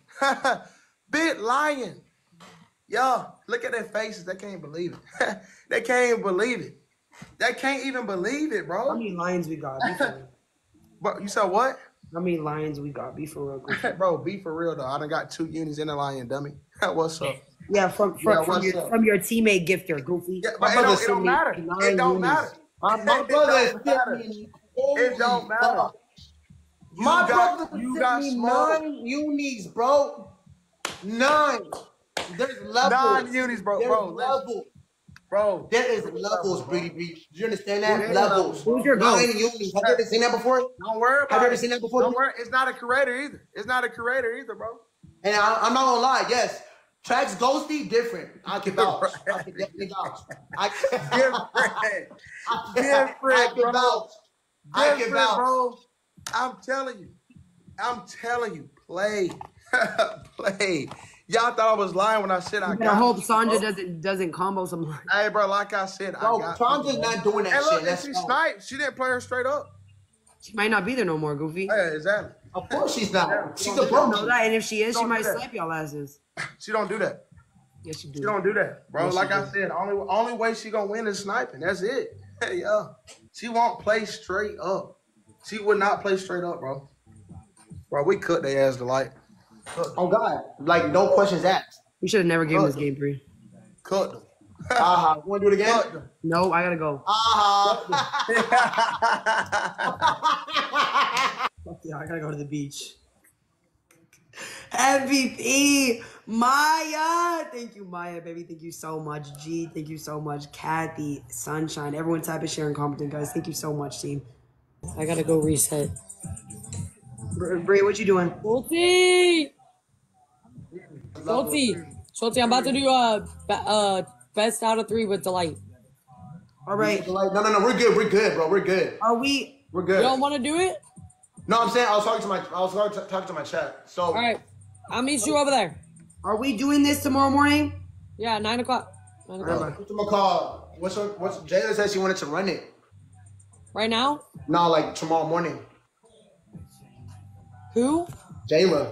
Bit lion. Y'all, look at their faces. They can't believe it. They can't even believe it. They can't even believe it, How bro. many lions we got? Be for real. But you said what? How many lions we got? Be for real. Goofy. Bro, be for real though. I done got two unis in the lion, dummy. What's up? Yeah, from from, Yeah, from what's your up? from your teammate Gifter, Goofy. Yeah, My but it brother don't, it sent don't me matter. nine It don't unis. matter. My, my It brother don't sent matter. me. It don't Holy matter. fuck. You My got- brother you sent got me smoked. nine unis, bro. Nine. There's levels. Nine unis, bro. There's Bro, listen. levels. Bro. There is levels, Brady Bree. Do you understand that? There's Levels. levels. Who's your Nine ghost? unis. Have you ever seen that before? Don't worry about Have you ever it. seen that before? Don't worry. It's not a creator either. It's not a creator either, bro. And I, I'm not gonna lie. Yes, Trax Ghosty different. I can vouch. I can definitely vouch. I can Different. I Different, can bro. vouch. I can Different, vouch. bro. I'm telling you. I'm telling you. Play. Play. Y'all thought I was lying when I said I I got hope you, Sandra bro. doesn't doesn't combo some lions. Hey, bro, like I said, Bro, I got Sandra's you, bro. not doing that Hey, look, shit. and That's she all. sniped. She didn't play her straight up. She might not be there no more, Goofy. Hey, exactly. Of course she's not. She's a You don't know broke. that, and if she is, she Don't might do that. slap y'all asses. She don't do that. Yes, she do. She don't do that, bro. Yes, she like I do. said, only only way she gonna win is sniping. That's it. Hey, yeah. She won't play straight up. She would not play straight up, bro. Bro, we cut their ass to light. Oh God, like no questions asked. We should have never given this game, Bree. Cut them. Uh-huh. You wanna do it again? Cut them. No, I gotta go. Uh-huh. Fuck yeah, I gotta go to the beach. M V P, Maya. Thank you, Maya, baby. Thank you so much. G, thank you so much. Kathy, Sunshine. Everyone type in sharing competent, guys. Thank you so much, team. I gotta go reset. Br- Bree, what you doing? Sholty! Sholty! Sholty, I'm about to do a be- uh, best out of three with Delight. All right. Like, no, no, no. We're good. We're good, bro. We're good. Are we? We're You good. don't want to do it? No, I'm saying I was talking to my. I was talking to, talking to my chat. So. All right. I'll meet you over there. Are we doing this tomorrow morning? Yeah, nine o'clock. Nine o'clock. What's my call? What's her, what's Jayla said she wanted to run it. Right now? No, like tomorrow morning. Who? Jayla.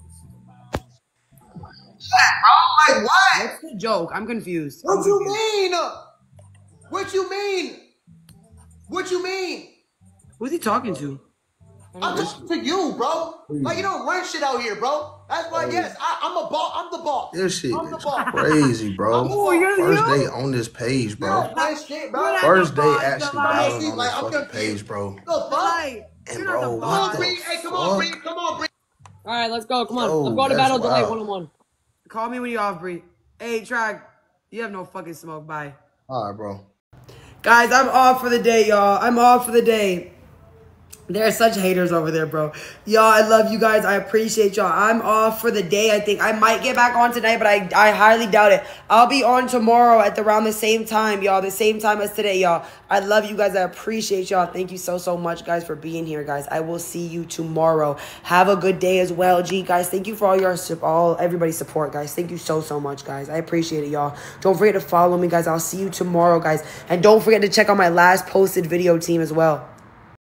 Like what? What's the joke? I'm confused. What I'm you confused. mean? What you mean? What you mean? Who's he talking to? I'm talking to you, bro. Like you don't run shit out here, bro. That's why, yes, I, I'm a boss. I'm the boss. This shit I'm the is boss. crazy, bro. Oh, you're First you? day on this page, You bro. don't run shit, bro. You're not First the day boss, actually Delight. battling on Like, this I'm fucking confused. page, bro. The fuck? Delight, And you're not bro, the what Come on, boss. the Bree. Hey, come on, Bree. fuck? Come on, Bree. All right, let's go. Come on. Oh, I'm going to that's battle delay wild. one on one. Call me when you're off, Bree. Hey, Track, you have no fucking smoke. Bye. All right, bro. Guys, I'm off for the day, y'all. I'm off for the day. There are such haters over there, bro. Y'all, I love you guys. I appreciate y'all. I'm off for the day, I think. I might get back on tonight, but I, I highly doubt it. I'll be on tomorrow at the, around the same time, y'all. The same time as today, y'all. I love you guys. I appreciate y'all. Thank you so, so much, guys, for being here, guys. I will see you tomorrow. Have a good day as well, G, guys. Thank you for all your, all everybody's support, guys. Thank you so, so much, guys. I appreciate it, y'all. Don't forget to follow me, guys. I'll see you tomorrow, guys. And don't forget to check out my last posted video team as well.